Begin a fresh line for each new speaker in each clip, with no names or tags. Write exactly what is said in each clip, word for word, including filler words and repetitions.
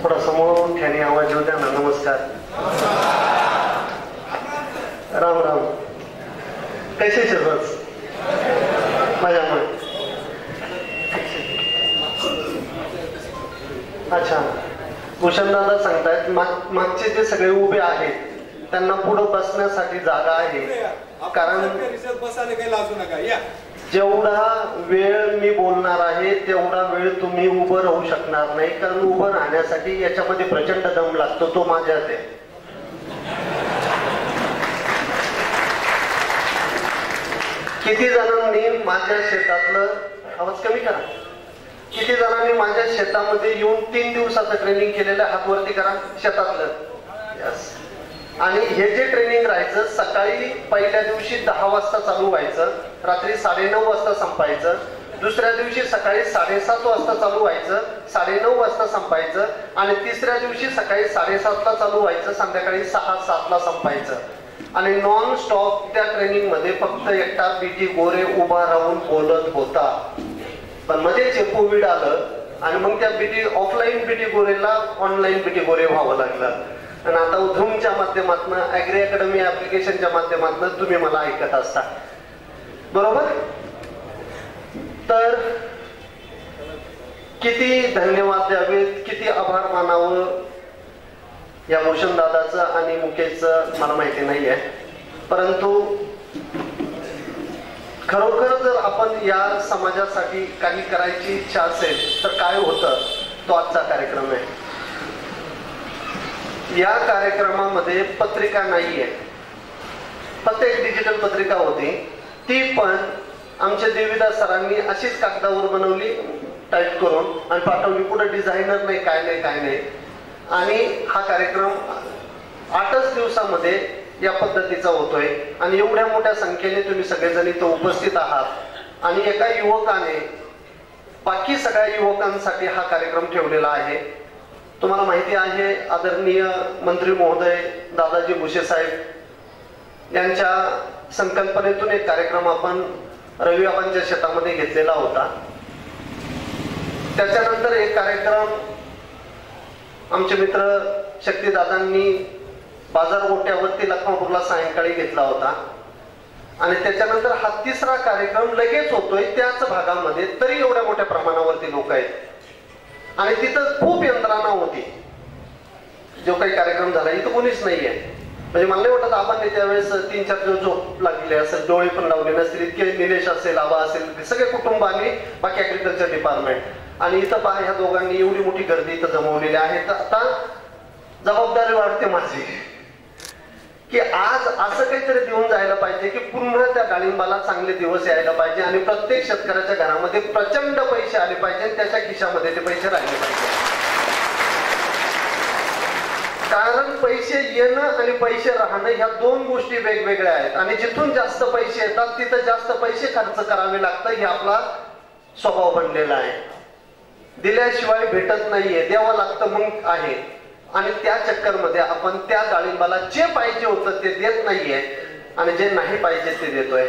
थोड़ा समोरून ठ्याने आवाज येऊ द्या ना. नमस्कार. राम राम. कैसे सर्वच माझ्यामुळे. अच्छा, भूषणदादा सांगतायत मागचे जे सगळे उभे आहेत त्यांना पुढे बसण्यासाठी जागा आहे, कारण
बसायला काही लागू नका. या
जेवढा वेळ मी बोलणार आहे तेवढा वेळ तुम्ही उभं राहू शकणार नाही, कारण उभं राहण्यासाठी याच्यामध्ये प्रचंड दम लागतो, तो माझ्यात आहे. किती जणांनी माझ्या शेतातलं, आवाज कमी करा, किती जणांनी माझ्या शेतामध्ये येऊन तीन दिवसाचं ट्रेनिंग केलेलं, हात वरती करा, शेतातलं. यस. आणि हे जे ट्रेनिंग राहायचं सकाळी पहिल्या दिवशी दहा वाजता चालू व्हायचं, रात्री साडेनऊ वाजता संपायचं, दुसऱ्या दिवशी सकाळी साडेसात वाजता चालू व्हायचं, साडेनऊ वाजता संपायचं, आणि तिसऱ्या दिवशी सकाळी साडेसातला चालू व्हायचं, संध्याकाळी सहा सातला संपायचं. आणि नॉन स्टॉप त्या ट्रेनिंग मध्ये फक्त एकटा बीटी गोरे उभा राहून बोलत होता. पण मध्ये जे कोविड आलं आणि मग त्या बीटी ऑफलाईन बीटी गोरेला ऑनलाईन बीटी गोरे व्हावं लागलं. आणि आता उधमच्या माध्यमातून, ऍग्री अकॅडमी ऍप्लिकेशनच्या माध्यमातून तुम्ही मला ऐकत असता, बरोबर. तर किती धन्यवाद द्यावेत, किती आभार मानावं या भूषण दादाचं आणि मुकेशचं मला माहिती नाही आहे, परंतु खरोखर जर आपण या समाजासाठी काही करायची इच्छा असेल तर काय होतं, तो आजचा कार्यक्रम आहे. या कार्यक्रमामध्ये पत्रिका नाहीये, फक्त एक डिजिटल पत्रिका होती, ती पण आमच्या देवीदास सरांनी अशीच कागदावर बनवली, टाईप करून आणि पाठवली. पुढे डिझायनर नाही, काय नाही काय नाही. आणि हा कार्यक्रम आठच दिवसामध्ये या पद्धतीचा होतोय. आणि एवढ्या मोठ्या संख्येने तुम्ही सगळेजण इथं उपस्थित आहात. आणि एका युवकाने बाकी सगळ्या युवकांसाठी हा कार्यक्रम ठेवलेला आहे. तुम्हाला माहिती आहे, आदरणीय मंत्री महोदय दादाजी भुसे साहेब यांच्या संकल्पनेतून एक कार्यक्रम आपण रविबाबांच्या शेतामध्ये घेतलेला होता. त्याच्यानंतर एक कार्यक्रम आमचे मित्र शक्तीदादांनी बाजार गोट्यावरती लखमापूरला सायंकाळी घेतला होता. आणि त्याच्यानंतर हा तिसरा कार्यक्रम लगेच होतोय त्याच भागामध्ये, तरी एवढ्या मोठ्या प्रमाणावरती लोक आहेत. आणि तिथं खूप यंत्रणा होती. जो काही कार्यक्रम झाला इथं कोणीच नाहीये. म्हणजे मला नाही वाटत आपण त्यावेळेस तीन चार दिवस झोप लागले असेल, डोळे पण लावले नसतील, इतके निलेश असेल, आबा असेल, सगळे कुटुंब आले, बाकी ऍग्रिकल्चर डिपार्टमेंट. आणि इथं पहा, ह्या दोघांनी एवढी मोठी गर्दी इथं जमवलेली आहे. तर आता जबाबदारी वाढते माझी की आज असं काहीतरी देऊन जायला पाहिजे की पुन्हा त्या डाळिंबाला चांगले दिवस यायला पाहिजे आणि प्रत्येक शेतकऱ्याच्या घरामध्ये प्रचंड पैसे आले पाहिजे आणि त्याच्या खिशामध्ये ते पैसे राहिले पाहिजे. कारण पैसे येणं आणि पैसे राहणं ह्या दोन गोष्टी वेगवेगळ्या आहेत. आणि जिथून जास्त पैसे येतात तिथं जास्त पैसे खर्च करावे लागतं, हे आपला स्वभाव बनलेला आहे. दिल्याशिवाय भेटत नाहीये, द्यावं लागतं मग आहे. आणि त्या चक्कर मध्ये आपण त्या डाळिंबाला जे पाहिजे होतं ते देत नाहीये आणि जे नाही पाहिजे ते देतोय.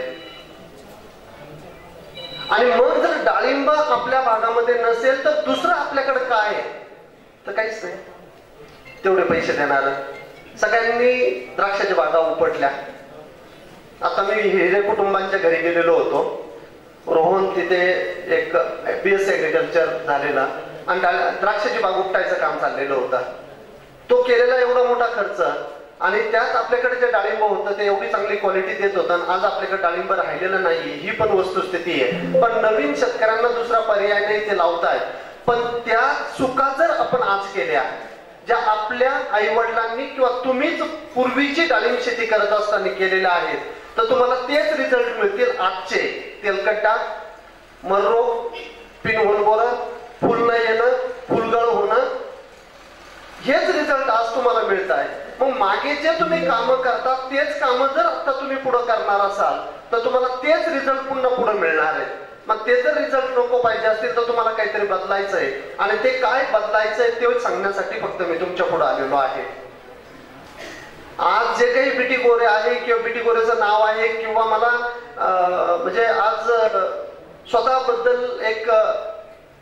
आणि मग जर डाळिंब आपल्या भागामध्ये नसेल तर दुसरं आपल्याकडे काय आहे, तर काहीच नाही. तेवढे पैसे देणार सगळ्यांनी द्राक्षाच्या बागा उपटल्या. आता मी हिरे कुटुंबांच्या घरी गेलेलो होतो. रोहन तिथे एक बीएस एग्रिकल्चर झालेला आणि द्राक्षाची बाग उपटायचं काम चाललेलं होतं. तो केलेला एवढा मोठा खर्च आणि त्यात आपल्याकडे जे डाळिंब होतं ते एवढी चांगली क्वालिटी देत होतं आणि आज आपल्याकडे डाळिंब राहिलेलं नाहीये, ही पण वस्तुस्थिती आहे. पण नवीन शेतकऱ्यांना दुसरा पर्याय नाही, ते लावतायत. पण त्या चुका जर आपण आज केल्या, ज्या आपल्या आई वडिलांनी किंवा तुम्हीच पूर्वीची डाळिंब शेती करत असताना केलेल्या आहेत, तर तुम्हाला तेच रिझल्ट मिळतील आजचे. तेलकट डाग, मररोग, पिनहोल बोला, फुल न येणं, फुलगळ होणं, हेच रिझल्ट आज तुम्हाला मिळत आहे. मग मागे जे तुम्ही कामं करता तेच कामं जर आता तुम्ही पुढे करणार असाल तर तुम्हाला तेच रिझल्ट पुन्हा पुढे मिळणार आहे. मग ते जर रिझल्ट नको पाहिजे असतील तर तुम्हाला काहीतरी बदलायचं आहे. आणि ते काय बदलायचं आहे ते सांगण्यासाठी फक्त मी तुमच्या पुढे आलेलो आहे. आज जे काही बीटी गोरे आहे किंवा बीटी गोरेचं नाव आहे किंवा मला म्हणजे आज स्वतःबद्दल एक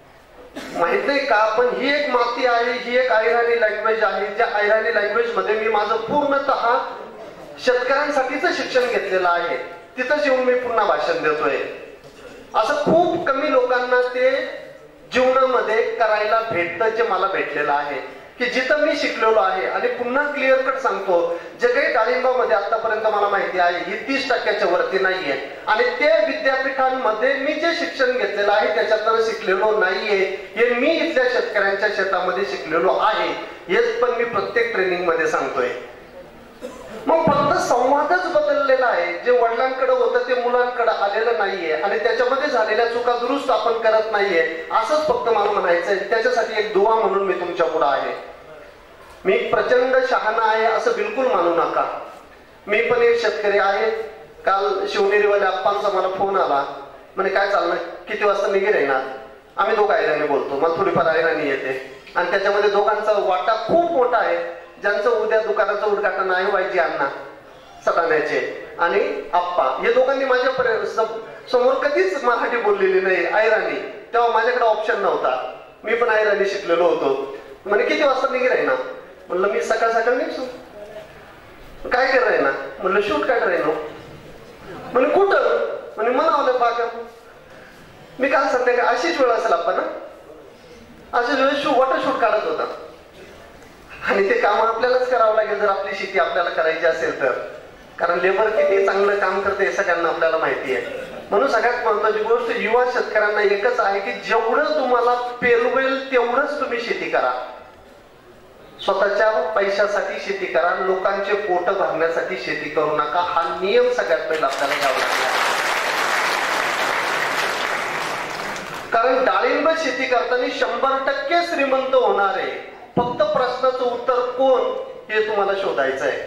माहित नाही का, पण ही एक माती आहे, ही एक अहिराणी लँग्वेज आहे, ज्या अहिराणी लँग्वेज मध्ये मी माझं पूर्णतः शेतकऱ्यांसाठीच शिक्षण घेतलेलं आहे. तिथंच येऊन मी पुन्हा भाषण देतोय. असं खूप कमी लोकांना ते जीवनामध्ये करायला भेटतं जे मला भेटलेलं आहे, की जिथं मी शिकलेलो आहे. आणि पुन्हा क्लिअर कट सांगतो, जे काही डाळिंबामध्ये आतापर्यंत मला माहिती आहे ही तीस टक्क्याच्या वरती नाहीये. आणि ते विद्यापीठांमध्ये मी जे शिक्षण घेतलेलं आहे त्याच्यातनं शिकलेलो नाहीये, हे मी इथल्या शेतकऱ्यांच्या शेतामध्ये शिकलेलो आहे. हेच पण मी प्रत्येक ट्रेनिंग मध्ये सांगतोय. मग फक्त संवादच बदललेला आहे. जे वडिलांकडे होतं ते मुलांकडे आलेलं नाहीये आणि त्याच्यामध्ये झालेल्या चुका दुरुस्त आपण करत नाहीये, असंच फक्त मला म्हणायचंय. त्याच्यासाठी एक दुवा म्हणून मी तुमच्या पुढे आहे. मी प्रचंड शहाणा आहे असं बिलकुल मानू नका. मी पण एक शेतकरी आहे. काल शिवनेरीवाल्या आप्पांचा मला फोन आला, म्हणजे काय चाललं, किती वाजता निघे राहणार. आम्ही दोघं आयराणी बोलतो, मला थोडीफार आयराणी येते आणि त्याच्यामध्ये दोघांचा वाटा खूप मोठा आहे. ज्यांचं उद्या दुकानाचं उद्घाटन आहे वायजी अण्णा सटाण्याचे आणि आप्पा, हे दोघांनी माझ्या समोर कधीच मराठी बोललेली नाही आयराणी. तेव्हा माझ्याकडे ऑप्शन नव्हता, मी पण आयराणी शिकलेलो होतो. म्हणजे किती वाजता निघे राहीना, म्हणलं मी सकाळ सकाळ निघतो. काय कर राहीना, म्हणलं शूट काढ राहीनो. म्हणजे कुठं, म्हणजे म्हणावलं बाग. मी काल संध्याकाळी अशीच वेळ असेल आप्पा ना, अशीच वेळ शू वॉटर शूट काढत होता. आणि ते काम आपल्यालाच करावं लागेल जर आपली शेती आपल्याला करायची असेल तर, कारण लेबर किती चांगलं काम करते हे सगळ्यांना आपल्याला माहिती आहे. म्हणून सगळ्यात महत्वाची गोष्ट युवा शेतकऱ्यांना एकच आहे की जेवढं तुम्हाला पेरवेल तेवढंच तुम्ही शेती करा. स्वतःच्या पैशासाठी शेती करा, लोकांचे पोट भरण्यासाठी शेती करू नका. हा नियम सगळ्यात पहिला आपल्याला घ्यावा लागला. कारण डाळिंब शेती करताना शंभर टक्के श्रीमंत होणार आहे. फक्त प्रश्नाचं उत्तर कोण हे तुम्हाला शोधायचं आहे.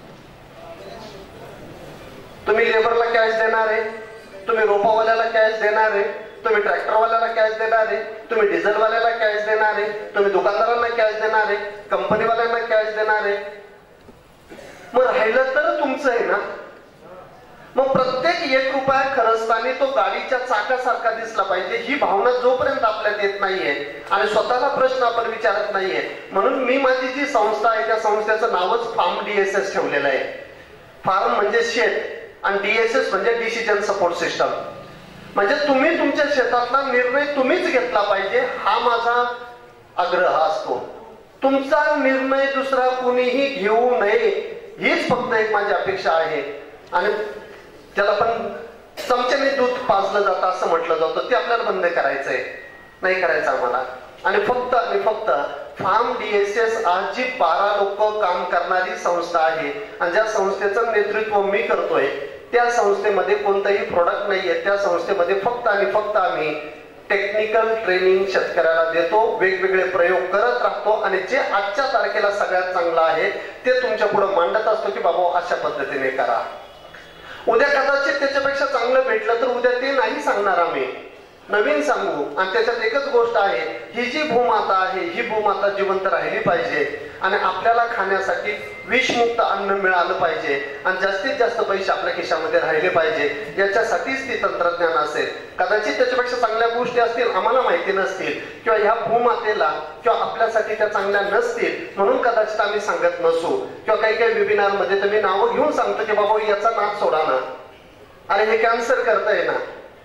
तुम्ही लेबरला कॅश देणार आहे, तुम्ही रोपावाल्याला कॅश देणार आहे, तुम्ही ट्रॅक्टरवाल्याला कॅश देणार आहे, तुम्ही डिझेलवाल्याला कॅश देणार आहे, तुम्ही दुकानदारांना कॅश देणार आहे, कंपनीवाल्यांना कॅश देणार आहे. मग राहिलं तर तुमचं आहे ना. मग प्रत्येक एक रुपया खरचताना तो गाडीच्या चाकासारखा दिसला पाहिजे. ही भावना जोपर्यंत आपल्यात येत नाहीये आणि स्वतःला प्रश्न आपण विचारत नाहीये, म्हणून मी माझी जी संस्था आहे त्या संस्थेचं नावच फार्म डीएसएस ठेवलेलं आहे. फार्म म्हणजे शेत आणि डीएसएस म्हणजे डिसिजन सपोर्ट सिस्टम. म्हणजे तुम्ही तुमच्या शेतातला निर्णय तुम्हीच घेतला पाहिजे, हा माझा आग्रह असतो. तुमचा निर्णय दुसरा कुणीही घेऊ नये हीच फक्त एक माझी अपेक्षा आहे. आणि त्याला पण चमच्याने दूध पाजलं जातं असं म्हटलं जातं, ते आपल्याला बंद करायचंय, नाही करायचं आम्हाला. आणि फक्त आणि फक्त फार्म डीएसएस आज जी बारा लोक काम करणारी संस्था आहे आणि ज्या संस्थेचं नेतृत्व मी करतोय, त्या संस्थेमध्ये कोणतंही प्रोडक्ट नाहीये. त्या संस्थेमध्ये फक्त आणि फक्त आम्ही टेक्निकल ट्रेनिंग शेतकऱ्याला देतो, वेगवेगळे प्रयोग करत राहतो आणि जे आजच्या तारखेला सगळ्यात चांगलं आहे ते तुमच्या पुढे मांडत असतो की बाबा अशा पद्धतीने करा. उद्या कदाचित त्याच्यापेक्षा चांगलं भेटलं तर उद्या ते नाही सांगणार, आम्ही नवीन सांगू. आणि त्याच्यात एकच गोष्ट आहे, ही जी भूमाता आहे ही भूमाता जिवंत राहिली पाहिजे आणि आपल्याला खाण्यासाठी विषमुक्त अन्न मिळालं पाहिजे आणि जास्तीत जास्त पैसे आपल्या खिशामध्ये राहिले पाहिजे. याच्यासाठीच ती तंत्रज्ञान असेल. कदाचित त्याच्यापेक्षा चांगल्या गोष्टी असतील, आम्हाला माहिती नसतील किंवा ह्या भूमातेला किंवा आपल्यासाठी त्या चांगल्या नसतील म्हणून कदाचित आम्ही सांगत नसू. किंवा काही काही वेबिनार मध्ये तर मी नावं घेऊन सांगतो की बाबा याचा नाद सोडा ना, आणि हे कॅन्सर करताय ना.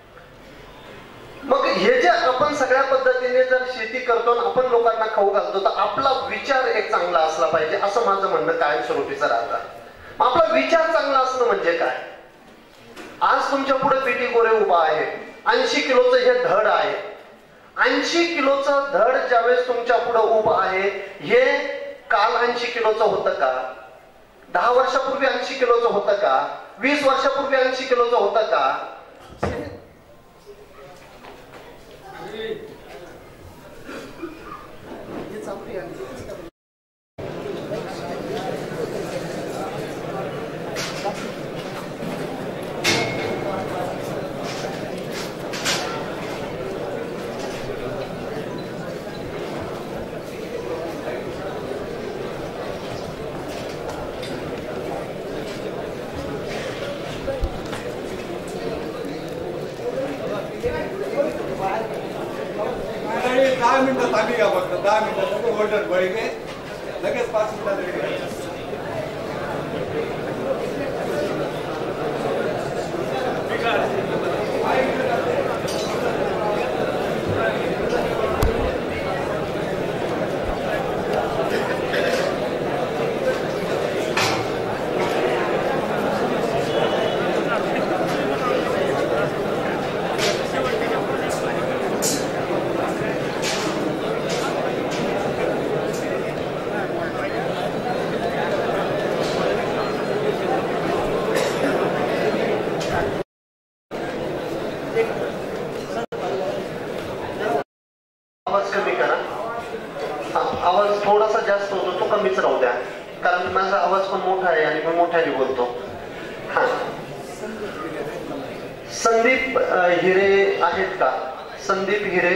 मग हे जे आपण सगळ्या पद्धतीने जर शेती करतो आपण लोकांना खाऊ घालतो तर आपला विचार एक चांगला असला पाहिजे असं माझं म्हणणं कायमस्वरूपीचं राहतं. आपला विचार चांगला असणं म्हणजे काय? आज तुमच्या पुढे पीटी गोरे उभा आहे, ऐंशी किलोचं हे धड आहे. ऐंशी किलोचं धड ज्यावेळेस तुमच्या पुढे उभं आहे, हे काल ऐंशी किलोचं होतं का? दहा वर्षापूर्वी ऐंशी किलोचं होतं का? वीस वर्षापूर्वी ऐंशी किलोचं होतं का?
मिनिटं थांबी का फक्त दहा मिनिटात ऑर्डर बळी घे लगेच पाच मिनिटात रेडी आहे.
आवाज कमी करा. हा, आवाज थोडासा जास्त होतो, तो कमीच राहू द्या, कारण माझा आवाज पण मोठा आहे आणि मी मोठ्याने बोलतो. हा, संदीप अ, हिरे आहेत का? संदीप हिरे.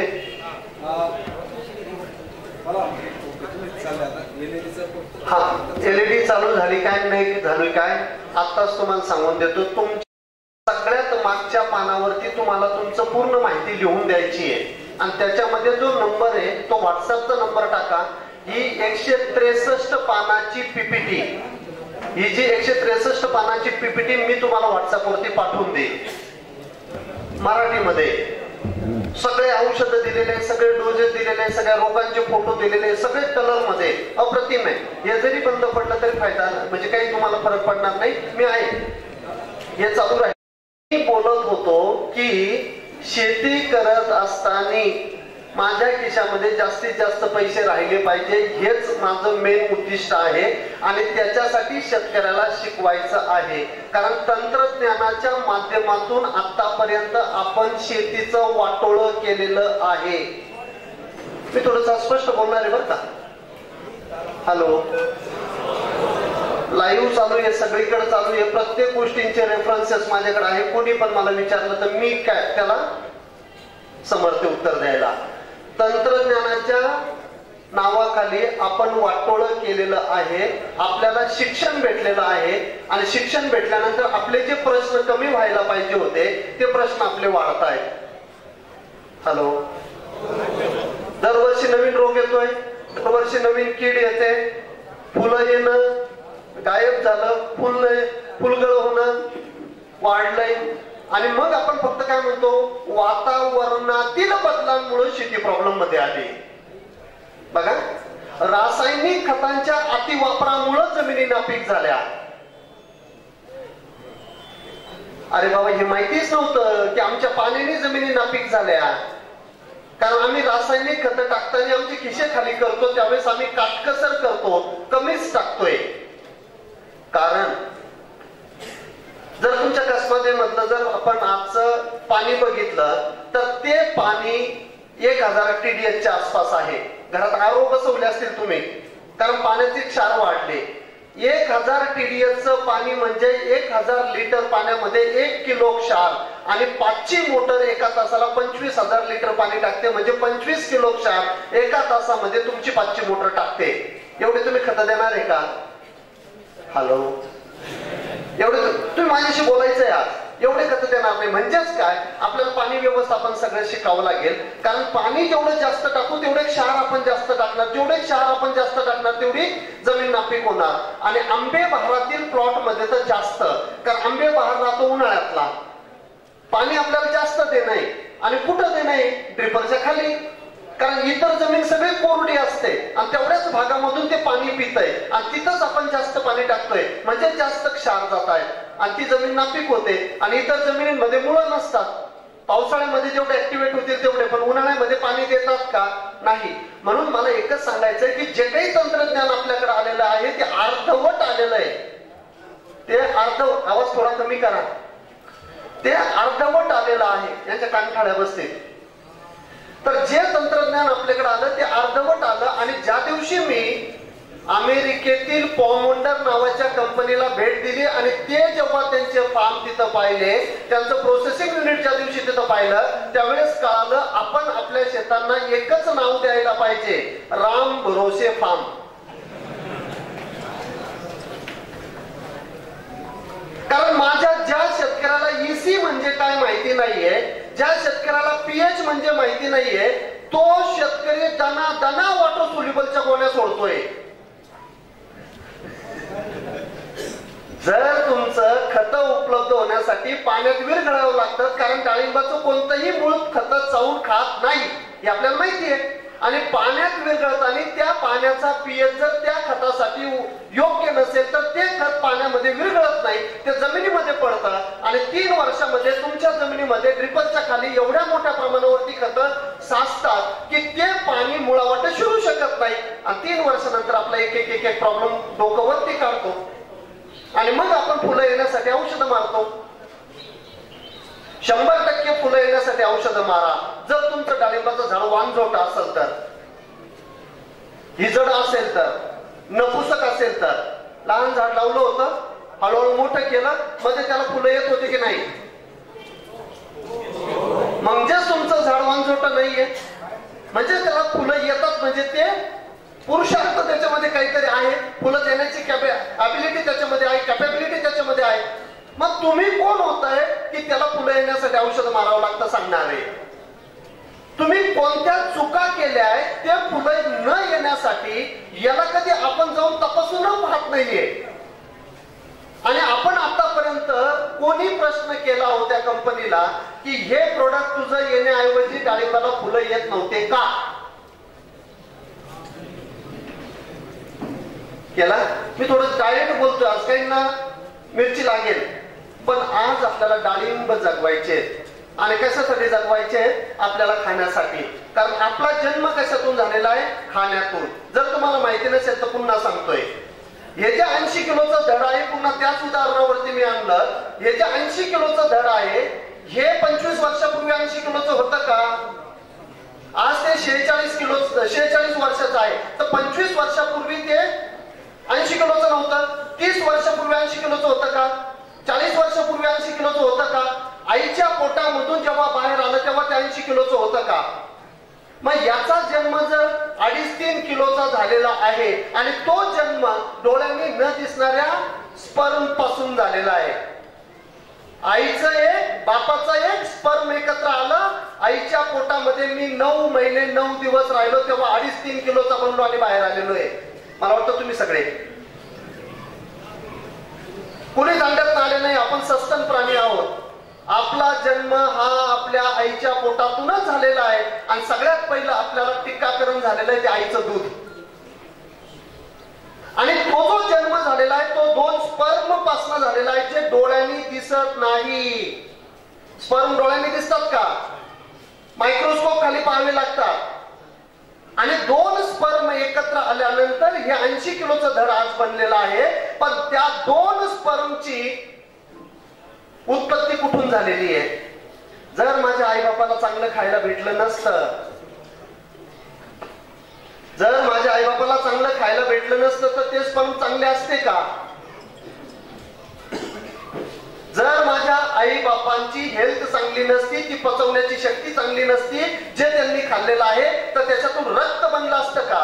हा, एलईडी चालू झाली काय नाही झाली काय आताच तुम्हाला सांगून देतो. तुमच्या सगळ्यात मागच्या पानावरती तुम्हाला तुमचं पूर्ण माहिती लिहून द्यायची आहे आणि त्याच्यामध्ये जो नंबर आहे तो व्हॉट्सअपचा नंबर टाका. ही एकशे त्रेसष्ट पानाची पीपीटी, ही जी एकशे त्रेसष्ट पानाची पीपीटी मी तुम्हाला व्हॉट्सअपवरती पाठवून देईन मराठीमध्ये. सगळे औषध दिलेले, सगळे डोजेस दिलेले, सगळ्या रोगांचे फोटो दिलेले, सगळे कलर मध्ये अप्रतिम आहे. हे जरी बंद पडलं तरी फायदा म्हणजे काही तुम्हाला फरक पडणार नाही. मी आहे, हे चालू राहील. मी बोलत होतो की शेती करत असताना माझ्या खिशामध्ये जास्तीत जास्त पैसे राहिले पाहिजे, हेच माझं मेन उद्दिष्ट आहे आणि त्याच्यासाठी शेतकऱ्याला शिकवायचं आहे. कारण तंत्रज्ञानाच्या माध्यमातून आतापर्यंत आपण शेतीचं वाटोळं केलेलं आहे. मी थोडंसं स्पष्ट बोलणार आहे बरं का. हॅलो, लाईव्ह चालू आहे, सगळीकडे चालू आहे, प्रत्येक गोष्टींचे रेफरन्सेस माझ्याकडे आहे. कोणी पण मला विचारलं तर मी काय त्याला समर्थ उत्तर द्यायला. तंत्रज्ञानाच्या नावाखाली आपण वाटोळं केलेलं आहे. आपल्याला शिक्षण भेटलेलं आहे आणि शिक्षण भेटल्यानंतर आपले जे प्रश्न कमी व्हायला पाहिजे होते ते प्रश्न आपले वाढत आहेत. हॅलो, दरवर्षी नवीन रोग येतोय, दरवर्षी नवीन कीड येते, फुलं येणं गायब झालं, फुल फुलगळ होणं वाढलंय आणि मग आपण फक्त काय म्हणतो, वातावरणातील बदलांमुळे शेती प्रॉब्लेम मध्ये आली. बघा, रासायनिक खतांच्या अतिवापरामुळे जमिनी नापीक झाल्या. अरे बाबा, हे माहितीच नव्हतं की आमच्या पाण्याने जमिनी नापीक झाल्या. कारण आम्ही रासायनिक खत टाकताना आमचे खिसे खाली करतो, त्यावेळेस आम्ही काटकसर करतो, कमीच टाकतोय. कारण जर तुमच्या कसबादे मधलं जर आपण आजचं पाणी बघितलं तर ते पाणी एक हजार टीडीएसच्या आसपास आहे. घरात आरो बसवले असतील तुम्ही, कारण पाण्याचे क्षार वाढले. एक हजार टीडीएसचं पाणी म्हणजे एक हजार लिटर पाण्यामध्ये एक किलो क्षार आणि पाचची मोटर एका तासाला पंचवीस हजार लिटर पाणी टाकते, म्हणजे पंचवीस किलो क्षार एका तासामध्ये तुमची पाचची मोटर टाकते. एवढे तुम्ही खत देणार आहे का? हॅलो, एवढे तुम्ही माझ्याशी बोलायचं आहे आज, एवढे खत देणार नाही. म्हणजेच काय, आपल्याला पाणी व्यवस्थापन सगळं शिकावं लागेल. कारण पाणी जेवढं जास्त टाकू तेवढे क्षार आपण जास्त टाकणार, जेवढे क्षार आपण जास्त टाकणार तेवढी जमीन नापीक होणार. आणि आंबे बहारातील प्लॉट मध्ये तर जास्त, कारण आंबे बहार राहतो उन्हाळ्यातला, पाणी आपल्याला जास्त देणं आहे. आणि कुठं देणं आहे? ड्रिपरच्या खाली. कारण इतर जमीन सगळी कोरडी असते आणि तेवढ्याच भागामधून ते पाणी पितंय आणि तिथंच आपण जास्त पाणी टाकतोय, म्हणजे जास्त क्षार जात आहे आणि ती जमीन नापीक होते. आणि इतर जमिनींमध्ये मुळं नसतात. पावसाळ्यामध्ये जेवढे ऍक्टिव्हेट होतील तेवढे, पण उन्हाळ्यामध्ये पाणी देतात का? नाही. म्हणून मला एकच सांगायचंय की जे काही तंत्रज्ञान आपल्याकडे आलेलं आहे ते अर्धवट आलेलं आहे. ते अर्ध आवाज थोडा कमी करा. ते अर्धवट आलेलं आहे. यांच्या कानठाळ्या बसते. तर जे तंत्रज्ञान आपल्याकडे आलं ते अर्धवट आलं. आणि ज्या दिवशी मी अमेरिकेतील पॉमोंडर नावाच्या कंपनीला भेट दिली आणि ते जेव्हा त्यांचे फार्म तिथं पाहिले, त्यांचं प्रोसेसिंग युनिट ज्या दिवशी तिथं पाहिलं, त्यावेळेस कळालं आपण आपल्या शेतांना एकच नाव द्यायला पाहिजे, राम भरोसे फार्म. कारण माझ्या ज्या शेतकऱ्याला ईसी म्हणजे काय माहिती नाहीये, ज्या शेतकऱ्याला पीएच म्हणजे माहिती नाहीये, तो शेतकरी दना दना वॉटर सोल्युबलच्या गोण्या सोडतोय. जर तुमचं खत उपलब्ध होण्यासाठी पाण्यात विरघळावं लागतं, कारण डाळिंबाचं कोणतंही मूळ खत चावून खात नाही हे आपल्याला माहिती आहे. आणि पाण्यात विरघळताना त्या पाण्याचा पीएच जर त्या खतासाठी योग्य नसेल तर ते खत पाण्यामध्ये विरघळत नाही, ते जमिनीमध्ये पडतं आणि तीन वर्षामध्ये तुमच्या जमिनीमध्ये ड्रिपरच्या खाली एवढ्या मोठ्या प्रमाणावरती खत साचतात की ते पाणी मुळावाट शिरू शकत नाही. आणि तीन वर्षानंतर आपला एक एक एक प्रॉब्लेम डोकं वरती काढतो आणि मग आपण फुलं येण्यासाठी औषधं मारतो. शंभर टक्के फुलं येण्यासाठी औषधं मारा. जर तुमचं डाळिंबाचं झाड वांझोट असेल तर, हिजड असेल तर, नपुसक असेल तर, लहान झाड लावलं होतं, हळूहळू मोठं केलं, मध्ये त्याला फुलं येत होते की नाही? म्हणजेच तुमचं झाड वांझोट नाहीये, म्हणजे त्याला फुलं येतात, म्हणजे ते पुरुषार्थ त्याच्यामध्ये काहीतरी आहे, फुलं देण्याची ॲबिलिटी त्याच्यामध्ये आहे, कॅपॅबिलिटी त्याच्यामध्ये आहे. मग तुम्ही कोण होताय की त्याला फुलं येण्यासाठी औषध मारावं लागतं सांगणारे? तुम्ही कोणत्या चुका केल्या आहेत ते फुलं न येण्यासाठी याला कधी आपण जाऊन तपासून पाहत नाहीये. आणि आपण आतापर्यंत कोणी प्रश्न केला हो त्या कंपनीला की हे प्रोडक्ट तुझं येण्याऐवजी डाळिंबाला फुलं येत नव्हते का? केला? मी थोडं डायरेक्ट बोलतोय, आज काही ना मिरची लागेल, पण आज आपल्याला डाळिंब जगवायचे आणि कशासाठी जगवायचे? आपल्याला खाण्यासाठी. कारण आपला जन्म कशातून झालेला आहे? खाण्यातून. जर तुम्हाला माहिती नसेल तर पुन्हा सांगतोय, हे जे ऐंशी किलोचं धड आहे, पुन्हा त्याच उदाहरणावरती मी आणलं, हे जे ऐंशी किलोचं धड आहे हे पंचवीस वर्षापूर्वी ऐंशी किलोचं होतं का? आज ते शेहेचाळीस किलो शेहेचाळीस वर्षाचं आहे, तर पंचवीस वर्षापूर्वी ते ऐंशी किलोचं नव्हतं. तीस वर्षापूर्वी ऐंशी किलोचं होतं का? चाळीस वर्षापूर्वी ऐंशी किलोचं होतं का? आईच्या पोटामधून जेव्हा बाहेर आलं तेव्हा ते ऐंशी किलोचं होतं का? मग याचा जन्म जर अडीच तीन किलोचा झालेला आहे आणि तो जन्म डोळ्यांनी न दिसणाऱ्या स्पर्म पासून झालेला आहे. आईचं एक बापाचा एक स्पर्म एकत्र आलं, आईच्या पोटामध्ये मी नऊ महिने नऊ दिवस राहिलो तेव्हा अडीच तीन किलोचा बनलो आणि बाहेर आलेलो आहे. मला वाटतं तुम्ही सगळे कुणी दांड्यात आले नाही, आपण सस्तन प्राणी आहोत. आपला जन्म हा आपल्या आईच्या पोटातूनच झालेला आहे आणि सगळ्यात पहिलं आपल्याला टीकाकरण झालेलं आहे ते आईचं दूध. आणि तो जो जन्म झालेला आहे तो दोन स्पर्म पासून झालेला आहे जे डोळ्यांनी दिसत नाही. स्पर्म डोळ्यांनी दिसतात का? मायक्रोस्कोप खाली पाहावे लागतात. आणि दोन स्पर्म एकत्र आल्यानंतर हे ऐंशी किलोचं धड आज बनलेलं आहे. पण त्या दोन स्पर्मची उत्पत्ती कुठून झालेली आहे? जर माझ्या आई बापाला चांगलं खायला भेटलं नसतं, जर माझ्या आई बापाला चांगलं खायला भेटलं नसतं तर ते स्पर्म चांगले असते का? जर माझ्या आई बापांची हेल्थ चांगली नसती, ती पचवण्याची शक्ती चांगली नसती, जे त्यांनी खाल्लेलं आहे तर त्याच्यातून रक्त बनलं असतं का?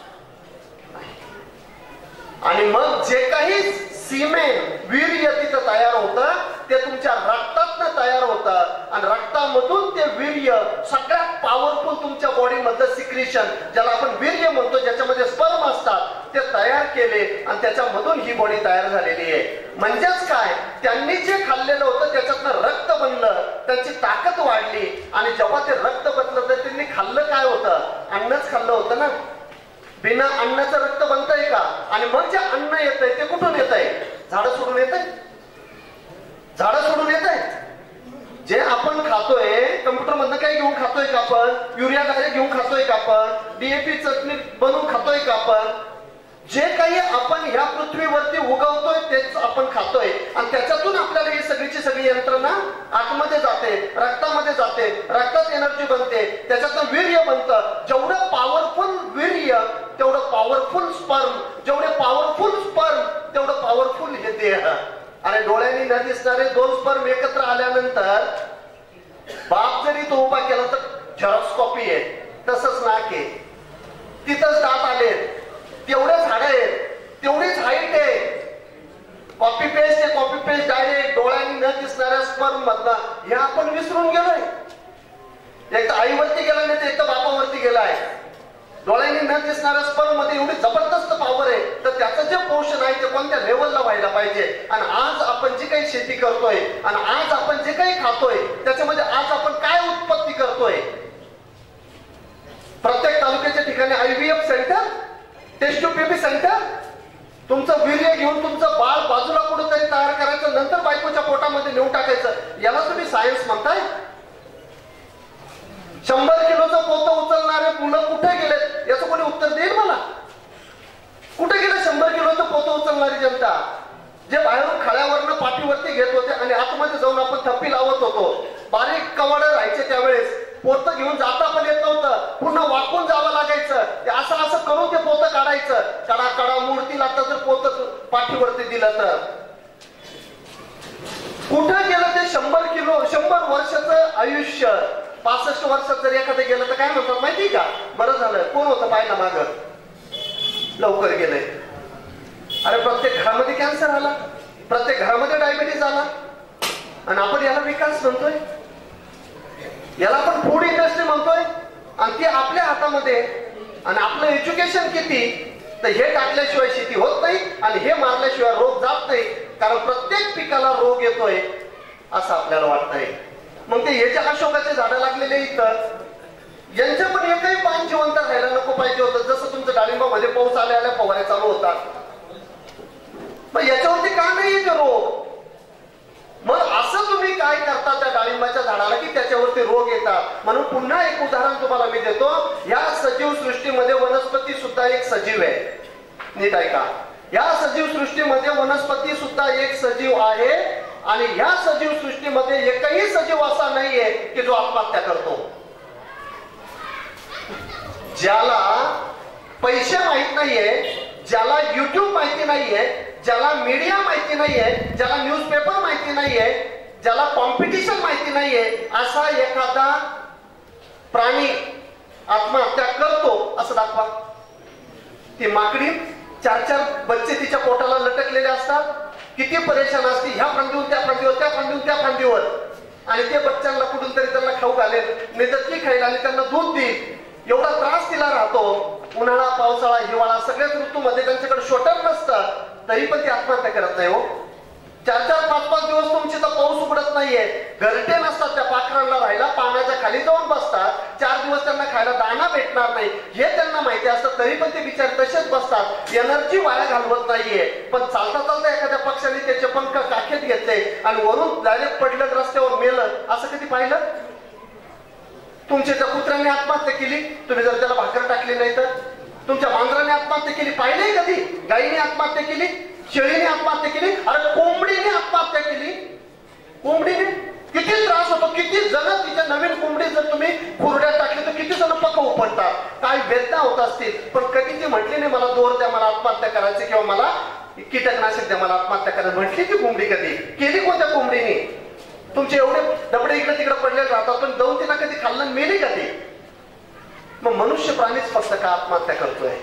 आणि मग जे काही सीमेन वीर्य तिथं तयार होतं ते तुमच्या रक्तातनं तयार होतं आणि रक्तामधून ते वीर्य सगळ्यात पॉवरफुल तुमच्या बॉडी मधलं सिक्रेशन, ज्याला आपण वीर्य म्हणतो, ज्याच्यामध्ये स्पर्म असतात, ते तयार केले आणि त्याच्यामधून ही बॉडी तयार झालेली आहे. म्हणजेच काय, त्यांनी जे खाल्लेलं होतं त्याच्यातनं रक्त बनलं, त्यांची ताकद वाढली आणि जेव्हा ते रक्त बनलं तर त्यांनी खाल्लं काय होतं? अन्नच खाल्लं होतं ना. बिना अन्नाचं रक्त बनतंय का? आणि मग जे अन्न येतंय ते कुठून येतंय? झाडं सोडून येतंय. झाडं सोडून येतंय. जे आपण खातोय कम्प्युटर मधनं काही घेऊन खातोय का आपण? युरिया डायरेक्ट घेऊन खातोय का आपण? डीएपी चटणी बनवून खातोय का आपण? जे काही आपण ह्या पृथ्वीवरती उगवतोय तेच आपण खातोय आणि त्याच्यातून आपल्याला ही सगळीची सगळी यंत्रणा आतमध्ये जाते, रक्तामध्ये जाते, रक्तात एनर्जी बनते, त्याच्यातून वीर्य बनतं. जेवढं पॉवरफुल वीर्य तेवढं पॉवरफुल स्पर्म, जेवढे पॉवरफुल स्पर्म तेवढं पॉवरफुल हे देह. आणि डोळ्यांनी न दिसणारे दोन स्पर्म एकत्र आल्यानंतर बाप जरी तो उभा केला तर झेरॉक्स कॉपी आहे, तसंच नाक आहे, तिथंच दात आले, तेवढे झाड आहेत, तेवढीच हाईट आहे. कॉपी पेस्ट आहे, कॉपी पेस्ट डायरेक्ट डोळ्यांनी न दिसणाऱ्या स्पर्म मधला हे आपण विसरून गेलोय. एक तर आईवरती गेला नाही तर एक तर बापावरती गेलाय. डोळ्यांनी न दिसणाऱ्या स्पर्म मध्ये एवढी जबरदस्त पॉवर आहे, तर त्याचं जे पोषण आहे ते कोणत्या लेवलला व्हायला पाहिजे. आणि आज आपण जी काही शेती करतोय आणि आज आपण जे काही खातोय त्याच्यामध्ये आज आपण काय उत्पत्ती करतोय. प्रत्येक तालुक्याच्या ठिकाणी IVF centre, test tube baby centre, तुमचं वीर्य घेऊन तुमचं बाळ बाजूला कुठेतरी तयार करायचं, नंतर बायकोच्या पोटामध्ये नेऊन टाकायचं, याला तुम्ही सायन्स म्हणताय. शंभर किलोचं पोतं उचलणारे मुलं कुठे गेलेत याचं कोणी उत्तर देईल मला. कुठे गेले शंभर किलोचं पोतं उचलणारी जनता, जे बाहेरून खळ्यावरनं पाठीवरती घेत होते आणि आतमध्ये जाऊन आपण थप्पी लावत होतो. बारीक कवड राहायचे त्यावेळेस, पोतं घेऊन जाता पण येत नव्हतं, पूर्ण वाकून जावं लागायचं. असं असं करून ते पोतं काढायचं. कडा कडा मूर्ती लागतं जर पोतं पाठीवरती दिलं तर. कुठं गेलं ते शंभर किलो शंभर वर्षाचं आयुष्य. पासष्ट वर्षात जर एखादं गेलं तर काय म्हणतात माहिती का, बरं झालं कोण होतं पाहिलं माग, लवकर गेलंय. अरे प्रत्येक घरामध्ये कॅन्सर आला, प्रत्येक घरामध्ये डायबिटीज आला, आणि आपण याला विकास म्हणतोय, याला आपण फूड इंडस्ट्री म्हणतोय. आणि ती आपल्या हातामध्ये. आणि आपलं एज्युकेशन किती, तर हे टाकल्याशिवाय शेती होत नाही आणि हे मारल्याशिवाय रोग जात नाही. कारण प्रत्येक पिकाला रोग येतोय असं आपल्याला वाटतंय. मग ते हे जे अशोकाचे झाडं लागलेले इथं, यांच्या पण एकही पान जिवंत राहायला नको पाहिजे होतं. जसं तुमचं डाळिंबामध्ये पाऊस आल्या आल्या फवारे चालू होतात, मग याच्यावरती का नाही येते रोग. मग असं तुम्ही काय करता त्या डाळिंबाच्या झाडाला की त्याच्यावरती रोग येतात. म्हणून पुन्हा एक उदाहरण तुम्हाला मी देतो. या सजीव सृष्टीमध्ये वनस्पती सुद्धा एक सजीव आहे. नीट ऐका, या सजीव सृष्टीमध्ये वनस्पती सुद्धा एक सजीव आहे. आणि ह्या सजीव सृष्टीमध्ये एकही सजीव असा नाहीये की जो आत्महत्या करतो. ज्याला पैसे माहित नाहीये, ज्याला युट्यूब माहिती नाहीये, ज्याला मीडिया माहिती नाहीये, ज्याला न्यूजपेपर माहिती नाहीये, ज्याला कॉम्पिटिशन माहिती नाहीये, असा एखादा प्राणी आत्महत्या करतो असं दाखवा. ती माकडी चार चार बच्चे तिच्या पोटाला लटकलेले असतात, किती परेशान असते, ह्या फांदीवर त्या फांदीवर त्या फांदीवर त्या फांदीवर. आणि ते बच्चांना कुठून तरी त्यांना खाऊ घालेल, निजती खाईल आणि त्यांना दूध देईल, एवढा त्रास तिला राहतो. उन्हाळा पावसाळा हिवाळा सगळ्याच ऋतूमध्ये त्यांच्याकडे शोटर नसतं, तरी पण ती आत्महत्या करत नाही. हो, चार चार पाच पाच दिवस तुमची तर पाऊस उघडत नाहीये, घरटे नसतात त्या पाखरांना राहायला, पाण्याच्या खाली जाऊन बसतात. चार दिवस त्यांना खायला दाणा भेटणार नाही हे त्यांना माहिती असतं, तरी पण ते बिचारे तसेच बसतात, एनर्जी वाया घालवत नाहीये. पण चालता चालता एखाद्या पक्षाने त्याचे पंख काखेत घेतले आणि वरून डायरेक्ट पडलं रस्त्यावर मेलं, असं कधी पाहिलं? तुमच्या त्या कुत्र्याने आत्महत्या केली, तुम्ही जर त्याला भाकर टाकली नाही तर. तुमच्या मांजराने आत्महत्या केली, पाहिलंय कधी? गायीने आत्महत्या केली, शेळीने आत्महत्या केली, अरे कोंबडीने आत्महत्या केली. कोंबडीने किती त्रास होतो, किती जण तिच्या नवीन कोंबडी जर तुम्ही खुरड्यात टाकली तर किती जण पक्क उपडतात, काय वेदना होत असतील. पण कधी ती म्हटली नाही मला दोर द्या, मला आत्महत्या करायची, किंवा मला कीटकनाशक द्या, मला आत्महत्या करायची. म्हटली ती कोंबडी कधी? केली कोणत्या कोंबडीने? तुमचे एवढे डबडे इकडे तिकडे पडले राहतात, पण जाऊन तिला कधी खाल्लं मेली का ती? मग मनुष्य प्राणीच फक्त का आत्महत्या करतोय?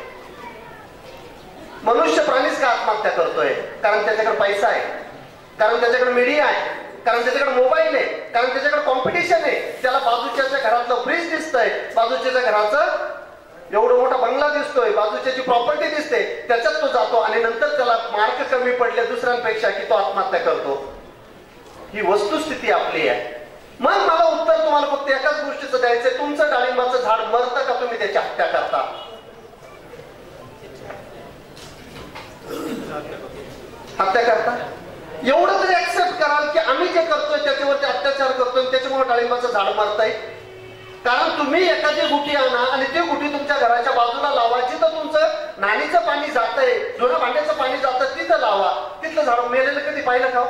मनुष्य प्राणीच का आत्महत्या करतोय? कारण त्याच्याकडे पैसा आहे, कारण त्याच्याकडे मीडिया आहे, कारण त्याच्याकडे मोबाईल आहे, कारण त्याच्याकडे कॉम्पिटिशन आहे. त्याला बाजूच्या घरातलं फ्रीज दिसतंय, बाजूच्या घराचं एवढं मोठा बंगला दिसतोय, बाजूची प्रॉपर्टी दिसते, त्याच्यात तो जातो आणि नंतर त्याला मार्क कमी पडले दुसऱ्यांपेक्षा की तो आत्महत्या करतो. ही वस्तुस्थिती आपली आहे. मग मला उत्तर तुम्हाला फक्त एकाच गोष्टीचं द्यायचंय, तुमचं डाळिंबाचं झाड मरतं का तुम्ही त्याची हत्या करता? हत्या करता? एवढं तरी ऍक्सेप्ट कराल की आम्ही जे करतोय त्याच्यावरती अत्याचार करतोय, त्याच्यामुळे डाळिंबाचं झाड मरतंय. कारण तुम्ही एखादी गुटी आणा आणि ती गुटी तुमच्या घराच्या बाजूला लावा, जिथं तुमचं नालीचं पाणी जातंय, जुनं भांड्याचं पाणी जातं तिथं लावा. तिथलं झाड मेलेलं कधी पाहिलं का?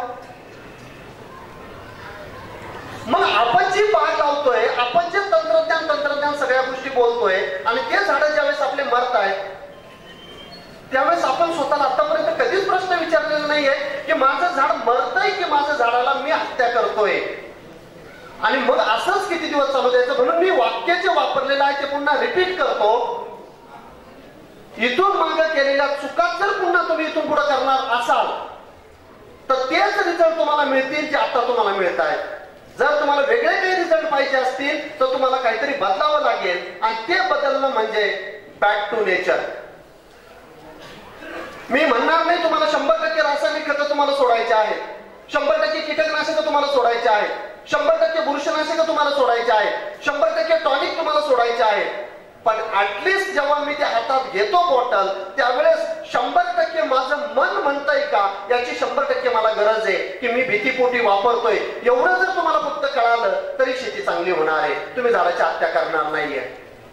मग आपण जी बाग लावतोय, आपण जे तंत्रज्ञान तंत्रज्ञान सगळ्या गोष्टी बोलतोय आणि ते झाडं ज्यावेळेस आपले मरत आहेत त्यावेळेस आपण स्वतःला आतापर्यंत कधीच प्रश्न विचारलेला नाहीये की माझं झाड मरतंय की माझ्या झाडाला मी हत्या करतोय. आणि मग असंच किती दिवस चालू द्यायचं? म्हणून मी वाक्य जे वापरलेलं आहे ते पुन्हा रिपीट करतो. इथून मागे केलेल्या चुका जर पुन्हा तुम्ही इथून पुढे करणार असाल तर तेच रिझल्ट तुम्हाला मिळतील जे आता तुम्हाला मिळत आहेत. जर तुम्हाला वेगळे काही रिझल्ट पाहिजे असतील तर तुम्हाला काहीतरी बदलावं लागेल आणि ते बदलणं म्हणजे बॅक टू नेचर. मी म्हणणार नाही तुम्हाला शंभर टक्के रासायनिक खतं तुम्हाला सोडायचे आहेत, शंभर टक्के कीटकनाशक तुम्हाला सोडायचे आहेत, शंभर टक्के बुरशीनाशक तुम्हाला सोडायचे आहेत, शंभर टक्के टॉनिक तुम्हाला सोडायचे आहेत. पण ऍटलिस्ट जेव्हा मी ते हातात घेतो बॉटल त्यावेळेस शंभर टक्के माझं मन म्हणतंय का याची शंभर टक्के मला गरज आहे की मी भीतीपोटी वापरतोय. एवढं जर तुम्हाला फक्त कळालं तरी शेती चांगली होणार आहे, तुम्ही झाडाची हत्या करणार नाहीये.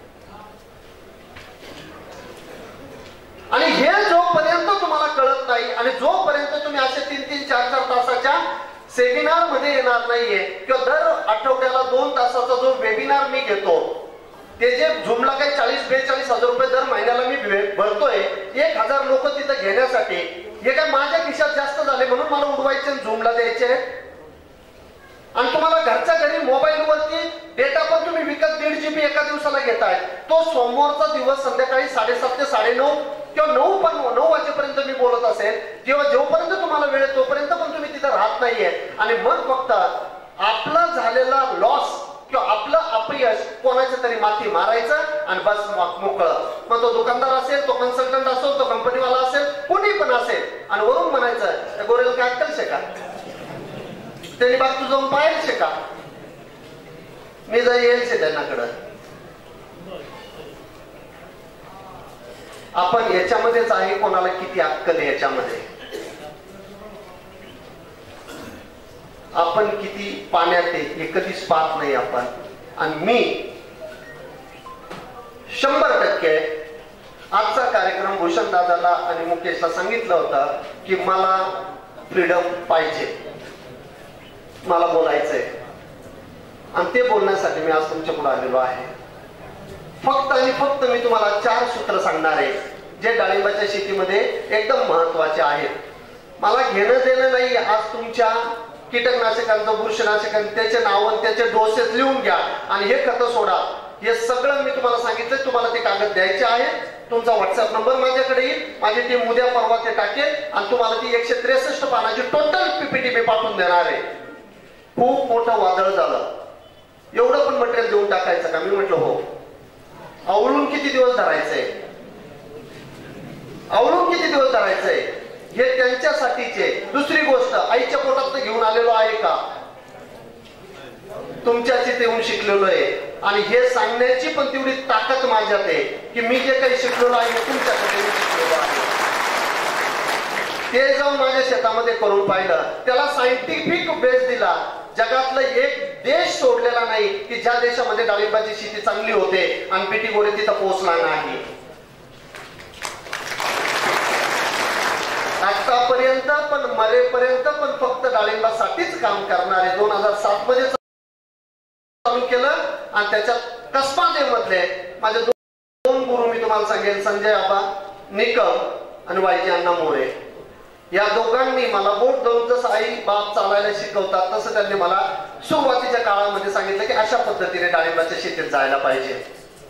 आणि हे जोपर्यंत तुम्हाला कळत नाही आणि जोपर्यंत तुम्ही असे तीन तीन चार चार तासाच्या सेमिनार मध्ये येणार नाहीये किंवा दर आठवड्याला दोन तासाचा जो वेबिनार मी घेतो ते जे झूमला काही चाळीस बेचाळीस हजार रुपये दर महिन्याला मी भरतोय, एक हजार लोक तिथं घेण्यासाठी, हे काय माझ्या खिशात जास्त झाले म्हणून मला उडवायचे झूमला द्यायचे. आणि तुम्हाला घरच्या घरी मोबाईलवरती डेटा पण तुम्ही विकत दीड जीबी एका दिवसाला घेताय, तो सोमवारचा दिवस संध्याकाळी साडेसात ते साडेनऊ किंवा नऊ पण नऊ वाजेपर्यंत मी बोलत असेल, जेव्हा जोपर्यंत तुम्हाला वेळ तोपर्यंत पण तुम्ही तिथं राहत नाहीये. आणि मग फक्त आपला झालेला लॉस किंवा आपलं अपयश कोणाच्या तरी माथी मारायचं आणि बस मोकळं. मग तो दुकानदार असेल, तो कन्सल्टंट असेल, तो कंपनीवाला असेल, कोणी पण असेल, आणि वरून म्हणायचं गोरेला काय अक्कल का, त्यांनी बाग तू जाऊन पाहायचे का, मी जर येईल त्यांनाकडं. आपण याच्यामध्येच आहे कोणाला किती अक्कल आहे याच्यामध्ये, आपण किती पाण्यात आहे हे कधीच पाहत नाही आपण. आणि मी शंभर टक्के आजचा कार्यक्रम भूषण दादाला आणि मुकेशला सांगितलं होतं की मला फ्रीडम पाहिजे, मला बोलायचंय आणि ते बोलण्यासाठी मी आज तुमच्या पुढे आलेलो आहे. फक्त आणि फक्त मी तुम्हाला चार सूत्र सांगणार आहे जे डाळिंबाच्या शेतीमध्ये एकदम महत्वाचे आहेत. मला घेणं देणं नाही आज तुमच्या कीटकनाशकांचं बुरशीनाशकांचं त्याचे नाव त्याचे डोसेस लिहून घ्या आणि हे खतं सोडा, हे सगळं मी तुम्हाला सांगितलं. तुम्हाला ते कागद द्यायचे आहेत, तुमचा व्हॉट्सअप नंबर माझ्याकडे येईल, माझी टीम उद्या परवा ते टाकेल आणि तुम्हाला ती एकशे त्रेसष्ट पानाची टोटल पीपीटी मी पाठवून देणार आहे. खूप मोठं वादळ झालं, एवढं पण मटेरियल देऊन टाकायचं का? मी म्हटलं हो. आवळून किती दिवस धरायचंय, आवळून किती दिवस धरायचंय हे त्यांच्यासाठीचे. दुसरी गोष्ट, आईच्या पोटात घेऊन आलेलो आहे का, तुमच्याच इथे येऊन शिकलेलो आहे. आणि हे सांगण्याची पण तेवढी ताकद माझ्यात आहे की मी जे काही शिकलेलो आहे ते तुमच्याकडे शिकलेलो आहे. ते जाऊन माझ्या शेतामध्ये करून पाहिलं, त्याला सायंटिफिक बेस दिला. जगातला एक देश सोडलेला नाही की ज्या देशामध्ये डाळिंबाची शेती चांगली होते आणि पिटी गोरे तिथं पोहोचला नाही. आतापर्यंत पण मरेपर्यंत पण फक्त डाळिंबासाठीच काम करणारे दोन हजार सात मध्ये चालू केलं. आणि त्याच्यात कसबा मधले माझे दोन गुरु मी तुम्हाला सांगेल, संजय आबा निकम आणि वायजी अण्णा मोरे, या दोघांनी मला बोट धरून जसं आई बाप चालायला शिकवतात तसं त्यांनी मला सुरुवातीच्या काळामध्ये सांगितलं की अशा पद्धतीने डाळिंबाच्या शेतीत जायला पाहिजे.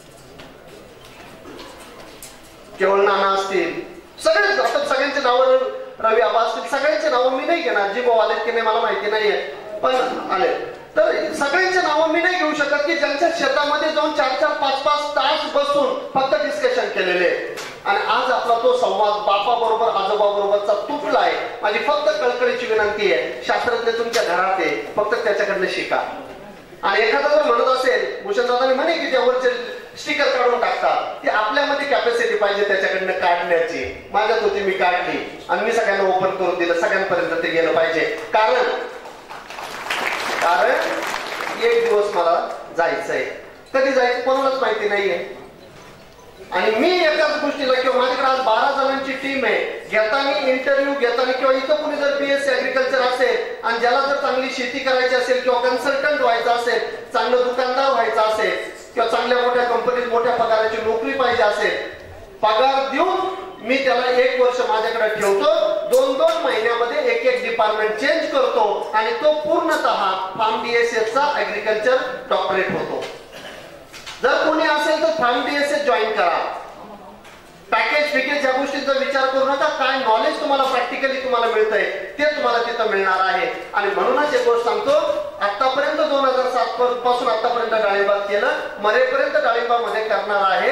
केवळ नाना असतील, सगळे आता सगळ्यांचे नावं, रवी आबा असतील, सगळ्यांचे नावं मी नाही घेणार. जी भाऊ आलेत की नाही मला माहिती नाहीये, पण आले तर सगळ्यांचे नावं मी नाही घेऊ शकत की ज्यांच्या शेतामध्ये जाऊन चार चार पाच पाच तास बसून फक्त डिस्कशन केलेले. आणि आज आपला तो संवाद बापा बरोबर आजोबा बरोबरचा तुटला आहे. माझी फक्त कळकळीची विनंती आहे, शास्त्रज्ञ तुमच्या घरात आहे, फक्त त्याच्याकडनं शिका. आणि एखादा जर म्हणत असेल, भूषण दादाने म्हणे की त्यावरचे स्टिकर काढून टाकतात, ती आपल्यामध्ये कॅपॅसिटी पाहिजे त्याच्याकडनं काढण्याची. माझ्यात होती, मी काढली आणि मी सगळ्यांना ओपन करून दिलं, सगळ्यांपर्यंत ते गेलं पाहिजे. कारण कारण एक दिवस मला जायचंय, कधी जायचं कोणालाच माहिती नाहीये. आणि मी एकाच गोष्टीला किंवा माझ्याकडे आज बारा जणांची टीम आहे, घेताना इंटरव्ह्यू घेताना किंवा इथं कुणी जर बीएससी ऍग्रिकल्चर असेल आणि ज्याला जर चांगली शेती करायची असेल किंवा कन्सल्टंट व्हायचं असेल, चांगलं दुकानदार व्हायचं असेल किंवा चांगल्या मोठ्या कंपनीत मोठ्या पगाराची नोकरी पाहिजे असेल, पगार देऊन मी त्याला एक वर्ष माझ्याकडे ठेवतो. दोन दोन महिन्यामध्ये एक एक डिपार्टमेंट चेंज करतो आणि तो पूर्णतः फार्म डीएसएस चा ऍग्रिकल्चर डॉक्टरेट होतो. जर कोणी असेल तर फार्म डीएसएस जॉईन करा. पॅकेज पॅकेज या गोष्टींचा विचार करू नका, काय नॉलेज तुम्हाला प्रॅक्टिकली तुम्हाला मिळतंय ते तुम्हाला तिथं मिळणार आहे. आणि म्हणूनच एक गोष्ट सांगतो, आतापर्यंत दोन हजार सात पासून आतापर्यंत डाळिंबात केलं, मरेपर्यंत डाळिंबामध्ये करणार आहे.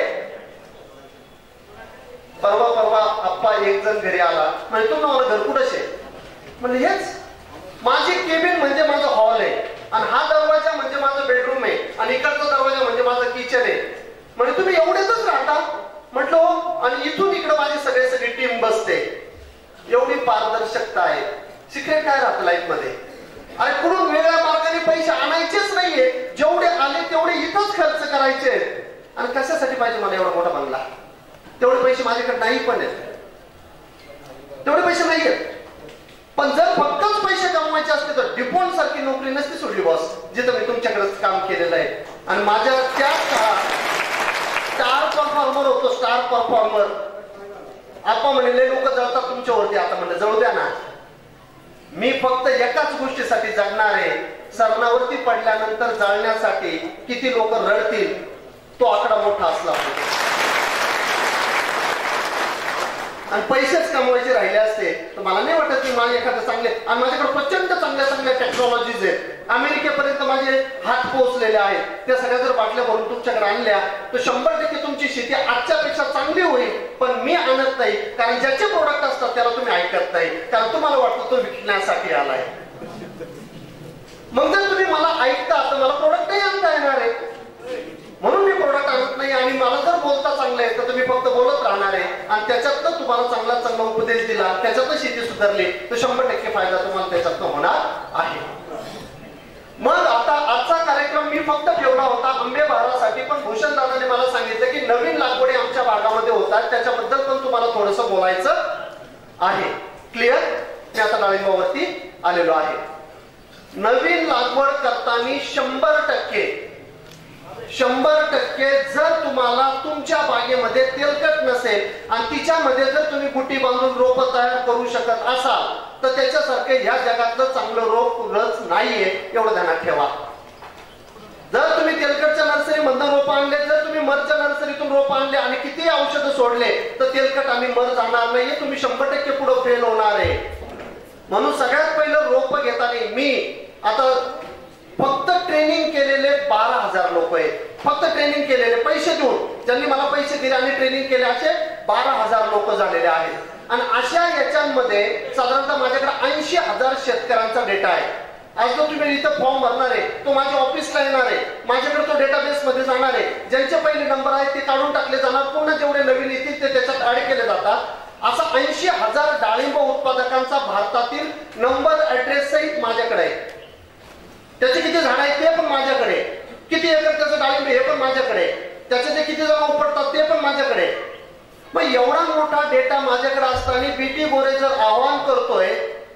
परवा परवा आप्पा एक जण घरी आला, म्हणजे तुम्हाला घर कुठंच आहे? म्हणजे हेच माझी केबिन म्हणजे माझा हॉल आहे, आणि हा दरवाजा म्हणजे माझं बेडरूम आहे, आणि इकडचा दरवाजा म्हणजे माझं किचन आहे. म्हणजे तुम्ही एवढेच राहता? म्हटलं हो. आणि इथून इकडे माझी सगळे सगळी टीम बसते. एवढी पारदर्शकता आहे. सिक्रेट काय राहतं लाईफ मध्ये? अरे कुठून वेगळ्या मार्गाने पैसे आणायचेच नाहीये, जेवढे आले तेवढे इथंच खर्च करायचे. आणि कशासाठी पाहिजे मला एवढा मोठा बंगला? तेवढे पैसे माझ्याकडे नाही पण आहेत, तेवढे पैसे नाही आहेत. पण जर फक्तच पैसे कमवायचे असते तर डिपॉन सारखी नोकरी नसती सोडली बॉस, जिथं मी तुमच्याकडे काम केलेलं आहे. आणि माझ्या त्याच काळात स्टार परफॉर्मर होतो, स्टार परफॉर्मर. आपण म्हणले लोक जळतात तुमच्यावरती, आता म्हणलं जळू द्या ना. मी फक्त एकाच गोष्टीसाठी जगणार आहे, सरणावरती पडल्यानंतर जाळण्यासाठी किती लोक रडतील तो आकडा मोठा असला पाहिजे. आणि पैसेच कमवायचे राहिले असते तर मला नाही वाटत की माझे एखादं चांगले, आणि माझ्याकडे प्रचंड चांगल्या चांगल्या टेक्नॉलॉजीज आहेत. अमेरिकेपर्यंत माझे हात पोहोचलेले आहेत. त्या सगळ्या जर बाटल्या भरून तुमच्याकडे आणल्या तर शंभर टक्के तुमची शेती आजच्या पेक्षा चांगली होईल. पण मी आणत नाही, कारण ज्याचे प्रोडक्ट असतात त्याला तुम्ही ऐकत नाही, कारण तुम्हाला वाटतं तो विकण्यासाठी आलाय. मग जर तुम्ही मला ऐकता तर मला प्रोडक्ट नाही आणता येणार आहे. म्हणून मी प्रोडक्ट आणत नाही. आणि मला जर बोलता चांगलं आहे तर तुम्ही फक्त बोलत राहणार आहे, आणि त्याच्यातनं तुम्हाला चांगला चांगला उपदेश दिला, त्याच्यातनं शेती सुधारली तर शंभर टक्के फायदा तुम्हाला त्याच्यातनं होणार आहे. मग आता आजचा कार्यक्रम मी फक्त ठेवला होता आंबे बहारासाठी, पण भूषण दादाने मला सांगितलं की नवीन लागवडी आमच्या भागामध्ये होतात, त्याच्याबद्दल पण तुम्हाला थोडंसं बोलायचं आहे. क्लिअर? मी आता डाळिंबावरती आलेलो आहे. नवीन लागवड करताना शंभर टक्के शंभर टक्के जर तुम्हाला तुमच्या बागेमध्ये तेलकट नसेल आणि तिच्यामध्ये जर तुम्ही गुटी बांधून रोप तयार करू शकत असाल तर त्याच्यासारखे ह्या जगातलं चांगलं रोप रच नाहीये, एवढं ध्यानात ठेवा. जर तुम्ही तेलकटच्या नर्सरीमधून रोप आणले, जर तुम्ही मरच्या नर्सरीतून रोप आणले आणि किती औषधं सोडले तर तेलकट आणि मर जाणार नाहीये, तुम्ही शंभर टक्के पुढे फेल होणार आहे. म्हणून सगळ्यात पहिलं रोप घेताना मी आता फक्त ट्रेनिंग केलेले बारा हजार लोक आहेत. फक्त ट्रेनिंग केलेले पैसे देऊन, ज्यांनी मला पैसे दिले आणि ट्रेनिंग केले असे बारा हजार लोक झालेले आहेत. आणि अशा याच्यामध्ये साधारणतः माझ्याकडे ऐंशी हजार शेतकऱ्यांचा डेटा आहे. आज जो तुम्ही इथं फॉर्म भरणार आहे तो माझ्या ऑफिसला येणार आहे, माझ्याकडे तो डेटाबेस मध्ये जाणार आहे. ज्यांचे पहिले नंबर आहेत ते काढून टाकले जाणार, पुन्हा जेवढे नवीन येतील ते त्याच्यात ऍड केले जातात. असा ऐंशी हजार डाळिंब उत्पादकांचा भारतातील नंबर ऍड्रेस सहित माझ्याकडे आहे. त्याचे किती झाड आहेत ते पण माझ्याकडे, किती एकर त्याचं डाळिंब हे पण माझ्याकडे, त्याचे ते किती जमा उपडतात ते पण माझ्याकडे. मग एवढा मोठा डेटा माझ्याकडे असताना बीटी गोरे जर आवाहन करतोय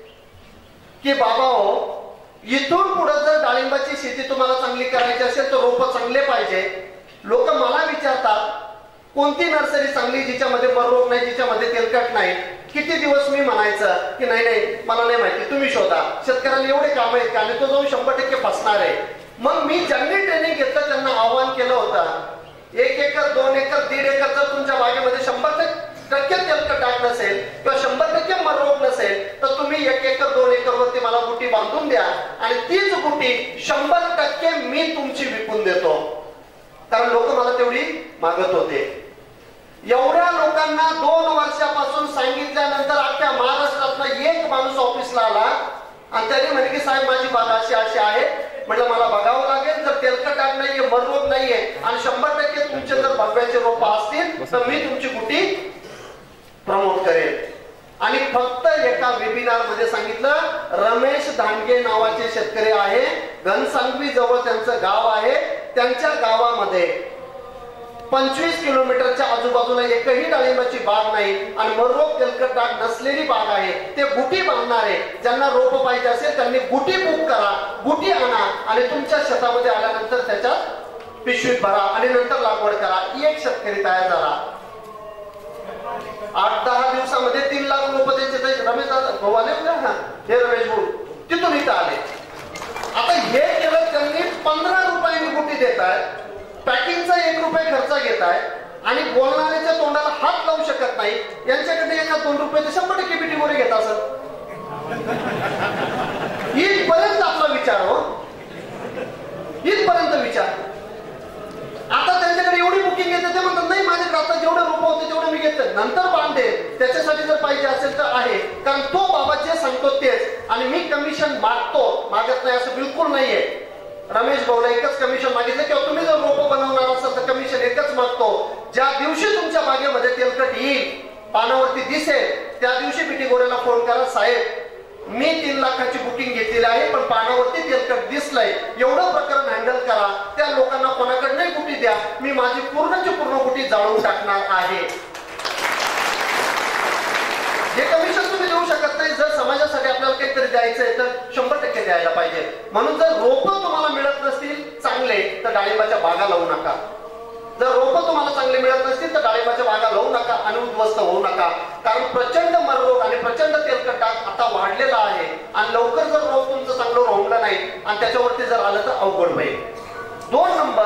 की बाबा हो, इथून पुढे जर डाळिंबाची शेती तुम्हाला चांगली करायची असेल तर रोप चांगले पाहिजे. लोक मला विचारतात कोणती नर्सरी चांगली जिच्यामध्ये मररोग नाही, जिच्यामध्ये तेलकट नाही. किती दिवस मी म्हणायचं की नाही नाही मला नाही माहिती, तुम्ही शोधा. शेतकऱ्यांना एवढे काम आहेत आणि तो जाऊन शंभर टक्के फसणार आहे. मग मी ज्यांनी ट्रेनिंग घेतलं त्यांना आव्हान केलं होतं, एक एकर दोन एकर दीड एकर जर तुमच्या बागेमध्ये शंभर टक्के तेलकट डाग नसेल किंवा शंभर टक्के मररोग नसेल तर तुम्ही एक एकर दोन एकर वरती मला गुटी बांधून द्या, आणि तीच गुटी शंभर टक्के मी तुमची विकून देतो. कारण लोक मला तेवढी मागत होते. एवढ्या लोकांना दोन वर्षापासून सांगितल्यानंतर अख्ख्या महाराष्ट्रातला एक माणूस ऑफिसला आला आणि त्याने म्हणे की साहेब माझी बाग अशी अशी आहे. म्हटलं मला बघावं लागेल, जर तेलकट डाग नाहीये, मररोग नाहीये आणि शंभर टक्के तुमचे जर भगव्याचे रोप असतील तर मी तुमची गुटी प्रमोट करेल. आणि फक्त एका वेबिनार मध्ये सांगितलं, रमेश धांडगे नावाचे शेतकरी आहे, घनसांगवी जवळ त्यांचं गाव आहे, त्यांच्या गावामध्ये पंचवीस किलोमीटरच्या आजूबाजूला एकही डाळिंबाची बाग नाही आणि मररोग तेलकट डाग नसलेली बाग आहे. ते गुटी बांधणारे, ज्यांना रोप पाहिजे असेल त्यांनी गुटी बुक करा, गुटी आणा आणि तुमच्या शेतामध्ये आल्यानंतर त्याच्यात पिशवीत भरा आणि नंतर लागवड करा. एक शेतकरी तयार झाला. आठ दहा दिवसामध्ये तीन लाख रोप त्यांचे रमेश भाऊ आले ना, हे रमेश भाऊ तिथून इथं आले. आता हे केलं त्यांनी, पंधरा रुपयांनी गुटी देत आहेत, पॅकिंगचा एक रुपये खर्च घेत आहे आणि बोलणाऱ्याच्या तोंडाला हात लावू शकत नाही. यांच्याकडे एका दोन रुपये तर शंभर टक्के बीटी गोरे घेत असत. इथपर्यंत आपला विचार हो. आणि मी कमिशन मागतो, मागत नाही असं बिलकुल नाहीये. रमेश भाऊला एकच कमिशन मागितलं किंवा तुम्ही जर रोपं बनवणार असाल तर कमिशन एकच मागतो. ज्या दिवशी तुमच्या बागेमध्ये तेलकट येईल, पानावरती दिसेल, त्या दिवशी पिटी गोरेला फोन करा, साहेब मी तीन लाखाची बुकिंग घेतलेली आहे पण पानावरती तेलकट दिसलंय, एवढं प्रकरण हँडल करा. त्या लोकांना कोणाकडनंही गुटी द्या, मी माझी पूर्णची पूर्ण गुटी जाळून टाकणार आहे. हे कमिशन तुम्ही देऊ शकत नाही. जर समाजासाठी आपल्याला काहीतरी द्यायचं आहे तर शंभर टक्के द्यायला पाहिजे. म्हणून जर रोपं तुम्हाला मिळत नसतील चांगले तर डाळिंबाच्या बागा लावू नका. जर रोपं तुम्हाला चांगले मिळत नसतील तर डाळिंबाच्या बागा लावू नका आणि उद्ध्वस्त होऊ नका. कारण प्रचंड मररोग आणि प्रचंड तेलकट डाग आता वाढलेला आहे आणि लवकर जर रोप तुमचं चांगलं रोवलं नाही आणि त्याच्यावरती जर आलं तर अवघड होईल. दोन नंबर,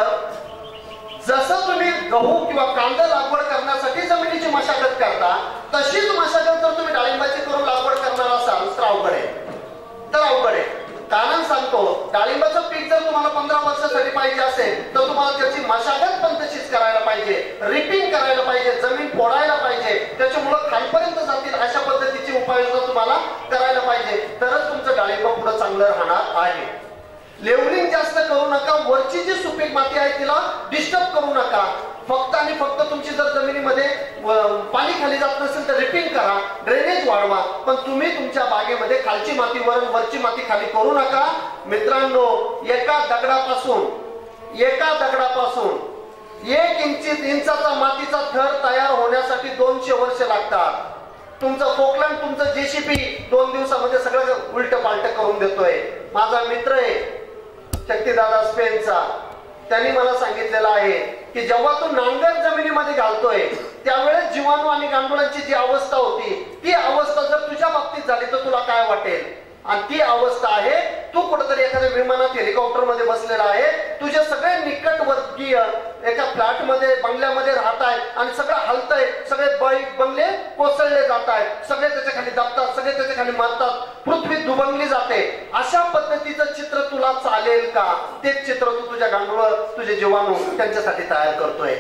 जसं तुम्ही गहू किंवा कांदा लागवड करण्यासाठी जमिनीची मशागत करता तशीच मशागत जर तुम्ही डाळिंबाची करून लागवड करणार असाल तर अवघड आहे. तर अवघड आहे. कारण सांगतो, डाळिंबाचं पीक जर तुम्हाला पंधरा वर्षासाठी पाहिजे असेल तर तुम्हाला त्याची मशागत पण तशीच करायला पाहिजे, रिपिंग करायला पाहिजे, जमीन फोडायला पाहिजे, त्याची मुळं खालपर्यंत जातील अशा पद्धतीची उपाययोजना तुम्हाला करायला पाहिजे. तरच तुमचं डाळिंब पुढे चांगलं राहणार आहे. लेवलिंग जास्त करू नका. वरची जी सुपीक माती आहे तिला डिस्टर्ब करू नका. फक्त आणि फक्त तुमची जर जमिनीमध्ये पाणी खाली जात नसेल तर रिपिंग करा, ड्रेनेज वाढवा, पण तुम्ही तुमच्या बागेमध्ये खालची माती वर, वरची माती खाली करू नका. मित्रांनो, एका दगडापासून एका दगडापासून एक इंची इंचाचा मातीचा थर तयार होण्यासाठी दोनशे वर्ष लागतात. तुमचं पोकलँड, तुमचं जेसीबी दोन दिवसामध्ये सगळं उलट पालट करून देतोय. माझा मित्र आहे शक्तिदादा स्पेनचा, त्यांनी मला सांगितलेलं आहे की जेव्हा तू नांगर जमिनीमध्ये घालतोय त्यावेळेस जीवाणू आणि गांडुळांची जी अवस्था होती ती अवस्था जर तुझ्या बाबतीत झाली तर तुला काय वाटेल. आणि ती अवस्था आहे, तू कुठेतरी एखाद्या विमानात हेलिकॉप्टर मध्ये बसलेला आहे, तुझे सगळे निकटवर्गीय एका फ्लॅट मध्ये बंगल्यामध्ये राहत आहेत आणि सगळं हलतंय, सगळे बंगले कोसळले जात आहेत, सगळे त्याच्या खाली दबतात, सगळे त्याच्या खाली मरतात, पृथ्वी दुबंगली जाते. अशा पद्धतीचं चित्र तुला चालेल का? तेच चित्र तू तुझ्या गांडूळ, तुझे जीवाणू त्यांच्यासाठी तयार करतोय.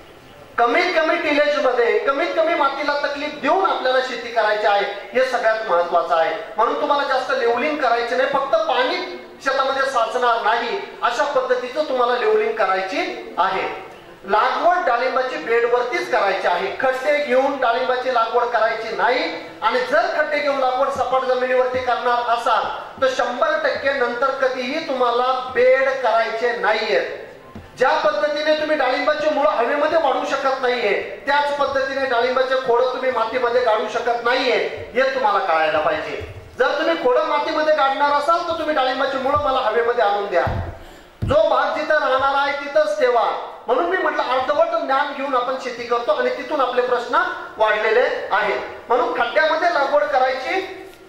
कमीत कमी टिलेज मध्ये, कमीत कमी मातीला तकलीफ देऊन आपल्याला शेती करायची आहे, हे सगळ्यात महत्वाचं आहे. म्हणून तुम्हाला जास्त लेवलिंग करायची नाही, फक्त पाणी शेतामध्ये साचणार नाही अशा पद्धतीचं तुम्हाला लेवलिंग करायची आहे. लागवड डाळिंबाची बेडवरतीच करायची आहे, खड्डे घेऊन डाळिंबाची लागवड करायची नाही. आणि जर खड्डे घेऊन लागवड सपाट जमिनीवरती करणार असाल तर शंभर टक्के नंतर कधीही तुम्हाला बेड करायचे नाहीये. ज्या पद्धतीने तुम्ही डाळिंबाची मुळं हवेमध्ये वाढू शकत नाहीये त्याच पद्धतीने डाळिंबाचे खोडं तुम्ही मातीमध्ये गाडू शकत नाहीये, हे तुम्हाला कळायला पाहिजे. जर तुम्ही खोडं मातीमध्ये काढणार असाल तर तुम्ही डाळिंबाची मुळं मला हवेमध्ये आणून द्या. जो भाग जिथं राहणार आहे तिथंच ठेवा. म्हणून मी म्हटलं अर्धवट ज्ञान घेऊन आपण शेती करतो आणि तिथून आपले प्रश्न वाढलेले आहेत. म्हणून खड्ड्यामध्ये लागवड करायची,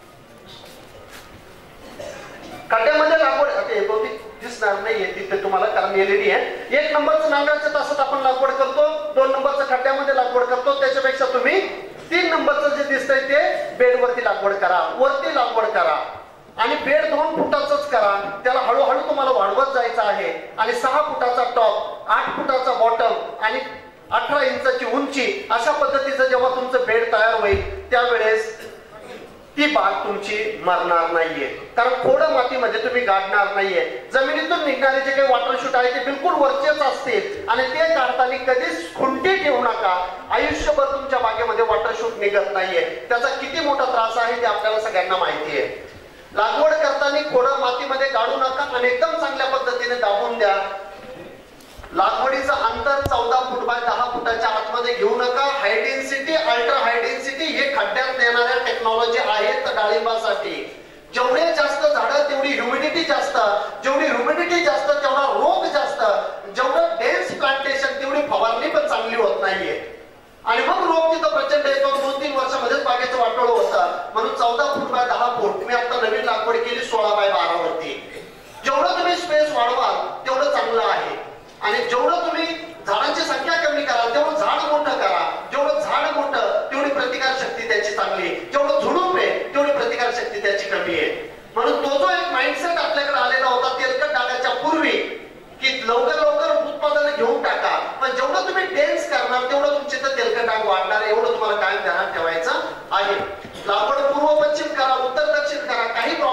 खड्ड्यामध्ये लागवड दिसणार नाहीये तिथे तुम्हाला, कारण एलईडी आहे. एक नंबरचं नांगराच्या तासात आपण लागवड करतो, दोन नंबरचं खड्ड्यामध्ये लागवड करतो. त्याच्यापेक्षा तुम्ही तीन नंबरचं जे दिसतंय ते बेडवरती लागवड करा, वरती लागवड करा. आणि बेड दोन फुटाचाच करा, त्याला हळूहळू तुम्हाला वाढवत जायचं आहे. आणि सहा फुटाचा टॉप, आठ फुटाचा बॉटम आणि अठरा इंचाची उंची, अशा पद्धतीचं जेव्हा तुमचं बेड तयार होईल त्यावेळेस ती बाग तुमची मरणार नाहीये, कारण खोडं मातीमध्ये तुम्ही गाडणार नाहीये. जमिनीतून निघणारे जे काही वॉटर शूट आहे ते बिलकुल वरचेच असतील आणि ते काढताना कधीच खुंटी ठेवू नका. आयुष्यभर तुमच्या बागेमध्ये वॉटर शूट निघत नाहीये, त्याचा किती मोठा त्रास आहे ते आपल्याला सगळ्यांना माहिती आहे. लागवड करताना खोडं मातीमध्ये गाडू नका आणि एकदम चांगल्या पद्धतीने दाबून द्या. लागवडीचं अंतर चौदा फूट बाय दहा फुटाच्या आतमध्ये घेऊ नका. High density, ultra high density हे खड्ड्यात येणाऱ्या टेक्नॉलॉजी आहेत डाळिंबासाठी. जेवढे जास्त झाडं तेवढी ह्युमिडिटी जास्त, जेवढी ह्युमिडिटी जास्त तेवढा रोग जास्त, जेवढं डेन्स प्लांटेशन तेवढी फवारणी पण चांगली होत नाहीये. आणि मग रोग तिथं प्रचंड येतो. दोन तीन वर्षामध्येच बागेचं वाटोळ होतं. म्हणून चौदा फूट बाय दहा फूट मी आता नवीन लागवड केली सोळा बाय बारा वरती. जेवढं तुम्ही स्पेस वाढवाल तेवढं चांगलं आहे. आणि जेवढं तुम्ही झाडांची संख्या कमी कराल तेवढं झाड मोठं करा. जेवढं झाड मोठं तेवढी प्रतिकार शक्ती त्याची चांगली, जेवढं झुडूप आहे तेवढी प्रतिकार शक्ती त्याची कमी आहे. म्हणून तो जो एक माइंडसेट आपल्याकडे आलेला होता तेलकट डागाच्या पूर्वी की लवकर लवकर उत्पादन घेऊन टाका, पण जेवढं तुम्ही डेन्स करणार तेवढं तुमचे तर तेलकट डाग वाढणार, एवढं तुम्हाला कायम ध्यानात ठेवायचं आहे. लागवड पूर्व पश्चिम करा, उत्तर दक्षिण करा, काही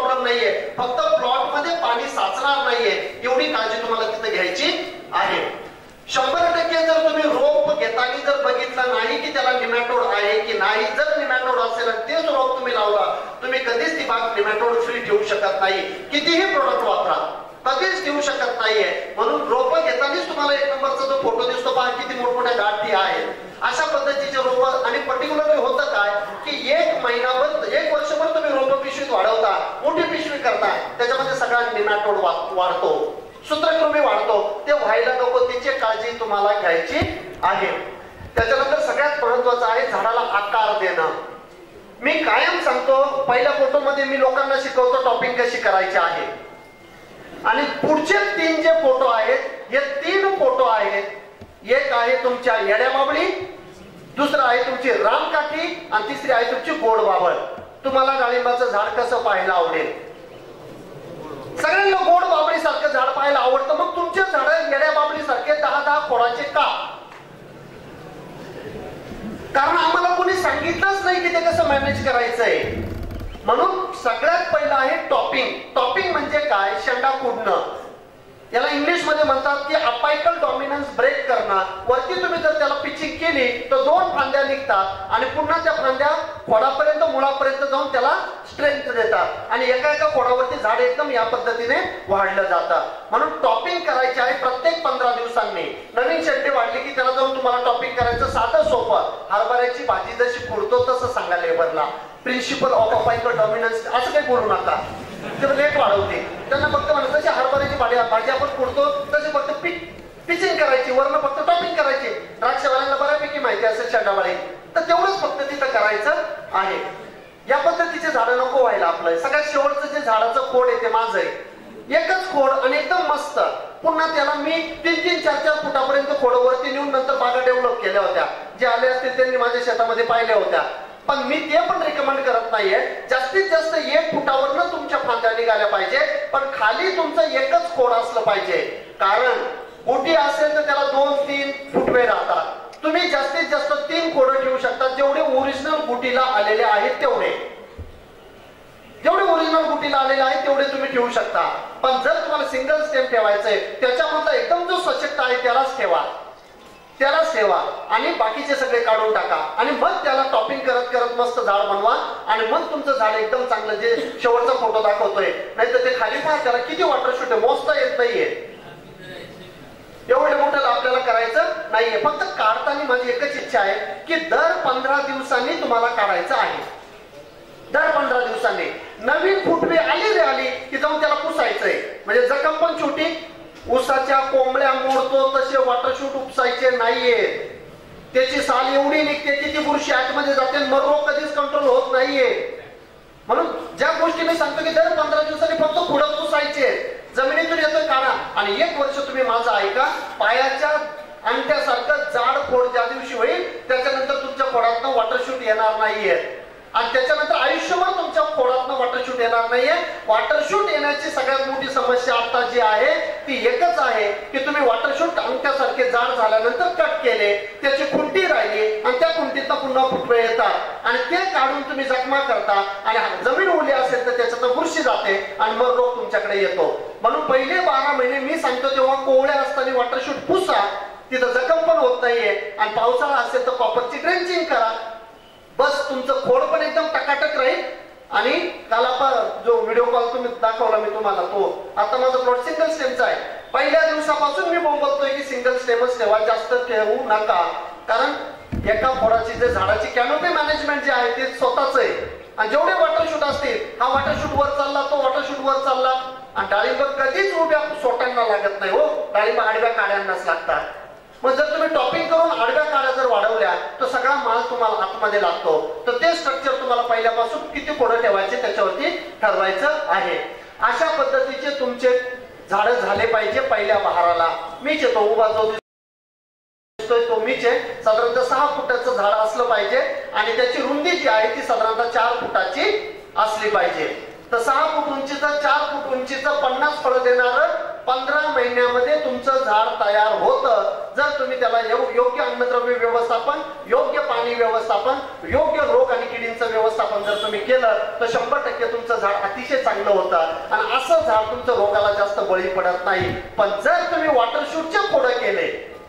फक्त प्लॉट मध्ये पाणी साचणार नाहीये एवढी काळजी तुम्हाला तिथे घ्यायची आहे. शंभर टक्के जर तुम्ही रोप घेताना जर बघितलं नाही की त्याला निमॅटोड आहे की नाही, जर निमॅटोड असेल आणि तेच रोप तुम्ही लावला, तुम्ही कधीच ती बाग निमॅटोड फ्री ठेवू शकत नाही. कितीही प्रोडक्ट वापरा, कधीच ठेवू शकत नाहीये. म्हणून रोप घेतानाच तुम्हाला एक नंबरचा जो फोटो दिसतो पहा, किती मोठमोठ्या गाठी आहेत. अशा पद्धतीचे रोप. आणि पर्टिक्युलरली होतं काय की एक महिनाभर एक वर्षभर तुम्ही रोप पिशवीत वाढवता, मोठी पिशवी करता, त्याच्यामध्ये सगळा निमॅटोड वाढतो, सूत्रकृमी वाढतो. ते व्हायला नको, त्याची काळजी तुम्हाला घ्यायची आहे. त्याच्यानंतर सगळ्यात महत्वाचं आहे झाडाला आकार देणं. मी कायम सांगतो, पहिल्या फोटो मध्ये मी लोकांना शिकवतो टॉपिंग कशी करायची आहे. आणि पुढचे तीन जे फोटो आहेत, हे तीन फोटो आहेत. एक आहे तुमच्या येड्या बाबळी, दुसरं आहे तुमची रामकाठी, आणि तिसरी आहे तुमची गोड बाबळ. तुम्हाला डाळिंबाचं झाड कसं पाहायला आवडेल? सगळ्यांना गोड बाबळी सारखं झाड पाहायला आवडतं. मग तुमचे झाड येड्या बाबळी सारखे दहा दहा खोडाचे का? कारण आम्हाला कोणी सांगितलंच नाही की ते कसं मॅनेज करायचंय. म्हणून सगळ्यात पहिलं आहे टॉपिंग. टॉपिंग म्हणजे काय? शेंडा कुडणं. याला इंग्लिश मध्ये म्हणतात की अपायकल डॉमिनन्स ब्रेक करणं. वरती तुम्ही जर त्याला पिचिंग केली तर दोन फांद्या निघतात आणि पुन्हा त्या फांद्या खोडापर्यंत मुळापर्यंत जाऊन त्याला स्ट्रेंथ देतात आणि एका एका खोडावरती झाड एकदम या पद्धतीने वाढलं जातं. म्हणून टॉपिंग करायची आहे प्रत्येक पंधरा दिवसांनी. नवीन शेंडे वाढली की त्याला जाऊन तुम्हाला टॉपिंग करायचं. साधं सोपं, हरभऱ्याची भाजी जशी फोडतो तसं सांगा लेबरला. प्रिन्सिपल ऑफ अपायकल डॉमिनन्स असं काही बोलू नका, ते लेट वाढवते. त्यांना फक्त म्हणत तशी हरभऱ्याची भाजी भाजी आपण फोडतो तशी फक्त पिचिंग करायची, वरनं फक्त टॉपिंग करायची. द्राक्षवाल्यांना बऱ्यापैकी माहिती असेल शेंडाबाळी, तर तेवढंच फक्त तिथं करायचं आहे. या पद्धतीचे झाडं नको व्हायला. आपलं सगळ्यात शेवटचं जे झाडाचं खोड आहे ते माझं आहे. एकच खोड आणि एकदम मस्त. पुन्हा त्याला मी तीन तीन चार चार फुटापर्यंत खोड वरती नेऊन नंतर बागा डेव्हलप केल्या होत्या. जे आले असतील त्यांनी माझ्या शेतामध्ये पाहिल्या होत्या. पण मी ते पण रिकमेंड करत नाहीये. जास्तीत जास्त एक फुटावरनं तुमच्या फांद्या निघाल्या पाहिजे, पण खाली तुमचं एकच खोड असलं पाहिजे. कारण गुटी असेल तर त्याला दोन तीन फुटवे राहतात. तुम्ही जास्तीत जास्त तीन खोड ठेवू शकता, जेवढे ओरिजिनल गुटीला आलेले आहेत तेवढे. जेवढे ओरिजिनल गुटीला आलेले आहेत तेवढे तुम्ही ठेवू शकता. पण जर तुम्हाला सिंगल स्टेम ठेवायचंय, त्याच्यामधला एकदम जो सशक्त आहे त्यालाच ठेवा, त्यालाच ठेवा आणि बाकीचे सगळे काढून टाका. आणि मग त्याला टॉपिंग करत करत मस्त झाड बनवा. आणि मग तुमचं झाड एकदम चांगलं, जे शेवटचा फोटो दाखवतोय, नाही तर ते खाली पहा त्याला किती वॉटर शूट आहे, मोजता येत नाहीये. एवढे मोठं आपल्याला करायचं नाहीये. फक्त काढताना माझी एकच इच्छा आहे की दर पंधरा दिवसांनी तुम्हाला काढायचं आहे. दर पंधरा दिवसांनी नवीन फुटवी आली रे आली की जाऊन त्याला पुसायचंय. म्हणजे जखम पण छोटी. ऊसाच्या कोंबड्या मोडतो तसे वॉटरशूट उपसायचे नाहीये. त्याची साल एवढी निघते की ती बुरशी आतमध्ये जाते, मग रोग कधीच कंट्रोल होत नाहीये. म्हणून ज्या गोष्टी मी सांगतो की दर पंधरा दिवसांनी फक्त खुडं पुसायचे, जमिनीतून येतं काढा. आणि एक वर्ष तुम्ही माझं ऐका, पायाच्या अंगठ्यासारखं जाड खोड ज्या दिवशी होईल त्याच्यानंतर तुमच्या खोडातनं वॉटरशूट येणार नाहीये. आणि त्याच्यानंतर आयुष्यभर तुमच्या खोडातनं वॉटरशूट येणार नाहीये. वॉटरशूट येण्याची सगळ्यात मोठी समस्या आता जी आहे ती एकच आहे की तुम्ही वॉटरशूट अंगठ्यासारखे जाड झाल्यानंतर कट केले, त्याची खुंटी राहिली आणि त्या खुंटीतनं पुन्हा फुटवे येतात आणि ते काढून तुम्ही जखमा करता आणि जमीन ओली असेल तर त्याच्यात बुरशी जाते आणि मग रोग तुमच्याकडे येतो. म्हणून पहिले बारा महिने मी सांगतो तेव्हा कोवळ्या असताना वॉटरशूट पुसा, तिथं जखम पण होत नाहीये. आणि पावसाळा असेल तर कॉपरची ड्रेंचिंग करा. बस तुमचं खोड पण एकदम टकाटक राहील. आणि काल आपण जो व्हिडिओ कॉल तुम्ही दाखवला मी तुम्हाला, तो आता माझा प्लॉट सिंगल स्टेमचा आहे. पहिल्या दिवसापासून मी बोलतोय की सिंगल स्टेमच ठेवा, जास्त ठेवू नका. कारण एका खोडाची जे झाडाची कॅनोपी मॅनेजमेंट जे आहे ते स्वतःच आहे. आणि जेवढे वॉटरशूट असतील, हा वॉटरशूट वर चालला, तो वॉटरशूट वर चालला. आणि डाळिंब कधीच उभ्या सोटांना लागत नाही हो, डाळिंब आडव्या काड्यांनाच लागतात. मग जर तुम्ही टॉपिंग करून आडव्या काड्या जर वाढवल्या तर सगळा माल तुम्हाला आतमध्ये लागतो. तर ते स्ट्रक्चर तुम्हाला पहिल्यापासून किती खोडं ठेवायचे त्याच्यावरती ठरवायचं आहे. अशा पद्धतीचे तुमचे झाड झाले पाहिजे पहिल्या बहाराला. मीच येतो उभा जो दिसतोय तो मीच आहे. साधारणतः सहा फुटाचं झाड असलं पाहिजे आणि त्याची रुंदी जी आहे ती साधारणतः चार फुटाची असली पाहिजे. तर सहा फूट उंचीचं, चार फूट उंचीचं, पन्नास फळं देणारं पंधरा महिन्यामध्ये तुमचं झाड तयार होतं. जर तुम्ही त्याला योग्य अन्नद्रव्य व्यवस्थापन, योग्य पाणी व्यवस्थापन, योग्य रोग आणि किडींचं व्यवस्थापन जर तुम्ही केलं तर शंभर टक्के तुमचं झाड अतिशय चांगलं होतं आणि असं झाड तुमचं रोगाला जास्त बळी पडत नाही. पण जर तुम्ही वॉटरशूटचे खोडं केले,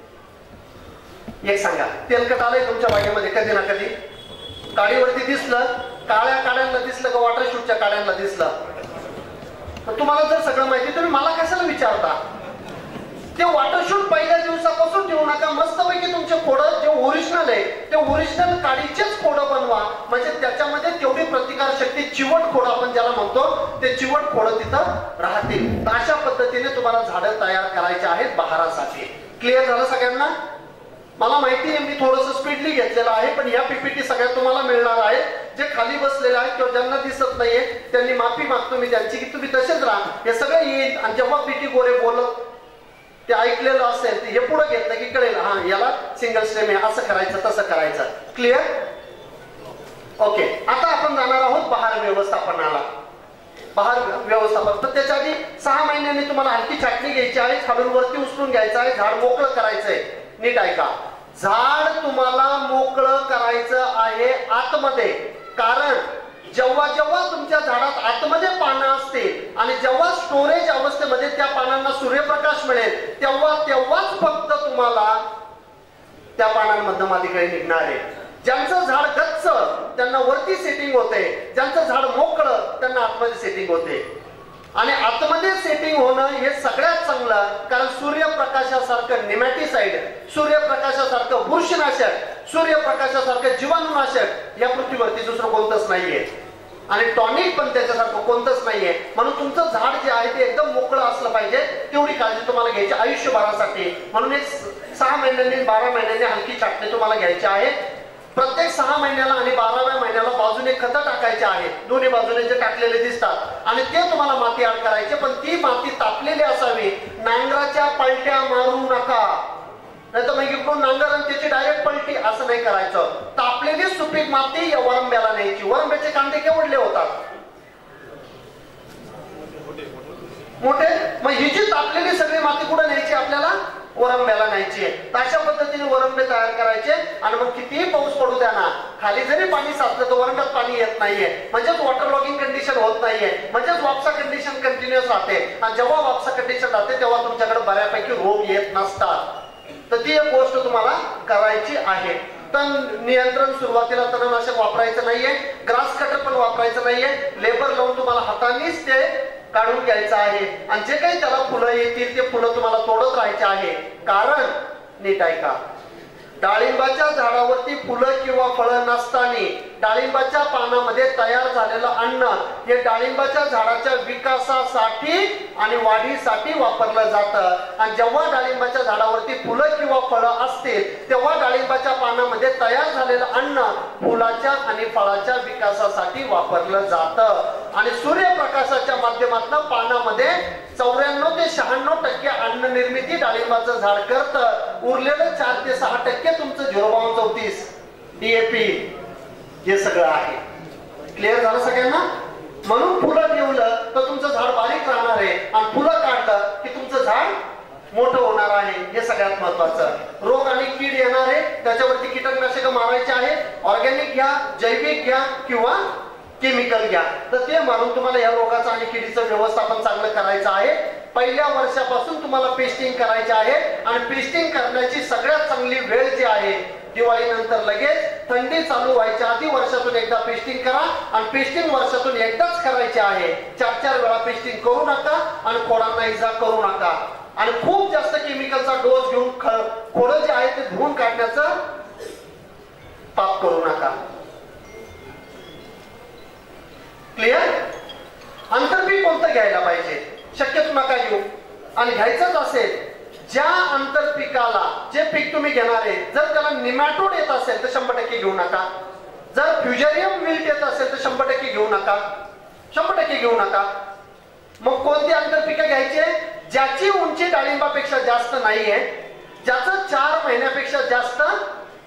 एक सांगा, तेलकट आलंय तुमच्या बागेमध्ये कधी ना कधी, काडीवरती दिसलं, काळ्या काड्यांना दिसलं का वॉटरशूटच्या काड्यांना दिसलं, तुम्हाला जर सगळं माहिती तुम्ही मला कशाला विचारता? ते वॉटरशूट पहिल्या दिवसापासून ठेवू नका, मस्तपैकी तुमचे खोडं जे ओरिजिनल आहे ते ओरिजिनल काडीचेच खोडं बनवा, म्हणजे त्याच्यामध्ये तेवढी प्रतिकार शक्ती, चिवट खोडं आपण ज्याला म्हणतो ते चिवट खोडं तिथं राहतील. अशा पद्धतीने तुम्हाला झाडं तयार करायचे आहेत बहारासाठी. क्लिअर झालं सगळ्यांना? मला माहिती आहे मी थोडंसं स्पीडली घेतलेलं आहे, पण या पीपीटी सगळ्या तुम्हाला मिळणार आहे. जे खाली बसलेले आहेत किंवा ज्यांना दिसत नाहीये त्यांनी माफी मागतो मी त्यांची की तुम्ही तसेच राहा, हे सगळं येईल. आणि जेव्हा पीटी गोरे बोलत ते ऐकलेलं असेल हे पुढे घेतलं की कळेल, हा याला सिंगल स्टेम आहे, असं करायचं तसं करायचं. क्लिअर? ओके, आता आपण जाणार आहोत बहार व्यवस्थापनाला. बहार व्यवस्थापन तर त्याच्या आधी सहा महिन्यांनी तुम्हाला हलकी छाटणी घ्यायची आहे, खालून वरती उचलून घ्यायचं आहे, झाड मोकळं करायचंय. नीट ऐका, झाड तुम्हाला मोकळं करायचं आहे आतमध्ये, कारण जेव्हा जेव्हा तुमच्या झाडात आतमध्ये पानं असतील आणि जेव्हा स्टोरेज अवस्थेमध्ये त्या पानांना सूर्यप्रकाश मिळेल तेव्हा तेव्हाच फक्त तुम्हाला त्या पानांमधनं मातीकळी निघणार आहे. ज्यांचं झाड गच्च त्यांना वरती सेटिंग होते, ज्यांचं झाड मोकळं त्यांना आतमध्ये सेटिंग होते. आणि आतमध्ये सेटिंग होणं हे सगळ्यात चांगलं, कारण सूर्यप्रकाशासारखं निमॅटिसाइड, सूर्यप्रकाशासारखं बुरशीनाशक, सूर्यप्रकाशासारखं जीवाणूनाशक या पृथ्वीवरती दुसरं कोणतंच नाहीये. आणि टॉनिक पण त्याच्यासारखं कोणतंच नाहीये. म्हणून तुमचं झाड जे आहे ते एकदम मोकळं असलं पाहिजे, तेवढी काळजी तुम्हाला घ्यायची आयुष्यभरासाठी. म्हणून एक सहा महिन्यांनी बारा महिन्यांनी हलकी छाटणी तुम्हाला घ्यायची आहे. प्रत्येक सहा महिन्याला आणि बाराव्या महिन्याला बाजूने खतं टाकायचे आहेत, दोन्ही बाजूने जे टाकलेले दिसतात, आणि ते तुम्हाला माती आड करायचे. पण ती माती तापलेली असावी, नांगराच्या पलट्या मारू नका, नाही तर मग इकडून नांगर आणि त्याची डायरेक्ट पलटी, असं नाही करायचं. तापलेली सुपीक माती या वरंब्याला न्यायची. वरंब्याचे कांदे केवढले होतात? मोठे. मग ही जी तापलेली सगळी माती कुठे न्यायची? आपल्याला वरंब्याला न्यायची आहे. अशा पद्धतीने वरंबे तयार करायचे. आणि मग कितीही पाऊस पडू द्या ना, खाली जरी पाणी साचलं तर वरंब्यात पाणी येत नाहीये, म्हणजेच वॉटर लॉगिंग कंडिशन होत नाहीये, म्हणजेच वापसा कंडिशन कंटिन्युअस राहते. आणि जेव्हा वापसा कंडिशन राहते तेव्हा तुमच्याकडे बऱ्यापैकी रोग येत नसतात. तर ती एक गोष्ट तुम्हाला करायची आहे. तण नियंत्रण सुरुवातीला तणनाशक वापरायचं नाहीये, ग्रास कटर पण वापरायचं नाहीये, लेबर लावून तुम्हाला हातानेच ते काढून घ्यायचं आहे. आणि जे काही त्याला फुलं येतील ते फुलं तुम्हाला तोडत राहायचे आहे. कारण नीट ऐका, डाळिंबाच्या झाडावरती फुलं किंवा फळं नसताना डाळिंबाच्या पानामध्ये तयार झालेलं अन्न हे डाळिंबाच्या झाडाच्या विकासासाठी आणि वाढीसाठी वापरलं जातं. आणि जेव्हा डाळिंबाच्या झाडावरती फुलं किंवा फळं असतील तेव्हा डाळिंबाच्या पानामध्ये तयार झालेलं अन्न फुलाच्या आणि फळाच्या विकासासाठी वापरलं जातं. आणि सूर्यप्रकाशाच्या माध्यमातून पानामध्ये चौऱ्याण्णव ते शहाण्णव टक्के अन्न निर्मिती डाळिंबाचं झाड करतं. उरलेलं चार ते सहा टक्के तुमचं झिरो बावन चौतीस डीएपी हे सगळं आहे. क्लिअर झालं सगळ्यांना? म्हणून फुलं ठेवलं तर तुमचं झाड बारीक राहणार आहे आणि फुलं काढलं की तुमचं झाड मोठं होणार आहे. हे सगळ्यात महत्वाचं. रोग आणि कीड येणार आहे त्याच्यावरती कीटकनाशक मारायचे आहे. ऑर्गॅनिक घ्या, जैविक घ्या किंवा केमिकल घ्या, तर ते मारून तुम्हाला या रोगाचं आणि किडीचं व्यवस्थापन चांगलं करायचं आहे. पहिल्या वर्षापासून तुम्हाला पेस्टिंग करायचे आहे. आणि पेस्टिंग करण्याची सगळ्यात चांगली वेळ जी आहे दिवाळी नंतर लगेच, थंडी चालू व्हायच्या आधी वर्षातून एकदा पेस्टिंग करा. आणि पेस्टिंग वर्षातून एकदाच करायचे आहे. चार चार वेळा पेस्टिंग करू नका आणि खोडांना इजा करू नका. आणि खूप जास्त केमिकलचा डोस घेऊन खोडं जे आहे ते धुवून काढण्याचं पाप करू नका. क्लिअर? आंतरपीक कोणतं घ्यायला पाहिजे? शक्यतो नका घेऊ. आणि घ्यायचंच असेल ज्या आंतरपिकाला जे पीक तुम्ही घेणार आहे जर त्याला निमॅटोड येत असेल तर शंभर टक्के घेऊ नका. जर फ्युजेरियम विल्ट येत असेल तर शंभर टक्के घेऊ नका. शंभर टक्के घेऊ नका. मग कोणती आंतरपिकं घ्यायची? ज्याची उंची डाळिंबापेक्षा जास्त नाहीये, ज्याचं चार महिन्यापेक्षा जास्त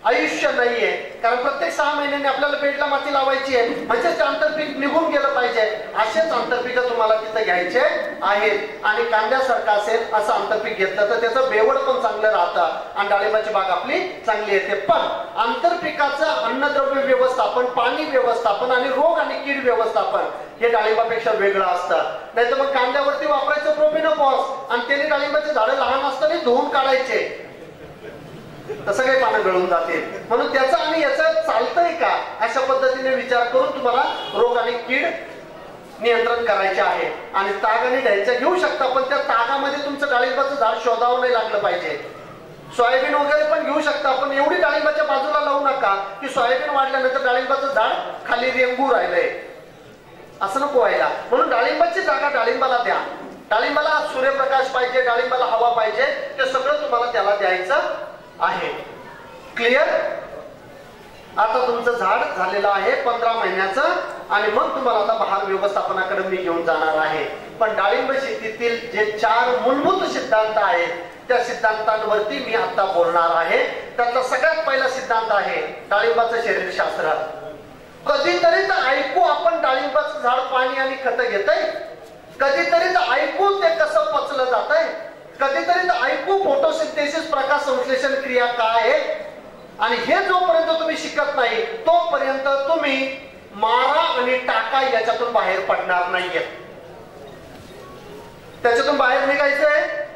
आयुष्य नाहीये, कारण प्रत्येक सहा महिन्यांनी आपल्याला बेडला माती लावायची आहे, म्हणजेच आंतरपीक निघून गेलं पाहिजे. असेच आंतरपीक तुम्हाला तिथे घ्यायचे आहेत. आणि कांद्यासारखं असेल असं आंतरपीक घेतलं तर त्याचं बेवड पण चांगलं राहतं आणि डाळिंबाची बाग आपली चांगली येते. पण आंतरपिकाचं अन्नद्रव्य व्यवस्थापन, पाणी व्यवस्थापन आणि रोग आणि कीड व्यवस्थापन हे डाळिंबापेक्षा वेगळं असतं. नाही तर मग कांद्यावरती वापरायचं प्रोपिनोफॉस आणि त्याने डाळिंबाचे झाडं लहान असताना धुवून काढायचे, तसं काही पानं गळून जातील. म्हणून त्याचं आणि याचं चालतंय का अशा पद्धतीने विचार करून तुम्हाला रोग आणि कीड नियंत्रण करायचे आहे. आणि तागाने घ्यायचं घेऊ शकता, पण त्या तागामध्ये तुमचं डाळिंबाचं झाड शोधावं नाही लागलं पाहिजे. सोयाबीन वगैरे पण घेऊ शकता, पण एवढी डाळिंबाच्या बाजूला लावू नका की सोयाबीन वाढल्यानंतर डाळिंबाचं झाड खाली रेंगू राहिलंय, असं नको व्हायला. म्हणून डाळिंबाची जागा डाळिंबाला द्या. डाळिंबाला सूर्यप्रकाश पाहिजे, डाळिंबाला हवा पाहिजे, ते सगळं तुम्हाला त्याला द्यायचं आहे. क्लिअर? आता तुमचं झाड झालेलं आहे पंधरा महिन्याचं आणि मग तुम्हाला आता बहार व्यवस्थापनाकडे मी घेऊन जाणार आहे. पण डाळिंब शेतीतील जे चार मूलभूत सिद्धांत आहेत त्या सिद्धांतांवरती मी आता बोलणार आहे. त्यातला सगळ्यात पहिला सिद्धांत आहे डाळिंबाचं शरीरशास्त्र. कधीतरी तर ऐकू आपण डाळिंबाचं झाड पाणी आणि खतं घेतंय, कधीतरी तर ऐकू ते कसं पचलं जातंय, कधीतरी तर ऐकू फोटोसिंथेसिस प्रकाश संश्लेषण क्रिया काय आहे. आणि हे जोपर्यंत तुम्ही शिकत नाही तोपर्यंत तुम्ही मारा आणि टाका याच्यातून बाहेर पडणार नाहीये. त्याच्यातून बाहेर निघायचंय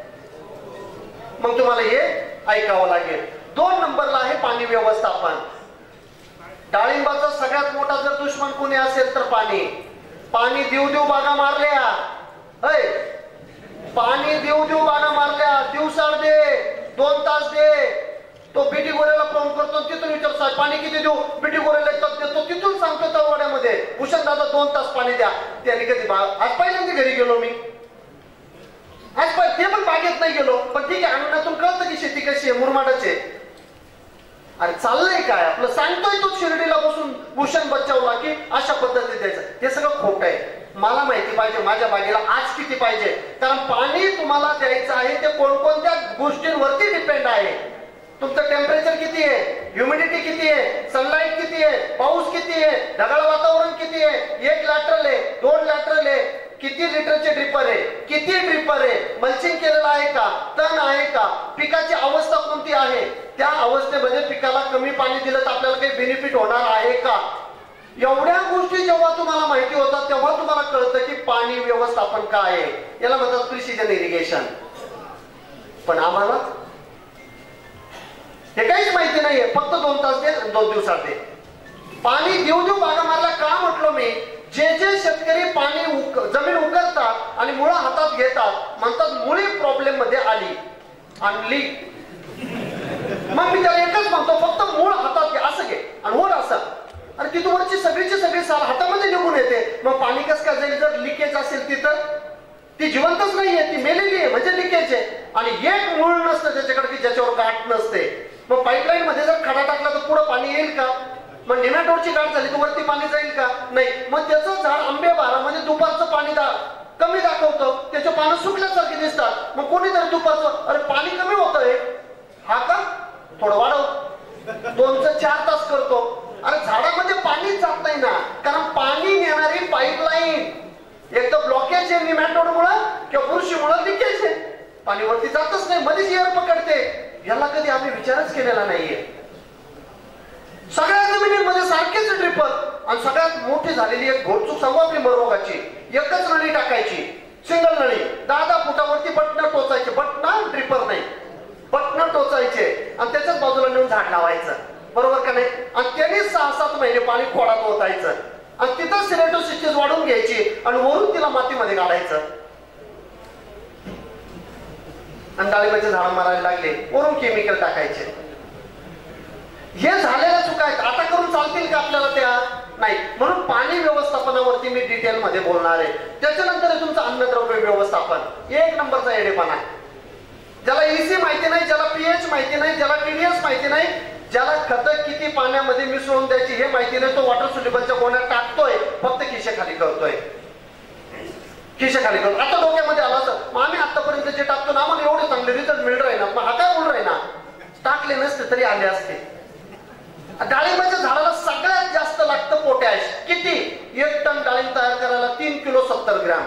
मग तुम्हाला हे ऐकावं लागेल. दोन नंबरला आहे पाणी व्यवस्थापन. डाळिंबाचा सगळ्यात मोठा जर दुश्मन कोणी असेल तर पाणी. पाणी देऊ देऊ बागा मारल्या, अय पाणी देऊ देऊ बागा मारल्या, दिवसाड दे, दोन तास दे. तो बिटी गोऱ्याला फोन करतो, तिथून विचारतो पाणी किती देऊ, बिटी गोऱ्याला देतो, तिथून सांगतो तळवाड्यामध्ये भूषण दादा दोन तास पाणी द्या. त्याने कधी आज पहिल्यांदा घरी गेलो मी, आज ते पण बागेत नाही गेलो, पण ठीक आहे अनुनातून कळतं की शेती कशी आहे, मुरमाडाचे. अरे चाललंय काय आपलं, सांगतोय तो शिर्डीला बसून भूषण बचावला की अशा पद्धतीने द्यायचं. हे सगळं खोट आहे. मला माहिती पाहिजे माझ्या बागेला आज किती पाहिजे, कारण पाणी तुम्हाला द्यायचं आहे ते कोणकोणत्या गोष्टींवरती डिपेंड आहे. तुमचं टेम्परेचर किती आहे, ह्युमिडिटी किती आहे, सनलाईट किती आहे, पाऊस किती आहे, ढगाळ वातावरण किती आहे, एक लॅटरल आहे, दोन लॅटरल आहे, किती लिटरचे ड्रिपर आहे, किती ड्रिपर आहे, मल्चिंग केलेलं आहे का, तण आहे का, पिकाची अवस्था कोणती आहे, त्या अवस्थेमध्ये पिकाला कमी पाणी दिलं तर आपल्याला काही बेनिफिट होणार आहे का. एवढ्या गोष्टी जेव्हा तुम्हाला माहिती होतात तेव्हा तुम्हाला कळतं की पाणी व्यवस्थापन काय आहे. याला म्हणतात प्रिसिजन इरिगेशन. पण आम्हाला हे काहीच माहिती नाहीये, फक्त दोन तास दे दोन दिवसात दे. पाणी देऊ देऊ बागा मारला का म्हटलो मी, जे जे शेतकरी पाणी उक, जमीन उकरतात आणि मुळं हातात घेतात म्हणतात मुळी प्रॉब्लेम मध्ये आली आणली. मग मी त्याला एकच म्हणतो, फक्त मूळ हातात घे, असं घे आणि वर असं. आणि ती वरची सगळीची सगळी साल हातामध्ये निघून येते. मग पाणी कसं काय जाईल जर लिकेज असेल ती, तर ती जिवंतच नाहीये, ती मेलेली आहे म्हणजे लिकेज आहे. आणि एक मूळ नसतं त्याच्याकडे की ज्याच्यावर गाठ नसते. मग पाईपलाईन मध्ये जर खडा टाकला तर पुढे पाणी येईल का, मग निमॅटोडची गाठ झाली तर वरती पाणी जाईल का, नाही. मग त्याचं झाड आंबे बारा म्हणजे दुपारचं पाणी दा कमी दाखवतं, त्याचे पानं सुकल्यासारखे दिसतात. मग कोणीतरी दुपारचं अरे पाणी कमी होतंय, हा का थोडं वाढव, दोनचं चार तास करतो. अरे झाडामध्ये पाणीच जात नाही ना, कारण पाणी नेणारी पाईपलाईन एक तर ब्लॉकेज आहे निमॅटोड मुळे किंवा बुरशीमुळे लिकेज आहे, पाणी वरती जातच नाही, मध्येच एअर पकडते. याला कधी आम्ही विचारच केलेला नाहीये. सगळ्या जमिनींमध्ये सारखेच ड्रिपर. आणि सगळ्यात मोठी झालेली एक घोडचूक सांगू आपली मरोगाची, एकच नळी टाकायची, सिंगल नळी, दहा दहा फुटावरती बटणं टोचायचे, बटणं ड्रिपर नाही, बटणं टोचायचे आणि त्याच्याच बाजूला नेऊन झाड लावायचं, बरोबर का नाही. आणि त्याने सहा सात महिने पाणी खोडात ओतायचं आणि तिथं सिलेटोसिस्टीस वाढून घ्यायची आणि वरून तिला मातीमध्ये काढायचं. आणि डाळिंबाचे झाड मारायला लागले, वरून केमिकल टाकायचे. हे झालेल्या चुका आहेत. आता करून चालतील का आपल्याला त्या, नाही. म्हणून पाणी व्यवस्थापनावरती मी डिटेल मध्ये बोलणार आहे. त्याच्यानंतर तुमचं अन्नद्रव्य व्यवस्थापन, एक नंबरचा येडेपणा. ज्याला ईसी माहिती नाही, ज्याला पीएच माहिती नाही, ज्याला टीडीएस माहिती नाही, ज्याला खत किती पाण्यामध्ये मिसळून द्यायची हे माहिती नाही, तो वॉटर सोल्युबलच्या गोण्यात टाकतोय, फक्त खिशे खाली करतोय, खिशे खाली करतो. आता डोक्यामध्ये आला असं, मग आम्ही आतापर्यंत जे टाकतो ना आम्हाला एवढे चांगले रिझल्ट मिळत राही ना, मग हा काय बोल राही ना, टाकले नसते तरी आले असते. डाळिंबाच्या झाडाला सगळ्यात जास्त लागतं पोटॅश. किती? एक टन डाळिंब तयार करायला तीन किलो सत्तर ग्रॅम.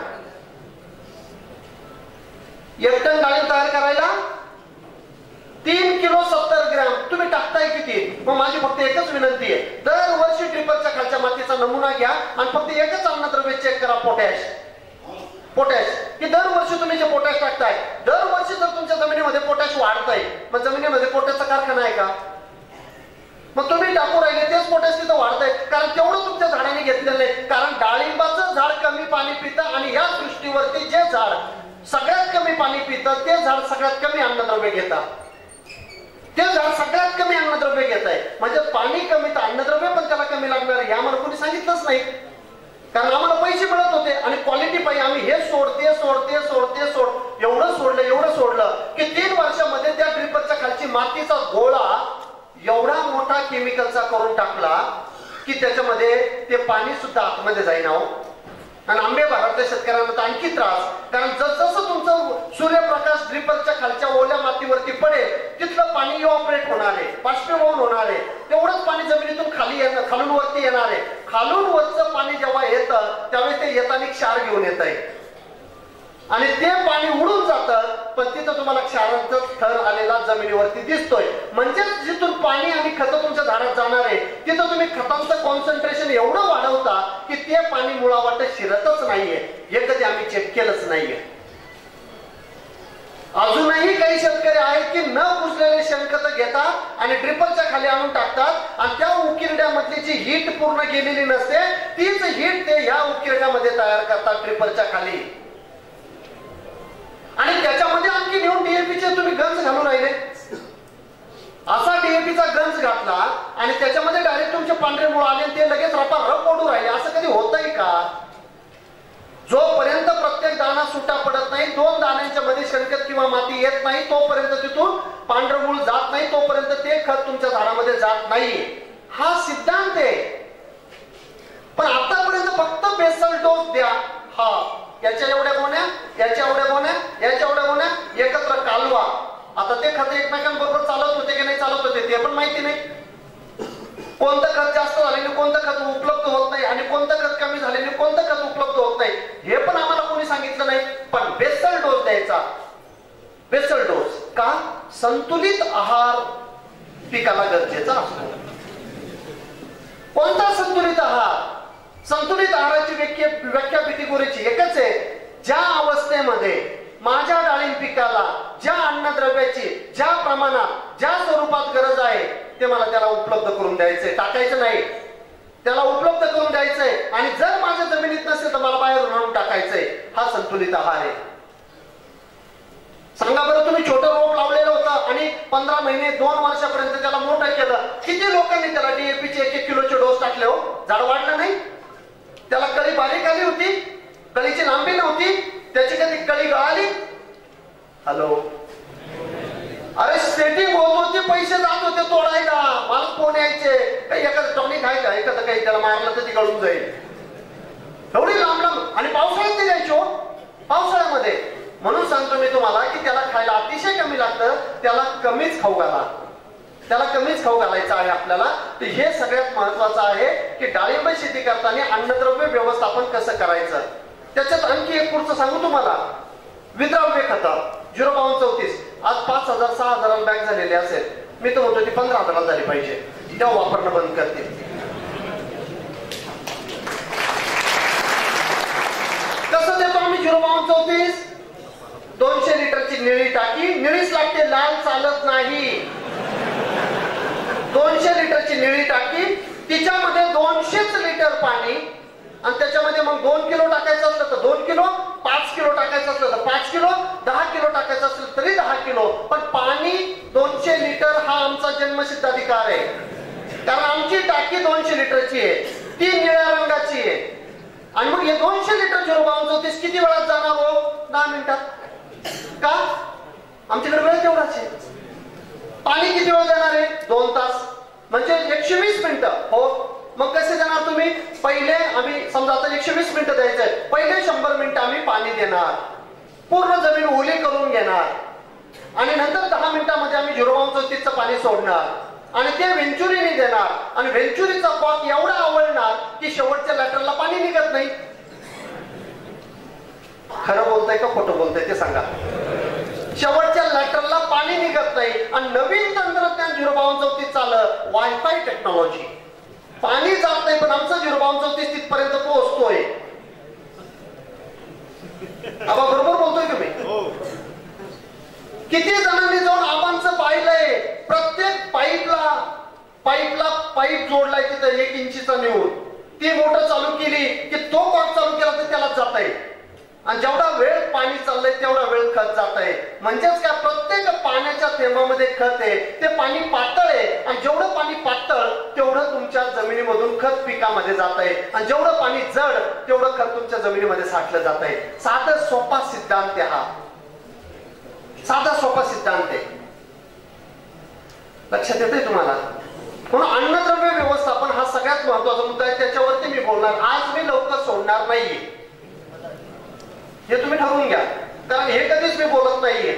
एक टन डाळिंब तयार करायला तीन किलो सत्तर ग्रॅम. तुम्ही टाकताय किती? मग माझी फक्त एकच विनंती आहे, दरवर्षी ड्रिपरच्या खालच्या मातीचा नमुना घ्या आणि फक्त एकच अन्नद्रव्य चेक करा, पोटॅश. पोटॅश की दरवर्षी तुम्ही जे पोटॅश टाकताय, दरवर्षी जर तुमच्या जमिनीमध्ये पोटॅश वाढतंय, मग जमिनीमध्ये पोटॅशचा कारखाना आहे का? मग तुम्ही टाकू राहिले तेच पोटॅश तिथं वाढतंय, कारण तेवढं तुमच्या झाडाने घेतलेलं नाही. कारण डाळिंबाचं झाड कमी पाणी पितं आणि या सृष्टीवरती जे झाड सगळ्यात कमी पाणी पितं ते झाड सगळ्यात कमी अन्नद्रव्य घेतात. ते झाड सगळ्यात कमी अन्नद्रव्य घेत आहे. म्हणजे पाणी कमी तर अन्नद्रव्य पण त्याला कमी लागणार हे आम्हाला कोणी सांगितलंच नाही. कारण आम्हाला पैसे मिळत होते आणि क्वालिटी पाहिजे, आम्ही हे सोड ते सोड ते सोड ते सोड एवढं सोडलं एवढं सोडलं की तीन वर्षामध्ये त्या ड्रिपरच्या खालची मातीचा गोळा एवढा मोठा केमिकलचा करून टाकला की त्याच्यामध्ये ते पाणी सुद्धा आतमध्ये जाईना हो. आणि आंबे भारतच्या शेतकऱ्यांना तर आणखी त्रास, कारण जसजसं तुमचं सूर्यप्रकाश ड्रिपरच्या खालच्या ओल्या मातीवरती पडेल तिथलं पाणी इव्हॅपोरेट होणार आहे, बाष्पीभवन होणार आहे. तेवढंच पाणी जमिनीतून खाली येणार, खालून वरती येणार आहे. खालून वरचं पाणी जेव्हा येतं त्यावेळी ते येताना क्षार घेऊन येत आहे आणि ते पाणी उडून जातं, पण तिथं तुम्हाला क्षारांचा थर आलेला जमिनीवरती दिसतोय. म्हणजे जिथून पाणी आणि खतं तुमच्या झाडात जाणार आहे तिथं तुम्ही खतांचं कॉन्सन्ट्रेशन एवढं वाढवता की ते पाणी मुळावाट शिरतच नाहीये. हे कधी आम्ही चेक केलंच नाहीये. अजूनही काही शेतकरी आहेत की न कुजलेले शेणखत घेतात आणि ड्रिपरच्या खाली आणून टाकतात आणि त्या उकिरड्यामधली जी हीट पूर्ण गेलेली नसते तीच हीट ते ह्या उकिरड्यामध्ये तयार करतात ड्रिपरच्या खाली. आणि त्याच्यामध्ये आणखी नेऊन डीएपीचे तुम्ही गंज घालून राहिले. असा डीएपीचा गंज घातला आणि त्याच्यामध्ये डायरेक्ट तुमचे पांढरे मुळ आले ते लगेच रपा रप ओढू राहिले. असं कधी होतंय का? जोपर्यंत प्रत्येक दाणा सुटा पडत नाही, दोन दाण्यांच्या मध्ये शेणखत किंवा माती येत नाही, तोपर्यंत तिथून पांढरं मूळ जात नाही, तोपर्यंत ते खत तुमच्या झाडामध्ये जात नाही. हा सिद्धांत आहे. पण आतापर्यंत फक्त बेसल डोस द्या, हा याच्या एवढ्या गोण्या, याच्या एवढ्या गोण्या, याच्या एवढ्या गोण्या एकत्र कालवा. आता ते खत एकमेकांबरोबर चालत होते की नाही चालत होते ते पण माहिती नाही. कोणतं खत जास्त झाल्याने कोणतं खत उपलब्ध होत नाही आणि कोणतं खत कमी झाल्याने कोणतं खत उपलब्ध होत नाही हे पण आम्हाला कोणी सांगितलं नाही. पण बेसल डोस द्यायचा. बेसल डोस का? संतुलित आहार पिकाला गरजेचा असतो. कोणता संतुलित आहार? संतुलित आहाराची व्याख्या व्याख्या पिटिगोरीची एकच आहे. ज्या अवस्थेमध्ये माझ्या डाळिंब पिकाला ज्या अन्नद्रव्याची ज्या प्रमाणात ज्या स्वरूपात गरज आहे ते मला त्याला उपलब्ध करून द्यायचंय, टाकायचं नाही. त्याला उपलब्ध करून द्यायचंय आणि जर माझ्या जमिनीत नसेल तर मला बाहेरून आणून टाकायचंय. हा संतुलित आहार आहे. सांगा बरं, तुम्ही छोटं रोप लावलेलं होतं आणि पंधरा महिने दोन वर्षापर्यंत त्याला मोठं केलं. किती लोकांनी त्याला डीएपीचे एक एक किलोचे डोस टाकले हो? झाड वाढलं नाही. त्याला कळी बारीक आली होती, कळीची लांबी नव्हती, त्याची कधी कळी गळाली? हॅलो, अरे सेटिंग होत होती, पैसे जात होते तोडायला, मला फोन यायचे काही एखादं टॉनिक आहे का, एखादं काही त्याला मारलं तर ती गळून जाईल. एवढी लांब लांब आणि पावसाळ्यात ते जायची हो, पावसाळ्यामध्ये. म्हणून सांगतो मी तुम्हाला की त्याला खायला अतिशय कमी लागतं, त्याला कमीच खाऊ घाला, त्याला कमीच खाऊ घालायचं आहे आपल्याला. तर हे सगळ्यात महत्वाचं आहे की डाळिंब शेती करताना अन्नद्रव्य व्यवस्थापन कसं करायचं. त्याच्यात आणखी एक पुढचं सांगू तुम्हाला. विद्राव्य खत झिरो बावन्न चौतीस आज पाच हजार सहा हजार बॅग झालेले असेल, मी तर म्हणतो ती पंधरा हजार झाली पाहिजे, तेव्हा वापरणं बंद करतील. कसं देतो आम्ही झिरो बावन्न चौतीस? दोनशे लिटरची निळी टाकी, निळीच लागते, लाल चालत नाही. दोनशे लिटरची निळी टाकी, तिच्यामध्ये दोनशेच लिटर पाणी आणि त्याच्यामध्ये मग दोन किलो टाकायचं असलं तर दोन किलो, पाच किलो टाकायचं असलं तर पाच किलो, दहा किलो टाकायचं असलं तरी दहा किलो. पण पाणी दोनशे लिटर हा आमचा जन्मसिद्ध अधिकार आहे. कारण आमची टाकी दोनशे लिटरची आहे, ती निळ्या रंगाची आहे. आणि मग हे दोनशे लिटर झिरो बावन्न चौतीस किती वेळात जाणार हो? दहा मिनिटात. का? आमच्याकडे वेळ तेवढाच आहे. पाणी किती वेळ देणार आहे? दोन तास, म्हणजे एकशे वीस मिनिटं. हो, मग कसे देणार तुम्ही? पहिले आम्ही समजा आता एकशे वीस मिनिटं द्यायचंय, पहिले शंभर मिनिटं आम्ही पाणी देणार, पूर्ण जमीन ओली करून घेणार आणि नंतर दहा मिनिटांमध्ये आम्ही झिरो बावन्न चौतीसचं पाणी सोडणार. आणि ते व्हेंचुरीने देणार आणि व्हेंचुरीचा कॉक एवढा आवडणार की शेवटच्या लॅटरला पाणी निघत नाही. खरं बोलतंय का खोटं बोलतंय ते सांगा. शेवटच्या लॅटरला पाणी निघत नाही आणि नवीन तंत्रज्ञान झिरो बावन चौतीस चाललं, वायफाय टेक्नॉलॉजी. पाणी जात नाही पण आमचं झिरो बावन चौतीस तिथपर्यंत पोहोचतोय. आबा बरोबर बोलतोय तुम्ही? किती जणांनी जाऊन आबांचं पाहिलंय. प्रत्येक पाईपला पाईपला पाईप जोडलाय तिथं एक इंचीचा नेऊन ती मोटर चालू केली की तो कॉक चालू केला तर त्याला जात आहे आणि जेवढा वेळ पाणी चाललंय तेवढा वेळ खत जात आहे. म्हणजेच काय, प्रत्येक पाण्याच्या थेंबामध्ये खत आहे. ते पाणी पातळ आहे आणि जेवढं पाणी पातळ तेवढं तुमच्या जमिनीमधून खत पिकामध्ये जात आहे आणि जेवढं पाणी जड तेवढं खत तुमच्या जमिनीमध्ये साठलं जात आहे. साधा सोपा सिद्धांत हा, साधा सोपा सिद्धांत आहे. लक्षात येतंय तुम्हाला? म्हणून अन्नद्रव्य व्यवस्थापन हा सगळ्यात महत्वाचा मुद्दा आहे. त्याच्यावरती मी बोलणार. आज मी लवकर सोडणार नाहीये, हे तुम्ही ठरवून घ्या, कारण हे कधीच मी बोलत नाहीये.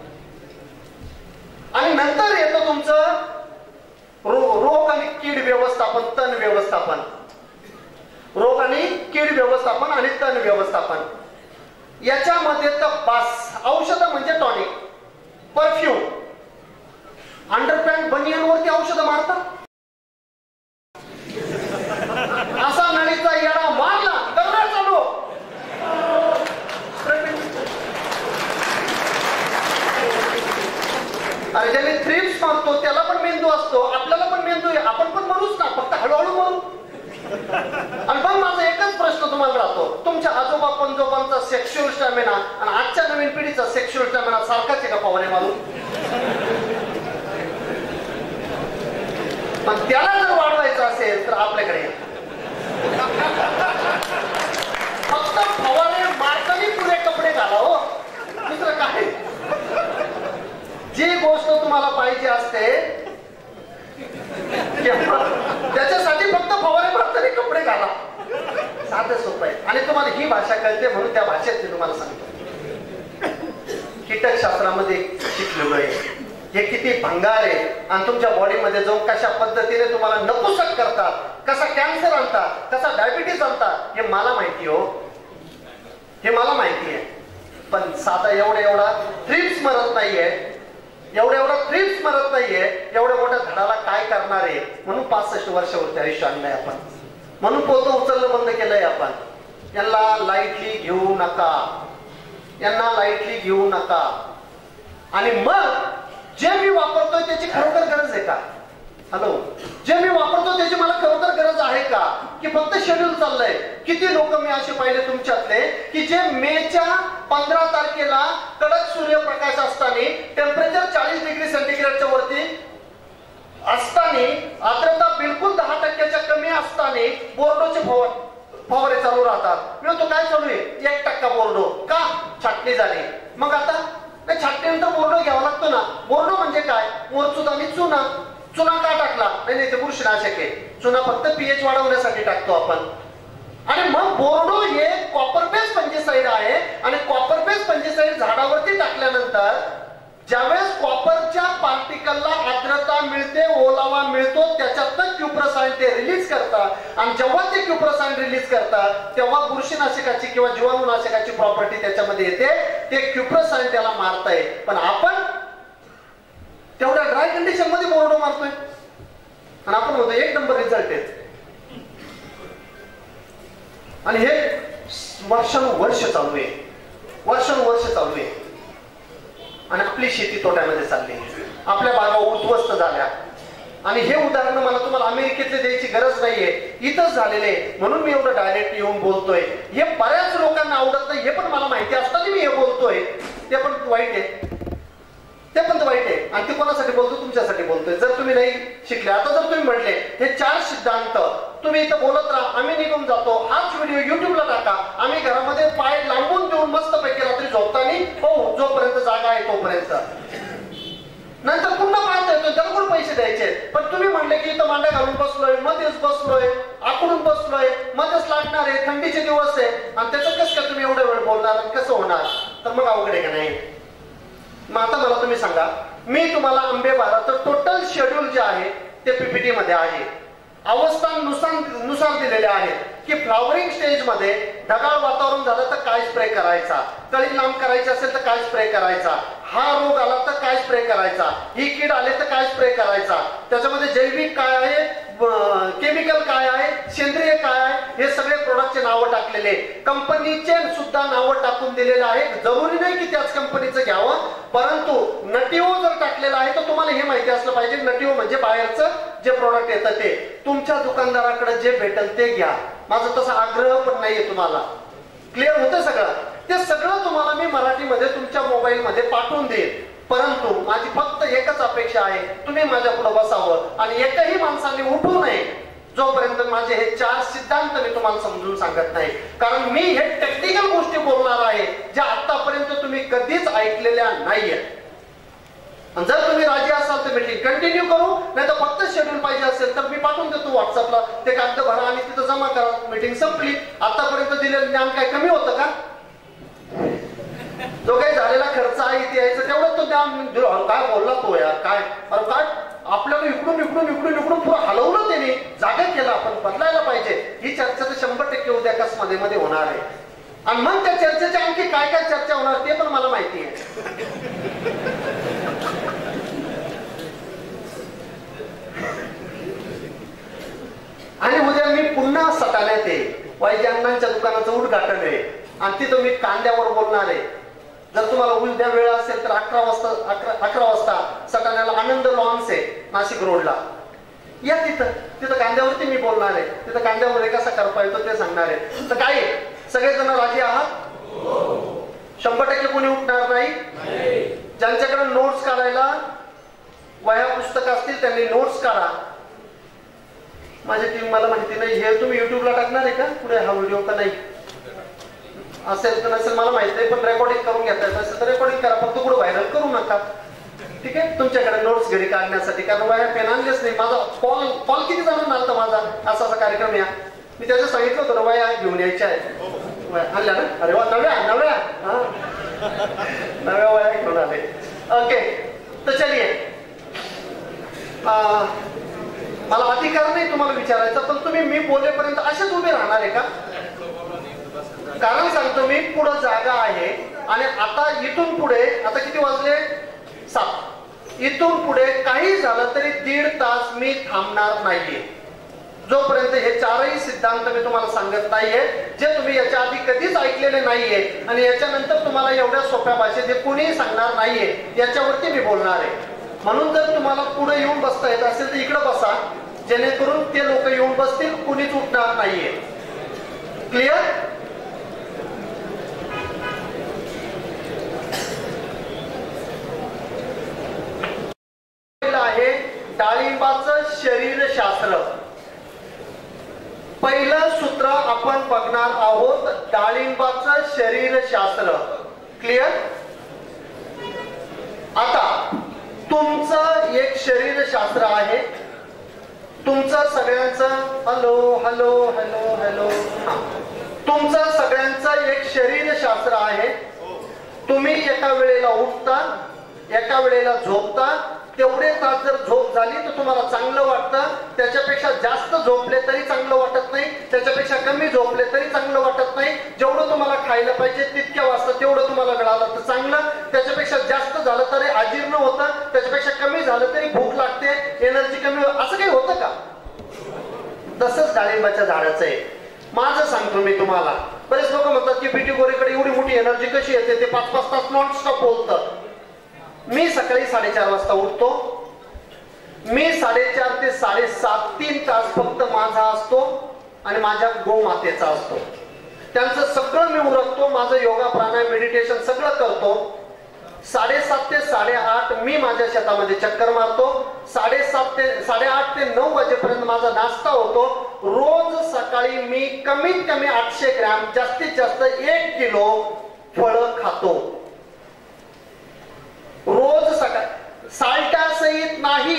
आणि नंतर येतं तुमचं रो, रोग आणि कीड व्यवस्थापन, तण व्यवस्थापन. रोग आणि कीड व्यवस्थापन आणि तण व्यवस्थापन याच्यामध्ये तर बस औषध म्हणजे टॉनिक, परफ्यूम, अंडरपॅन्ट बनियन वरती औषधं मारतात. असा नळीचा येडा मारला दगडा चालू. अरे ज्याने थ्रिप्स मारतो त्याला पण मेंदू असतो, आपल्याला पण मेंदू आहे, आपण पण मरूच ना, फक्त हळूहळू मरू. आणि मग माझा एकच प्रश्न तुम्हाला राहतो, तुमच्या आजोबा पंजोबांचा सेक्शुअल स्टॅमिना आणि आजच्या नवीन पिढीचा सेक्शुअल स्टॅमिना सारखाच आहे का फवारे मारून? पण त्याला जर वाढवायचं असेल तर आपल्याकडे फक्त फवारे मारताना पुरे कपडे घाला हो, दुसरं काय. जी गोष्ट तुम्हाला पाहिजे असते त्याच्यासाठी फक्त फवारे मारताना कपडे घाला, साधं सोपं आहे. आणि तुम्हाला ही भाषा कळते म्हणून त्या भाषेत मी तुम्हाला सांगतो. कीटकशास्त्रामध्ये शिकलेलो आहे, हे किती भंगार आहे आणि तुमच्या बॉडीमध्ये जाऊन कशा पद्धतीने तुम्हाला नपुसक करतात, कसा कॅन्सर आणतात, कसा डायबिटीज आणतात, हे मला माहिती हो, हे मला माहिती आहे. पण साधा एवढा एवढा थ्रिप्स मरत नाहीये, एवढ्या एवढा थ्रिप्स मरत नाहीये, एवढ्या मोठ्या झाडाला काय करणार आहे म्हणून पासष्ट वर्षावरती आयुष्य आणलंय आपण. म्हणून पोतं उचलणं बंद केलंय आपण. यांना लाईटली घेऊ नका, यांना लाईटली घेऊ नका. आणि मग जे मी वापरतोय त्याची खरोखर गरज आहे का? हॅलो, जे मी वापरतो त्याची मला खरोखर गरज आहे का? की फक्त शेड्यूल चाललंय? किती लोक मी असे पाहिले तुमच्यातले की जे मेच्या पंधरा तारखेला कडक सूर्यप्रकाश असताना, टेम्परेचर चाळीस डिग्री सेंटीग्रेडच्या वरती असताना, आर्द्रता बिलकुल दहा टक्क्याच्या कमी असताना बोर्डोचे फवार फवारे चालू राहतात. मी तो काय चालू आहे? एक टक्का बोर्डो का? छाटणी झाली. मग आता नाही, छाटणीनंतर बोर्डो घ्यावा लागतो ना. बोर्डो म्हणजे काय? मोरचूद आणि चुना. चुना का टाकला? नाही नाही, ते बुरशीनाशक आहे. चुना फक्त पीएच वाढवण्यासाठी टाकतो आपण. आणि मग बोर्डो हे कॉपर बेस फंजिसाइड आहे आणि कॉपर बेस फंजिसाइड झाडावरती टाकल्यानंतर ज्यावेळेस कॉपरच्या पार्टिकलला आर्द्रता मिळते, ओलावा मिळतो, त्याच्यातनं क्युप्रसाइन ते रिलीज करतात. आणि जेव्हा ते क्युप्रसाइन रिलीज करतात तेव्हा बुरशीनाशकाची किंवा जीवाणूनाशकाची प्रॉपर्टी त्याच्यामध्ये येते. ते क्युप्रसाइन त्याला मारताय. पण आपण तेवढ्या ड्राय कंडिशन मध्ये बोर्डो मारतोय आणि आपण म्हणतो एक नंबर रिझल्ट आहे. आणि हे वर्षानुवर्ष चालू आहे, वर्षानुवर्ष चालू आहे. आणि आपली शेती तोट्यामध्ये चालली, आपल्या बागा उद्ध्वस्त झाल्या. आणि हे उदाहरण मला तुम्हाला अमेरिकेतले द्यायची गरज नाहीये, इथंच झालेले. म्हणून मी एवढं डायरेक्ट येऊन बोलतोय. हे बऱ्याच लोकांना आवडत नाही, हे पण मला माहिती असताना मी हे बोलतोय. ते पण वाईट आहे, ते पण वाईट आहे. आणि ते कोणासाठी बोलतो? तुमच्यासाठी बोलतोय. जर तुम्ही नाही शिकले, आता जर तुम्ही म्हटले हे चार सिद्धांत तुम्ही इथं बोलत राहा, आम्ही निघून जातो, हाच व्हिडिओ युट्यूबला टाका, आम्ही घरामध्ये पाय लांबून देऊन मस्त पैकी रात्री झोपताना हो, जोपर्यंत जागा आहे तोपर्यंत, नंतर पुन्हा पाहता येतो, त्याला कोण पैसे द्यायचे. पण तुम्ही म्हणले की इथं मांड्या घालून बसलोय, मध्येच बसलोय, आकडून बसलोय, मध्येच लागणार आहे, थंडीचे दिवस आहे, आणि त्याचं कसं काय तुम्ही एवढा वेळ बोलणार, कसं होणार? तर मग अवघड आहे का नाही? मग आता मला तुम्ही सांगा, मी तुम्हाला आंबे बहाराचं टोटल शेड्यूल जे आहे ते पीपीटी मध्ये आहे. अवस्थांनुसार नुसार दिलेले आहेत की फ्लॉवरिंग स्टेज मध्ये ढगाळ वातावरण झालं तर काय स्प्रे करायचा, कळी लांब करायची असेल तर काय स्प्रे करायचा, हा रोग आला तर काय स्प्रे करायचा, ही कीड आले तर काय स्प्रे करायचा, त्याच्यामध्ये जैविक काय आहे, केमिकल काय आहे, सेंद्रिय काय आहे, हे सगळे प्रोडक्टचे नावं टाकलेले, कंपनीचे सुद्धा नावं टाकून दिलेले आहे. जरुरी नाही की त्याच कंपनीचं घ्यावं, परंतु नटिओ जर टाकलेलं आहे तर तुम्हाला हे माहिती असलं पाहिजे नटिओ म्हणजे बाहेरचं जे प्रोडक्ट येतं ते तुमच्या दुकानदाराकडे जे भेटेल ते घ्या. माझा तसा आग्रह पण नाहीये. तुम्हाला क्लिअर होतं सगळं? ते सगळं तुम्हाला मी मराठीमध्ये तुमच्या मोबाईल मध्ये पाठवून देईन. परंतु माझी फक्त एकच अपेक्षा आहे, तुम्ही माझ्या पुढे बसावं आणि एकही माणसाने उठू नये जोपर्यंत माझे हे चार सिद्धांत मी तुम्हाला समजून सांगत नाही. कारण मी हे टेक्निकल गोष्टी बोलणार आहे ज्या आतापर्यंत तुम्ही कधीच ऐकलेल्या नाहीये. जर तुम्ही राजी असाल तर मीटिंग कंटिन्यू करू, नाही तर फक्त शेड्यूल पाहिजे असेल तर मी पाठवून देतो व्हॉट्सअपला, ते कागद भरा आणि तिथं जमा करा, मीटिंग संपली. आतापर्यंत दिलेलं ज्ञान काय कमी होतं का? जो काही झालेला खर्च आहे इथे यायचं तेवढं तो ज्ञान काय बोलला तो यार, काय अरे काय आपल्याला इकडून इकडून इकडून इकडून पुढे हलवलं त्याने, जागा केला. आपण बदलायला पाहिजे. ही चर्चा तर शंभर टक्के उद्या कस मध्ये मध्ये होणार आहे आणि मग त्या चर्चेच्या आणखी काय काय चर्चा होणार ते पण मला माहिती आहे. आणि उद्या मी पुन्हा सटाण्यात आहे, वायजी अण्णांच्या दुकानाचं उद्घाटन आहे आणि तिथं मी कांद्यावर बोलणार आहे. जर तुम्हाला उद्या वेळ असेल तर अकरा वाजता अकरा अकरा वाजता सटाण्याला आनंद लॉन्स आहे नाशिक रोडला, या तिथं तिथं कांद्यावरती मी बोलणार आहे. तिथं कांद्यामध्ये कसा करता येतो ते सांगणार आहे. तर काय सगळेजण राजी आहात? शंभर टक्के कोणी उठणार नाही. ज्यांच्याकडे नोट्स काढायला वह्या पुस्तक असतील त्यांनी नोट्स काढा. माझी टीम मला माहिती नाही हे तुम्ही युट्यूबला टाकणार आहे का पुढे हा व्हिडिओ का नाही असेल तर नसेल मला माहित नाही, पण रेकॉर्डिंग करून घेता येत असेल तर रेकॉर्डिंग करा, फक्त पुढे व्हायरल करू नका. ठीक आहे? तुमच्याकडे नोट्स घरी काढण्यासाठी, कारण वह्या पेन आणलेच नाही. माझा कॉल कॉल किती जणांना आलता माझा असा असा कार्यक्रम या, मी त्याचं सांगितलं होतं ना वह्या घेऊन यायच्या आहेत. आणल्या ना? अरे वा, नव्या नव्या हा नव्या वह्या घेऊन आले. ओके, तर चलिये, मला अधिकार नाही तुम्हाला विचारायचा, पण तुम्ही मी बोलेपर्यंत असेच उभे राहणार आहे का? कारण सांगतो मी, पुढे जागा आहे आणि आता इथून पुढे, आता किती वाजले? सात. इथून पुढे काही झालं तरी दीड तास मी थांबणार नाहीये जोपर्यंत हे चारही सिद्धांत मी तुम्हाला सांगत नाहीये, जे तुम्ही याच्या आधी कधीच ऐकलेले नाहीये आणि याच्यानंतर तुम्हाला एवढ्या सोप्या भाषेत हे कोणीही सांगणार नाहीये, याच्यावरती मी बोलणार आहे. म्हणून जर तुम्हाला पुढे येऊन बसता येत असेल तर इकडे बसा, जेणेकरून ते लोक येऊन बसतील, कुणीच उठणार नाहीये. क्लिअर? आहे डाळिंबाचं शरीरशास्त्र. पहिलं सूत्र आपण बघणार आहोत, डाळिंबाचं शरीरशास्त्र. क्लिअर? आता तुमचं एक शरीरशास्त्र आहे, तुमचं सगळ्यांचं हॅलो हॅलो हॅलो हॅलो हा तुमचं सगळ्यांचं एक शरीरशास्त्र आहे. तुम्ही एका वेळेला उठता, एका वेळेला झोपता. तेवढे तास जर झोप झाली तर तुम्हाला चांगलं वाटतं, त्याच्यापेक्षा जास्त झोपले तरी चांगलं वाटत नाही, त्याच्यापेक्षा कमी झोपले तरी चांगलं वाटत नाही. जेवढं तुम्हाला खायला पाहिजे तितक्या वाजता तेवढं तुम्हाला मिळालं तर चांगलं, त्याच्यापेक्षा जास्त झालं तरी अजीर्ण होतं, त्याच्यापेक्षा कमी झालं तरी भूक लागते, एनर्जी कमी, असं काही होतं का? तसंच डाळिंबाच्या झाडाचं आहे. माझं सांगतो मी तुम्हाला, बरेच लोक म्हणतात की बीटी गोरेकडे एवढी मोठी एनर्जी कशी येते, ते पाच पाच तास नॉन स्टॉप बोलतात. मी सकाळी साडेचार वाजता उठतो, मी साडेचार ते साडेसात तीन तास फक्त माझा असतो आणि माझ्या गोमातेचा असतो. त्यांचं सगळं मी उरकतो, माझं योगा प्राणायाम मेडिटेशन सगळं करतो. साडेसात ते साडेआठ मी माझ्या शेतामध्ये चक्कर मारतो. साडेसात ते साडेआठ ते नऊ वाजेपर्यंत माझा नाश्ता होतो. रोज सकाळी मी कमीत कमी आठशे ग्रॅम जास्तीत जास्त एक किलो फळं खातो. रोज सकाळ साल्टा सहित नाही,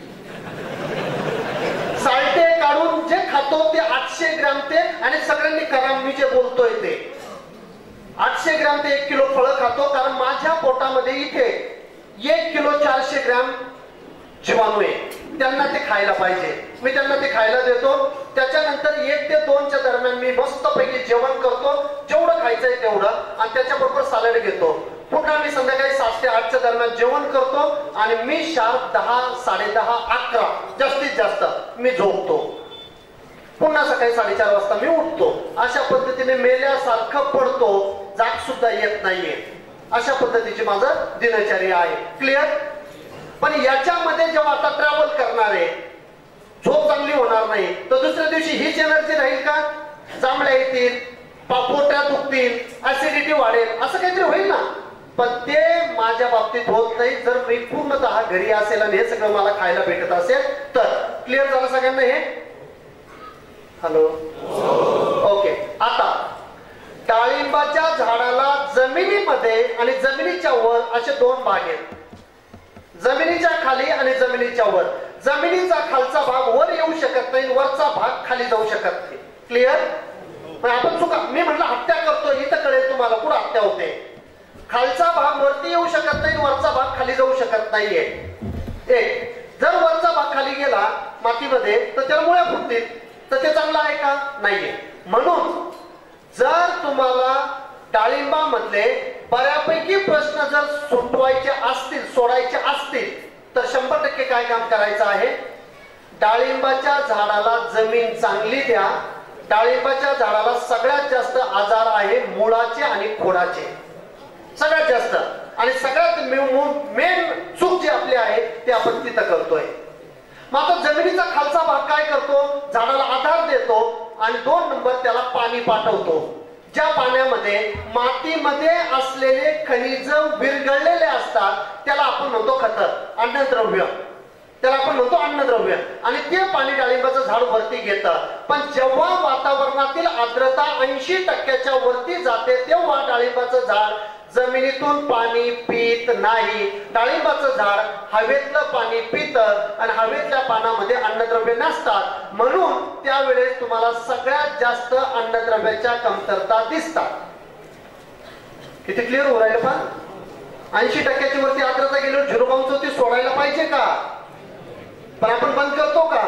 साल्टे काढून जे खातो ते आठशे ग्रॅम ते, आणि सगळ्यांनी करा मी जे बोलतोय ते आठशे ग्रॅम ते एक किलो फळं खातो. कारण माझ्या पोटामध्ये इथे एक किलो चारशे ग्रॅम जीवाणू आहे, त्यांना ते खायला पाहिजे. मी त्यांना ते खायला देतो. त्याच्यानंतर एक ते दोनच्या दरम्यान मी मस्तपैकी जेवण करतो, जेवढं खायचंय तेवढं, आणि त्याच्याबरोबर सॅलड घेतो. पुन्हा मी संध्याकाळी सात ते आठच्या दरम्यान जेवण करतो आणि मी शार्प दहा साडे दहा अकरा जास्तीत जास्त मी झोपतो. पुन्हा सकाळी साडेचार वाजता मी उठतो. अशा पद्धतीने मेल्यासारखं पडतो, जाग सुद्धा येत नाहीये. अशा पद्धतीची माझं दिनचर्या आहे. क्लिअर? पण याच्यामध्ये जेव्हा आता ट्रॅव्हल करणार आहे, झोप चांगली होणार नाही, तर दुसऱ्या दिवशी हीच एनर्जी राहील का? जांभळ्या येतील, पोट्या दुखतील, ऍसिडिटी वाढेल, असं काहीतरी होईल ना. पण ते माझ्या बाबतीत होत नाही जर मी पूर्णतः घरी असेल आणि हे सगळं मला खायला भेटत असेल तर. क्लिअर झालं सगळ्यांना हे? Hello, okay. आता डाळिंबाच्या झाडाला जमिनीमध्ये आणि जमिनीच्या वर असे दोन भाग आहेत, जमिनीच्या खाली आणि जमिनीच्या वर. जमिनीचा खालचा भाग वर येऊ शकत नाही, वरचा भाग खाली जाऊ शकत नाही. क्लिअर? पण आपण चुका, मी म्हटलं हत्या करतो, इथं कळेल तुम्हाला कुठं हत्या होते. खालचा भाग वरती येऊ शकत नाही, वरचा भाग खाली जाऊ शकत नाहीये. एक, जर वरचा भाग खाली गेला मातीमध्ये तर त्याला मुळ्या फुटतील, तर ते चांगलं आहे का? नाहीये. म्हणून जर तुम्हाला डाळिंबामधले बऱ्यापैकी प्रश्न जर सुटवायचे असतील, सोडायचे असतील, तर शंभर टक्के काय काम करायचं आहे? डाळिंबाच्या झाडाला जमीन चांगली द्या. डाळिंबाच्या झाडाला सगळ्यात जास्त आजार आहे मुळाचे आणि खोडाचे, सगळ्यात जास्त. आणि सगळ्यात मेन चूक जी आपली आहे ते आपण तिथं करतोय. मग आता जमिनीचा खालचा भाग काय करतो? झाडाला आधार देतो आणि दोन नंबर त्याला पाणी पाठवतो. ज्या पाण्यामध्ये मातीमध्ये असलेले खनिज विरघळलेले असतात त्याला आपण म्हणतो खत, अन्नद्रव्य. त्याला आपण म्हणतो अन्नद्रव्य. आणि ते पाणी डाळिंबाचं झाड वरती घेतं. पण जेव्हा वातावरणातील आर्द्रता ऐंशी टक्क्याच्या वरती जाते तेव्हा डाळिंबाचं झाड जमिनीतून पाणी पित नाही. डाळिंबाचं झाड हवेतलं पाणी पित आणि हवेतल्या पाण्यामध्ये अन्नद्रव्य नसतात. म्हणून त्यावेळेस तुम्हाला सगळ्यात जास्त अन्नद्रव्याच्या कमतरता दिसतात. किती क्लिअर हो राहिलं? पण ऐंशी टक्क्याच्या वरती आर्द्रता गेल्यावर झिरो बाउन्स होती, सोडायला पाहिजे का? पण आपण बंद करतो का?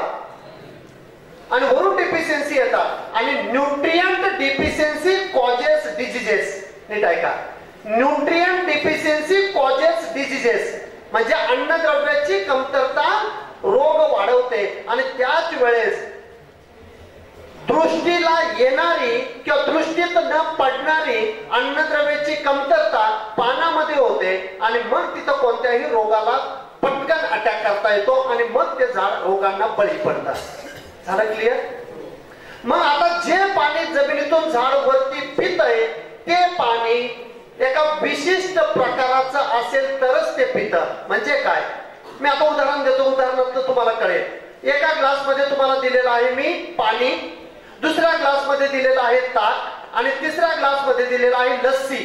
आणि वरून डिफिशियन्सी येतात. आणि न्यूट्रिएंट डिफिशियन्सी कॉजेस डिजीजेस. नीट ऐका, न्यूट्रिएंट डिफिशियन्सी कॉजेस डिजीजेस म्हणजे अन्नद्रव्याची कमतरता रोग वाढवते. आणि त्याच वेळेस दृष्टीला येणारी किंवा दृष्टीत न पडणारी अन्नद्रव्याची कमतरता पानामध्ये होते आणि मग तिथं कोणत्याही रोगाला पटकन अटॅक करता येतो आणि मग ते झाड रोगांना बळी पडतात. झालं क्लिअर? मग आता जे पाणी जमिनीतून झाड वरती पितंय ते पाणी एका विशिष्ट प्रकाराचं असेल तरच ते पितं. म्हणजे काय? मी आता उदाहरण देतो, उदाहरणार्थ तुम्हाला कळेल. एका ग्लास मध्ये तुम्हाला दिलेलं आहे मी पाणी, दुसऱ्या ग्लास मध्ये दिलेलं आहे ताक आणि तिसऱ्या ग्लास मध्ये दिलेलं आहे लस्सी.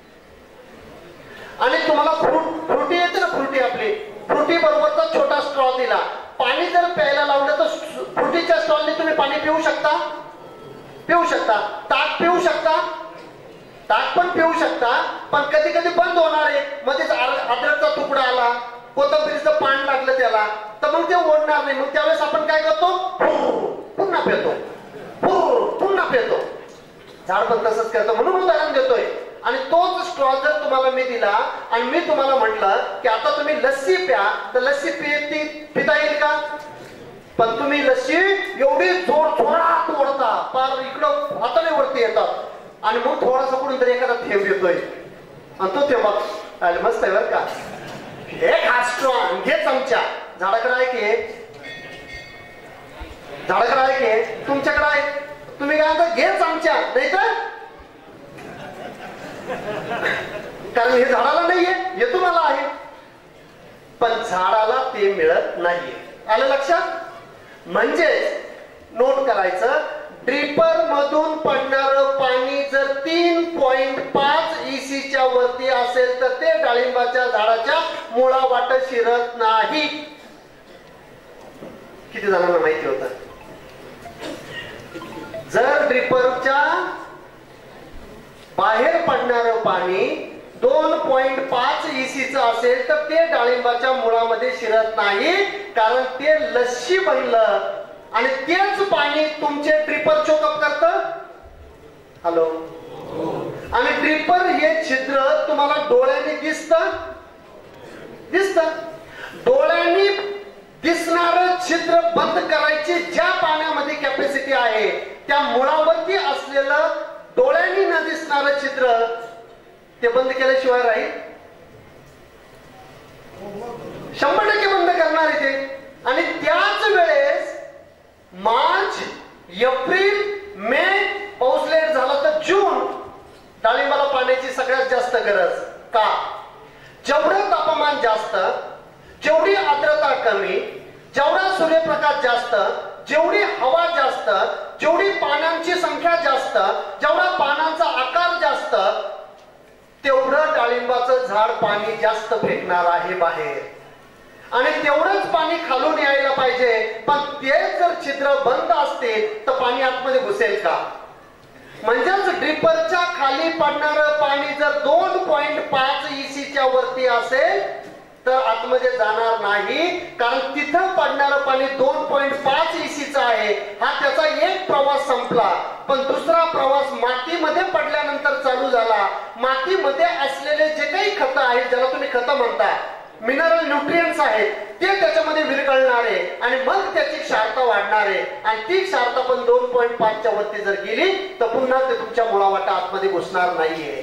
आणि तुम्हाला फ्रूट फ्रुटी येते ना, फ्रुटी आपली फ्रुटी बरोबरचा छोटा स्ट्रॉ दिला. पाणी जर प्यायला लावलं तर फ्रुटीच्या स्ट्रॉने तुम्ही पाणी पिऊ शकता? पिऊ शकता. ताक पिऊ शकता? ताक पण पिऊ शकता. पण कधी कधी बंद होणार आहे, मध्येच अद्रकचा तुकडा आला, कोथिंबीरीचं पान लागलं त्याला, तर मग ते ओढणार नाही. मग त्यावेळेस आपण काय करतो? पुन्हा पितो, पुन्हा पितो. झाड पण तसंच करतो. म्हणून उदाहरण देतोय. आणि तोच स्ट्रॉ जर तुम्हाला मी दिला आणि मी तुम्हाला म्हटलं की आता तुम्ही लस्सी प्या, तर लस्सी पि पिता येईल का? पण तुम्ही लस्सी एवढी जोर जोरात ओढता, पार इकडं हाताने वरती येतात आणि मग थोडासा कुठून तरी एखादा थेंब येतोय आणि तो थेंब मस्त आहे बरं का. हे खा स्ट्रॉंग, घे चमचा. झाडाकडे आहे की झाडाकडे आहे की तुमच्याकडे आहे? तुम्ही काय म्हणता? घे चमचा. नाही तर कारण हे झाडाला नाहीये, हे तुम्हाला आहे. पण झाडाला ते मिळत नाहीये. आलं लक्षात? म्हणजे नोट करायचं, ड्रिपर मधून पडणार पाणी जर तीन पॉइंट पाच ईसीच्या वरती असेल तर ते डाळिंबाच्या झाडाच्या मुळा वाट शिरत नाही. किती जणांना माहिती होतं? जर ड्रिपरच्या बाहेर पडणार पाणी दोन पॉइंट पाच ईसीचं असेल तर ते डाळिंबाच्या मुळामध्ये शिरत नाही, कारण ते लस्सी बनलं आणि तेच पाणी तुमचे ड्रिपर चोकअप करतं. हॅलो. आणि ड्रिपर हे छिद्र तुम्हाला डोळ्याने दिसत दिसत डोळ्यांनी दिसणार छिद्र बंद करायची ज्या पाण्यामध्ये कॅपॅसिटी आहे, त्या मुळावरती असलेलं डोळ्यांनी न दिसणारं छिद्र ते बंद केल्याशिवाय राहील. शंभर टक्के बंद करणार आहे ते. आणि त्याच वेळेस मार्च, एप्रिल, मे पाऊस लेट झाला तर जून डाळिंबाला पाण्याची सगळ्यात जास्त गरज. का? जेवढं तापमान जास्त, जेवढी आर्द्रता कमी, जेवढा सूर्यप्रकाश जास्त, जेवढी हवा जास्त, जेवढी पानांची संख्या जास्त, जेवढा पानांचा आकार जास्त, तेवढं डाळिंबाचं झाड पाणी जास्त फेकणार आहे बाहेर. आणि तेवढंच पाणी खालून यायला पाहिजे. पण ते जर छिद्र बंद असतील तर पाणी आतमध्ये घुसेल का? म्हणजेच ड्रिपरच्या खाली पडणारं पाणी जर दोन पॉइंट पाच ईसीच्या वरती असेल तर आतमध्ये जाणार नाही, कारण तिथं पडणारं पाणी दोन पॉइंट पाच ईसीचं आहे. हा त्याचा एक प्रवास संपला. पण दुसरा प्रवास मातीमध्ये पडल्यानंतर चालू झाला. मातीमध्ये असलेले जे काही खतं आहेत, ज्याला तुम्ही खतं म्हणता, मिनरल न्यूट्रिएंट्स आहेत, ते त्याच्यामध्ये विरघळणार आहे आणि मग त्याची क्षारता वाढणार आहे. आणि ती क्षारता पण दोन पॉइंट पाच च्या वरती जर गेली तर पुन्हा ते तुमच्या मुळावाटा आतमध्ये घुसणार नाहीये.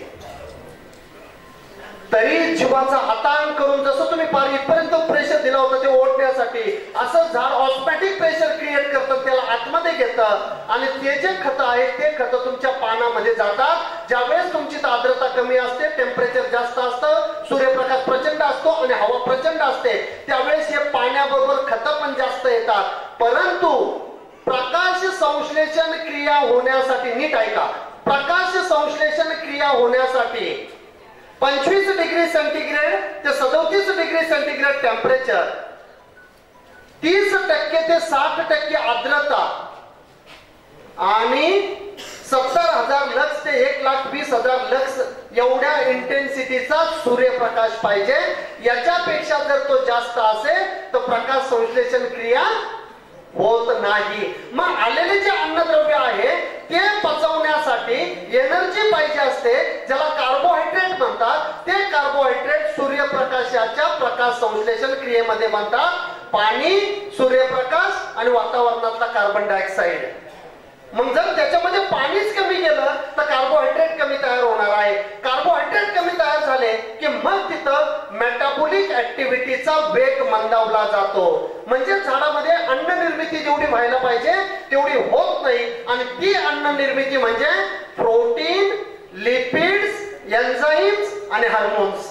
तरी जीवाचा हातांग करून जसं तुम्ही पार इथपर्यंत प्रेशर दिला होता ते ओढण्यासाठी, असं झाड ऑस्मॅटिक प्रेशर क्रिएट करतं, त्याला आतमध्ये घेतं आणि ते जे खतं आहेत ते खतं तुमच्या पानामध्ये जातात. ज्यावेळेस तुमची आर्द्रता कमी असते, टेम्परेचर जास्त असतं, सूर्यप्रकाश प्रचंड असतो आणि हवा प्रचंड असते, त्यावेळेस हे पाण्याबरोबर खतं पण जास्त येतात. परंतु प्रकाश संश्लेषण क्रिया होण्यासाठी, नीट ऐका, प्रकाश संश्लेषण क्रिया होण्यासाठी पंचवीस डिग्री सेंटीग्रेड ते सदोतीस डिग्री सेंटीग्रेड टेम्परेचर, तीस टक्के ते साठ टक्के आर्द्रता आणि सत्तर हजार लक्स ते एक लाख वीस हजार लक्स एवढ्या इंटेन्सिटीचा सूर्यप्रकाश पाहिजे. याच्यापेक्षा जर तो जास्त असेल तर प्रकाश संश्लेषण क्रिया होत नाही. मग आलेले जे अन्नद्रव्य आहे ते पचवण्यासाठी एनर्जी पाहिजे असते, ज्याला कार्बोहायड्रेट म्हणतात. ते कार्बोहायड्रेट सूर्यप्रकाशाच्या प्रकाश संश्लेषण क्रियेमध्ये बनतात. पाणी, सूर्यप्रकाश आणि वातावरणातला कार्बन डायऑक्साईड. मग जर त्याच्यामध्ये पाणीच कमी गेलं तर कार्बोहायड्रेट कमी तयार होणार आहे. कार्बोहायड्रेट कमी तयार झाले की मग तिथं मेटाबॉलिक ऍक्टिव्हिटीचा वेग मंदावला जातो. म्हणजे झाडामध्ये अन्न निर्मिती जेवढी व्हायला पाहिजे तेवढी होत नाही. आणि ती अन्न निर्मिती म्हणजे प्रोटीन, लिपिड्स, एन्झाइम्स आणि हार्मोन्स.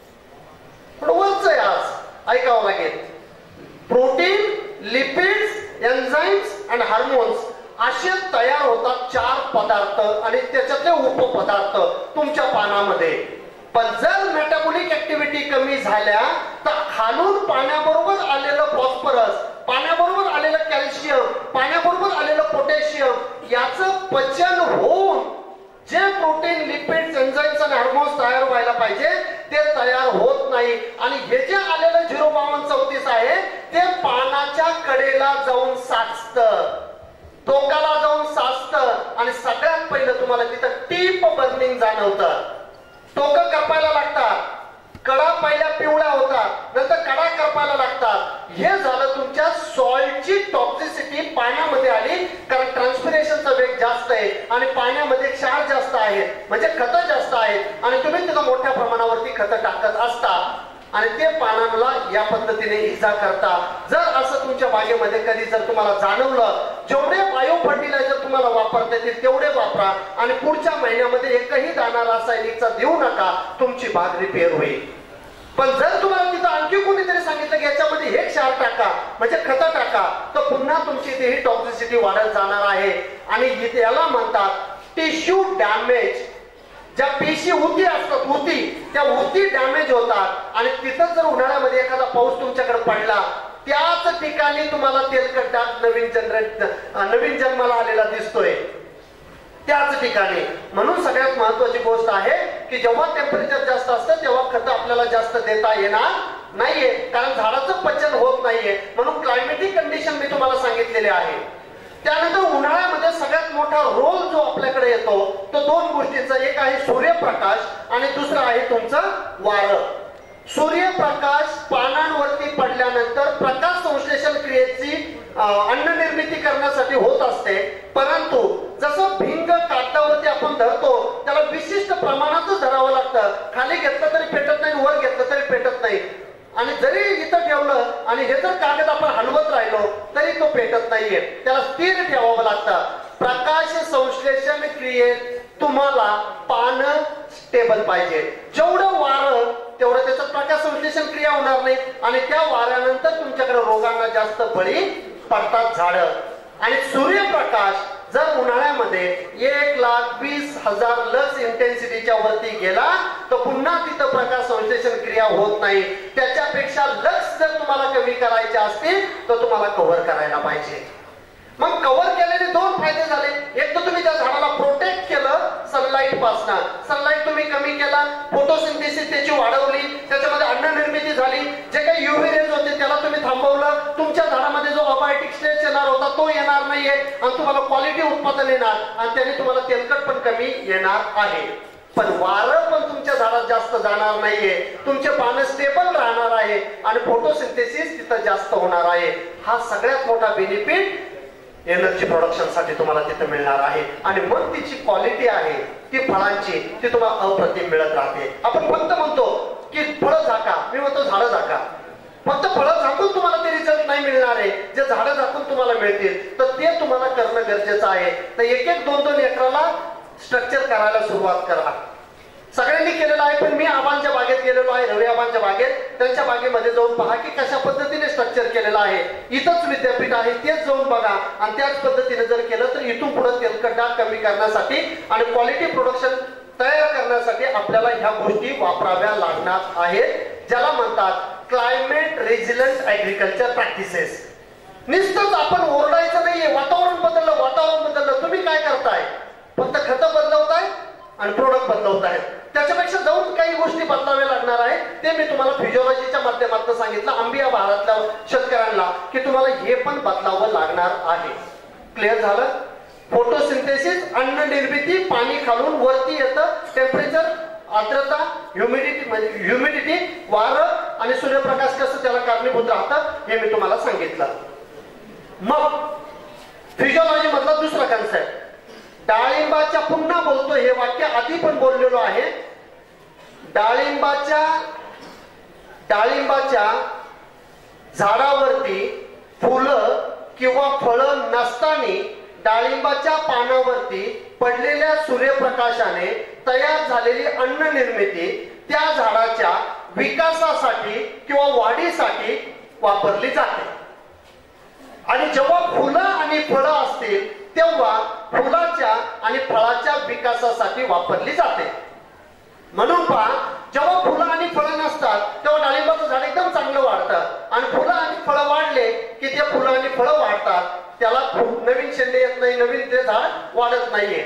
वरच आहे, आज ऐकावं लागेल. प्रोटीन, लिपिड्स, एन्झाइम्स आणि हार्मोन्स असे तयार होतात चार पदार्थ आणि त्याच्यातले उपपदार्थ तुमच्या पानामध्ये. पण जर मेटाबॉलिक ऍक्टिव्हिटी कमी झाल्या तर खालून पाण्याबरोबर आलेलं फॉस्फरस, पाण्याबरोबर आलेलं कॅल्शियम, पाण्याबरोबर आलेलं पोटॅशियम याचं पचन होऊन जे प्रोटीन, लिपिड्स, एन्झाइम्स आणि हार्मोन्स तयार व्हायला पाहिजे ते तयार होत नाही. आणि हे जे आलेलं झिरो बावन्न चौतीस आहे ते पानाच्या कडेला जाऊन साचतं, टोकाला जाऊन साचतं आणि सगळ्यात पहिलं तुम्हाला तिथं टीप बर्निंग जाणवतं. टोक करपायला लागतात, कडा पहिल्या पिवळ्या होतात, नंतर कडा करपायला लागतात. हे झालं तुमच्या सॉल्टची टॉक्सिसिटी पाण्यामध्ये आली, कारण ट्रान्सपिरेशनचा वेग जास्त आहे आणि पाण्यामध्ये क्षार जास्त आहे, म्हणजे खतं जास्त आहेत आणि तुम्ही तिथं मोठ्या प्रमाणावरती खतं टाकत असता आणि ते पानांना या पद्धतीने इजा करता. जर असं तुमच्या बागेमध्ये कधी जर तुम्हाला जाणवलं, जेवढे बायो फर्टिलायझर तुम्हाला वापरता येतील तेवढे वापरा आणि पुढच्या महिन्यामध्ये एकही दाणा रासायनिकचा देऊ नका, तुमची बाग रिपेअर होईल. पण जर तुम्हाला तिथं आणखी कोणीतरी सांगितलं की याच्यामध्ये हे क्षार टाका, म्हणजे खतं टाका, तर पुन्हा तुमची ती टॉक्सिसिटी वाढत जाणार आहे. आणि याला म्हणतात टिश्यू डॅमेज. ज्या पेशी उती असतात, उती, त्या उती डॅमेज होतात आणि तिथं जर उन्हाळ्यामध्ये एखादा पाऊस तुमच्याकडे पडला, त्याच ठिकाणी तुम्हाला तेलकट डाग नवीन जनरेट नवीन जन्माला आलेला दिसतोय. त्याच ठिकाणी. म्हणून सगळ्यात महत्वाची गोष्ट आहे की जेव्हा टेम्परेचर जास्त असतं तेव्हा खतं आपल्याला जास्त देता येणार नाहीये, कारण झाडाचं पचन होत नाहीये. म्हणून क्लायमेटिक कंडिशन मी तुम्हाला सांगितलेले आहे. त्यानंतर उन्हाळ्यामध्ये सगळ्यात मोठा रोल जो आपल्याकडे येतो तो दोन गोष्टींचा, एक आहे सूर्यप्रकाश आणि दुसरं आहे तुमचं वारं. सूर्यप्रकाश पानांवरती पडल्यानंतर प्रकाश संश्लेषण क्रियेची अन्न निर्मिती करण्यासाठी होत असते, परंतु जसं भिंग कागदावरती आपण धरतो त्याला विशिष्ट प्रमाणातच धरावं लागतं. खाली घेतलं तरी पेटत नाही, वर घेतलं तरी पेटत नाही. आणि जरी इथं ठेवलं आणि हे जर कागद आपण हलवत राहिलो तरी तो पेटत नाहीये, त्याला स्थिर ठेवावं लागतं. प्रकाश संश्लेषण क्रियेत तुम्हाला पान स्टेबल पाहिजे. जेवढं वारं तेवढं त्याचं प्रकाश संश्लेषण क्रिया होणार नाही आणि त्या वाऱ्यानंतर तुमच्याकडे रोगांना जास्त बळी पडतात झाडं. आणि सूर्यप्रकाश जर उन्हाळ्यामध्ये एक लाख वीस हजार लक्स इंटेन्सिटीच्या वरती गेला तर पुन्हा तिथं प्रकाश संश्लेषण क्रिया होत नाही. त्याच्यापेक्षा लक्स जर तुम्हाला कमी करायचे असतील तर तुम्हाला कव्हर करायला पाहिजे. मग कव्हर केलेले दोन फायदे झाले. एक तर तुम्ही त्या झाडाला प्रोटेक्ट केलं सनलाईट पासून, सनलाईट तुम्ही कमी केला, फोटोसिंथेसिस त्याची वाढवली, त्याच्यामध्ये अन्न निर्मिती झाली. जे काही युव्ही रेज होते त्याला तुम्ही थांबवलं. तुमच्या झाडामध्ये जो अबायोटिक स्ट्रेस येणार होता तो येणार नाहीये आणि तुम्हाला क्वालिटी उत्पादन येणार आणि त्याने तुम्हाला तेलकट पण कमी येणार आहे. पण वारं पण तुमच्या झाडात जास्त जाणार नाहीये, तुमचे पानं स्टेबल राहणार आहे आणि फोटोसिंथेसिस तिथं जास्त होणार आहे. हा सगळ्यात मोठा बेनिफिट एनर्जी प्रोडक्शन साठी तुम्हाला तिथे मिळणार आहे. आणि मग तिची क्वालिटी आहे ती फळांची ती तुम्हाला अप्रतिम मिळत राहते. आपण फक्त म्हणतो की फळं झाका, मी म्हणतो झाडं झाका. फक्त फळं झाकून तुम्हाला ते रिझल्ट नाही मिळणार आहे. जे झाडं झाकून तुम्हाला मिळतील तर ते तुम्हाला करणं गरजेचं आहे. तर एक एक दोन दोन एकराला स्ट्रक्चर करायला सुरुवात करा. सगळ्यांनी केलेलं आहे, पण मी आबांच्या बागेत गेलेलो आहे, रवी आबांच्या बागेत. त्यांच्या बागेमध्ये जाऊन पहा की कशा पद्धतीने स्ट्रक्चर केलेलं आहे. इथंच विद्यापीठ आहे, तेच जाऊन बघा आणि त्याच पद्धतीने जर केलं तर इथून पुढे तेलकट कमी करण्यासाठी आणि क्वालिटी प्रोडक्शन तयार करण्यासाठी आपल्याला ह्या गोष्टी वापराव्या लागणार आहेत, ज्याला म्हणतात क्लायमेट रेझिलंट ऍग्रिकल्चर प्रॅक्टिसेस. नुसतंच आपण ओरडायचं नाहीये, वातावरण बदललं वातावरण बदललं. तुम्ही काय करताय? फक्त खतं बदलवताय आणि प्रोडक्ट बदलवताय. त्याच्यापेक्षा जाऊन काही गोष्टी बदलाव्या लागणार आहेत. ते मी तुम्हाला फिजिओलॉजीच्या माध्यमातून सांगितलं आंबिया बहारातल्या शेतकऱ्यांना की तुम्हाला हे पण बदलावं लागणार आहे. क्लिअर झालं? फोटोसिंथेसिस अन्न निर्मिती, पाणी खालून वरती येतं, टेम्परेचर, आर्द्रता, ह्युमिडिटी ह्युमिडिटी वारं आणि सूर्यप्रकाश कसं त्याला कारणीभूत राहतं हे मी तुम्हाला सांगितलं. मग फिजिओलॉजी मधला दुसरा कन्सेप्ट डाळिंबाच्या, पुन्हा बोलतो हे वाक्य आधी पण बोललेलो आहे. डाळिंबाच्या डाळिंबाच्या झाडावरती फुलं किंवा फळं नसताना डाळिंबाच्या पानावरती पडलेल्या सूर्यप्रकाशाने तयार झालेली अन्न निर्मिती त्या झाडाच्या विकासासाठी किंवा वाढीसाठी वापरली जाते. आणि जेव्हा फुलं आणि फळं असतील तेव्हा फुलाच्या आणि फळाच्या विकासासाठी वापरली जाते. म्हणून पहा, जेव्हा फुलं आणि फळं नसतात तेव्हा डाळिंबाचं झाड एकदम चांगलं वाढतं आणि फुलं आणि फळं वाढले की ते फुलं आणि फळं वाढतात. त्याला नवीन शेंडे येत नाही, नवीन ते झाड वाढत नाहीये.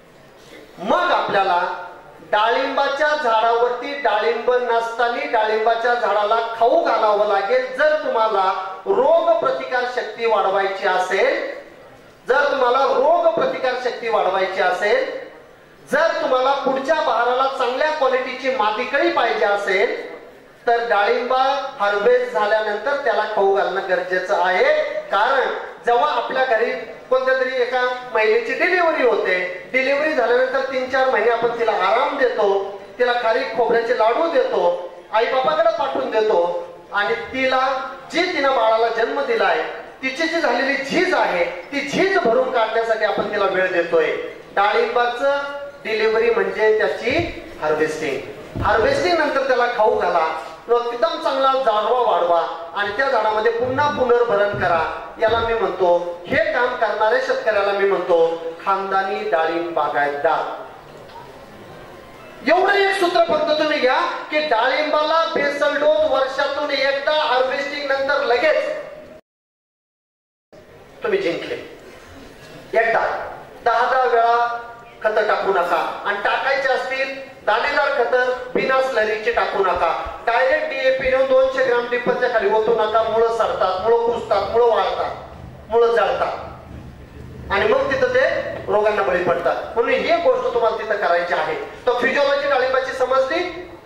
मग आपल्याला डाळिंबाच्या झाडावरती डाळिंब नसताना डाळिंबाच्या झाडाला खाऊ घालावं लागेल. जर तुम्हाला रोग प्रतिकार शक्ती वाढवायची असेल, जर तुम्हाला रोग प्रतिकार शक्ती वाढवायची असेल, जर तुम्हाला पुढच्या बहाराला चांगल्या क्वालिटीची माती कळी पाहिजे असेल तर डाळिंबा हार्वेस्ट झाल्यानंतर त्याला खाऊ घालणं गरजेचं आहे. कारण जेव्हा आपल्या घरी कोणत्या तरी एका महिलेची डिलिव्हरी होते, डिलिव्हरी झाल्यानंतर तीन चार महिने आपण तिला आराम देतो, तिला खारीक खोबऱ्याचे लाडू देतो, आई बापाकडे पाठवून देतो आणि तिला जी तिनं बाळाला जन्म दिलाय तिची जी झालेली झीज आहे ती झीज भरून काढण्यासाठी आपण तिला वेळ देतोय. डाळिंबाचं डिलिव्हरी म्हणजे त्याची हार्वेस्टिंग. हार्वेस्टिंग नंतर त्याला खाऊ घाला, एकदम चांगला झाडवा वाढवा आणि त्या झाडामध्ये पुन्हा पुनर्भरण करा. याला मी म्हणतो, हे काम करणाऱ्या शेतकऱ्याला मी म्हणतो खानदानी डाळिंब बागायतदार. एवढं एक सूत्र फक्त तुम्ही घ्या की डाळिंबाला बेसल डोस वर्षातून एकदा, हार्वेस्टिंग नंतर लगेच तुम्ही जिंकले. एकदा दहा दहा वेळा खतं टाकू नका, आणि टाकायचे असतील दाणेदार खतं बिना स्लरीचे टाकू नका. डायरेक्ट डीएपी नेऊन दोनशे ग्राम टिप्परच्या खाली ओतू नका. मुळं सरतात, मुळं कुसतात, मुळं वाळतात, मुळं जळतात आणि मग तिथं ते रोगांना बळी पडतात. म्हणून ही गोष्ट तुम्हाला तिथं करायची आहे. तर फिजिओलॉजी डाळिंबाची समजली.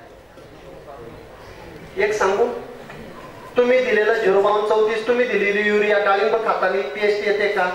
एक सांगू, तुम्ही दिलेलं झिरो बावन चौतीस, तुम्ही दिलेली युरिया डाळिंब खाताना टेस्ट येते का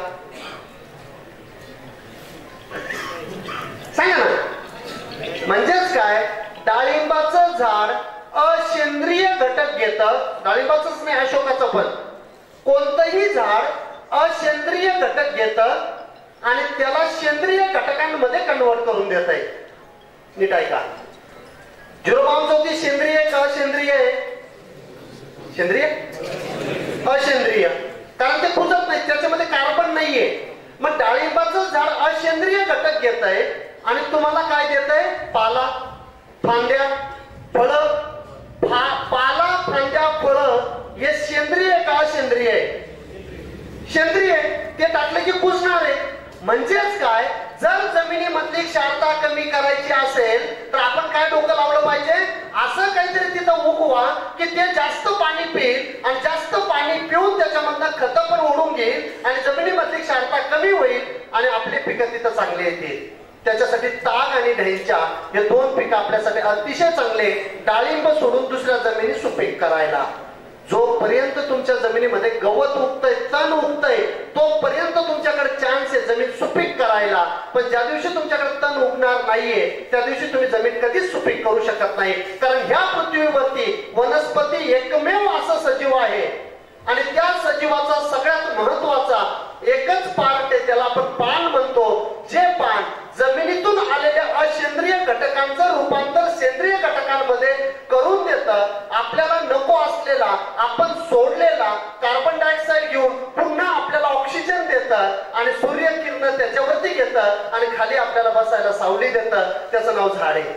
सांगा ना. म्हणजेच काय, डाळिंबाचं झाड असेंद्रिय घटक घेतं. डाळिंबाचंच नाही, अशोकाचं पण. कोणतंही झाड असेंद्रिय घटक घेतं आणि त्याला सेंद्रिय घटकांमध्ये कन्वर्ट करून देत आहे. नीट आहे का? झिरो बावन चौतीस सेंद्रिय का असेंद्रिय आहे? सेंद्रिय असेंद्रिय, कारण ते कुजत नाही, त्याच्यामध्ये कार्बन नाहीये. मग डाळिंबाचं झाड असेंद्रिय घटक घेत आहे आणि तुम्हाला काय देत आहे? पाला, फांद्या, फळं. पाला, फांद्या, फळं हे सेंद्रिय का असेंद्रिय आहे? सेंद्रिय. ते टाकलं की कुजणार आहे. म्हणजेच काय, जर जमिनीमधली क्षारता कमी करायची असेल तर आपण काय डोकं लावलं पाहिजे? असं काहीतरी तिथं उगवा की ते जास्त पाणी पिईल आणि जास्त पाणी पिऊन त्याच्यामधनं खतं पण ओढून घेईल आणि जमिनीमधली क्षारता कमी होईल आणि आपले पिकं तिथं चांगले येतील. त्याच्यासाठी ताग आणि ढैंच्या हे दोन पिकं आपल्यासाठी अतिशय चांगले. डाळिंब सोडून दुसऱ्या जमिनी सुपीक करायला. जोपर्यंत तुमच्या जमिनीमध्ये गवत उगतंय, तण उगतंय, तोपर्यंत तुमच्याकडे चान्स आहे जमीन सुपीक करायला. पण ज्या दिवशी तुमच्याकडे तण उगणार नाहीये त्या दिवशी तुम्ही जमीन कधीच सुपीक करू शकत नाही. कारण ह्या पृथ्वीवरती वनस्पती एकमेव असं सजीव आहे आणि त्या सजीवाचा सगळ्यात महत्वाचा एकच पार्ट आहे, त्याला आपण पान म्हणतो. जे पान जमिनीतून आलेल्या असेंद्रिय घटकांचं रूपांतर सेंद्रिय घटकांमध्ये करून देतं. आपल्याला नको असलेला, आपण सोडलेला कार्बन डायऑक्साईड घेऊन पुन्हा आपल्याला ऑक्सिजन देतं आणि सूर्यकिरण त्याच्यावरती घेतं आणि खाली आपल्याला बसायला सावली देतं. त्याचं नाव झाड आहे.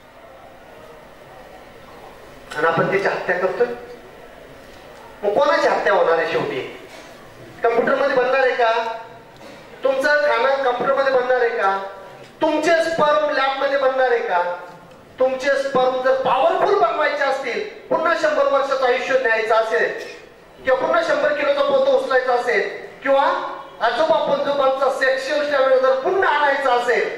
आणि आपण त्याची हत्या करतोय. मग कोणाची हत्या होणार आहे शेवटी? कम्प्युटर मध्ये बनणार आहे का? तुमचं खाणं कम्प्युटर मध्ये बनणार आहे का? तुमचे स्पर्म लॅब मध्ये बनणार आहे का? तुमचे स्पर्म जर पॉवरफुल बनवायचे असतील, पुन्हा शंभर वर्षाचं आयुष्य न्यायचं असेल किंवा पुन्हा शंभर किलोचा पोतं उचलायचा असेल किंवा आजोबा पंजोबांचा सेक्शुअल स्टॅमिना जर पुन्हा आणायचा असेल,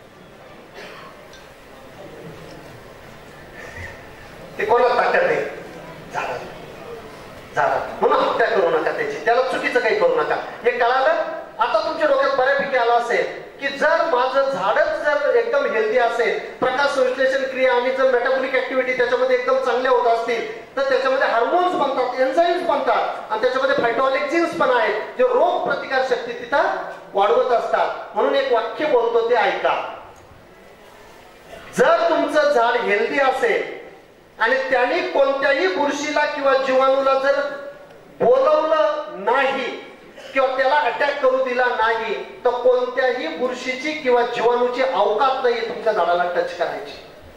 ते कोणाला ताकद आहे? झालं झालं. म्हणून हत्या करू नका त्याची, त्याला चुकीचं काही करू नका. हे कळालं? आता तुमच्या डोक्यात बऱ्यापैकी आलं असेल की जर माझं झाडच जर एकदम हेल्दी असेल, प्रकाश संश्लेषण क्रिया आणि जर मेटाबॉलिक ऍक्टिव्हिटी त्याच्यामध्ये एकदम चांगल्या होत असतील तर त्याच्यामध्ये हार्मोन्स बनतात, एन्झाईम्स बनतात आणि त्याच्यामध्ये फायटोअलेक्झिन्स पण आहेत जे रोग प्रतिकार शक्ती तिथं वाढवत असतात. म्हणून एक वाक्य बोलतो ते ऐका. जर तुमचं झाड हेल्दी असेल आणि त्यांनी कोणत्याही बुरशीला किंवा जीवाणूला जर बोलवलं नाही किंवा त्याला अटॅक करू दिला नाही तर कोणत्याही बुरशीची किंवा जीवाणूची अवकाश नाही तुमच्या झाडाला टच करायची.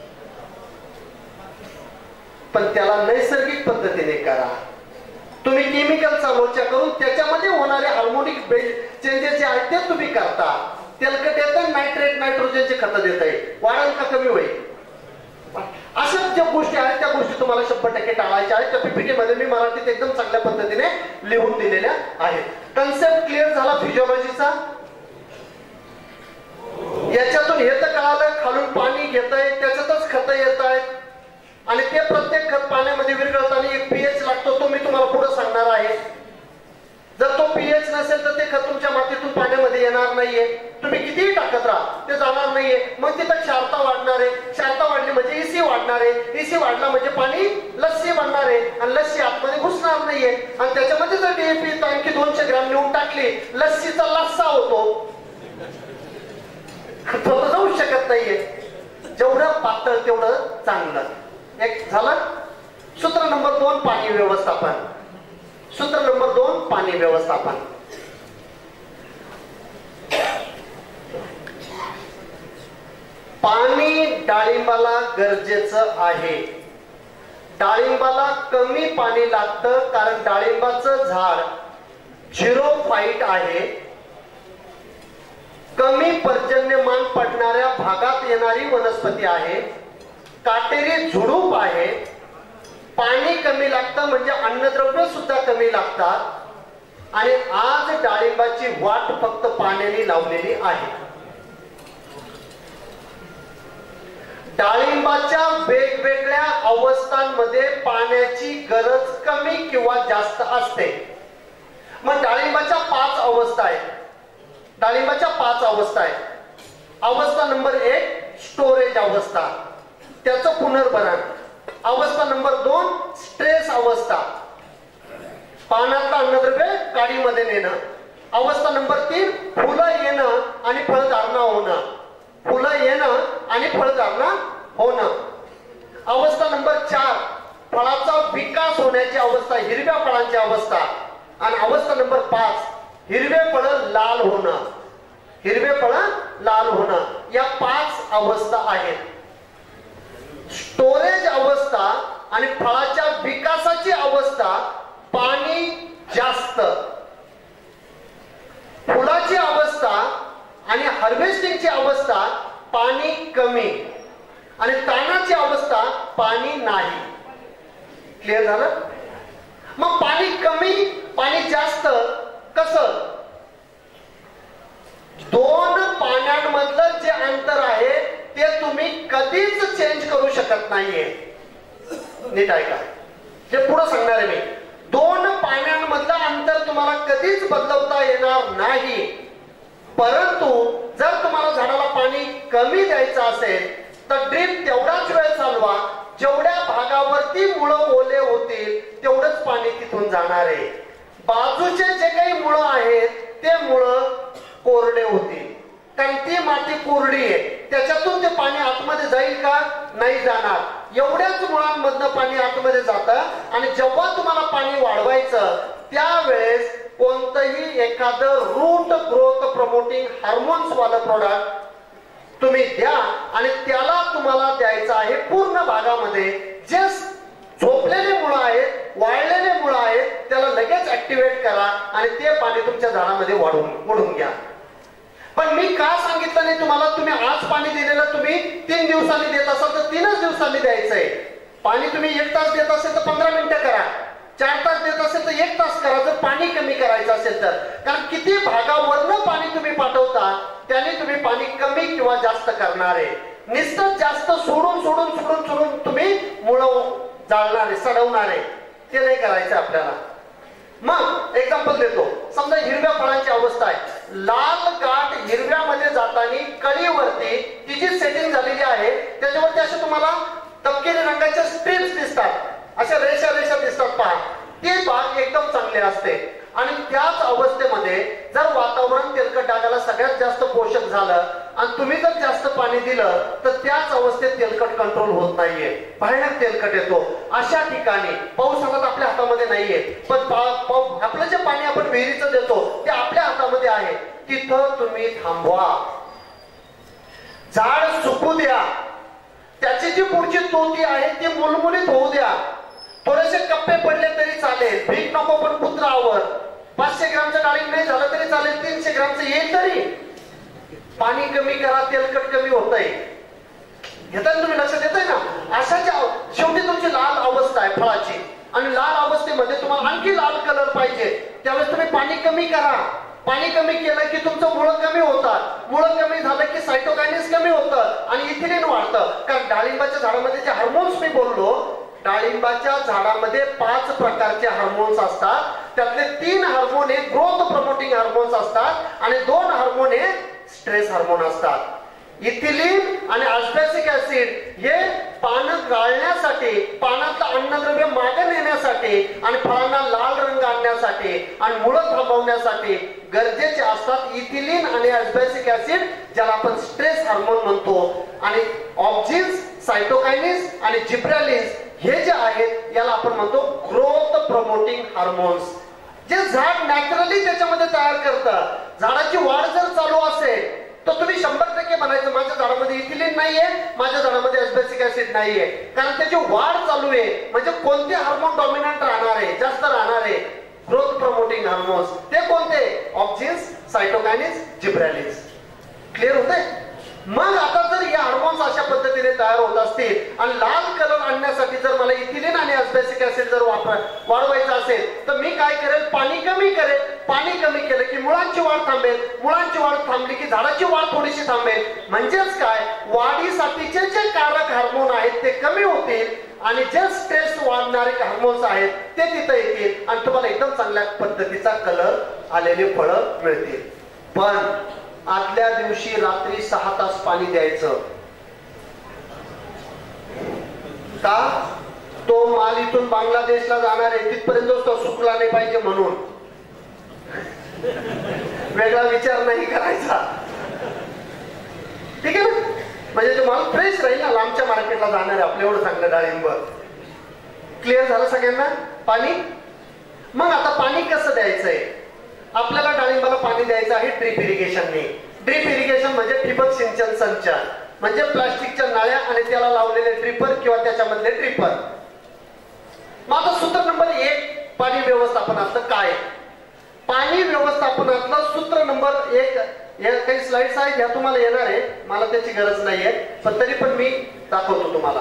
पण त्याला नैसर्गिक पद्धतीने करा. तुम्ही केमिकलचा मोर्चा करून त्याच्यामध्ये होणारे हार्मोनिक चेंजेस जे आहेत ते तुम्ही करता. तेलकट येतं, नायट्रेट नायट्रोजनचे खत देत आहे, वाढेल का कमी होईल? अशा ज्या गोष्टी आहेत त्या गोष्टी तुम्हाला शंभर टक्के टाळायच्या आहेत. त्या पीपीटी मध्ये मी मराठीत एकदम चांगल्या पद्धतीने लिहून दिलेल्या आहेत. कन्सेप्ट क्लिअर झाला फिजिओलॉजीचा? याच्यातून हे तर कळालं खालून पाणी घेत आहे, त्याच्यातच खत येत आहेत आणि ते प्रत्येक खत पाण्यामध्ये विरघळताना एक पीएच लागतो, तो मी तुम्हाला पुढे सांगणार आहे. जर तो पीएच नसेल तर ते खत तुमच्या मातीतून पाण्यामध्ये येणार नाहीये. तुम्ही कितीही टाकत राहा ते जाणार नाहीये. मग तिथं क्षारता वाढणार आहे, क्षारता वाढली म्हणजे इसी वाढणार आहे, इसी वाढला म्हणजे पाणी लस्सी बनणार आहे आणि लस्सी आतमध्ये घुसणार नाहीये. आणि त्याच्यामध्ये जर डीएपी आणखी दोनशे ग्राम नेऊन टाकली, लस्सीचा लस्सा होतो, तो जाऊ शकत नाहीये. जेवढं पातळ तेवढं चांगलं. एक झालं. सूत्र नंबर दोन पाणी व्यवस्थापन. सूत्र नंबर दोन पाणी व्यवस्थापन. पाणी डाळिंबाला गरजेचं आहे. डाळिंबाला कमी पाणी लागतं कारण डाळिंबाचं झाड झिरो फाईट आहे. कमी पर्जन्यमान पडणाऱ्या भागात येणारी वनस्पती आहे, काटेरी झुडूप आहे, पाणी कमी लागतं म्हणजे अन्नद्रव्य सुद्धा कमी लागतात आणि आज डाळिंबाची वाट फक्त पाण्याने लावलेली आहे. डाळिंबाच्या वेगवेगळ्या अवस्थांमध्ये पाण्याची गरज कमी किंवा जास्त असते. मग डाळिंबाच्या पाच अवस्था आहेत. डाळिंबाच्या पाच अवस्था आहेत. अवस्था नंबर एक स्टोरेज अवस्था, त्याचं पुनर्भरण. अवस्था नंबर दोन स्ट्रेस अवस्था, पानातलं अन्नद्रव्य काडीमध्ये नेणं. अवस्था नंबर तीन फुलं येणं आणि फळधारणा होणं, फुलं येणं आणि फळधारणा होणं. अवस्था नंबर चार फळाचा विकास होण्याची अवस्था, हिरव्या फळांची अवस्था. आणि अवस्था नंबर पाच हिरवे फळ लाल होणं, हिरवे फळ लाल होणं. या पाच अवस्था आहेत. स्टोरेज अवस्था आणि फळाच्या विकासाची अवस्था पाणी जास्त, फुलाची अवस्था आणि हार्वेस्टिंगची अवस्था पाणी कमी आणि ताणाची अवस्था पाणी नाही. क्लिअर झालं? मग पाणी कमी पाणी जास्त कसं? दोन पाण्यामधलं जे अंतर आहे ते तुम्ही कधीच चेंज करू शकत नाहीये. नीट ऐका, जे पुढे सांगणार आहे मी. दोन पाण्यामधलं अंतर तुम्हाला कधीच बदलवता येणार नाही. परंतु जर तुम्हाला झाडाला पाणी कमी द्यायचं असेल तर ड्रीप तेवढाच वेळ चालवा जेवढ्या भागावरती मुळं ओले होतील तेवढंच पाणी तिथून जाणार आहे. बाजूचे जे काही मुळं आहेत ते मुळं कोरडे होतील, कारण ती माती कोरडी आहे. त्याच्यातून ते पाणी आतमध्ये जाईल का? नाही जाणार. एवढ्याच मुळांमधनं पाणी आतमध्ये जातं. आणि जेव्हा तुम्हाला पाणी वाढवायचं त्यावेळेस कोणतंही एखादं रूट ग्रोथ प्रमोटिंग हार्मोन्स वालं प्रोडक्ट तुम्ही द्या आणि त्याला तुम्हाला द्यायचं आहे पूर्ण भागामध्ये. जे झोपलेले मुळं आहेत, वाळलेले मुळं आहेत, त्याला लगेच ऍक्टिव्हेट करा आणि ते पाणी तुमच्या झाडामध्ये वाढवून ओढून घ्या. पण मी का सांगितलं नाही तुम्हाला? तुम्ही आज पाणी दिलेलं तुम्ही तीन दिवसांनी देत असाल तर तीनच दिवसांनी द्यायचंय. पाणी तुम्ही एक तास देत असेल तर पंधरा मिनिटं करा, चार तास देत असेल तर एक तास करा जर पाणी कमी करायचं असेल तर. कारण किती भागावरनं पाणी तुम्ही पाठवता त्याने तुम्ही पाणी कमी किंवा जास्त करणार आहे. नुसतं जास्त सोडून सोडून सोडून सोडून तुम्ही मुळं जाळणार आहे, सडवणार आहे, ते नाही करायचं आपल्याला. मग एक्झाम्पल देतो. समजा हिरव्या फळांची अवस्था आहे. लाल गाठ हिरव्यामध्ये जाताना कळीवरती ती जी सेटिंग झालेली आहे त्याच्यावरती असे तुम्हाला तपकिरी रंगाच्या स्ट्रिप्स दिसतात, अशा रेषा रेषा दिसतात पहा. ते भाग एकदम चांगले असते. आणि त्याच अवस्थेमध्ये जर वातावरण तेलकट डागाला सगळ्यात जास्त पोषक झालं आणि तुम्ही जर जास्त पाणी दिलं तर त्याच अवस्थेत तेलकट कंट्रोल होत नाहीये, भयानक तेलकट येतो. अशा ठिकाणी पाऊस हातात आपल्या हातामध्ये नाहीये, पण आपलं जे पाणी आपण विहिरीचं देतो ते आपल्या हातामध्ये आहे. तिथं तुम्ही थांबवा, झाड सुकू द्या, त्याची जी पुढची तोती आहे ती मुलमुलीत होऊ द्या. थोडेसे कप्पे पडले तरी चालेल, भीक नको पण पुत्रावर. पाचशे ग्रामचं डाळिंब नाही झालं तरी चालेल, तीनशे ग्रामचं येईल तरी. पाणी कमी करा, तेलकट कमी होतंय. घेताना तुम्ही लक्षात येतंय ना? अशाच्या शेवटी तुमची लाल अवस्था आहे फळाची आणि लाल अवस्थेमध्ये तुम्हाला आणखी लाल कलर पाहिजे, त्यावेळेस तुम्ही पाणी कमी करा. पाणी कमी केलं की तुमचं मुळं कमी होतात, मुळं कमी झालं की सायटोकायनेस कमी होतं आणि इथिलीन वाढतं. कारण डाळिंबाच्या झाडामध्ये जे हार्मोन्स मी बोललो, डाळिंबाच्या झाडामध्ये पाच प्रकारचे हार्मोन्स असतात. त्यातले तीन हार्मोन हे ग्रोथ प्रमोटिंग हार्मोन्स असतात आणि दोन हार्मोन हे स्ट्रेस हार्मोन असतात. इथिलीन आणि अस्बॅसिक ऍसिड हे पानं गाळण्यासाठी, पानातलं अन्नद्रव्य मागे नेण्यासाठी आणि फळांना लाल रंग आणण्यासाठी आणि मुळं थांबवण्यासाठी गरजेचे असतात. इथिलीन आणि अस्बॅसिक ऍसिड ज्याला आपण स्ट्रेस हार्मोन म्हणतो. आणि ऑक्झिन्स, सायटोकायनिन्स आणि जिब्रेलिन्स हे जे आहेत याला आपण म्हणतो ग्रोथ प्रमोटिंग हार्मोन्स, जे झाड नॅचरली त्याच्यामध्ये तयार करतं. झाडाची वाढ जर चालू असेल तर तुम्ही शंभर टक्के म्हणायचं माझ्या झाडामध्ये इथिलीन नाहीये, माझ्या झाडामध्ये अस्बॅसिक ऍसिड नाहीये. कारण त्याची वाढ चालू आहे. म्हणजे कोणते हार्मोन डॉमिनंट राहणार आहे, जास्त राहणार आहे? Growth promoting hormones. ते कोणते? ऑक्झिन्स, सायटोकायनिन्स, जिब्रेलिन्स. क्लिअर होतंय? मग आता जर या हार्मोन्स अशा पद्धतीने तयार होत असतील आणि लाल कलर आणण्यासाठी जर मला इथिलीन आणि ॲस्बॅसिक ऍसिड जर वापर वाढवायचा असेल तर मी काय करेल? पाणी कमी करेल. पाणी कमी केलं की मुळांची वाढ थांबेल. मुळांची वाढ थांबली की झाडाची वाढ थोडीशी थांबेल. म्हणजेच काय? वाढीसाठीचे जे कारक हार्मोन आहेत ते कमी होतील आणि जे स्ट्रेस वाढणारे हार्मोन्स आहेत ते तिथे येतील आणि तुम्हाला एकदम चांगल्या पद्धतीचा कलर आलेले फळं मिळतील. पण आदल्या दिवशी रात्री सहा तास पाणी द्यायचं का? तो माल इथून बांगलादेशला जाणार आहे तिथपर्यंत तो सुकला नाही पाहिजे म्हणून. वेगळा विचार नाही करायचा. ठीक आहे ना? म्हणजे तो माल फ्रेश राहील ना. लांबच्या मार्केटला जाणार आहे आपलं एवढं चांगलं डाळिंब. क्लिअर झालं सगळ्यांना? पाणी. मग आता पाणी कसं द्यायचंय? आपल्याला डाळिंबाला पाणी द्यायचं आहे ड्रीप इरिगेशनने. ड्रीप इरिगेशन म्हणजे ठिबक सिंचन संच, म्हणजे प्लास्टिकच्या नळ्या आणि त्याला लावलेले ड्रिपर किंवा त्याच्यामधले ड्रिपर. मग आता सूत्र नंबर एक पाणी व्यवस्थापनातलं काय? पाणी व्यवस्थापनातलं सूत्र नंबर एक, या काही स्लाइड्स आहेत ह्या तुम्हाला येणार आहे, मला त्याची गरज नाहीये पण तरी पण मी दाखवतो तुम्हाला.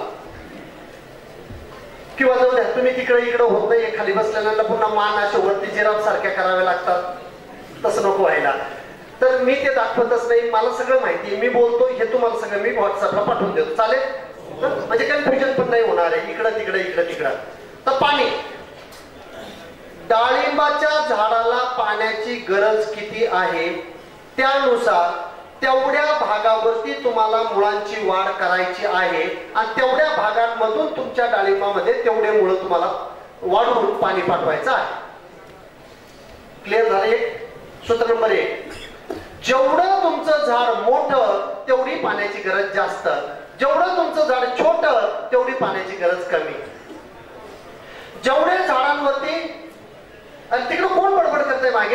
किंवा जाऊ द्या, तुम्ही तिकडे इकडे होत नाहीये, खाली बसलेल्यांना पुन्हा मान अशा वरती जिराफ सारख्या कराव्या लागतात, तसं नको व्हायला. तर मी ते दाखवतच नाही, मला सगळं माहिती, मी बोलतो हे तुम्हाला सगळं मी व्हॉट्सअपला पाठवून देतो. चालेल? म्हणजे कन्फ्युजन पण नाही होणार आहे इकडं तिकडे इकडं तिकडं. तर पाणी, डाळिंबाच्या झाडाला पाण्याची गरज किती आहे त्यानुसार तेवढ्या भागावरती तुम्हाला मुळांची वाढ करायची आहे आणि तेवढ्या भागांमधून तुमच्या डाळिंबामध्ये तेवढे मुळ तुम्हाला वाढवून पाणी पाठवायचं आहे. क्लिअर झाले? सूत्र नंबर एक, जेवढं तुमचं झाड मोठं तेवढी पाण्याची गरज जास्त, जेवढं तुमचं झाड छोटं तेवढी पाण्याची गरज कमी. जेवढे झाडांवरती, आणि तिकडे कोण बडबड करतंय मागे?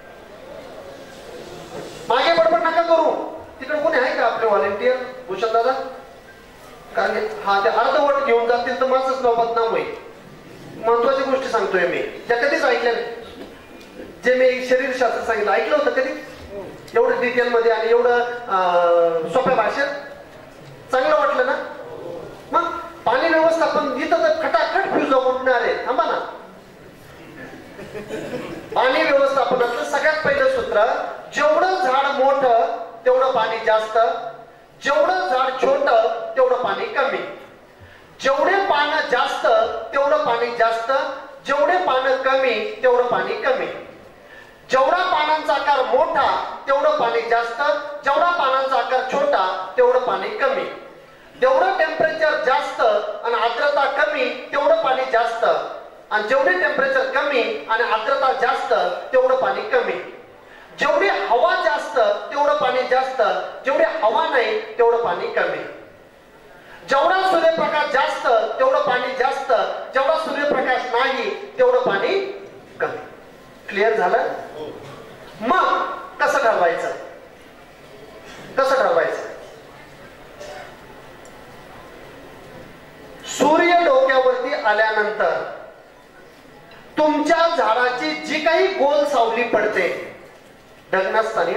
मागे बडबड नका करू. तिकडे कोणी आहे का आपले व्हॉलेंटियर? भूषण दादा? कारण हा ते अर्धवट घेऊन जातील तर माझंच नाव बदनाम होईल. महत्वाची गोष्टी सांगतोय मी, त्या कधीच ऐकल्या नाही. जे मी शरीरशास्त्र सांगितलं ऐकलं होतं कधी एवढं डिटेल मध्ये आणि एवढं सोप्या भाषेत? चांगलं वाटलं ना? मग पाणी व्यवस्थापन इथं तर खटाखट फ्यूज उडणार आहे. थांबा ना. पाणी व्यवस्थापनाचं सगळ्यात पहिलं सूत्र, जेवढं झाड मोठं तेवढं पाणी जास्त, जेवढं झाड छोटं तेवढं पाणी कमी. जेवढे पानं जास्त तेवढं पाणी जास्त, जेवढे पानं कमी तेवढं पाणी कमी. जेवढा पानांचा आकार मोठा तेवढं पाणी जास्त, जेवढा पानांचा आकार छोटा तेवढं पाणी कमी. जेवढं टेम्परेचर जास्त आणि आर्द्रता कमी तेवढं पाणी जास्त, आणि जेवढे टेम्परेचर कमी आणि आर्द्रता जास्त तेवढं पाणी कमी. जेवढी हवा जास्त तेवढं पाणी जास्त, जेवढी हवा नाही तेवढं पाणी कमी. जेवढा सूर्यप्रकाश जास्त तेवढं पाणी जास्त, जेवढा सूर्यप्रकाश नाही तेवढं पाणी कमी. क्लिअर झालं? मग कसं ठरवायचं? कसं ठरवायचं? सूर्य डोक्यावरती आल्यानंतर तुमच्या झाडाची जी काही गोल सावली पडते, ढग नसताना,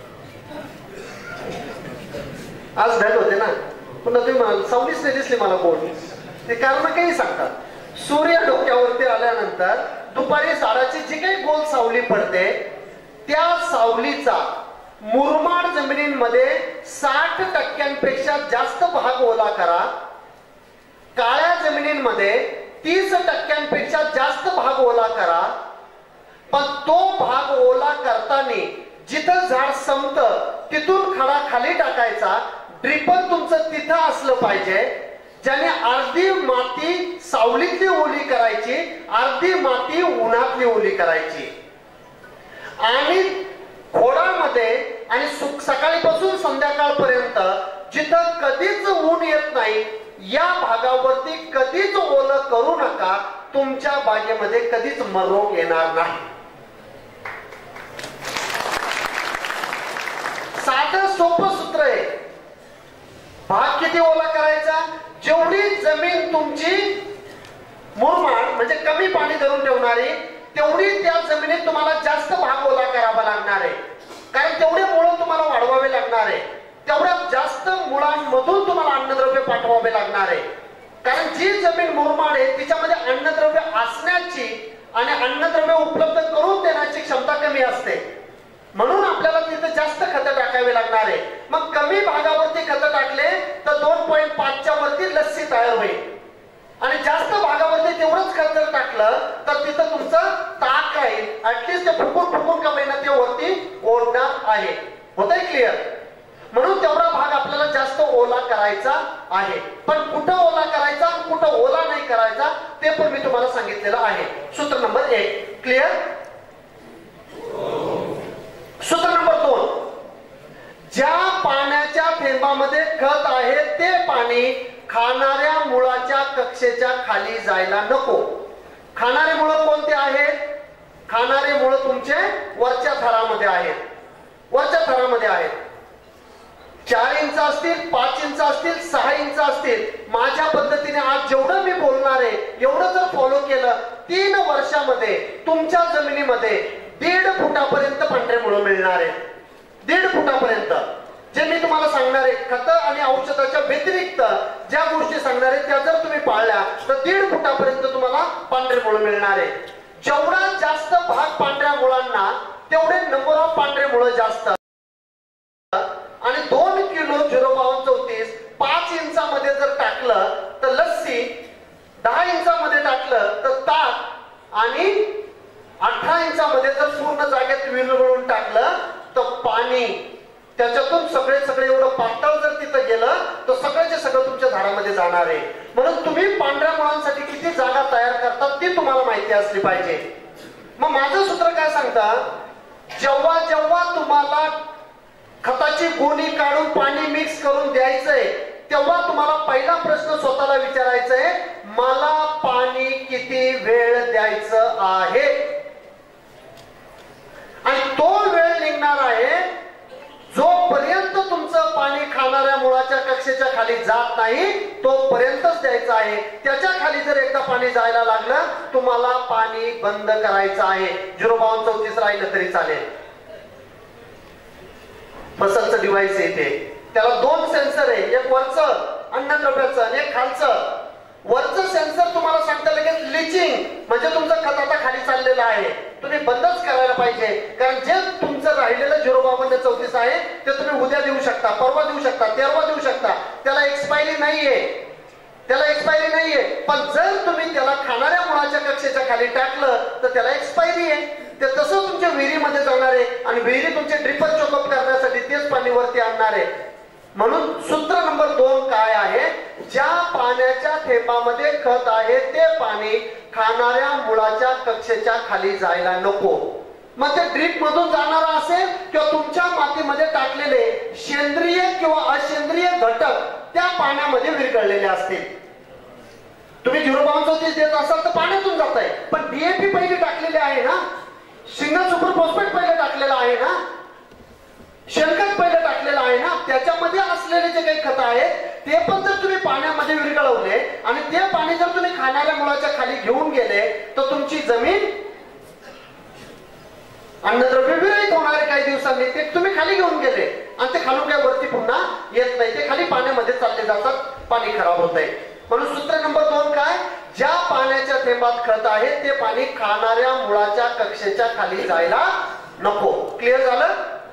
आज ढग होते ना, पुन्हा तुम्ही म्हणाल सावलीच नाही दिसली मला गोल. ते कारण काही सांगतात. सूर्य डोक्यावरती आल्यानंतर दुपारी झाडाची जी काही गोल सावली पडते त्या सावलीचा मुरमाड जमिनींमध्ये साठ टक्क्यांपेक्षा जास्त भाग ओला करा. काळ्या जमिनींमध्ये तीस टक्क्यांपेक्षा जास्त भाग ओला करा. पण तो भाग ओला करताना जिथं झाड संपतं तिथून खडा खाली टाकायचा. ड्रिपर तुमचं तिथं असलं पाहिजे, ज्याने अर्धी माती सावलीतली ओली करायची, अर्धी माती उन्हातली ओली करायची. आणि खोडामध्ये आणि सकाळीपासून संध्याकाळपर्यंत जिथं कधीच ऊन येत नाही या भागावरती कधीच ओलं करू नका. तुमच्या बागेमध्ये कधीच मरोग येणार नाही. साधं सोपं सूत्र आहे. भाग किती ओला करायचा? जेवढी जमीन तुमची मुरमाड म्हणजे कमी पाणी धरून ठेवणारी तेवढी त्या जमिनीत तुम्हाला जास्त भाग ओला करावा लागणार आहे. कारण तेवढे मुळं तुम्हाला वाढवावे लागणार आहे, तेवढ्यात जास्त मुळांमधून तुम्हाला अन्नद्रव्य पाठवावे लागणार आहे. कारण जी जमीन मुरमाड आहे तिच्यामध्ये अन्नद्रव्य असण्याची आणि अन्नद्रव्य उपलब्ध करून देण्याची क्षमता कमी असते, म्हणून आपल्याला तिथे जास्त खतं टाकावे लागणार आहे. मग कमी भागावरती खतं टाकले तर दोन पॉईंट पाचच्या वरती लस्सी तयार होईल, आणि जास्त भागावरती तेवढंच खत जर टाकलं तर तिथं तुमचं ताक राहील, ऍटलिस्ट ते फुकून फुकून का महिना ते वरती ओढणार आहे. होतंय क्लिअर? म्हणून तेवढा भाग आपल्याला जास्त ओला करायचा आहे. पण कुठं ओला करायचा आणि कुठं ओला नाही करायचा ते पण मी तुम्हाला सांगितलेलं आहे. सूत्र नंबर एक क्लिअर. सूत्र नंबर दोन, ज्या पाण्याच्या थेंबामध्ये खत आहे ते पाणी खाणाऱ्या मुळाच्या कक्षेच्या खाली जायला नको. खाणारे मुळ कोणते आहेत? खाणारे मुळ तुमचे वरच्या थरामध्ये आहेत, वरच्या थरामध्ये आहेत. चार इंच असतील, पाच इंच असतील, सहा इंच असतील. माझ्या पद्धतीने आज जेवढं मी बोलणार आहे एवढं जर फॉलो केलं, तीन वर्षामध्ये तुमच्या जमिनीमध्ये दीड फुटापर्यंत पांढरे मुळं मिळणार आहेत. दीड फुटापर्यंत जे मी तुम्हाला सांगणार आहे, खत आणि औषधाच्या व्यतिरिक्त ज्या गोष्टी सांगणार आहे त्या जर तुम्ही पाळल्या तर दीड फुटापर्यंत तुम्हाला पांढरे मुळं मिळणार आहे. जेवढा जास्त भाग पांढऱ्या मुळांना तेवढे नंबर ऑफ पांढरे मुळं जास्त. आणि दोन किलो झिरो बावन चौतीस पाच इंचामध्ये जर टाकलं तर लस्सी, दहा इंचामध्ये टाकलं तर ताक, आणि अठरा इंचामध्ये जर पूर्ण जागेत विरघळून टाकलं तर पाणी, त्याच्यातून सगळे सगळे एवढं पातळ जर तिथं गेलं तर सगळ्याचे सगळं तुमच्या झाडामध्ये जाणार आहे. म्हणून तुम्ही पांढऱ्या मुळांसाठी किती जागा तयार करतात ती तुम्हाला माहिती असली पाहिजे. मग माझं सूत्र काय सांगतं, जेव्हा जेव्हा तुम्हाला खताची गोणी काढून पाणी मिक्स करून द्यायचंय तेव्हा तुम्हाला पहिला प्रश्न स्वतःला विचारायचा आहे, मला पाणी किती वेळ द्यायचं आहे. आणि तो वेळ निघणार आहे जोपर्यंत तुमचं पाणी खाणाऱ्या मुळाच्या कक्षेच्या खाली जात नाही तोपर्यंतच द्यायचं आहे. त्याच्या खाली जर एकदा पाणी जायला लागलं तुम्हाला पाणी बंद करायचं आहे. झिरो बावन चौतीस राहिलं तरी चालेल. फसलचं डिव्हाइस आहे ते, त्याला दोन सेन्सर आहे, एक वरचं अन्नद्रव्याचं आणि एक खालचं. वरचं सेन्सर तुम्हाला सांगता लगेच लिचिंग, म्हणजे तुमचं खत आता खाली चाललेलं आहे, तुम्ही बंदच करायला पाहिजे. कारण जे तुमचं राहिलेलं झिरो बावन्न चौतीस आहे ते तुम्ही उद्या देऊ शकता, परवा देऊ शकता, तेरवा देऊ शकता, त्याला एक्सपायरी नाहीये, त्याला एक्सपायरी नाहीये. पण जर तुम्ही त्याला खाणाऱ्या मुळाच्या कक्षेच्या खाली टाकलं तर त्याला एक्सपायरी आहे. ते तसं तुमच्या विहिरीमध्ये जाणार आहे आणि विहिरी तुमचे ड्रिपर चोकअप करण्यासाठी तेच पाणी वरती आणणार आहे. म्हणून सूत्र नंबर दोन काय आहे, ज्या पाण्याच्या थेंबामध्ये खत आहे ते पाणी खाणाऱ्या मुळाच्या कक्षेच्या खाली जायला नको. मग ते ड्रीप मधून जाणार असेल किंवा तुमच्या मातीमध्ये टाकलेले सेंद्रिय किंवा असेंद्रिय घटक त्या पाण्यामध्ये विरघळलेले असतील. तुम्ही झिरो बावन चौतीस देत असाल तर पाण्यातून जात आहे, पण डीएपी पहिले टाकलेले आहे ना, सिंगल सुपर फॉस्फेट पहिले टाकलेलं आहे ना, शेणखत पहिले टाकलेलं आहे ना, त्याच्यामध्ये असलेले जे काही खत आहेत ते पण जर तुम्ही पाण्यामध्ये विरघळवले आणि ते पाणी जर तुम्ही खाणाऱ्या मुळाच्या खाली घेऊन गेले तर तुमची जमीन अन्नद्रव्य विरहित होणार आहे काही दिवसांनी. ते तुम्ही खाली घेऊन गेले आणि ते खालून काय वरती पुन्हा येत नाही, ते खाली पाण्यामध्ये चालले जातात, पाणी खराब होत आहे. म्हणून सूत्र नंबर दोन काय, ज्या पाण्याच्या थेंबात खत आहे ते पाणी खाणाऱ्या मुळाच्या कक्षेच्या खाली जायला नको. क्लिअर झालं?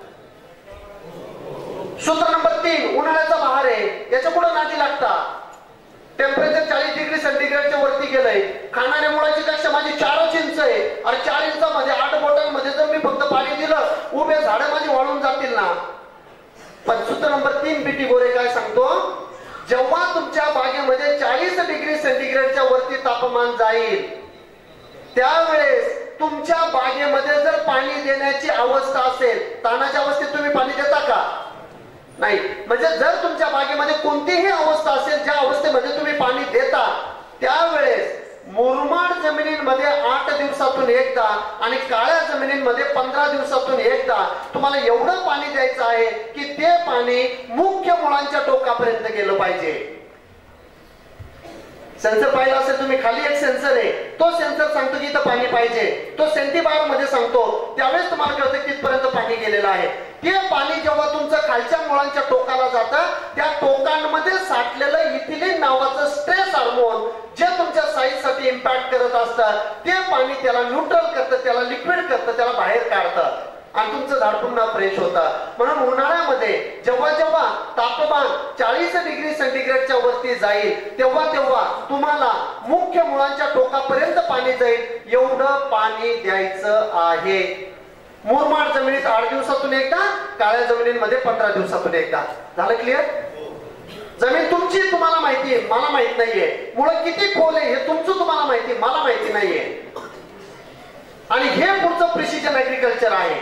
सूत्र नंबर तीन, उन्हाळ्याचा बहार आहे, याच्या पुढे नादी लागता. टेम्परेचर चाळीस डिग्री सेंटीग्रेडच्या वरती गेलंय, खाणाऱ्या मुळाची कक्षा माझी चारच इंच आहे, आणि चार इंचामध्ये आठ बोटांमध्ये जर मी फक्त पाणी दिलं उभे झाडं माझी वाळून जातील ना. पण सूत्र नंबर तीन बीटी गोरे काय सांगतो, जेव्हा तुमच्या बागेमध्ये चाळीस डिग्री सेंटीग्रेडच्या वरती तापमान जाईल त्यावेळेस तुमच्या बागेमध्ये जर पाणी देण्याची अवस्था असेल, तानाच्या अवस्थेत तुम्ही पाणी देता का? नाही. म्हणजे जर तुमच्या बागेमध्ये कोणतीही अवस्था असेल ज्या अवस्थेमध्ये तुम्ही पाणी देता त्यावेळेस मुरमाड जमिनींमध्ये आठ दिवसातून एकदा आणि काळ्या जमिनींमध्ये पंधरा दिवसातून एकदा तुम्हाला एवढं पाणी द्यायचं आहे की ते पाणी मुख्य मुळांच्या टोकापर्यंत गेलं पाहिजे. सेन्सर पाहिला असेल तुम्ही, खाली एक सेन्सर आहे, तो सेन्सर सांगतो की इथं पाणी पाहिजे, तो सेंटीबार मध्ये सांगतो, त्यावेळेस तुम्हाला कळतं कितपर्यंत पाणी गेलेलं आहे. ते पाणी जेव्हा तुमचं खालच्या मुळांच्या टोकाला जातं, त्या टोकांमध्ये साठलेलं इथिलीन नावाचं स्ट्रेस हार्मोन जे तुमच्या साईजसाठी इम्पॅक्ट करत असतं, ते पाणी त्याला न्यूट्रल करतं, त्याला लिक्विड करतं, त्याला बाहेर काढतं आणि तुमचं झाड पुन्हा फ्रेश होतं. म्हणून उन्हाळ्यामध्ये जेव्हा जेव्हा तापमान चाळीस डिग्री सेंटीग्रेडच्या वरती जाईल, तेव्हा तेव्हा तुम्हाला मुख्य मुळांच्या टोकापर्यंत पाणी जाईल, एवढं पाणी द्यायचं आहे. मुरमाड जमिनीत आठ दिवसातून एकदा, काळ्या जमिनीमध्ये पंधरा दिवसातून एकदा. झालं क्लिअर? जमीन तुमची तुम्हाला माहिती आहे, मला माहित नाहीये. मुळं किती खोल आहे हे तुमचं तुम्हाला माहिती, मला माहिती नाहीये. आणि हे पुढचं प्रिसिजन ऍग्रिकल्चर आहे.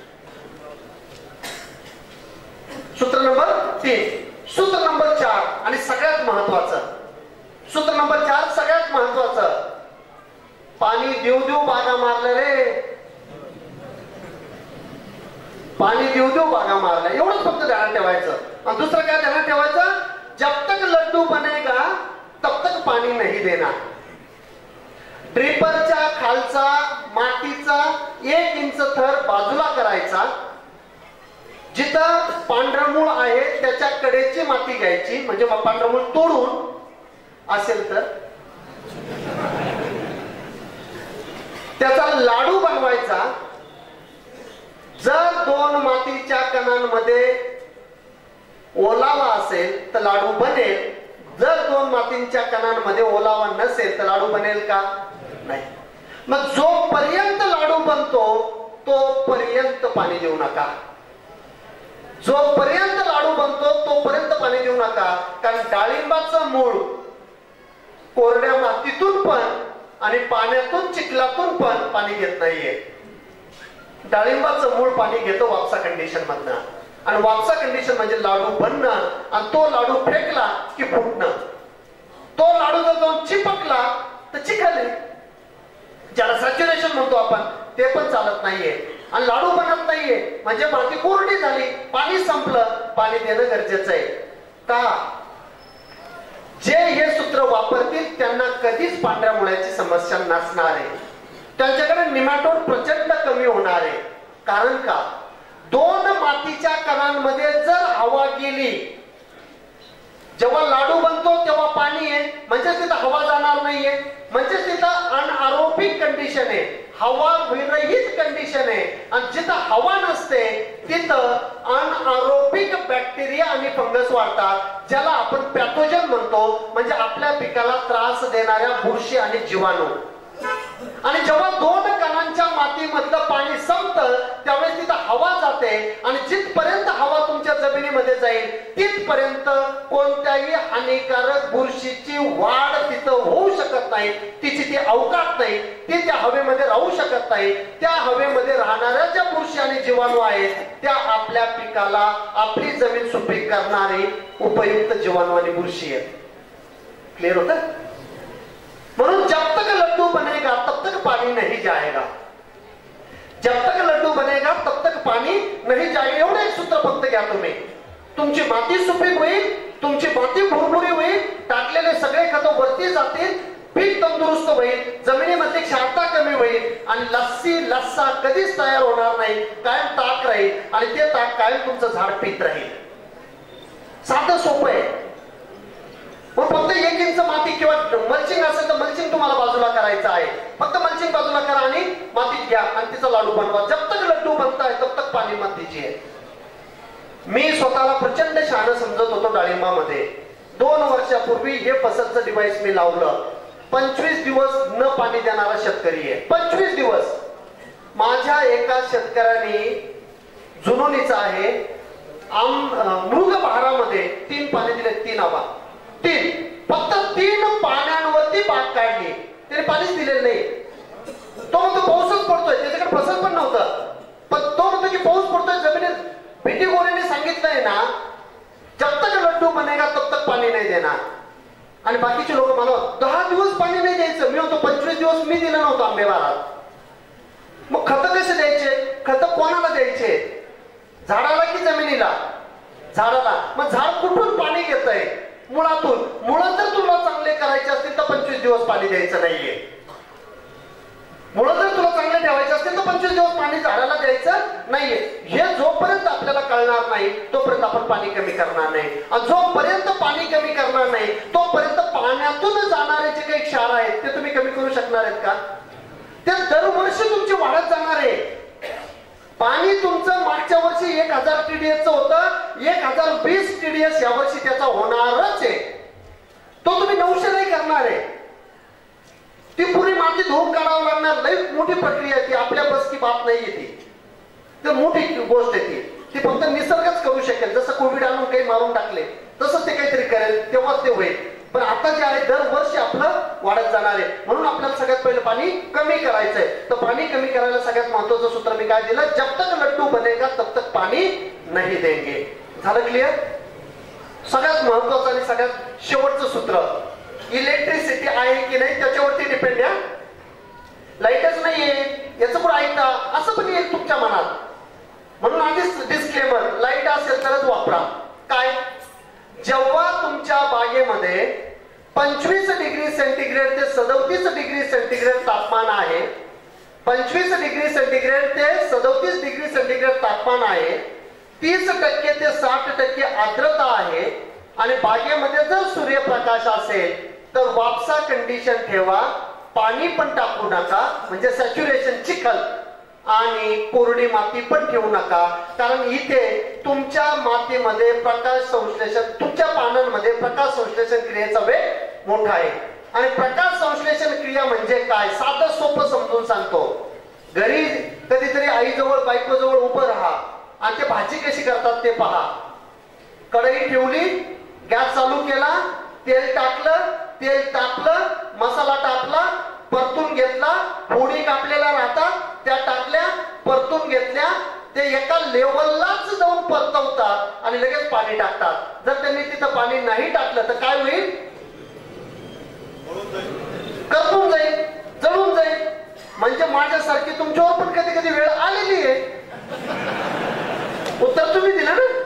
सूत्र नंबर तीन. सूत्र नंबर चार आणि सगळ्यात महत्वाचं, सूत्र नंबर चार सगळ्यात महत्वाचं, पाणी देऊ देऊ बागा मारलं रे, पाणी देऊ देऊ बागा मारल्या, एवढंच फक्त ध्यानात ठेवायचं. आणि दुसरं काय ध्यानात ठेवायचं, जब तक लड्डू बनेगा तब तक पाणी नाही देणार. ड्रिपरच्या खालचा मातीचा एक इंच थर बाजूला करायचा, जिथं पांढरमूळ आहे त्याच्या कडेची माती घ्यायची, म्हणजे पांढरमूळ तोडून असेल तर त्याचा लाडू बनवायचा. जर दोन मातीच्या कणांमध्ये ओलावा असेल तर लाडू बनेल, जर दोन मातीच्या कणांमध्ये ओलावा नसेल तर लाडू बनेल का? नाही. मग जोपर्यंत लाडू बनतो तोपर्यंत पाणी देऊ नका, जोपर्यंत लाडू बनतो तोपर्यंत पाणी देऊ नका. कारण डाळिंबाचं मूळ कोरड्या मातीतून पण आणि पाण्यातून चिखलातून पण पाणी घेत नाहीये. डाळिंबाचं मूळ पाणी घेतो वापसा कंडिशन मधनं, आणि वापसा कंडिशन म्हणजे लाडू बनणं, आणि तो लाडू फेकला की फुटणं. तो लाडू जर जाऊन चिपकला तर चिखल, ज्याला सॅच्युरेशन म्हणतो आपण, ते पण चालत नाहीये. आणि लाडू बनत नाहीये म्हणजे माती कोरडी झाली, पाणी संपलं, पाणी देणं गरजेचं आहे. का? जे हे सूत्र वापरतील त्यांना कधीच पांढऱ्या मुळ्याची समस्या नसणार आहे, त्यांच्याकडे निमॅटोड प्रचंड कमी होणार आहे. कारण का? दोन मातीच्या कणांमध्ये जर हवा गेली, जेव्हा लाडू बनतो तेव्हा पाणी आहे, म्हणजे तिथं हवा जाणार नाहीये, म्हणजे तिथं अनआरोपिक कंडिशन आहे, हवा विरहित कंडिशन आहे. आणि जिथं हवा नसते तिथं अनआरोपिक बॅक्टेरिया आणि फंगस वाढतात, ज्याला आपण पॅथोजन म्हणतो, म्हणजे आपल्या पिकाला त्रास देणाऱ्या बुरशी आणि जीवाणू. आणि जेव्हा दोन कणांच्या मातीमधलं पाणी संपतं त्यावेळेस तिथं हवा जाते, आणि जिथपर्यंत हवा तुमच्या जमिनीमध्ये जाईल तिथपर्यंत कोणत्याही हानिकारक बुरशीची वाढ तिथं होऊ शकत नाही, तिची ती अवकाश नाही, ती त्या हवेमध्ये राहू शकत नाही. त्या हवेमध्ये राहणाऱ्या ज्या बुरशी आणि जीवाणू आहेत त्या आपल्या पिकाला, आपली जमीन सुपीक करणारी उपयुक्त जीवाणू आणि बुरशी आहेत. क्लिअर होतं? म्हणून जब तक लड्डू बनेगा तब तक पानी नहीं जाएगा, जब तक लड्डू बनेगा तब तक पानी नहीं जाएगा. एवढं एक सूत्र फक्त घ्या तुम्ही. तुमची माती सुपीक होईल, तुमची माती भुरभुरी होईल, टाकलेले सगळे खत वरती जातील, पीक तंदुरुस्त होईल, जमिनीमध्ये क्षारता कमी होईल, आणि लस्सी लस्सा कधीच तयार होणार नाही, कायम ताक राहील, आणि ते ताक कायम तुमचं झाड पीत राहील. साधं सोपं आहे. मग फक्त एक इंच माती किंवा मल्चिंग असेल तर मल्चिंग तुम्हाला बाजूला करायचं आहे, फक्त मल्चिंग बाजूला करा आणि मातीत घ्या आणि तिचा लाडू बनवा. जब तक लड्डू बनताय तब तक पाणी मत दीजिए. मी स्वतःला प्रचंड शहाणं समजत होतो डाळिंबामध्ये. दोन वर्षापूर्वी हे फसलचं डिव्हाइस मी लावलं. पंचवीस दिवस न पाणी देणारा शेतकरी आहे, पंचवीस दिवस. माझ्या एका शेतकऱ्याने जुनोनीचा आहे, मृग बहारामध्ये तीन पाणी दिले, तीन आबा, तीन, फक्त तीन पाण्यावरती बाग काढली, त्याने पाणीच दिलेलं नाही. तो म्हणतो पाऊसच पडतोय, त्याच्याकडे फसल पण नव्हतं, पण तो म्हणतो की पाऊस पडतोय जमिनीत. भेटी गोरेने सांगितलंय ना, जब तक लड्डू बनेगा तब तक पाणी नाही देणार. आणि बाकीचे लोक मला दहा दिवस पाणी नाही द्यायचं, मी म्हणतो पंचवीस दिवस मी दिलं नव्हतं आंबेबारात. मग खत कसे द्यायचे? खत कोणाला द्यायचे? झाडाला की जमिनीला? झाडाला. मग झाड कुठून पाणी घेतंय? मुळातून. मुळात जर तुला चांगले करायचे असतील तर पंचवीस दिवस पाणी द्यायचं नाहीये. म्हणून जर तुला चांगलं ठेवायचं असेल तर पंचवीस दिवस पाणी झाडाला द्यायचं नाहीये. हे जोपर्यंत आपल्याला कळणार नाही तोपर्यंत आपण पाणी कमी करणार नाही. आणि जोपर्यंत पाणी कमी करणार नाही तोपर्यंत पाण्यातून जाणारे जे काही क्षार आहेत ते तुम्ही कमी करू शकणार आहेत का? ते दरवर्षी तुमची वाढत जाणार आहे. पाणी तुमचं मागच्या वर्षी एक हजार टीडीएसचं होतं, एक हजार वीस टीडीएस यावर्षी त्याचा होणारच आहे. तो तुम्ही नऊशे नाही करणार आहे. ती पुरी माती धुवून काढावं लागणार. लई मोठी प्रक्रिया आहे ती, आपल्या बस की बात नाही ती. तर मोठी गोष्ट आहे ती. ती फक्त निसर्गच करू शकेल. जसं कोविड आणून काही मारून टाकले तसंच ते काहीतरी करेल तेव्हाच ते होईल. पण आता जे आहे दरवर्षी आपलं वाढत जाणार आहे. म्हणून आपल्याला सगळ्यात पहिलं पाणी कमी करायचंय. तर पाणी कमी करायला सगळ्यात महत्वाचं सूत्र मी काय दिलं, जब तक लड्डू बनेगा तब तक पाणी नाही देंगे. झालं क्लिअर? सगळ्यात महत्वाचं आणि सगळ्यात शेवटचं सूत्र, इलेक्ट्रिसिटी आहे की नाही त्याच्यावरती डिपेंड आहे. लाईटच नाहीये याचं पण ऐकता असं पण येईल तुमच्या मनात. म्हणून आधीच डिस्क्लेमर, लाईट असेल तरच वापरा. काय? जेव्हा तुमच्या बागेमध्ये पंचवीस डिग्री सेंटीग्रेड ते सदोतीस डिग्री सेंटीग्रेड तापमान आहे, पंचवीस डिग्री सेंटीग्रेड ते सदोतीस डिग्री सेंटीग्रेड तापमान आहे, तीस टक्के ते साठ टक्के आर्द्रता आहे आणि बागेमध्ये जर सूर्यप्रकाश असेल तर वापसा कंडिशन ठेवा. पाणी पण टाकू नका, म्हणजे सॅच्युरेशन चिखल आणि कोरडी माती पण ठेवू नका. कारण इथे तुमच्या मातीमध्ये प्रकाश संश्लेषण, तुमच्या पानांमध्ये प्रकाश संश्लेषण क्रियेचा वेग मोठा आहे. आणि प्रकाश संश्लेषण क्रिया म्हणजे काय, साधं सोपं समजून सांगतो. घरी कधीतरी आईजवळ बायकोजवळ उभं राहा आणि ते भाजी कशी करतात ते पहा. कढई ठेवली, गॅस चालू केला, तेल टाकलं, तेल टाकलं, मसाला टाकला, परतून घेतला, फोडी कापलेल्या राहतात त्या टाकल्या, परतून घेतल्या, ते एका लेवललाच जाऊन परतवतात आणि लगेच पाणी टाकतात. जर त्यांनी तिथं पाणी नाही टाकलं तर काय होईल? करपून जाईल, जळून जाईल. म्हणजे माझ्यासारखी तुमच्यावर पण कधी कधी वेळ आलेली आहे. उत्तर तुम्ही दिलं ना.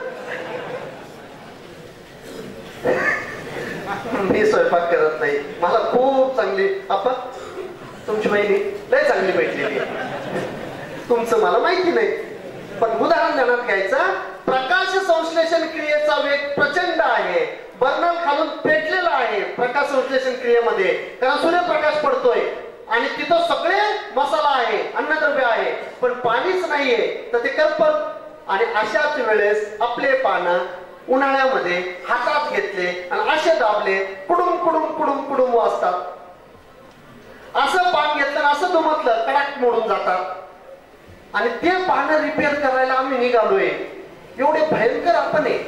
मी स्वयंपाक करत नाही, मला खूप चांगली आपण तुमची बहिणी लय चांगली भेटलेली. तुमचं मला माहिती नाही, पण उदाहरण ध्यानात घ्यायचं. प्रकाश संश्लेषण क्रियेचा वेग प्रचंड आहे. बर्नर खालून पेटलेला आहे प्रकाश संश्लेषण क्रियेमध्ये, कारण सूर्यप्रकाश पडतोय आणि तिथं सगळे मसाला आहे, अन्नद्रव्य आहे, पण पाणीच नाहीये तर ते करपत. आणि अशाच वेळेस आपले पानं उन्हाळ्यामध्ये हातात घेतले आणि असे दाबले, कुडुम कुडुम कुडुम कुडुम वाजतात. असं पान घेतलं असं दुमतलं कडाक मोडून जातात. आणि ते पानं रिपेअर करायला आम्ही निघालोय. एवढे भयंकर आपण आहे.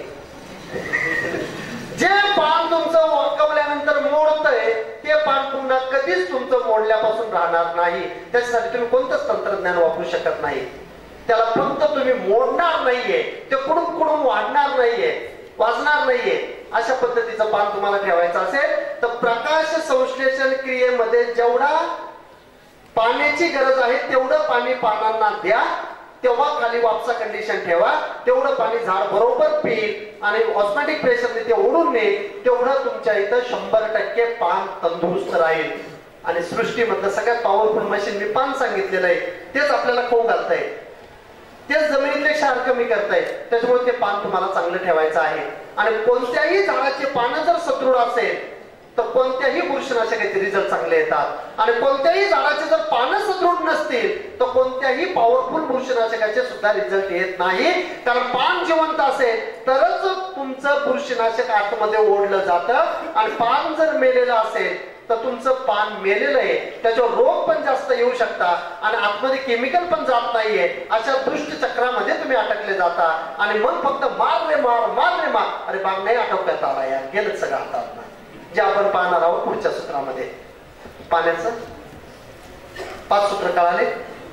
जे पान तुमचं वाकवल्यानंतर मोडतंय ते पान पुन्हा कधीच तुमचं मोडल्यापासून राहणार नाही. त्याच्यासाठी तुम्ही कोणतंच तंत्रज्ञान वापरू शकत नाही. त्याला फक्त तुम्ही मोडणार नाहीये, ते कुडूम कुडूम वाढणार नाहीये, वाजणार नाहीये. अशा पद्धतीचं पान तुम्हाला ठेवायचं असेल तर प्रकाश संश्लेषण क्रियेमध्ये जेवढा पाण्याची गरज आहे तेवढं पाणी पानांना द्या. तेव्हा खाली वापसा कंडिशन ठेवा. तेवढं पाणी झाड बरोबर पिईल आणि ऑस्मॅटिक प्रेशरने ते ओढून नेईल. तेवढं तुमच्या इथं शंभर टक्के पान तंदुरुस्त राहील. आणि सृष्टीमधलं सगळ्यात पॉवरफुल मशीन मी पान सांगितलेलं आहे, तेच आपल्याला खाऊ घालतंय, तेच जमिनीतले क्षार कमी करताय. त्याच्यामुळे ते पान तुम्हाला चांगलं ठेवायचं आहे. आणि कोणत्याही झाडाचे पानं जर सदृढ असेल तर कोणत्याही बुरशीनाशकाचे रिझल्ट चांगले येतात. आणि कोणत्याही झाडाचे जर पानं सदृढ नसतील तर कोणत्याही पॉवरफुल बुरशीनाशकाचे सुद्धा रिझल्ट येत नाही. कारण पान जिवंत असेल तरच तुमचं बुरशीनाशक आतमध्ये ओढलं जातं. आणि पान जर मेलेलं असेल तर तुमचं पान मेलेलं आहे, त्याच्यावर रोग पण जास्त येऊ शकतात आणि आतमध्ये केमिकल पण जात नाहीये. अशा दुष्ट चक्रामध्ये तुम्ही अटकले जाता आणि मग फक्त मार रे मार मार रे मार, अरे बाग नाही आटोक्यात आला यार, गेलं सगळं हातात. जे आपण पाहणार आहोत पुढच्या सूत्रामध्ये. पाण्याचं पाच सूत्र कळाले.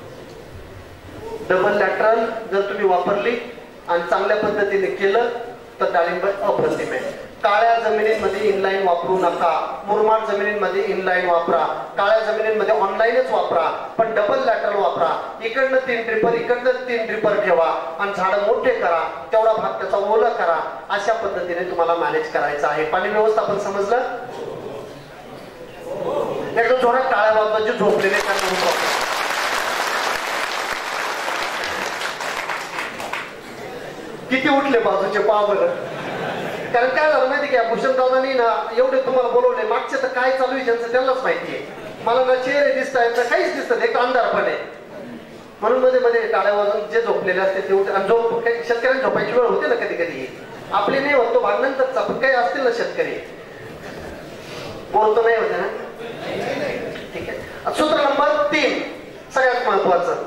डबल लॅटरल जर तुम्ही वापरली आणि चांगल्या पद्धतीने केलं तर डाळिंब अप्रतिम आहे. काळ्या जमिनींमध्ये इनलाईन वापरू नका, मुरमाड जमिनींमध्ये इनलाईन वापरा, काळ्या जमिनींमध्ये ऑनलाईनच वापरा, पण डबल लॅटरल वापरा. इकडनं तीन ड्रिपर इकडनं तीन ड्रिपर ठेवा आणि झाडं मोठे करा, तेवढा भाग त्याचा ओला करा. अशा पद्धतीने तुम्हाला मॅनेज करायचं आहे. पाणी व्यवस्थापन समजलं? एकदम जोरात टाळ्या वाजवायची, झोपलेले किती उठले बाजूचे पहा बरं. कारण काय झालं माहिती का, भूषण दादांनी ना एवढे तुम्हाला बोलवले, मागचे तर काय चालू आहे त्यांचं त्यांनाच माहितीये. मला ना चेहरे दिसत आहेत ना काहीच दिसत, एक अंधार पण आहे. म्हणून मध्ये मध्ये टाळ्या वाजून जे झोपलेले असते ते उठे. आणि झोप शेतकऱ्यांना झोपायची वेळ होते ना कधी कधी, आपली नाही होत तो भाग नंतरचा, पण काही असतील ना शेतकरी बोलतो नाही होते ना. ठीक आहे, सूत्र नंबर तीन सगळ्यात महत्वाचं,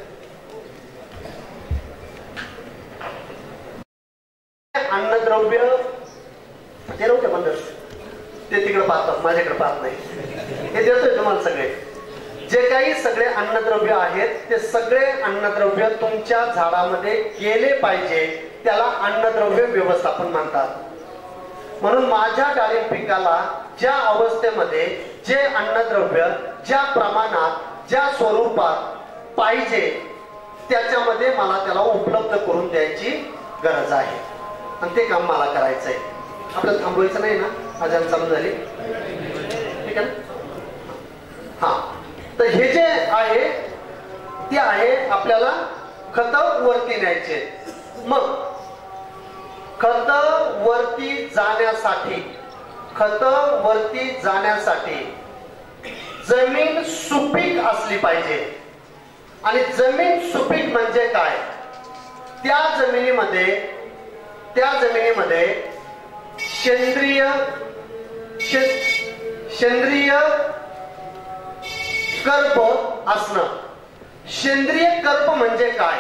अन्नद्रव्य ते नव्हते बंद, ते तिकडे पाहतात माझ्याकडे पाहत नाही. हे देतोय तुम्हाला सगळे, जे काही सगळे अन्नद्रव्य आहेत ते सगळे अन्नद्रव्य तुमच्या झाडामध्ये गेले पाहिजे, त्याला अन्नद्रव्य व्यवस्थापन म्हणतात. म्हणून माझ्या डाळिंब पिकाला ज्या अवस्थेमध्ये जे अन्नद्रव्य ज्या प्रमाणात ज्या स्वरूपात पाहिजे त्याच्यामध्ये मला त्याला उपलब्ध करून द्यायची गरज आहे, आणि ते काम मला करायचं आहे. आपल्याला थांबवायचं नाही ना, अजून चालू झाली. ठीक आहे ना. हा, तर हे जे आहे ते आहे आपल्याला खत वरती न्यायचे. मग खत वरती जाण्यासाठी खत वरती जाण्यासाठी जमीन सुपीक असली पाहिजे. आणि जमीन सुपीक म्हणजे काय, त्या जमिनीमध्ये त्या जमिनीमध्ये सेंद्रिय सेंद्रिय कर्ब असणं. सेंद्रिय कर्ब म्हणजे काय,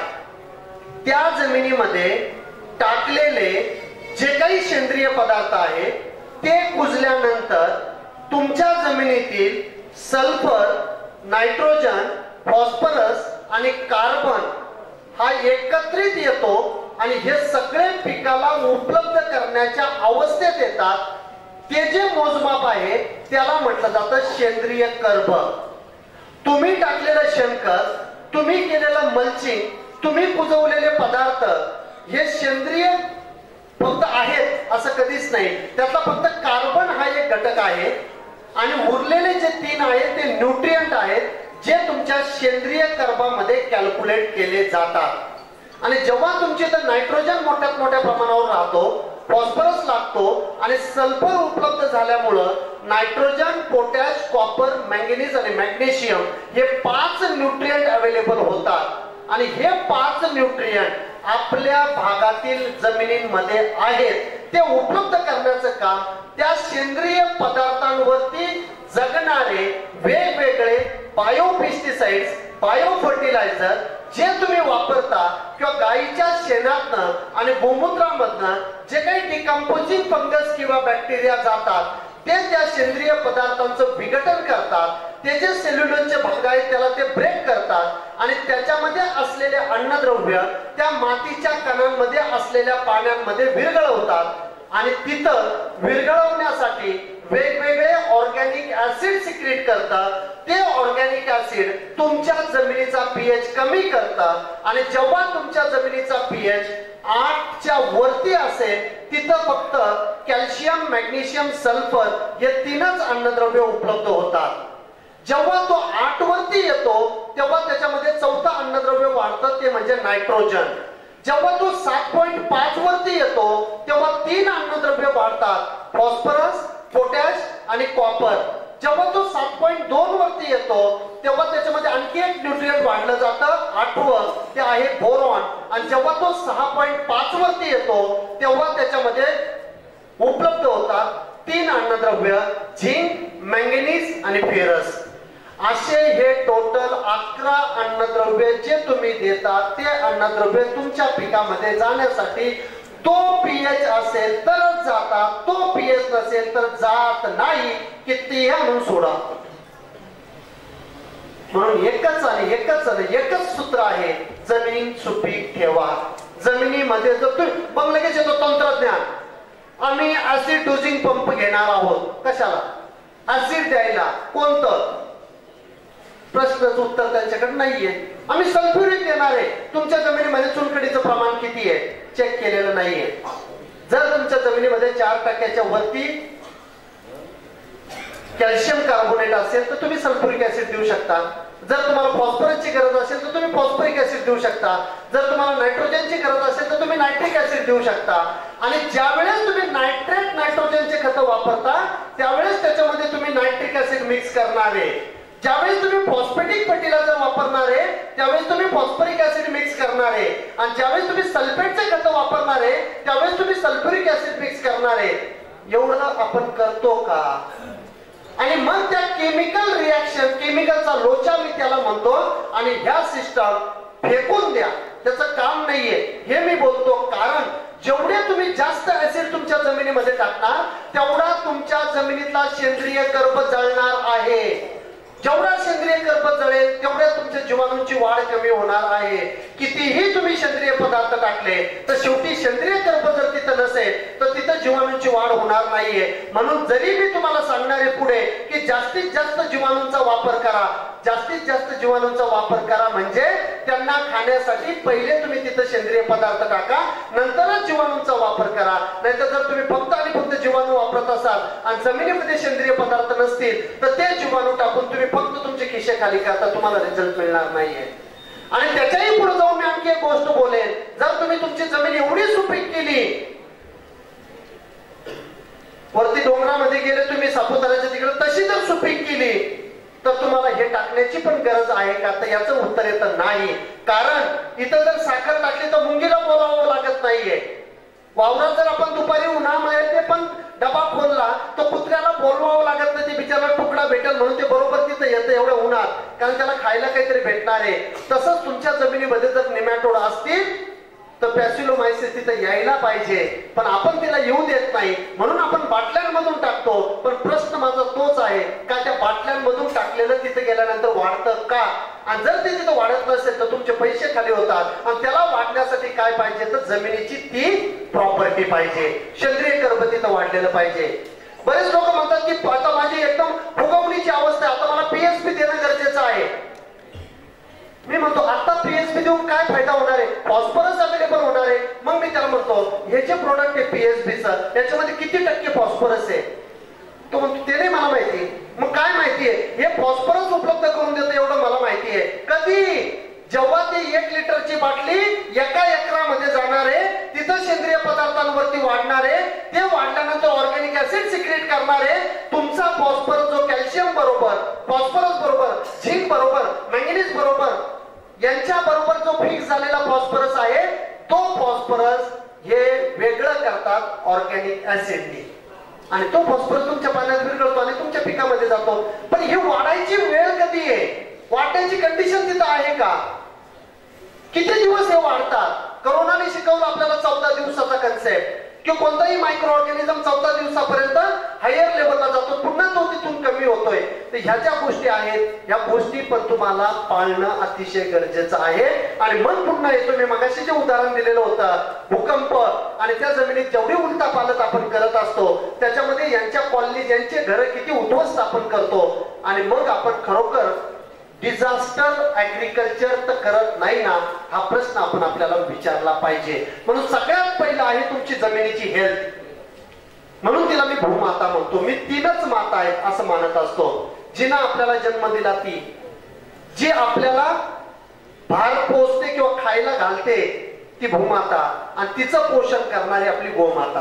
त्या जमिनीमध्ये टाकलेले जे काही सेंद्रिय पदार्थ आहे ते कुजल्यानंतर तुमच्या जमिनीतील सल्फर, नायट्रोजन, फॉस्फरस आणि कार्बन हा एकत्रित येतो आणि हे सगळे पिकाला उपलब्ध करण्याच्या अवस्थेत येतात. ते जे मोजमाप आहे त्याला म्हटलं जातं सेंद्रिय कर्ब. तुम्ही टाकलेलं शेणखत, तुम्ही केलेलं मल्चिंग, तुम्ही कुजवलेले पदार्थ हे सेंद्रिय फक्त आहेत असं कधीच नाही. त्यातला फक्त कार्बन हा एक घटक आहे आणि उरलेले जे तीन आहेत ते न्यूट्रिएंट आहेत जे तुमच्या सेंद्रिय कर्बामध्ये कॅल्क्युलेट केले जातात. आणि जेव्हा तुमचे तर नायट्रोजन मोठ्यात मोठ्या प्रमाणावर राहतो, फॉस्फरस लागतो आणि सल्फर उपलब्ध झाल्यामुळं नायट्रोजन, पोटॅश, कॉपर, मॅंगनीज आणि मॅग्नेशियम हे पाच न्यूट्रिएंट अवेलेबल होतात. आणि हे पाच न्यूट्रिएंट आपल्या भागातील जमिनींमध्ये आहेत, ते उपलब्ध करण्याचं काम त्या सेंद्रिय पदार्थांवरती जगणारे वेगवेगळे बायोपेस्टिसाइड्स, बायो फर्टिलायझर जे तुम्ही वापरता किंवा गायीच्या शेणातनं आणि गोमूत्रामधनं जे काही डिकम्पोजिंग फंगस किंवा बॅक्टेरिया जातात ते त्या सेंद्रिय पदार्थांचं विघटन करतात. ते जे सेल्युलोजचे भाग आहेत त्याला ते ब्रेक करतात आणि त्याच्यामध्ये असलेले अन्नद्रव्य त्या मातीच्या कणांमध्ये असलेल्या पाण्यामध्ये विरघळवतात. आणि तिथं विरघळवण्यासाठी वेगवेगळे ऑर्गॅनिक ऍसिड सिक्रेट करतात. ते ऑर्गॅनिक ऍसिड तुमच्या जमिनीचा पीएच कमी करतात आणि जेव्हा तुमच्या जमिनीचा पीएच आठच्या वरती असेल तिथं फक्त कॅल्शियम, मॅग्नेशियम, सल्फर हे तीनच अन्नद्रव्य उपलब्ध होतात. जेव्हा तो आठ वरती येतो तेव्हा त्याच्यामध्ये चौथा अन्नद्रव्य वाढतं, ते म्हणजे नायट्रोजन. जेव्हा तो सात पॉइंट पाच वरती येतो तेव्हा तीन अन्नद्रव्य वाढतात, फॉस्फरस, पोटॅश आणि कॉपर. जेव्हा तो सात पॉइंट दोन वरती येतो तेव्हा त्याच्यामध्ये आणखी एक न्यूट्रिएंट वाढलं जातं, आठवं, ते आहे बोरॉन. आणि जेव्हा तो सहा पॉइंट पाच वरती येतो तेव्हा त्याच्यामध्ये उपलब्ध होतात तीन अन्नद्रव्य, झिंक, मॅंगनीज आणि फेरस. असे हे टोटल अकरा अन्नद्रव्य जे तुम्ही देता ते अन्नद्रव्य तुमच्या पिकामध्ये जाण्यासाठी तो पीएच असेल तरच जातात, तो पीएच नसेल तर जात नाही. कितीही आणून सोडा. म्हणून एकच आणि एकच आणि एकच सूत्र आहे, जमीन सुपीक ठेवा. जमिनीमध्ये जर तुम्ही मग लगेच येतो तंत्रज्ञान, आम्ही ऍसिड डोजिंग पंप घेणार आहोत. कशाला? ऍसिड द्यायला. कोणतं? प्रश्नाचं उत्तर त्यांच्याकडे नाहीये. आम्ही सल्फ्युरिक देणार आहे. तुमच्या जमिनीमध्ये चुनखडीचं प्रमाण किती आहे चेक केलेलं नाहीये. जर तुमच्या जमिनीमध्ये चार टक्क्याच्या वरती कॅल्शियम कार्बोनेट असेल तर तुम्ही सल्फ्युरिक ऍसिड देऊ शकता. जर तुम्हाला फॉस्फरसची गरज असेल तर तुम्ही फॉस्फरिक ऍसिड देऊ शकता, जर तुम्हाला नायट्रोजनची गरज असेल तर तुम्ही नायट्रिक ऍसिड देऊ शकता. आणि ज्यावेळेस तुम्ही नायट्रेट नायट्रोजनचे खत वापरता त्यावेळेस त्याच्यामध्ये तुम्ही नायट्रिक ऍसिड मिक्स करणार आहे. ज्यावेळेस तुम्ही फॉस्फेटिक फर्टिलायझर वापरणार आहे त्यावेळेस तुम्ही फॉस्फरिक ऍसिड मिक्स करणार आहे. आणि ज्यावेळेस तुम्ही सल्फेटचे खत वापरणार आहे त्यावेळेस तुम्ही सल्फ्युरिक ऍसिड मिक्स करणार आहे. एवढं आपण करतो का? आणि मग त्या केमिकल रिॲक्शन, केमिकलचा लोचा मी त्याला म्हणतो, आणि ह्या सिस्टम फेकून द्या, त्याचं काम नाहीये हे मी बोलतो. कारण जेवढे तुम्ही जास्त ऍसिड तुमच्या जमिनीमध्ये टाकणार तेवढा तुमच्या जमिनीतला सेंद्रिय कर्ब जळणार आहे. जेवढा सेंद्रिय कर्ब जळेल तेवढ्या तुमच्या जीवाणूंची वाढ कमी होणार आहे. कितीही तुम्ही सेंद्रिय पदार्थ टाकले तर शेवटी सेंद्रिय कर्ब जर तिथं नसेल तर तिथं जीवाणूंची वाढ होणार नाहीये. म्हणून जरी मी तुम्हाला सांगणार आहे पुढे की जास्तीत जास्त जीवाणूंचा वापर करा, जास्तीत जास्त जीवाणूंचा वापर करा म्हणजे त्यांना खाण्यासाठी पहिले तुम्ही तिथं सेंद्रिय पदार्थ टाका, नंतरच जीवाणूंचा वापर करा. नाहीतर जर तुम्ही फक्त आणि फक्त जीवाणू वापरत असाल आणि जमिनीमध्ये सेंद्रिय पदार्थ नसतील तर ते जीवाणू टाकून तुम्ही फक्त तुमचे खिशे खाली करता, तुम्हाला रिझल्ट मिळणार नाहीये. आणि त्याच्याही पुढे जाऊन मी आणखी एक गोष्ट बोलेन, जर तुम्ही तुमची जमीन एवढी सुपीक केली, वरती डोंगरामध्ये गेले तुम्ही सापुताऱ्याच्या तिकडे, तशी जर सुपीक केली तर तुम्हाला हे टाकण्याची पण गरज आहे का? तर याचं उत्तर येतं नाही. कारण इथं जर साखर टाकली तर मुंगीला बोलावं लागत नाहीये. वावरात जर आपण दुपारी उन्हामुळे ते पण डबा खोलला तर कुत्र्याला बोलवावं लागत नाही, ते बिचारा तुकडा भेटेल म्हणून ते बरोबर तिथं येतं एवढ्या उन्हात, कारण त्याला खायला काहीतरी भेटणार आहे. तसंच तुमच्या जमिनीमध्ये जर निमॅटोड असतील तर पॅसिलोमायसिस तिथं यायला पाहिजे, पण आपण तिला येऊ देत नाही म्हणून आपण बाटल्यांमधून टाकतो. पण प्रश्न माझा तोच आहे का त्या बाटल्यांमधून टाकलेलं तिथे गेल्यानंतर वाढतं का? आणि जर ते तिथं वाढत नसेल तर तुमचे पैसे खाली होतात. आणि त्याला वाढण्यासाठी काय पाहिजे तर जमिनीची ती प्रॉपर्टी पाहिजे, सेंद्रिय कर्ब तिथं वाढलेलं पाहिजे. बरेच लोक म्हणतात की आता माझी एकदम फुगवणीची अवस्था आहे, आता मला पीएचपी देणं गरजेचं आहे. मी म्हणतो आता पीएचपी देऊन काय फायदा होणार आहे? फॉस्फरस अवेलेबल होणार आहे. मग मी त्याला म्हणतो हे जे प्रोडक्ट आहे पीएचपीचं त्याच्यामध्ये किती टक्के फॉस्फरस आहे? तो म्हणतो ते नाही मला माहिती. मग काय माहितीये? हे फॉस्फरस उपलब्ध करून देतं एवढं मला माहिती आहे. कधी? जेव्हा ते एक लिटरची बाटली एका एकरामध्ये जाणार आहे, तिथं सेंद्रिय पदार्थांवरती वाढणार आहे, ते वाढल्यानंतर ऑर्गॅनिक ऍसिड सिक्रेट करणार आहे. तुमचा फॉस्फरस जो कॅल्शियम बरोबर, फॉस्फरस बरोबर, झिंक बरोबर, मॅंगनीज बरोबर यांच्या बरोबर जो फिक्स झालेला फॉस्फरस आहे तो फॉस्फरस हे वेगळं करतात ऑर्गॅनिक ऍसिडने, आणि तो फॉस्फरस तुमच्या पाण्यात विरघळतो आणि तुमच्या पिकामध्ये जातो. पण हे वाढायची वेळ कधी आहे? वाढण्याची कंडिशन तिथं आहे का? किती दिवस हे वाढतात? करोनाने शिकवलं आपल्याला चौदा दिवसाचा कन्सेप्ट, की कोणताही मायक्रो ऑर्गॅनिझम चौदा दिवसापर्यंत हायर लेवलला जातो, पुन्हा तो तिथून कमी होतोय. तर ह्या ज्या गोष्टी आहेत ह्या गोष्टी पण तुम्हाला पाळणं अतिशय गरजेचं आहे. आणि मग पुन्हा येतो मी मगाशी जे उदाहरण दिलेलं होतं भूकंप, आणि त्या जमिनीत जेवढी उलटा पालट आपण करत असतो त्याच्यामध्ये यांच्या कॉलनी यांचे घर किती उद्ध्वस्त आपण करतो, आणि मग आपण खरोखर डिझास्टर ऍग्रिकल्चर तर करत नाही ना, हा प्रश्न आपण आपल्याला विचारला पाहिजे. म्हणून सगळ्यात पहिलं आहे तुमची जमिनीची हेल्थ. म्हणून तिला मी भूमाता म्हणतो. मी तीनच माता आहेत असं मानत असतो. जिनं आपल्याला जन्म दिला ती, जी आपल्याला भार पोचते किंवा खायला घालते ती भूमाता, आणि तिचं पोषण करणारी आपली गोमाता,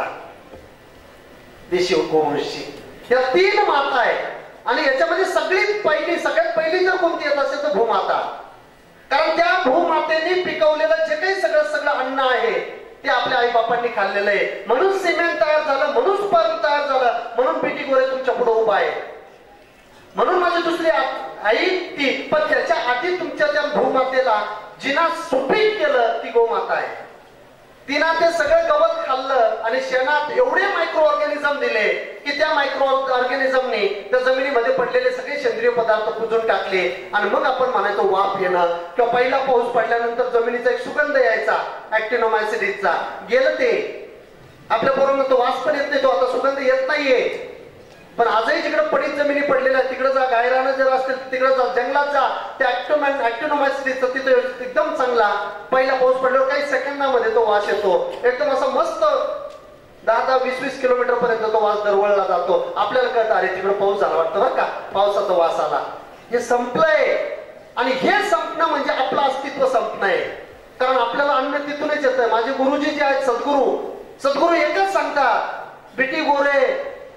देशी गोवंशी. या तीन माता आहेत. आणि याच्यामध्ये सगळीत पहिली सगळ्यात पहिली जर कोणती येत असेल तर भूमाता. कारण त्या भूमातेने पिकवलेलं जे काही सगळं सगळं अन्न आहे ते आपल्या आई बापांनी खाल्लेलं आहे. म्हणून सिमेंट तयार झालं, म्हणून स्पर्म तयार झालं, म्हणून पिटी गोरे तुमच्या पुढे उभा आहे. म्हणून माझी दुसरी आई ती, पण त्याच्या आधी तुमच्या त्या भूमातेला जिना सुपीक केलं ती गोमाता आहे. तिनं ते सगळं गवत खाल्लं आणि शेणात एवढे मायक्रो ऑर्गॅनिझम दिले की त्या मायक्रो ऑर्गॅनिझमने त्या जमिनीमध्ये पडलेले सगळे सेंद्रिय पदार्थ कुजून टाकले. आणि मग आपण म्हणायचो वाफ येणं, किंवा पहिला पाऊस पडल्यानंतर जमिनीचा एक सुगंध यायचा ऍक्टिनोमायसिसचा, गेलं ते. आपल्या बरोबर तो वास पण येत नाही, तो आता सुगंध येत नाहीये. पण आजही जिकडे पडीत जमिनी पडलेल्या तिकडे जा, गायरानं जर असतील तिकडे जा, जंगलात जा, त्या ऍक्टिनोमायसिसचा तिथे एकदम चांगला पहिला पाऊस पडल्यावर काही सेकंदामध्ये तो वास येतो. एकदम असा मस्त दहा दहा वीस वीस किलोमीटर पर्यंत तो वास दरवळला जातो. आपल्याला कळतं अरे तिकडे पाऊस झाला वाटतं बरं का, पावसाचा वास आला. हे संपलंय. आणि हे संपणं म्हणजे आपलं अस्तित्व संपणं आहे. कारण आपल्याला अन्न तिथूनच येत आहे. माझे गुरुजी जे आहेत सद्गुरू सद्गुरू एकच सांगतात, बेटी गोरे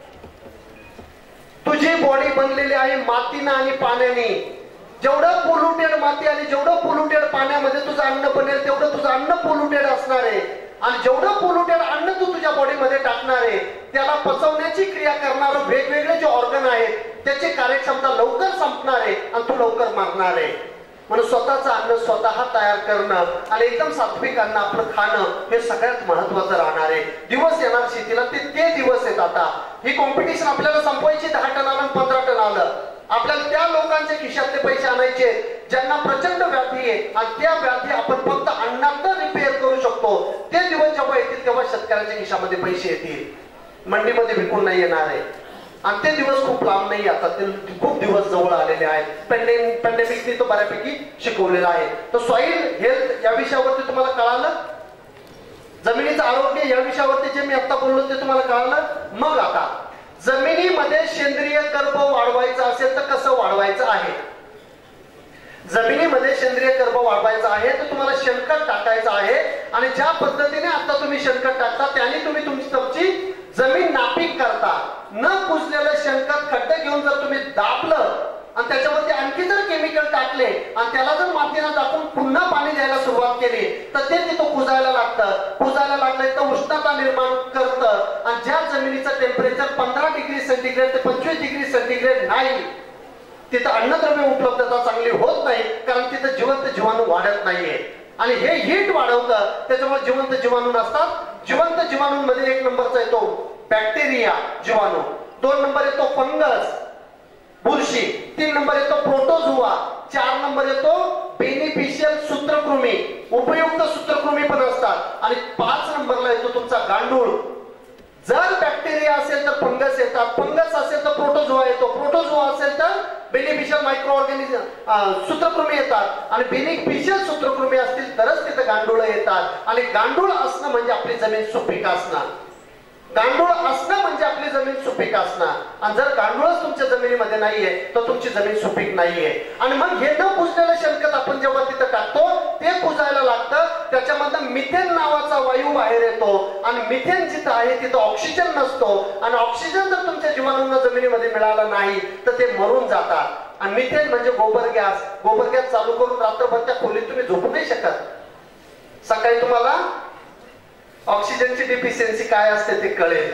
तुझी बॉडी बनलेली आहे मातीनं आणि पाण्याने. जेवढं पोल्युटेड माती आणि जेवढं पोल्युटेड पाण्यामध्ये तुझं अन्न बनेल तेवढं तुझं अन्न पोल्युटेड असणार आहे. आणि जेवढं पोल्युटेड अन्न तू तुझ्या बॉडीमध्ये टाकणार आहे त्याला पचवण्याची क्रिया करणारे वेगवेगळे जे ऑर्गन आहेत त्याची कार्यक्षमता लवकर संपणार आहे आणि तू लवकर मरणार आहे. म्हणून स्वतःचं अन्न स्वतः तयार करणं आणि एकदम सात्विक अन्न आपलं खाणं हे सगळ्यात महत्वाचं राहणार आहे. दिवस येणार शेतीला ते ते दिवस आहेत. आता ही कॉम्पिटिशन आपल्याला संपवायची. दहा टन आलं पंधरा टन आलं, आपल्याला त्या लोकांचे खिशातले पैसे आणायचे ज्यांना प्रचंड व्याधी आहे आणि त्या व्याधी आपण फक्त अन्नात रिपेअर करू शकतो. ते दिवस जेव्हा येतील तेव्हा शेतकऱ्यांच्या खिशामध्ये पैसे येतील, मंडीमध्ये विकून नाही येणार आहे. आणि ते दिवस खूप लांब नाही, आता ते खूप दिवस जवळ आलेले आहेत. पॅन्डेमिक पॅन्डेमिकने तो बऱ्यापैकी शिकवलेला आहे. तर सॉइल हेल्थ या विषयावरती तुम्हाला कळालं, जमिनीचं आरोग्य या विषयावरती जे मी आता बोललो ते तुम्हाला कळालं. मग आता जमिनीमध्ये सेंद्रिय कर्ब वाढवायचं असेल तर कसं वाढवायचं आहे. जमिनीमध्ये सेंद्रिय कर्ब वाढवायचं आहे तर तुम्हाला शेणखत टाकायचं आहे. आणि ज्या पद्धतीने आता तुम्ही शेणखत टाकता त्याने तुम्ही तुमची तुमची जमीन नापीक करता. न कुजलेलं शेणखत खड्डे घेऊन जर तुम्ही दाबलं आणि त्याच्यावरती आणखी जर केमिकल टाकले आणि त्याला जर मातीनं टाकून पुन्हा पाणी द्यायला सुरुवात केली तर ते तिथं कुजायला लागतं. कुजायला लागलं तर उष्णता निर्माण करतं. आणि ज्या जमिनीचं टेम्परेचर पंधरा डिग्री सेंटीग्रेड ते पंचवीस डिग्री सेंटीग्रेड नाही तिथं अन्नद्रव्य उपलब्धता चांगली होत नाही, कारण तिथं जिवंत जीवाणू वाढत नाहीये. आणि हे हीट वाढवतं, त्याच्यामुळे जिवंत जीवाणू नसतात. जिवंत जीवाणूंमध्ये एक नंबरचा येतो बॅक्टेरिया जीवाणू, दोन नंबर येतो फंगस बुरशी, तीन नंबर येतो प्रोटोझोआ, चार नंबर येतो बेनिफिशियल सूत्रकृमी, उपयुक्त सूत्रकृमी पण असतात, आणि पाच नंबरला येतो तुमचा गांडूळ. जर बॅक्टेरिया असेल तर फंगस येतात, फंगस असेल तर प्रोटोझोआ येतो, प्रोटोझोआ असेल तर बेनिफिशियल मायक्रो ऑर्गॅनिझम सूत्रकृमी येतात, आणि बेनिफिशियल सूत्रकृमी असतील तरच तिथे गांडूळ येतात. आणि गांडूळ असणं म्हणजे आपली जमीन सुपीक असणं, गांडूळ असणं म्हणजे आपली जमीन सुपीक असणं. आणि जर गांडूळच तुमच्या जमिनीमध्ये नाहीये तर तुमची जमीन सुपीक नाहीये. आणि मग हे न कुजलेलं शेणखत आपण जेव्हा तिथं टाकतो ते कुजायला लागतं, त्याच्यामधनं मिथेन नावाचा वायू बाहेर येतो, आणि मिथेन जिथं आहे तिथं ऑक्सिजन नसतो, आणि ऑक्सिजन जर तुमच्या जीवाणूंना जमिनीमध्ये मिळाला नाही तर ते मरून जातात. आणि मिथेन म्हणजे गोबर गॅस, गोबर गॅस चालू करून रात्रभर त्या खोलीत तुम्ही झोपू नाही शकत. सकाळी तुम्हाला ऑक्सिजनची डिफिशियन्सी काय असते ते कळेल.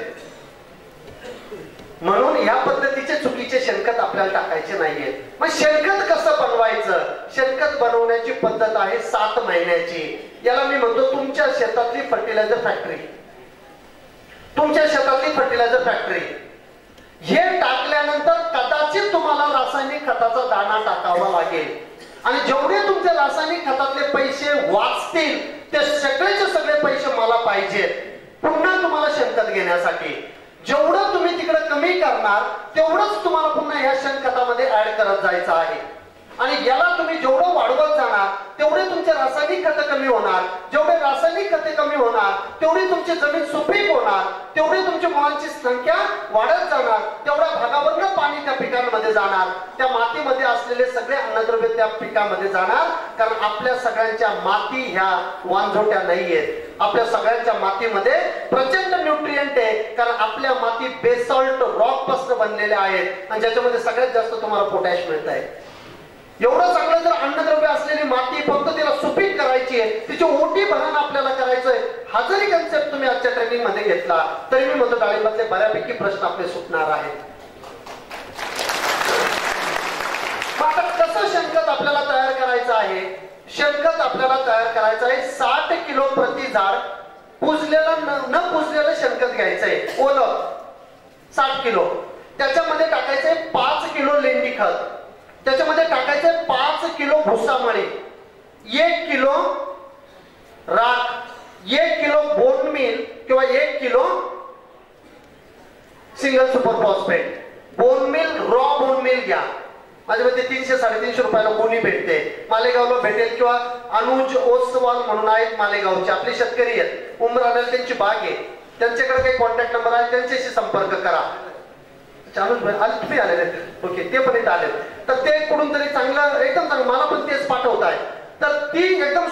म्हणून या पद्धतीचे चुकीचे शेणखत आपल्याला टाकायचे नाहीये. मग शेणखत कसं बनवायचं? शेणखत बनवण्याची पद्धत आहे सात महिन्याची. याला मी म्हणतो तुमच्या शेतातली फर्टिलायझर फॅक्टरी. तुमच्या शेतातली फर्टिलायझर फॅक्टरी हे टाकल्यानंतर कदाचित तुम्हाला रासायनिक खताचा दाणा टाकावा लागेल, आणि जेवढे तुमचे रासायनिक खतातले पैसे वाचतील ते सगळेचे सगळे पैसे मला पाहिजेत पुन्हा तुम्हाला शेणखत घेण्यासाठी. जेवढं तुम्ही तिकडे कमी करणार तेवढंच तुम्हाला पुन्हा ह्या शेणखतामध्ये ऍड करत जायचं आहे. आणि याला तुम्ही जेवढं वाढवत जाणार तेवढे तुमचे रासायनिक खत कमी होणार, जेवढे रासायनिक खते कमी होणार तेवढी तुमची जमीन सुपीक होणार, तेवढी तुमच्या मुलांची संख्या वाढत जाणार, तेवढ्या भागावरनं पाणी त्या पिकांमध्ये जाणार, त्या मातीमध्ये असलेले सगळे अन्नद्रव्य त्या पिकामध्ये जाणार. कारण आपल्या सगळ्यांच्या माती ह्या वांझोट्या नाहीयेत, आपल्या सगळ्यांच्या मातीमध्ये प्रचंड न्यूट्रिएंट आहे, कारण आपल्या माती बेसॉल्ट रॉक पासून बनलेल्या आहेत, आणि ज्याच्यामध्ये सगळ्यात जास्त तुम्हाला पोटॅश मिळत आहे. एवढं चांगलं जर अन्नद्रव्य असलेली माती फक्त तिला सुपीक करायची आहे, तिची ओटी भरण आपल्याला करायचंय, हा जरी कन्सेप्ट तुम्ही आजच्या ट्रेनिंग मध्ये घेतला तरी मी म्हणतो डाळिंबातले बऱ्यापैकी प्रश्न आपले सुटणार आहेत. आता कसं शेणखत आपल्याला तयार करायचं आहे? शेणखत आपल्याला तयार करायचं आहे साठ किलो प्रति झाड. कुजलेलं न कुजलेलं शेणखत घ्यायचंय, ओलं साठ किलो. त्याच्यामध्ये टाकायचंय पाच किलो लेंडी खत, त्याच्यामध्ये टाकायचे पाच किलो भुसामळी, एक किलो राख, एक किलो बोन मिल किंवा एक kilo single super phosphate. Bone meal raw bone meal घ्या, माझ्यामध्ये तीनशे साडेतीनशे रुपयाला कोणी भेटते, मालेगावला भेटेल, किंवा अनुज ओसवाल म्हणून आहेत मालेगावचे, आपले शेतकरी आहेत, उमराण्याला त्यांची बाग आहे, त्यांच्याकडे काही कॉन्टॅक्ट नंबर आहे, त्यांच्याशी संपर्क करा. अनुज भाई आले, तुम्ही आलेले ओके, ते पण इथं आले, तर ते कुठून तरी चांगलं एकदम चांगलं, मला पण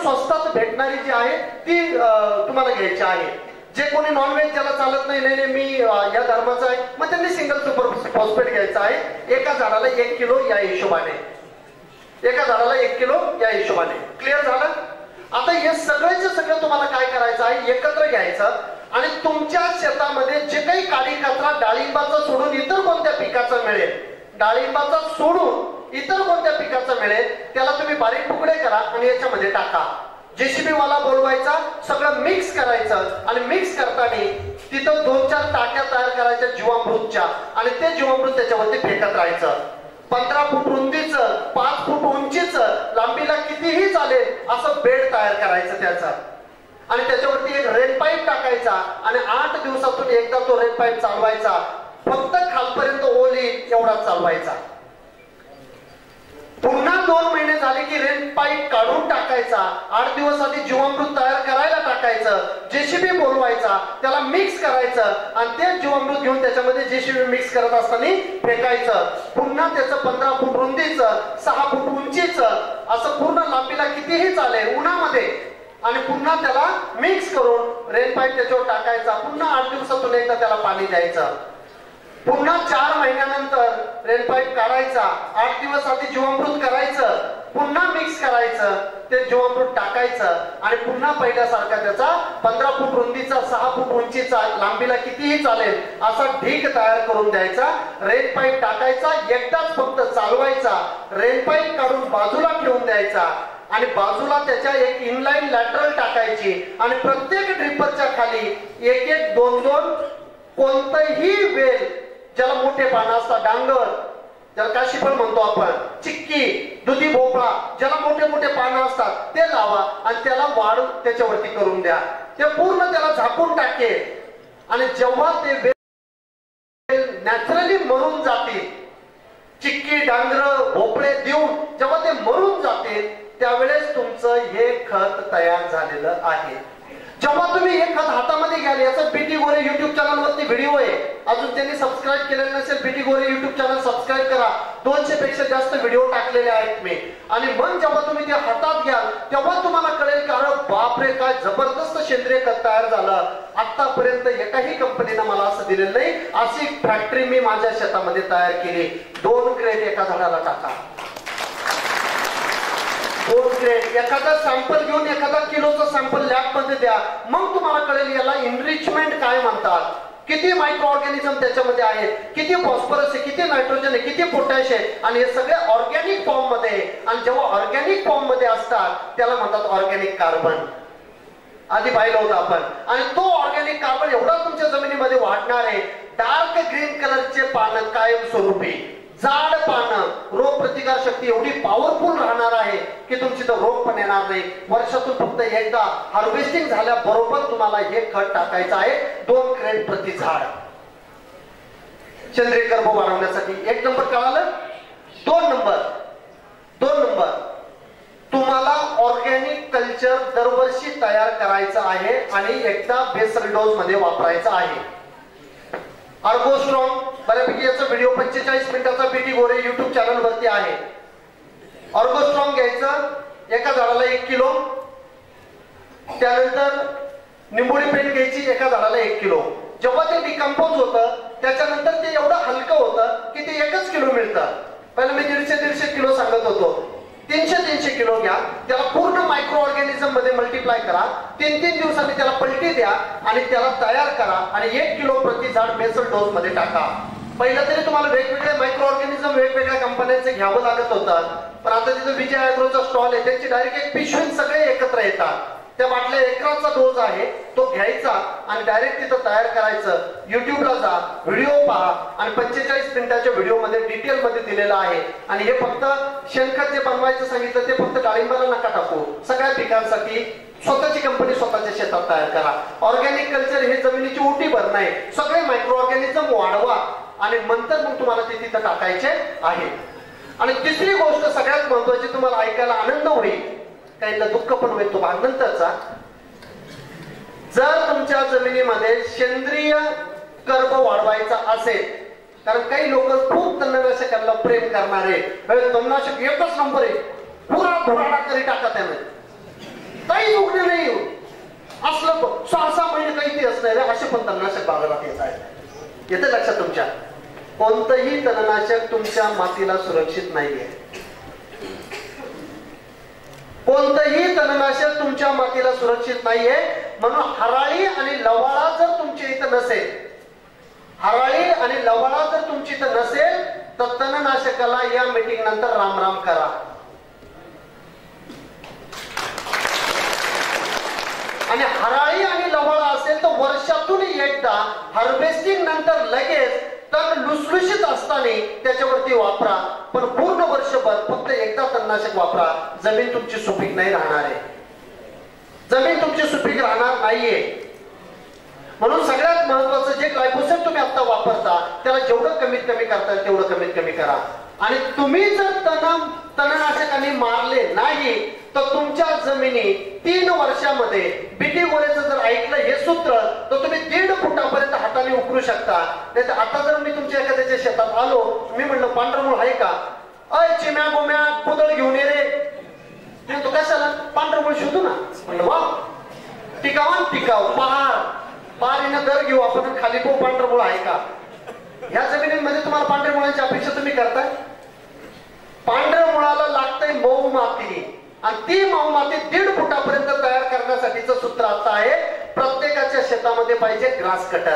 स्वस्तात भेटणारी जी आहे ती तुम्हाला घ्यायची आहे. जे कोणी नॉनव्हेज ज्याला चालत नाही, नाही मी या धर्माचा आहे, मग त्यांनी सिंगल सुपर फॉस्फेट घ्यायचं आहे. एका झाडाला एक किलो या हिशोबाने, एका झाडाला एक किलो या हिशोबाने. क्लिअर झालं? आता हे सगळ्याचे सगळं तुम्हाला काय करायचं आहे, एकत्र घ्यायचं आणि तुमच्या शेतामध्ये जे काही काळी कचरा डाळिंबाचा सोडून इतर कोणत्या पिकाचा मिळेल, डाळिंबाचा सोडून इतर कोणत्या पिकाचा मिळेल त्याला तुम्ही बारीक तुकडे करा आणि याच्यामध्ये टाका. जेसीबी वाला बोलवायचा, सगळं मिक्स करायचं आणि मिक्स करताना तिथं दोन चार टाक्या तयार करायच्या जीवामृतच्या आणि ते जीवामृत त्याच्यावरती फेकत राहायचं. पंधरा फूट रुंदीचं, पाच फूट उंचीचं, लांबीला कितीही चालेल असं बेड तयार करायचं त्याचा आणि त्याच्यावरती एक रेन पाईप टाकायचा आणि आठ दिवसातून एकदा तो रेन पाईप चालवायचा. फक्त खालपर्यंत ओली एवढा चालवायचा. पुन्हा दोन महिने झाले की रेन पाईप काढून टाकायचा. आठ दिवस आधी जीवामृत तयार करायला टाकायचं. जेसीबी बोलवायचा, त्याला मिक्स करायचं आणि ते जीवामृत घेऊन त्याच्यामध्ये जेसीबी मिक्स करत असताना फेकायचं. पुन्हा त्याचं पंधरा फूट रुंदीचं, सहा फूट उंचीचं असं पूर्ण लांबीला कितीही चालेल उन्हामध्ये आणि पुन्हा त्याला मिक्स करून रेन पाईप त्याच्यावर टाकायचा. पुन्हा आठ दिवसातून एकदा त्याला पाणी द्यायचं. पुन्हा चार महिन्यानंतर रेन पाईप काढायचा. आठ दिवस आधी जीवामृत करायचं, पुन्हा मिक्स करायचं, ते जीवामृत टाकायचं आणि पुन्हा पहिल्यासारखा त्याचा पंधरा फूट रुंदीचा, सहा फूट उंचीचा, लांबीला कितीही चालेल असा ढीग तयार करून द्यायचा. रेन पाईप टाकायचा, एकदाच फक्त चालवायचा. रेन पाईप काढून बाजूला ठेवून द्यायचा आणि बाजूला त्याच्या एक इनलाईन लॅटरल टाकायची आणि प्रत्येक ड्रिपरच्या खाली एक एक दोन दोन कोणतंही वेल, ज्याला मोठे पानं असतात, डांगर ज्याला काशीफळ म्हणतो आपण, चिक्की, दुधी भोपळा, ज्याला मोठे मोठे पानं असतात ते लावा आणि त्याला वाढ त्याच्यावरती करून द्या. ते पूर्ण त्याला झाकून टाकेल आणि जेव्हा ते वेल नॅचरली मरून जातील, चिक्की, डांगर, भोपळे देऊन जेव्हा ते मरून जातील त्यावेळेस तुमचं हे खत तयार झालेलं आहे. जेव्हा तुम्ही हे खत हातामध्ये घ्याल, याचा बीटी गोरे युट्यूब चॅनल वरती व्हिडिओ आहे. अजून त्यांनी सबस्क्राईब केलेलं नसेल, BT Gore YouTube channel subscribe करा. दोनशे पेक्षा जास्त व्हिडिओ टाकलेले आहेत मी. आणि मग जेव्हा तुम्ही ते हातात घ्याल तेव्हा तुम्हाला कळेल की अरे बापरे काय जबरदस्त सेंद्रिय खत तयार झालं. आतापर्यंत एकाही कंपनीनं मला असं दिलेलं नाही. अशी फॅक्टरी मी माझ्या शेतामध्ये तयार केली. दोन क्रेट एका झाडाला टाका, दोन क्रेट. एखादा सॅम्पल घेऊन एखादा किलोचा सॅम्पल लॅब मध्ये द्या, मग तुम्हाला कळेल याला इनरिचमेंट काय म्हणतात. किती मायक्रो ऑर्गॅनिझम त्याच्यामध्ये आहेत, किती फॉस्फरस आहे, किती नायट्रोजन आहे, किती पोटॅश आहे आणि हे सगळे ऑर्गॅनिक फॉर्म मध्ये. आणि जेव्हा ऑर्गॅनिक फॉर्म मध्ये असतात त्याला म्हणतात ऑर्गॅनिक कार्बन. आधी पाहिलं होतं आपण. आणि तो ऑर्गॅनिक कार्बन एवढा तुमच्या जमिनीमध्ये वाढणार आहे. डार्क ग्रीन कलरचे पानं कायमस्वरूपी, जाड पानं, रोग प्रतिकार शक्ती एवढी पॉवरफुल राहणार आहे की तुमची तर रोग पण येणार नाही. वर्षातून फक्त एकदा हार्वेस्टिंग झाल्याबरोबर तुम्हाला हे खत टाकायचं आहे. दोन क्रेट प्रति झाड सेंद्रिय कर्ब वाढवण्यासाठी. एक नंबर कळालं. दोन नंबर दोन नंबर तुम्हाला ऑर्गॅनिक कल्चर दरवर्षी तयार करायचं आहे आणि एकदा बेसल डोस मध्ये वापरायचं आहे. अर्गोस्ट्रॉंग बऱ्यापैकी याचा व्हिडिओ पंचेचाळीस मिनिटाचा बीटी गोरे युट्यूब चॅनल वरती आहे. अर्गोस्ट्रॉंग घ्यायचं, एका झाडाला एक किलो. त्यानंतर निंबोळी पेंट घ्यायची, एका झाडाला एक किलो. जेव्हा ते डिकम्पोज होतं त्याच्यानंतर ते एवढं हलकं होतं की ते एकच किलो मिळतं. पहिला मी दीडशे दीडशे किलो सांगत होतो. तीनशे तीनशे किलो घ्या, त्याला पूर्ण मायक्रो ऑर्गॅनिझम मध्ये मल्टिप्लाय करा. तीन तीन दिवसांनी त्याला पलटी द्या आणि त्याला तयार करा आणि एक किलो प्रति झाड बेसल डोस मध्ये टाका. पहिलं तरी तुम्हाला वेगवेगळे मायक्रो ऑर्गॅनिझम वेगवेगळ्या कंपन्यांचे घ्यावं लागत होतं, पण आता तिथं विजय ॲग्रोचा स्टॉल आहे, त्यांची डायरेक्ट एक पिशवीत सगळे एकत्र येतात. त्या बाटल्या एकराचा डोस आहे तो घ्यायचा आणि डायरेक्ट तिथं तयार करायचं. युट्यूबला जा, व्हिडिओ पहा आणि पंचेचाळीस मिनिटाच्या व्हिडिओ मध्ये डिटेल मध्ये दिलेलं आहे. आणि हे फक्त शेणखत जे बनवायचं सांगितलं ते फक्त डाळिंबाला नका टाकू, सगळ्या पिकांसाठी स्वतःची कंपनी स्वतःच्या शेतात तयार करा. ऑर्गॅनिक कल्चर हे जमिनीची उटी भरणं आहे. सगळे मायक्रो ऑर्गॅनिझम वाढवा आणि नंतर मग तुम्हाला ते तिथं टाकायचे आहे. आणि तिसरी गोष्ट सगळ्यात महत्वाची, तुम्हाला ऐकायला आनंद होईल, काहींना दुःख पण होईल तो भाग नंतरचा. जर तुमच्या जमिनीमध्ये सेंद्रिय कर्ब वाढवायचा असेल, कारण काही लोक खूप तणनाशकांना प्रेम करणारे, तणनाशक एकच नंबर आहे, पुरा धुराडा तरी टाका त्याने, काही उगणे नाही असलं सहा सहा महिने काही ते असणार आहे असे पण तणनाशक बाजारात येत आहेत. येते लक्षात तुमच्या? कोणतंही तणनाशक तुमच्या मातीला सुरक्षित नाहीये. कोणतंही तणनाशक तुमच्या मातीला सुरक्षित नाहीये. म्हणून हराळी आणि लवाळा जर तुमच्या इथं नसेल, हराळी आणि लवाळा जर तुमची इथं नसेल तर तणनाशकाला या मीटिंग नंतर राम राम करा. आणि हराळी आणि लवाळा असेल तर वर्षातून एकदा हार्वेस्टिंग नंतर लगेच तण लुसलुशीत असताना त्याच्यावरती वापरा. पण पूर्ण वर्षभर फक्त एकदा तणनाशक वापरा. जमीन तुमची सुपीक नाही राहणार आहे. जमीन तुमची सुपीक राहणार नाहीये. म्हणून सगळ्यात महत्वाचं जे ग्लायफोसेट तुम्ही आता वापरता त्याला जेवढं कमीत कमी करता येईल तेवढं कमीत कमी करा. आणि तुम्ही जर तण तणनाशकांनी मारले नाही तर तुमच्या जमिनी तीन वर्षामध्ये बीटी गोरेचं जर ऐकलं हे सूत्र तर तुम्ही दीड फुटापर्यंत हाताने उकरू शकता. नाही तर आता जर मी तुमच्या एखाद्याच्या शेतात आलो, मी म्हणलं पांढरमूळ आहे का? अय चिम्या गोम्या कुदळ घेऊन ये रे. तो कशाला? पांढरमूळ शोधू ना. म्हणलं वा टिकावा टिकाव पहार पहारीनं दर घेऊ आपण. खाली पो पांढरमूळ आहे का? ह्या जमिनीमध्ये तुम्हाला पांढऱ्या मुळांची अपेक्षा तुम्ही करताय? पांढऱ्या मुळाला लागतंय मऊ माती आणि ती मऊ माती दीड फुटापर्यंत तयार करण्यासाठीचं सूत्र आता आहे. प्रत्येकाच्या शेतामध्ये पाहिजे ग्रास कटर,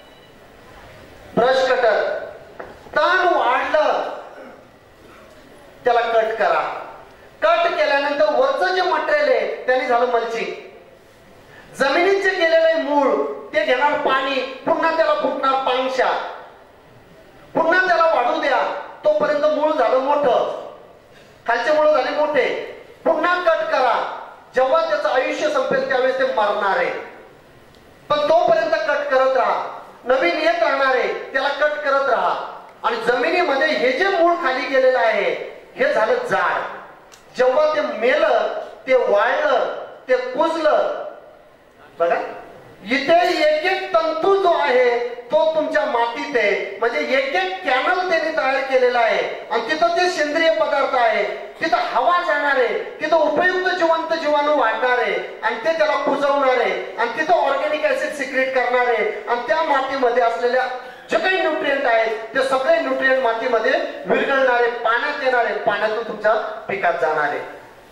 ब्रश कटर. तण वाढलं त्याला कट करा. कट केल्यानंतर वरचं जे मटेरियल आहे त्याने झालं मल्चिंग. जमिनीत जे गेलेलं मूळ ते घेणार पाणी, पुन्हा त्याला फुटणार पांगशा, पुन्हा त्याला वाढू द्या. तोपर्यंत मूळ झालं मोठं, खालचे मूळ झाले मोठे. पुन्हा कट करा. जेव्हा त्याचं आयुष्य संपेल त्यावेळेस ते मरणार आहे. पण तोपर्यंत कट करत राहा. नवीन येत राहणार आहे त्याला कट करत राहा. आणि जमिनीमध्ये हे जे मूळ खाली गेलेलं आहे हे झालं जाड. जेव्हा ते मेलं, ते वाळलं, ते कुजलं, बघा इथे एक एक तंतू जो आहे तो तुमच्या मातीत आहे. म्हणजे एक एक कॅनल त्यांनी तयार केलेला आहे. आणि तिथं ते सेंद्रिय पदार्थ आहे. तिथं हवा जाणार आहे, तिथं उपयुक्त जिवंत जीवाणू वाढणार आहे आणि ते त्याला कुजवणार आहे. आणि तिथं ऑर्गॅनिक ऍसिड सिक्रेट करणार आहे. आणि त्या मातीमध्ये असलेल्या जे काही न्यूट्रिएंट आहेत ते सगळे न्यूट्रिएंट मातीमध्ये विरघळणार आहे, पाण्यात येणार आहे, पाण्यातून तुमच्या पिकात जाणार आहे.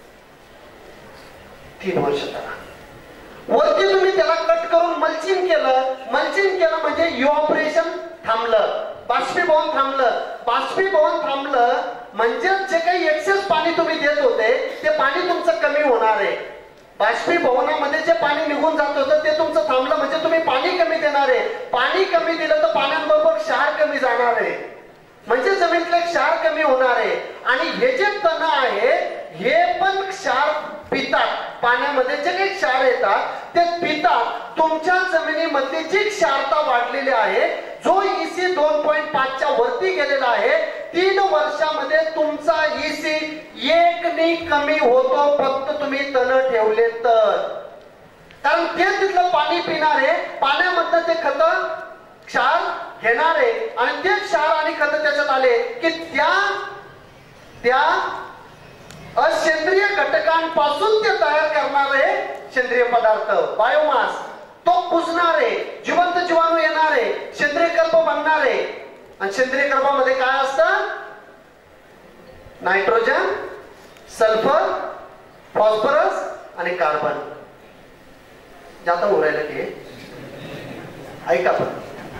तीन वर्ष करा. वरती तुम्ही त्याला कट करून मल्चिंग केलं. मल्चिंग केलं म्हणजे इव्हॅपोरेशन थांबलं, बाष्पीभवन थांबलं. बाष्पीभवन थांबलं म्हणजे जे काही एक्सेस पाणी तुम्ही देत होते ते पाणी तुमचं कमी होणार आहे. बाष्पीभवनामध्ये जे पाणी निघून जात होतं ते तुमचं थांबलं म्हणजे तुम्ही पाणी कमी देणार आहे. पाणी कमी दिलं तर पाण्याबरोबर क्षार कमी जाणार आहे, म्हणजे जमिनीतले क्षार कमी होणार आहे. आणि हे जे तण आहे हे पण क्षार पितात. पाण्यामध्ये जे काही क्षार येतात ते पितात. तुमच्या जमिनीमध्ये जी क्षारता वाढलेली आहे, जो ईसी दोन पॉईंट पाचच्या वरती गेलेला आहे, तीन वर्षामध्ये तुमचा ईसी एकने कमी होतो फक्त तुम्ही तण ठेवले तर. कारण ते तिथलं पाणी पिणार आहे, पाण्यामधनं ते खत क्षार घेणार आहे आणि ते क्षार आणि खत त्याच्यात आले की त्या त्या असेंद्रिय घटकांपासून ते तयार करणारे सेंद्रिय पदार्थ बायोमास तो कुजणार आहे, जिवंत जीवाणू येणार आहे, सेंद्रिय कर्ब बनणार आहे. आणि सेंद्रिय कर्बामध्ये काय असतं? नायट्रोजन, सल्फर, फॉस्फरस आणि कार्बन. जाता उरायला की ऐका पण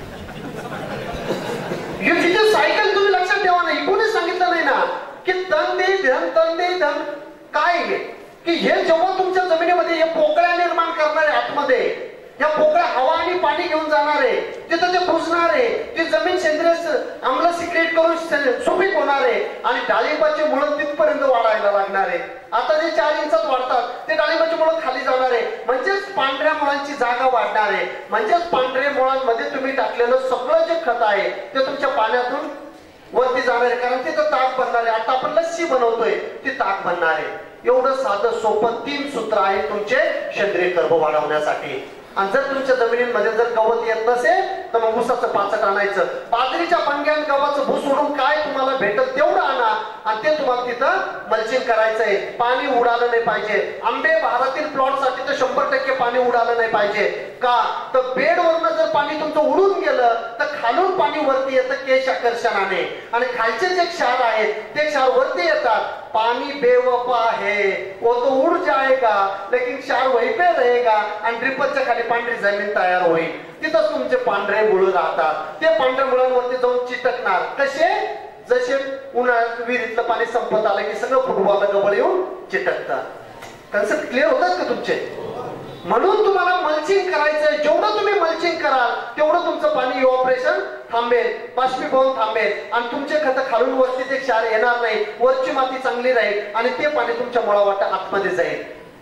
युजीचे सायकल तुम्ही लक्षात ठेवा. नाही कोणी सांगितलं नाही ना की तण दे धन तण दे धन. काय की हे जेव्हा तुमच्या जमिनीमध्ये हे पोकळ्या निर्माण करणारे आतमध्ये, या पोकळ्या हवा आणि पाणी घेऊन जाणार आहे, तिथं ते कुजणार आहे, ती जमीन सेंद्रिय आम्ल सिक्रेट करून सुपीक होणार आहे आणि डाळिंबाची मुळं तिथपर्यंत वाढायला लागणार आहे. आता जे चार इंचात वाढतात ते डाळिंबाची मुळं खाली जाणार आहे, म्हणजेच पांढऱ्या मुळांची जागा वाढणार आहे. म्हणजेच पांढऱ्या मुळांमध्ये तुम्ही टाकलेलं सगळं जे खत आहे ते तुमच्या पाण्यातून वरती जाणार आहे. कारण तिथं ताक बनणार आहे. आता आपण लस्सी बनवतोय ती ताक बनणार आहे. एवढं साधं सोपं तीन सूत्र आहे तुमचे सेंद्रिय कर्ब वाढवण्यासाठी. आणि जर तुमच्या जमिनीमध्ये जर गवत येत नसेल तर मग ऊसाचं पाचट आणायचं. बाजरीच्या पणग्यात गव्हाचं भूस सोडून काय तुम्हाला भेटत तेवढं आणा आणि ते तुम्हाला तिथं मल्चिंग करायचंय. पाणी उडालं नाही पाहिजे. आंबे बहारातील प्लॉट साठी तर शंभर टक्के पाणी उडालं नाही पाहिजे. का तर बेडवरनं जर पाणी तुमचं उडून गेलं तर खालून पाणी वरती येतं केश आकर्षणाने आणि खालचे जे क्षार आहेत ते क्षार वरती येतात. पानी बेवफा है वो तो उड़ जाएगा लेकिन क्षार वहीं पे रहेगा आणि ड्रिपरच्या खाली पांढरी जमीन तयार होईल. तिथंच तुमचे पांढरे मुळं राहतात. ते पांढऱ्या मुळांवरती जाऊन चिटकणार. कसे? जसे उन्हाळ्यात विहिरीतलं पाणी संपत आलं की सगळं फुटबॉलला गबळ येऊन चिटकतात. कन्सेप्ट क्लिअर होतात का तुमचे? म्हणून तुम्हाला मल्चिंग करायचंय. जेवढं तुम्ही मल्चिंग कराल तेवढं तुमचं पाणी इव्हॅपोरेशन थांबेल, बाष्पीभवन थांबेल आणि तुमचे खत खालून वरती ते क्षार येणार नाही. वरची माती चांगली राहील आणि ते पाणी तुमच्या मुळावाटा आतमध्ये जाईल.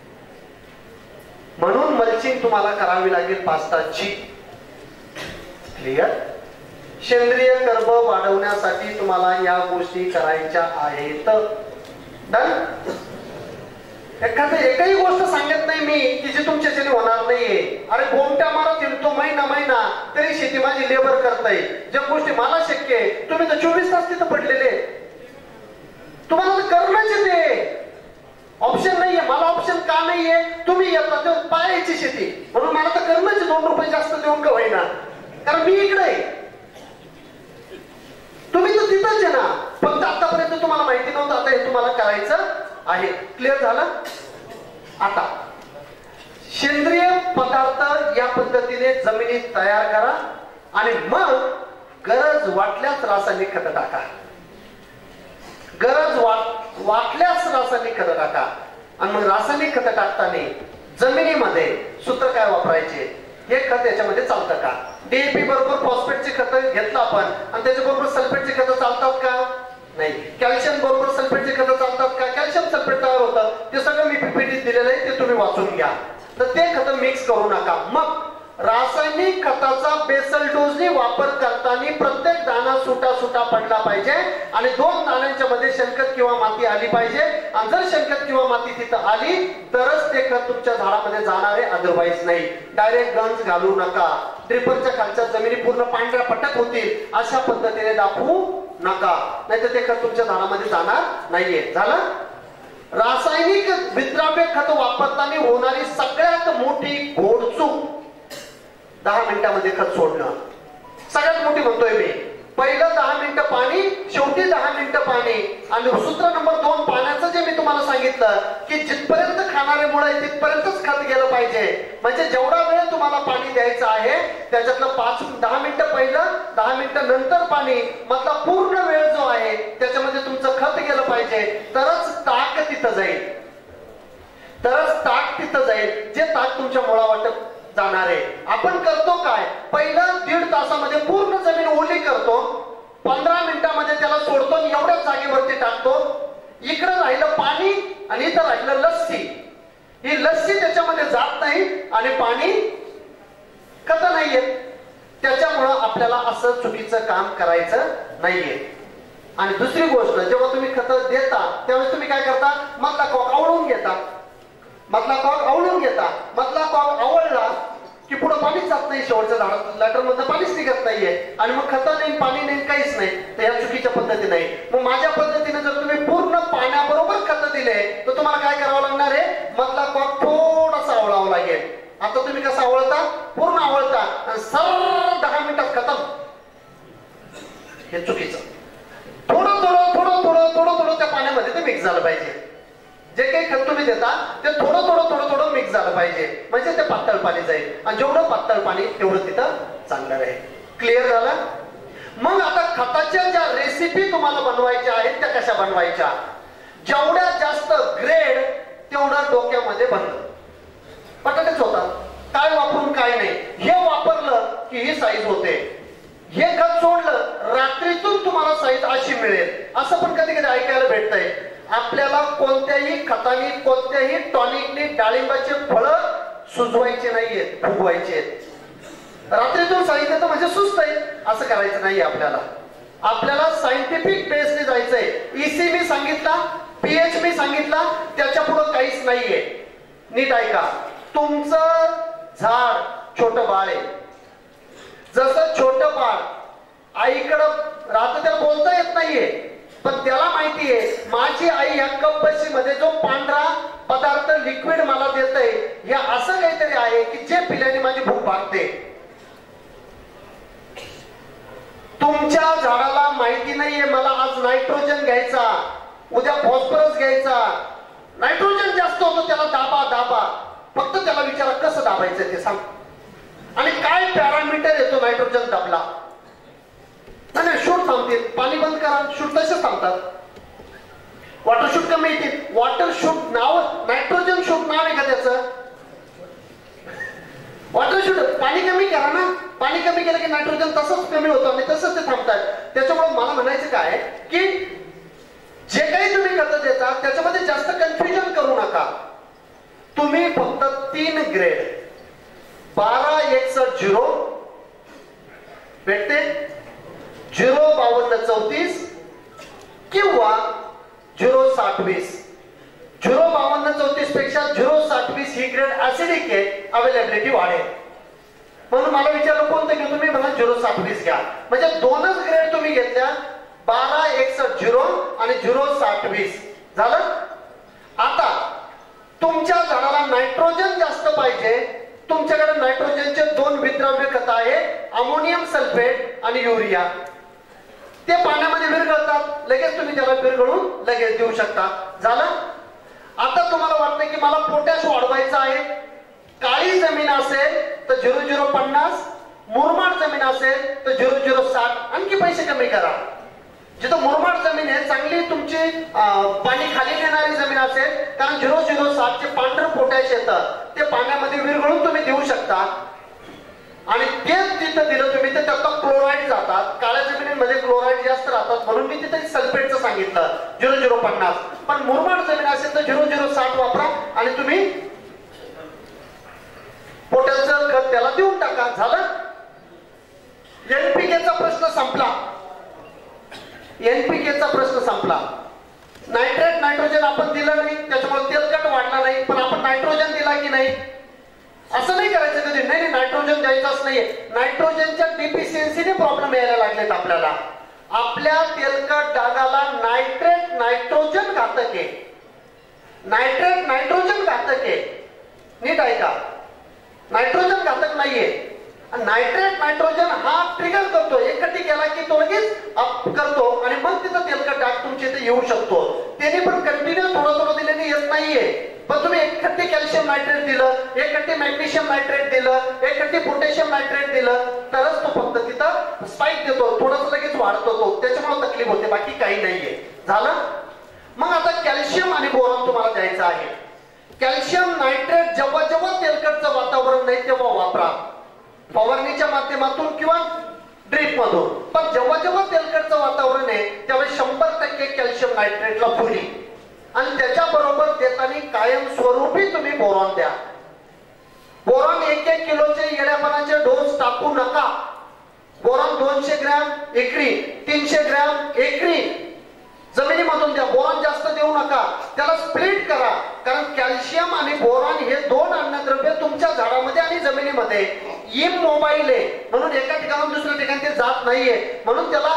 म्हणून मल्चिंग तुम्हाला करावी लागेल पाच तासची. क्लिअर? सेंद्रिय कर्ब वाढवण्यासाठी तुम्हाला या गोष्टी करायच्या आहेत. डन? एखादी एकही गोष्ट सांगत नाही मी की जी तुमच्याच्याने होणार नाहीये. अरे गोमट्या मारा फिरतो महिना महिना तरी शेती माझी लेबर करताय. ज्या गोष्टी मला शक्य आहे तुम्ही तर चोवीस तास तिथं पडलेले. तुम्हाला तर करणंच येते. ऑप्शन नाहीये. मला ऑप्शन का नाहीये? तुम्ही येता तर पायाची शेती म्हणून मला तर करणंच. दोन रुपये जास्त देऊन का होईना कारण मी इकडे आहे. तुम्ही तर तिथंच आहे ना. फक्त आतापर्यंत तुम्हाला माहिती नव्हतं. आता हे तुम्हाला करायचं आहे. क्लिअर झालं? आता सेंद्रिय पदार्थ या पद्धतीने जमिनीत तयार करा आणि मग गरज वाटल्यास रासायनिक खत टाका. गरज वाट वाटल्यास रासायनिक खत टाका. आणि मग रासायनिक खत टाकताना जमिनीमध्ये सूत्र काय वापरायचे? हे खत याच्यामध्ये चालतं का? डीएपी बरोबर फॉस्फेटचे खत घेतलं आपण आणि त्याच्याबरोबर सल्फेटचे खत चालतात का? नाही. कॅल्शियम बरोबर सल्फेटचे खत चालतात का? कॅल्शियम सल्फेट तयार होतं. ते सगळं मी पीपीटीत दिलेलं आहे. ते तुम्ही वाचून घ्या. तर ते खत मिक्स करू नका. मग रासायनिक खताचा बेसल डोसनी वापर करताना प्रत्येक दाणा सुटा सुटा पडला पाहिजे आणि दोन दाण्यांच्या मध्ये शेणखत किंवा माती आली पाहिजे. आणि जर शेणखत किंवा माती तिथं आली तरच ते खत तुमच्या झाडामध्ये जाणार आहे. अदरवाईज नाही. डायरेक्ट गंज घालू नका. ड्रिपरच्या खालच्या जमिनी पूर्ण पांढऱ्या पटक होतील अशा पद्धतीने दाखवू नका. नाहीतर ते खत तुमच्या झाडामध्ये जाणार नाहीये. झालं? रासायनिक विद्राव्य खत वापरताना होणारी सगळ्यात मोठी घोडचूक दहा मिनिटांमध्ये खत सोडणं. सगळ्यात मोठी म्हणतोय मी. पहिलं दहा मिनिटं पाणी, शेवटी दहा मिनिटं पाणी. आणि सूत्र नंबर दोन पाण्याचं जे मी तुम्हाला सांगितलं की जिथपर्यंत खाणारे मुळे तिथपर्यंतच खत गेलं पाहिजे. म्हणजे जेवढा वेळ तुम्हाला पाणी द्यायचं आहे त्याच्यातलं पाच दहा मिनिटं पहिलं, दहा मिनिटं नंतर पाणी, मधला पूर्ण वेळ जो आहे त्याच्यामध्ये तुमचं खत गेलं पाहिजे. तरच ताक तिथं जाईल. तरच ताक तिथं जाईल जे ताक तुमच्या मुळावाटत जाणार आहे. आपण करतो काय? पहिलं दीड तासामध्ये पूर्ण जमीन ओली करतो. पंधरा मिनिटांमध्ये त्याला सोडतो आणि एवढ्याच जागेवरती टाकतो. इकडं राहिलं पाणी आणि इथं राहिलं लस्सी. ही लस्सी त्याच्यामध्ये जात नाही आणि पाणी खत नाहीये. त्याच्यामुळं आपल्याला असं चुकीचं काम करायचं नाहीये. आणि दुसरी गोष्ट, जेव्हा तुम्ही खत देता त्यावेळेस तुम्ही काय करता? मधला कॉक आवळून घेता. मधला कॉक आवळून घेता. मधला कॉक आवळला की पुढे पाणीच जात नाही. शेवटच्या झाडात लॅटर मधनं पाणीच निघत नाहीये आणि मग खत नाही, पाणी नाही, काहीच नाही. तर या चुकीच्या पद्धती नाही. मग माझ्या पद्धतीने जर तुम्ही पूर्ण पाण्याबरोबर खत दिले तर तुम्हाला काय करावं लागणार आहे? मधला कॉक थोडासा आवळावा लागेल. आता तुम्ही कसं आवळता? पूर्ण आवळता आणि सर दहा मिनिटात खतम. हे चुकीचं. थोडं थोडं थोडं थोडं थोडं थोडं त्या पाण्यामध्ये ते मिक्स झालं पाहिजे. जे काही खत तुम्ही देता ते थोडं थोडं थोडं थोडं मिक्स झालं पाहिजे. म्हणजे ते पातळ पाणी जाईल आणि जेवढं पातळ पाणी तेवढं तिथं चांगलं राहील. क्लिअर झालं? मग आता खताच्या ज्या रेसिपी तुम्हाला बनवायच्या आहेत त्या कशा बनवायच्या? जेवढ्या जास्त ग्रेड तेवढं डोक्यामध्ये बनलं. पटाटेच होतात. काय वापरून काय नाही हे वापरलं की ही साईज होते. हे खत सोडलं रात्रीतून तुम्हाला साईज अशी मिळेल. असं पण कधी कधी ऐकायला भेटतंय. आपल्याला कोणत्याही खतानी कोणत्याही टॉनिकनी डाळिंबाचे फळ सुजवायचे नाहीयेत, फुगवायचे. रात्रीतून सांगितलं म्हणजे सुस्त आहे असं करायचं नाही. आपल्याला आपल्याला सायंटिफिक बेसने जायचंय. ईसी मी सांगितला, पीएच मी सांगितला, त्याच्या पुढे काहीच नाहीये. नीट ऐका. तुमचं झाड छोटं बाळ आहे. जसं छोटं बाळ आईकडं राहतं, त्याला बोलता येत नाहीये, पण त्याला माहितीये माझी आई या कप बशी मध्ये जो पांढरा पदार्थ लिक्विड मला देतय हे असं काहीतरी आहे की जे पिल्याने माझी भूक भागते. तुमच्या झाडाला माहिती नाहीये मला आज नायट्रोजन घ्यायचा, उद्या फॉस्फरस घ्यायचा. नायट्रोजन जास्त होतो त्याला दाबा दाबा, फक्त त्याला विचारा कसं दाबायचं ते सांग आणि काय पॅरामीटर येतो नायट्रोजन दाबला. नाही नाही शूट थांबतील, पाणी बंद करा, शूट तसेच थांबतात. वॉटर शूट कमी येतील. वॉटर शूट नाव, नायट्रोजन शूट नाव आहे का त्याचं? वॉटर शूट पाणी कमी करा ना, पाणी कमी केलं की नायट्रोजन तसंच कमी होतं आणि तसंच ते थांबतात. त्याच्यामुळे मला म्हणायचं काय की जे काही तुम्ही खतं देता त्याच्यामध्ये जास्त कन्फ्युजन करू नका. तुम्ही फक्त तीन ग्रेड बारा एकसष्ट झिरो भेटते, झिरो बावन्न चौतीस किंवा झिरो साठ वीस. झिरो बावन्न चौतीस पेक्षा झिरो साठ वीस ही ग्रेड ऍसिडिक आहे, अवेलेबिलिटी वाढेल. म्हणून मला विचारलं कोणतं घेऊ, तुम्ही म्हणा झिरो साठ वीस घ्या. म्हणजे दोनच ग्रेड तुम्ही घेतल्या, बारा एकसष्ट झिरो आणि झिरो साठ वीस झालं. आता तुमच्या झाडाला नायट्रोजन जास्त पाहिजे, तुमच्याकडे नायट्रोजनचे दोन विद्राव्य खत आहे, अमोनियम सल्फेट आणि युरिया. ते पाण्यामध्ये विरघळतात, लगेच तुम्ही त्याला विरघळून लगेच देऊ शकता. झालं. आता तुम्हाला वाटतं की मला पोटॅश वाढवायचं आहे, काळी जमीन असेल तर झिरो झिरो पन्नास, मुरमाड जमीन असेल तर झिरो झिरो साठ, आणखी पैसे कमी करा. जिथं मुरमाड जमीन आहे, चांगली तुमची पाणी खाली नेणारी जमीन असेल, कारण झिरो झिरो साठ चे पांढरं पोटॅश येतं, ते पाण्यामध्ये विरघळून तुम्ही देऊ शकता. आणि तेच तिथं दिलं तुम्ही तर त्यात क्लोराईड जातात, काळ्या जमिनीमध्ये क्लोराईड जास्त राहतात, म्हणून मी तिथे सल्फेटचं सांगितलं झिरो झिरो पन्नास. पण मुरमाड जमीन असेल तर झिरो झिरो साठ वापरा आणि तुम्ही पोटॅशचं खत त्याला देऊन टाका. झालं. एनपीकेचा प्रश्न संपला. एनपीकेचा प्रश्न संपला. नायट्रेट नायट्रोजन आपण दिलं नाही, त्याच्यामुळे तेलकट वाढला नाही, पण आपण नायट्रोजन दिला की नाही? असं नाही करायचं कधी, नाही नायट्रोजन द्यायचंच नाहीये. नायट्रोजनच्या डिफिशियन्सीने प्रॉब्लेम यायला लागलेत आपल्याला. आपल्या तेलकट डागाला नायट्रेट नायट्रोजन घातक आहे, नायट्रेट नायट्रोजन घातक आहे. नीट ऐका, नायट्रोजन घातक नाहीये. नायट्रेट नायट्रोजन हा ट्रिगर करतो, एकटी केला की तो लगेच अप करतो आणि मग तिथं तेलकट डाग तुमच्या इथे येऊ शकतो. त्याने पण कंटिन्यू थोडं थोडं दिल्याने येत नाहीये. पण तुम्ही एक खट्टी कॅल्शियम नायट्रेट दिलं, एक खट्टी मॅग्नेशियम नायट्रेट दिलं, एक खट्टी पोटॅशियम नायट्रेट दिलं, तरच तो फक्त तिथं स्पाइक देतो, थोडंसं लगेच वाढतो तो, त्याच्यामुळे तकलीफ होते, बाकी काही नाहीये. झालं. मग आता कॅल्शियम आणि बोरॉन तुम्हाला द्यायचं आहे. कॅल्शियम नायट्रेट जेव्हा जेव्हा तेलकटचं वातावरण नाही तेव्हा वापरा, फवारणीच्या माध्यमातून किंवा ड्रीप मधून. पण जेव्हा जेव्हा तेलकटचं वातावरण आहे तेव्हा शंभर टक्के कॅल्शियम नायट्रेटला फुली, आणि त्याच्याबरोबर देताना कायमस्वरूपी तुम्ही बोरॉन द्या. बोरॉन एक एक किलोचे येड्यापणाचे डोस टाकू नका. बोरॉन दोनशे ग्रॅम एकरी, तीनशे ग्रॅम एकरी जमिनीमधून द्या. बोरॉन जास्त देऊ नका, त्याला स्प्लिट करा, कारण कॅल्शियम आणि बोरॉन हे दोन अन्नद्रव्य तुमच्या झाडामध्ये आणि जमिनीमध्ये इमोबाईल आहे, म्हणून एका ठिकाणून दुसऱ्या ठिकाणी ते जात नाहीये. म्हणून त्याला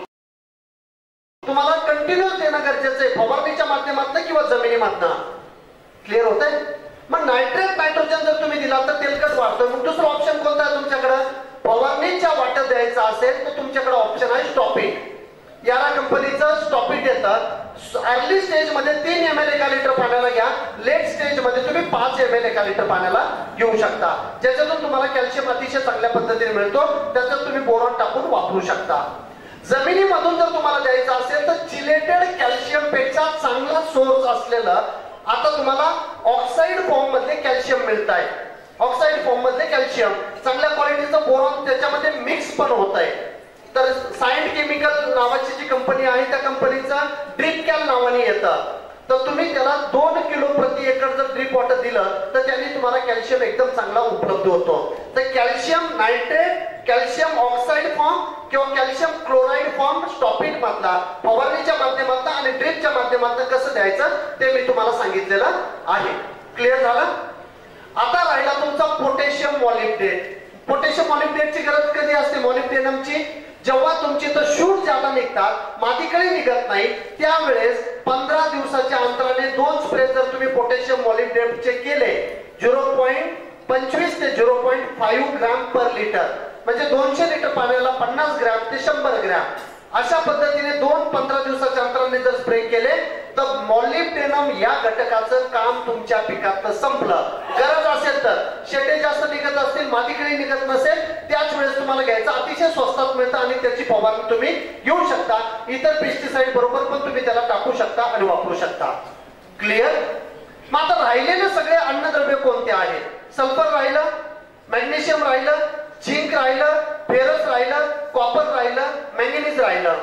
तुम्हाला कंटिन्यूस देणं गरजेचं आहे, फवारणीच्या माध्यमातून किंवा जमिनीमधनं. क्लिअर होतंय. मग नायट्रेट नायट्रोजन जर तुम्ही दिला तर तेलकट वाढतोय, मग दुसरं ऑप्शन कोणतं आहे तुमच्याकडे? फवारणीच्या वाट्यात द्यायचं असेल तर तुमच्याकडे ऑप्शन आहे स्टॉपिट. याला कंपनीचं स्टॉपिट येतं. अर्ली स्टेज मध्ये तीन एम एल एका लिटर पाण्याला घ्या, लेट स्टेज मध्ये तुम्ही पाच एम एल एका लिटर पाण्याला घेऊ शकता, ज्याच्यातून तुम्हाला कॅल्शियम अतिशय चांगल्या पद्धतीने मिळतो. त्याच्यात तुम्ही बोरॉन टाकून वापरू शकता. जमिनीमधून जर तुम्हाला द्यायचं असेल तर चिलेटेड कॅल्शियम पेक्षा चांगला सोर्स असलेलं आता तुम्हाला ऑक्साइड फॉर्म मधले कॅल्शियम मिळत आहे. ऑक्साइड फॉर्म मधले कॅल्शियम चांगल्या क्वालिटीचं बोरॉन त्याच्यामध्ये मिक्स पण होत आहे. तर सायंट केमिकल नावाची जी कंपनी आहे त्या कंपनीचं ड्रिप कॅल नावाने येतं. तर तुम्ही त्याला दोन किलो प्रति एकर जर ड्रिप वॉटर दिलं तर त्यांनी तुम्हाला कॅल्शियम एकदम चांगला उपलब्ध होतो. तर calcium nitrate, calcium oxide form किंवा कॅल्शियम क्लोराईड फॉर्म स्टॉपिट मधला फवारणीच्या माध्यमातून आणि ड्रिपच्या माध्यमातून कसं द्यायचं ते मी तुम्हाला सांगितलेलं आहे. क्लिअर झालं. आता राहिला तुमचा पोटॅशियम मॉलिब्डेट. पोटॅशियम मॉलिब्डेनमची गरज कधी असते? मॉलिब्डेनमची जेव्हा तुमची तर शूट ज्यादा निघतात, मातीकडे निघत नाही, त्यावेळेस पंधरा दिवसाच्या अंतराने दोन स्प्रे जर तुम्ही पोटॅशियम मॉलिब्डेनमचे केले, झिरो पॉईंट पंचवीस ते zero point five gram per litre, म्हणजे दोनशे लिटर पाण्याला पन्नास ग्रॅम ते शंभर ग्रॅम अशा पद्धतीने दोन पंधरा दिवसाच्या अंतराने जर स्प्रे केले तर मॉलिब्डेनम या घटकाचं काम तुमच्या पिकात संपलं. गरज असेल तर शेटे जास्त निघत असतील, मातीकडे निघत नसेल, त्याच वेळेस तुम्हाला घ्यायचं, अतिशय स्वस्तात मिळतं आणि त्याची फवारणी तुम्ही घेऊ शकता. इतर पेस्टिसाइड बरोबर पण तुम्ही त्याला टाकू शकता आणि वापरू शकता. क्लिअर? मग आता राहिलेले सगळे अन्नद्रव्य कोणते आहेत? सल्फर राहिलं, मॅग्नेशियम राहिलं, झिंक राहिलं, फेरस राहिलं, कॉपर राहिलं, मॅंगनीज राहिलं.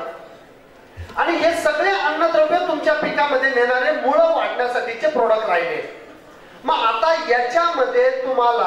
आणि हे सगळे अन्नद्रव्य तुमच्या पिकामध्ये नेणारे मुळं वाढण्यासाठीचे प्रोडक्ट राहिले. मग आता याच्यामध्ये तुम्हाला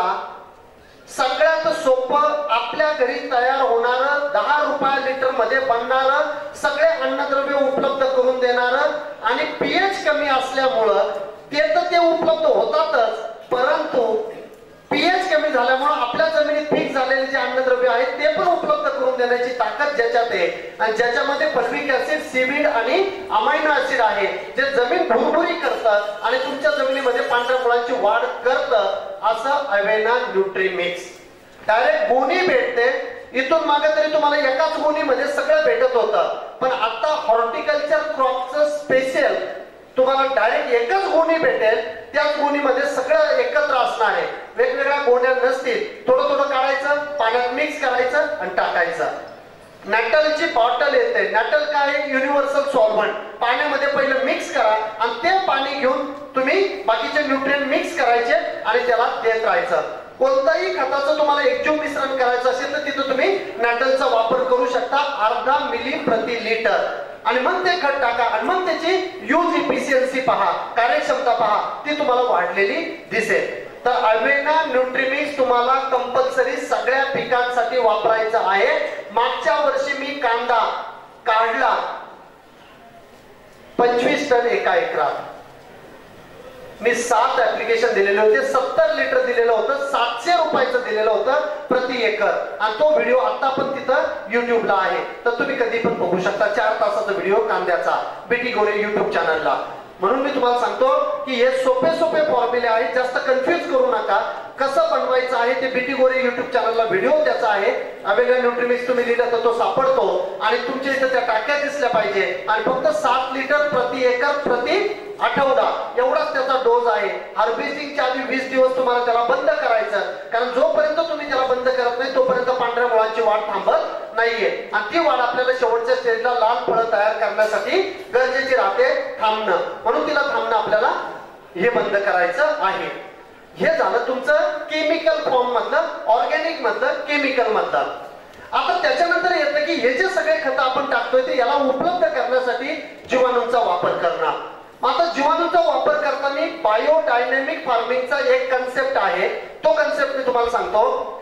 सगळ्यात सोपं आपल्या घरी तयार होणारं दहा रुपया लिटर मध्ये बनणारं सगळे अन्नद्रव्य उपलब्ध करून देणारं आणि पीएच कमी असल्यामुळं ते तर ते उपलब्ध होतातच, परंतु पीएच कमी झाल्यामुळे आपल्या जमिनीत फिक्स झालेले जे अन्नद्रव्य आहेत ते पण उपलब्ध करून देण्याची ताकद ज्याच्यात आहे आणि ज्याच्यामध्ये फॉल्विक ऍसिड, सीव्हीड आणि अमायनो ऍसिड आहे, जे जमीन भुरभुरी करतं आणि तुमच्या जमिनीमध्ये पांढऱ्या मुळांची वाढ करतं, असं अवेना न्यूट्रीमिक्स. डायरेक्ट गोणी भेटते. इथून मागे तरी तुम्हाला एकाच गोणीमध्ये सगळं भेटत होतं, पण आता हॉर्टिकल्चर क्रॉपचं स्पेशल तुम्हाला डायरेक्ट एकच गोणी भेटेल, त्याच गोणीमध्ये सगळं एकत्र असणार आहे. वेगवेगळ्या गोण्या नसतील, थोडं थोडं काढायचं, पाण्यात मिक्स करायचं आणि टाकायचं. नॅटलची बॉटल येते. नॅटल काय आहे? Universal solvent. पाण्यामध्ये पहिलं मिक्स करा आणि ते पाणी घेऊन तुम्ही बाकीचे न्यूट्रिएंट मिक्स करायचे आणि त्याला देत राहायचं. कोणताही खताचं तुम्हाला एकजीव मिश्रण करायचं असेल तर तिथं तुम्ही नॅटलचा वापर करू शकता, अर्धा मिली प्रति लिटर. आणि मग ते खत टाका आणि मग त्याची यूज इफिशियन्सी पहा, कार्यक्षमता पहा, ती तुम्हाला वाढलेली दिसेल. तर अवेना न्यूट्रीमिक्स तुम्हाला कंपल्सरी सगळ्या पिकांसाठी वापरायचं आहे. मागच्या वर्षी मी कांदा काढला पंचवीस टन एका एकरात. मी सात ऍप्लिकेशन दिलेले होते, सत्तर लिटर दिलेलं होतं, सातशे रुपयाचं दिलेलं होतं प्रति एकर. आणि तो व्हिडिओ आता पण तिथं युट्यूबला आहे, तर तुम्ही कधी पण बघू शकता. चार तासाचा व्हिडिओ कांद्याचा बीटी गोरे युट्यूब चॅनलला. म्हणून मी तुम्हाला सांगतो की हे सोपे सोपे फॉर्म्युले आहेत, जास्त कन्फ्युज करू नका. कसं बनवायचं आहे ते बीटी गोरे युट्यूब चॅनलला व्हिडिओ त्याचा आहे. अवेना न्यूट्रीमिक्स तुम्ही लिहिलं तर तो सापडतो आणि तुमच्या इथं त्या टाक्या दिसल्या पाहिजे. आणि फक्त सात लिटर प्रति एकर प्रति आठवडा एवढाच त्याचा डोज आहे. हार्वेस्टिंगच्या आधी वीस दिवस तुम्हाला त्याला बंद करायचं, कारण जोपर्यंत तुम्ही त्याला बंद करत नाही तोपर्यंत पांढऱ्या मुळांची वाढ थांबत नाहीये. आणि ती वाढ आपल्याला शेवटच्या स्टेजला लाल फळं तयार करण्यासाठी गरजेची राहते थांबणं. म्हणून तिला थांबणं आपल्याला हे बंद करायचं आहे. हे झालं तुमचं केमिकल फॉर्म मधलं, ऑर्गॅनिक मधलं, केमिकल मधलं. आता त्याच्यानंतर येतं की हे जे सगळे खतं आपण टाकतोय ते याला उपलब्ध करण्यासाठी जीवाणूंचा वापर करणं. आता जीवाणूंचा वापर करताना बायोडायनेमिक फार्मिंगचा एक कन्सेप्ट आहे, तो कन्सेप्ट मी तुम्हाला सांगतो.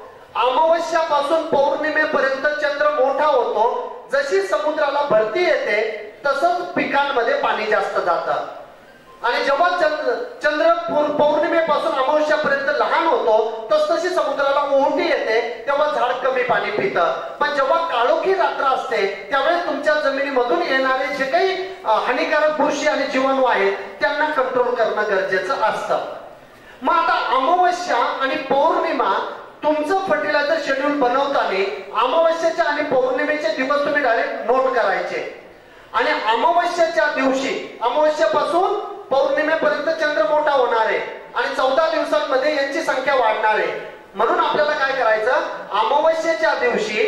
अमावस्यापासून पौर्णिमेपर्यंत चंद्र मोठा होतो. जशी समुद्राला भरती येते तसंच पिकांमध्ये पाणी जास्त जातं. आणि जेव्हा चंद्र चंद्र पौर्णिमेपासून अमावस्यापर्यंत लहान होतो तस तशी समुद्राला ओहोटी येते तेव्हा झाड कमी पाणी पितं. पण जेव्हा काळोखी रात्र असते त्यावेळेस तुमच्या जमिनीमधून येणारे जे काही हानिकारक बुरशी आणि जीवाणू आहेत त्यांना कंट्रोल करणं गरजेचं असतं. मग आता अमावस्या आणि पौर्णिमा तुमचं फर्टिलायझर शेड्यूल बनवताना अमावस्याच्या आणि पौर्णिमेचे दिवस तुम्ही डायरेक्ट नोट करायचे. आणि अमावस्याच्या दिवशी, अमावस्यापासून पौर्णिमेपर्यंत चंद्र मोठा होणार आहे आणि चौदा दिवसांमध्ये यांची संख्या वाढणार आहे. म्हणून आपल्याला काय करायचं, अमावस्येच्या दिवशी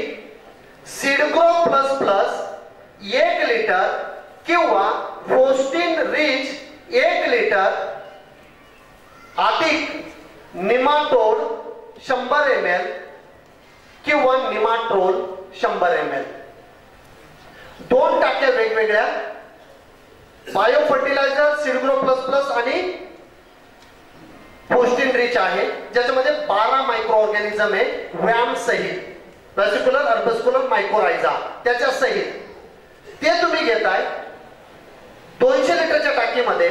सीडग्रो प्लस प्लस एक लिटर किंवा फोस्टिन रिच एक लिटर अधिक निमाटोड शंभर एम एल किंवा निमाट्रोल शंभर एम एल, दोन टाक्या वेगवेगळ्या bio fertiliser Seedgro plus plus आणि फोस्टिन रिच आहे, ज्याच्यामध्ये बारा मायक्रो ऑर्गॅनिझम आहे व्याम सहित, वेसिक्युलर अर्बस्क्युलर मायकोरायझा त्याच्या सहित. ते तुम्ही घेताय दोनशे लिटरच्या टाकीमध्ये,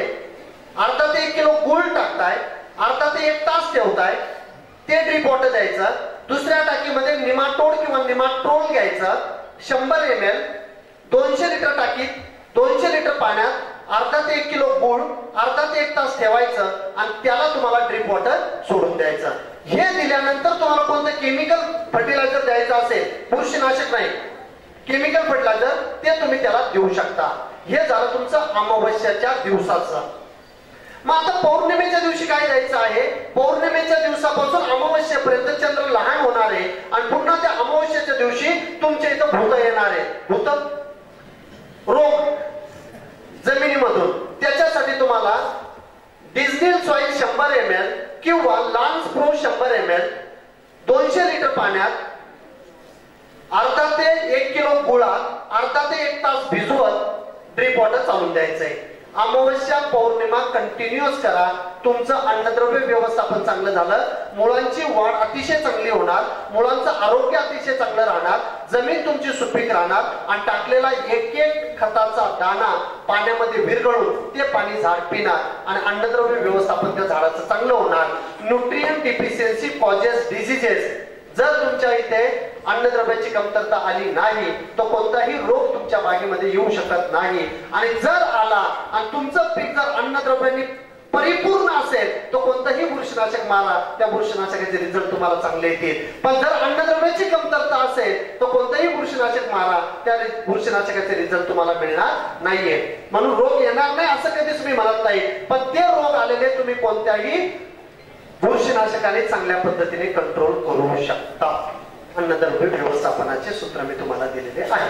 अर्धा ते एक किलो गुळ टाकताय, अर्धा ते एक तास ठेवताय, ते ड्रीप वॉटर द्यायचं. दुसऱ्या टाकीमध्ये निमाटोड किंवा निमाट्रोल घ्यायचं शंभर एम एल, दोनशे लिटर टाकीत दोनशे लिटर पाण्यात अर्धा ते एक किलो गुळ अर्धा ते एक तास ठेवायचं आणि त्याला तुम्हाला ड्रिप वॉटर सोडून द्यायचं. हे दिल्यानंतर तुम्हाला कोणतं केमिकल फर्टिलायझर द्यायचं असेल, बुरशीनाशक नाही, केमिकल फर्टिलायझर, ते तुम्ही त्याला देऊ शकता. हे झालं तुमचं अमावस्याच्या दिवसाचं. मग आता पौर्णिमेच्या दिवशी काय द्यायचं आहे? पौर्णिमेच्या दिवसापासून अमावस्येपर्यंत चंद्र लहान होणार आहे आणि पुन्हा त्या अमावस्येच्या दिवशी तुमच्या इथं भूत येणार आहे. भूत रोग जमिनीमधून. त्याच्यासाठी तुम्हाला डिझेल सॉइल शंभर एम एल किंवा लान्स प्रो शंभर एम एल दोनशे लिटर पाण्यात अर्धा ते एक किलो गुळात अर्धा ते एक तास भिजवत ड्रिप वॉटर चालून द्यायचंय. अमावस्या पौर्णिमा कंटिन्युअस करा. तुमचं अन्नद्रव्य व्यवस्थापन चांगलं झालं, मुळांची वाढ अतिशय चांगली होणार, मुळांचं आरोग्य अतिशय चांगलं राहणार, जमीन तुमची सुपीक राहणार आणि टाकलेला एक एक खताचा दाणा पाण्यामध्ये विरघळून ते पाणी झाड पिणार आणि अन्नद्रव्य व्यवस्थापन त्या झाडाचं चांगलं होणार. Nutrient deficiency causes diseases. जर तुमच्या इथे अन्नद्रव्याची कमतरता आली नाही तर कोणताही रोग तुमच्या बागेमध्ये येऊ शकत नाही. आणि जर आला आणि तुमचं पीक जर अन्नद्रव्यांनी परिपूर्ण असेल तर कोणताही बुरशीनाशक मारा, त्या बुरशीनाशकाचे रिझल्ट तुम्हाला चांगले येतील. पण जर अन्नद्रव्याची कमतरता असेल तर कोणताही बुरशीनाशक मारा, त्या बुरशीनाशकाचे रिझल्ट तुम्हाला मिळणार नाहीये. म्हणून रोग येणार नाही असं कधीच तुम्ही म्हणत नाही, पण ते रोग आलेले तुम्ही कोणत्याही बुरशीनाशकाने चांगल्या पद्धतीने कंट्रोल करू शकता. अन्नद्रव्य व्यवस्थापनाचे सूत्र मी तुम्हाला दिलेले आहे.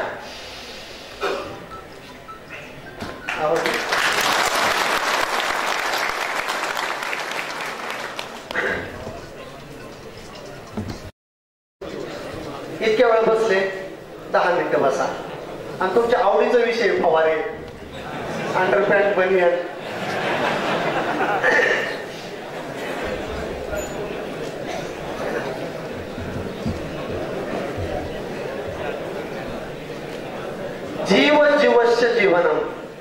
इतक्या वेळ बसले, दहा मिनिटं बसा आणि तुमच्या आवडीचा विषय फवारे, अंडरपॅन्ट, बनियन. जीव जीवस्य जीवनम.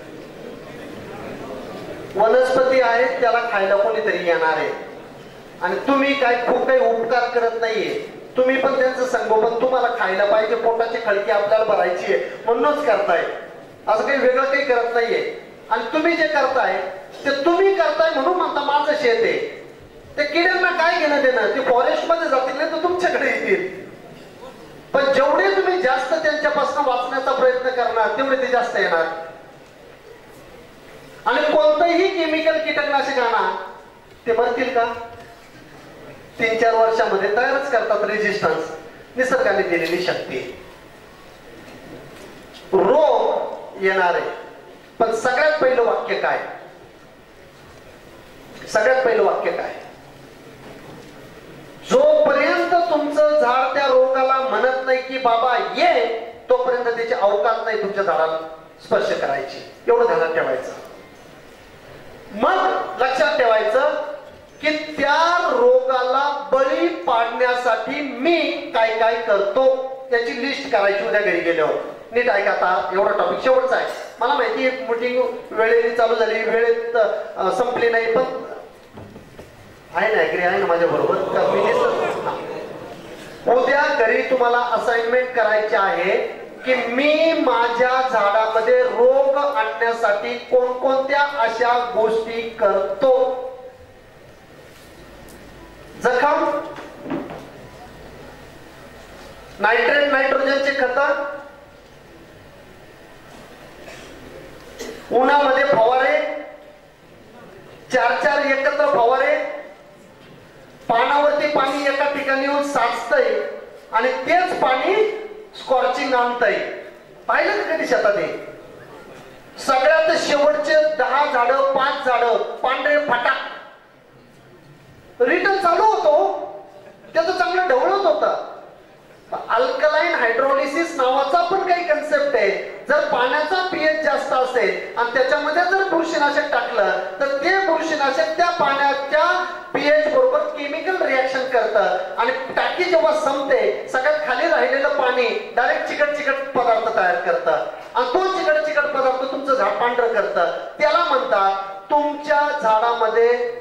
वनस्पती आहेत त्याला खायला कोणीतरी येणार आहे आणि तुम्ही काय खूप काही उपकार करत नाहीये. तुम्ही पण त्यांचं संगोपन, तुम्हाला खायला पाहिजे, पोटाची खळकी आपल्याला भरायची आहे म्हणूनच करताय, असं काही वेगळं काही करत नाहीये. आणि तुम्ही जे करताय ते तुम्ही करताय म्हणून म्हणता माझं शेत आहे. ते किड्यांना काय घेणं देणं, ते फॉरेस्ट मध्ये जातील नाही तर तुमच्याकडे येतील. पण जेवढे तुम्ही जास्त त्यांच्यापासून वाचण्याचा प्रयत्न करणार तेवढे ते जास्त येणार. आणि कोणतंही केमिकल कीटकनाशक आणा, ते मरतील का? तीन चार वर्षामध्ये तयारच करतात. रेजिस्टन्स निसर्गाने दिलेली शक्ती. रोग येणार आहे, पण सगळ्यात पहिलं वाक्य काय? सगळ्यात पहिलं वाक्य काय? जोपर्यंत तुमचं झाड त्या रोगाला म्हणत नाही की बाबा ये, तोपर्यंत त्याची अवकाश नाही तुमच्या झाडाला स्पर्श करायची. एवढं ध्यानात ठेवायचं. मग लक्षात ठेवायचं की त्या रोगाला बळी पाडण्यासाठी मी काय काय करतो त्याची लिस्ट करायची उद्या घरी गेल्यावर. नीट ऐका, आता एवढा टॉपिक शेवटचा आहे. मला माहिती आहे मीटिंग वेळेने चालू झाली, वेळेत संपली नाही, पण आहे ना, ऍग्री आहे ना माझ्या बरोबर? उद्या घरी तुम्हाला असाइनमेंट करायची आहे की मी माझ्या झाडामध्ये रोग आणण्यासाठी कोणकोणत्या अशा गोष्टी करतो. जखम, नायट्रेट नायट्रोजनचे खत, उन्हामध्ये फवारे, चार चार एकत्र फवारे, पानावरती पाणी एका ठिकाणी येऊन साचतंय आणि तेच पाणी स्कॉर्चिंग आणतंय. पाहिलं का कधी शेतात? सगळ्यात शेवटचे दहा झाडं, पाच झाडं पांढरे फटाक, रिटर्न चालू होतो, त्याचं चांगलं ढवळत होतं. अल्कलाइन हायड्रोलिसिस नावाचा पण काही कन्सेप्ट आहे. जर पाण्याचा पीएच जास्त असेल आणि त्याच्यामध्ये जर बुरशीनाशक टाकलं तर ते बुरशीनाशक त्या पाण्याच्या पीएच बरोबर केमिकल रिएक्शन करतं आणि टाकी जेव्हा संपते सगळ्यात खाली राहिलेलं पाणी डायरेक्ट चिकट चिकट पदार्थ तयार करतं आणि तो चिकट चिकट पदार्थ तुमचं झाड पांढरं करतं. त्याला म्हणतात तुमच्या झाडामध्ये जे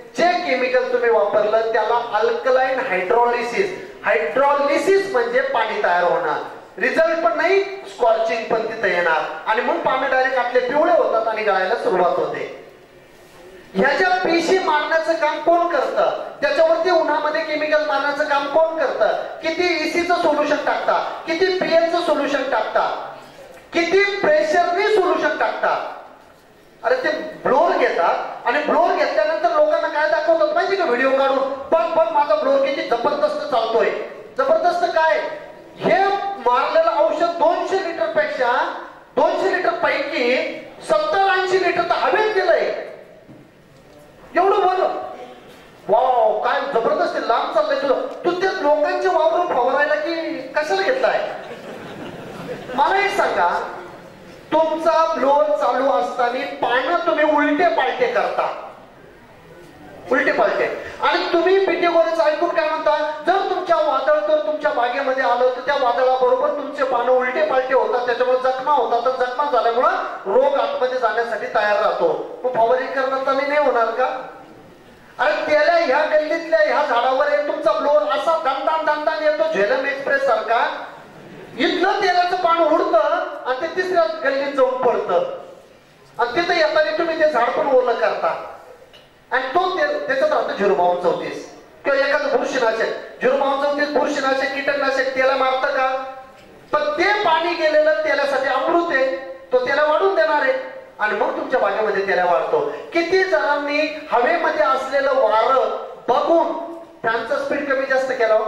केमिकल तुम्ही वापरलं त्याला अल्कलाईन हायड्रॉलिसिस, हायड्रॉलिसिस म्हणजे पाणी तयार होणार, रिझल्ट पण नाही, स्कॉर्चिंग पण तिथे येणार आणि मग पाणी डायरेक्ट आपले पिवळे होतात आणि गळायला सुरुवात होते. ह्याच्या पेशी मारण्याचं काम कोण करतं? त्याच्यावरती उन्हामध्ये केमिकल मारण्याचं काम कोण करतं? किती ईसीचं सोल्युशन टाकता, किती पीएचचं सोल्युशन टाकता, किती प्रेशरने सोल्युशन टाकता. अरे ते ब्लोअर घेतात आणि ब्लोअर घेतल्यानंतर लोकांना काय दाखवतात माहिती का? व्हिडिओ काढून, बघ बघ माझा ब्लोअर किती जबरदस्त चालतोय. जबरदस्त काय? हे मारलेलं औषध दोनशे लिटर पेक्षा दोनशे लिटर पैकी सत्तर ऐंशी लिटर तर हवेत गेलंय. एवढं बरं, वाव काय जबरदस्त लांब चाललंय तुझं. तू त्या लोकांचे वावरून फवारायला की कशाला घेतलाय? मला एक सांगा, तुमचा ब्लोअर चालू असताना पानं तुम्ही उलटे पालटे करता, उलटे पालटे, आणि तुम्ही पिटी गोरेचं ऐकून काय म्हणता? जर तुमच्या वादळ जर तुमच्या बागेमध्ये आलं तर त्या वादळाबरोबर तुमचे पानं उलटे पालटे होतात, त्याच्यामुळे जखमा होतात. तर जखमा झाल्यामुळे रोग आतमध्ये जाण्यासाठी तयार राहतो. मग फवारणी करताना नाही होणार का? अरे त्याला ह्या गल्लीतल्या ह्या झाडावर एक तुमचा ब्लोअर असा दणदान दणदान येतो झेलम एक्सप्रेस सारखा, इथलं तेलाचं पान उडतं आणि ते तिसऱ्या गल्लीत जाऊन पडतं आणि तिथं येताना तुम्ही ते झाड पण ओलं करता आणि तो त्याच्यात राहतो झिरो बावन चौतीस किंवा एखादं बुरशीनाशक. झिरो बावन चौतीस बुरशीनाशक कीटकनाशक त्याला मारतं का? पण ते पाणी गेलेलं तेलासाठी अमृत आहे, तो त्याला वाढून देणार आहे आणि मग तुमच्या बागेमध्ये त्याला वाढतो. किती जणांनी हवेमध्ये असलेलं वारं बघून फॅनचं स्पीड कमी जास्त केलं,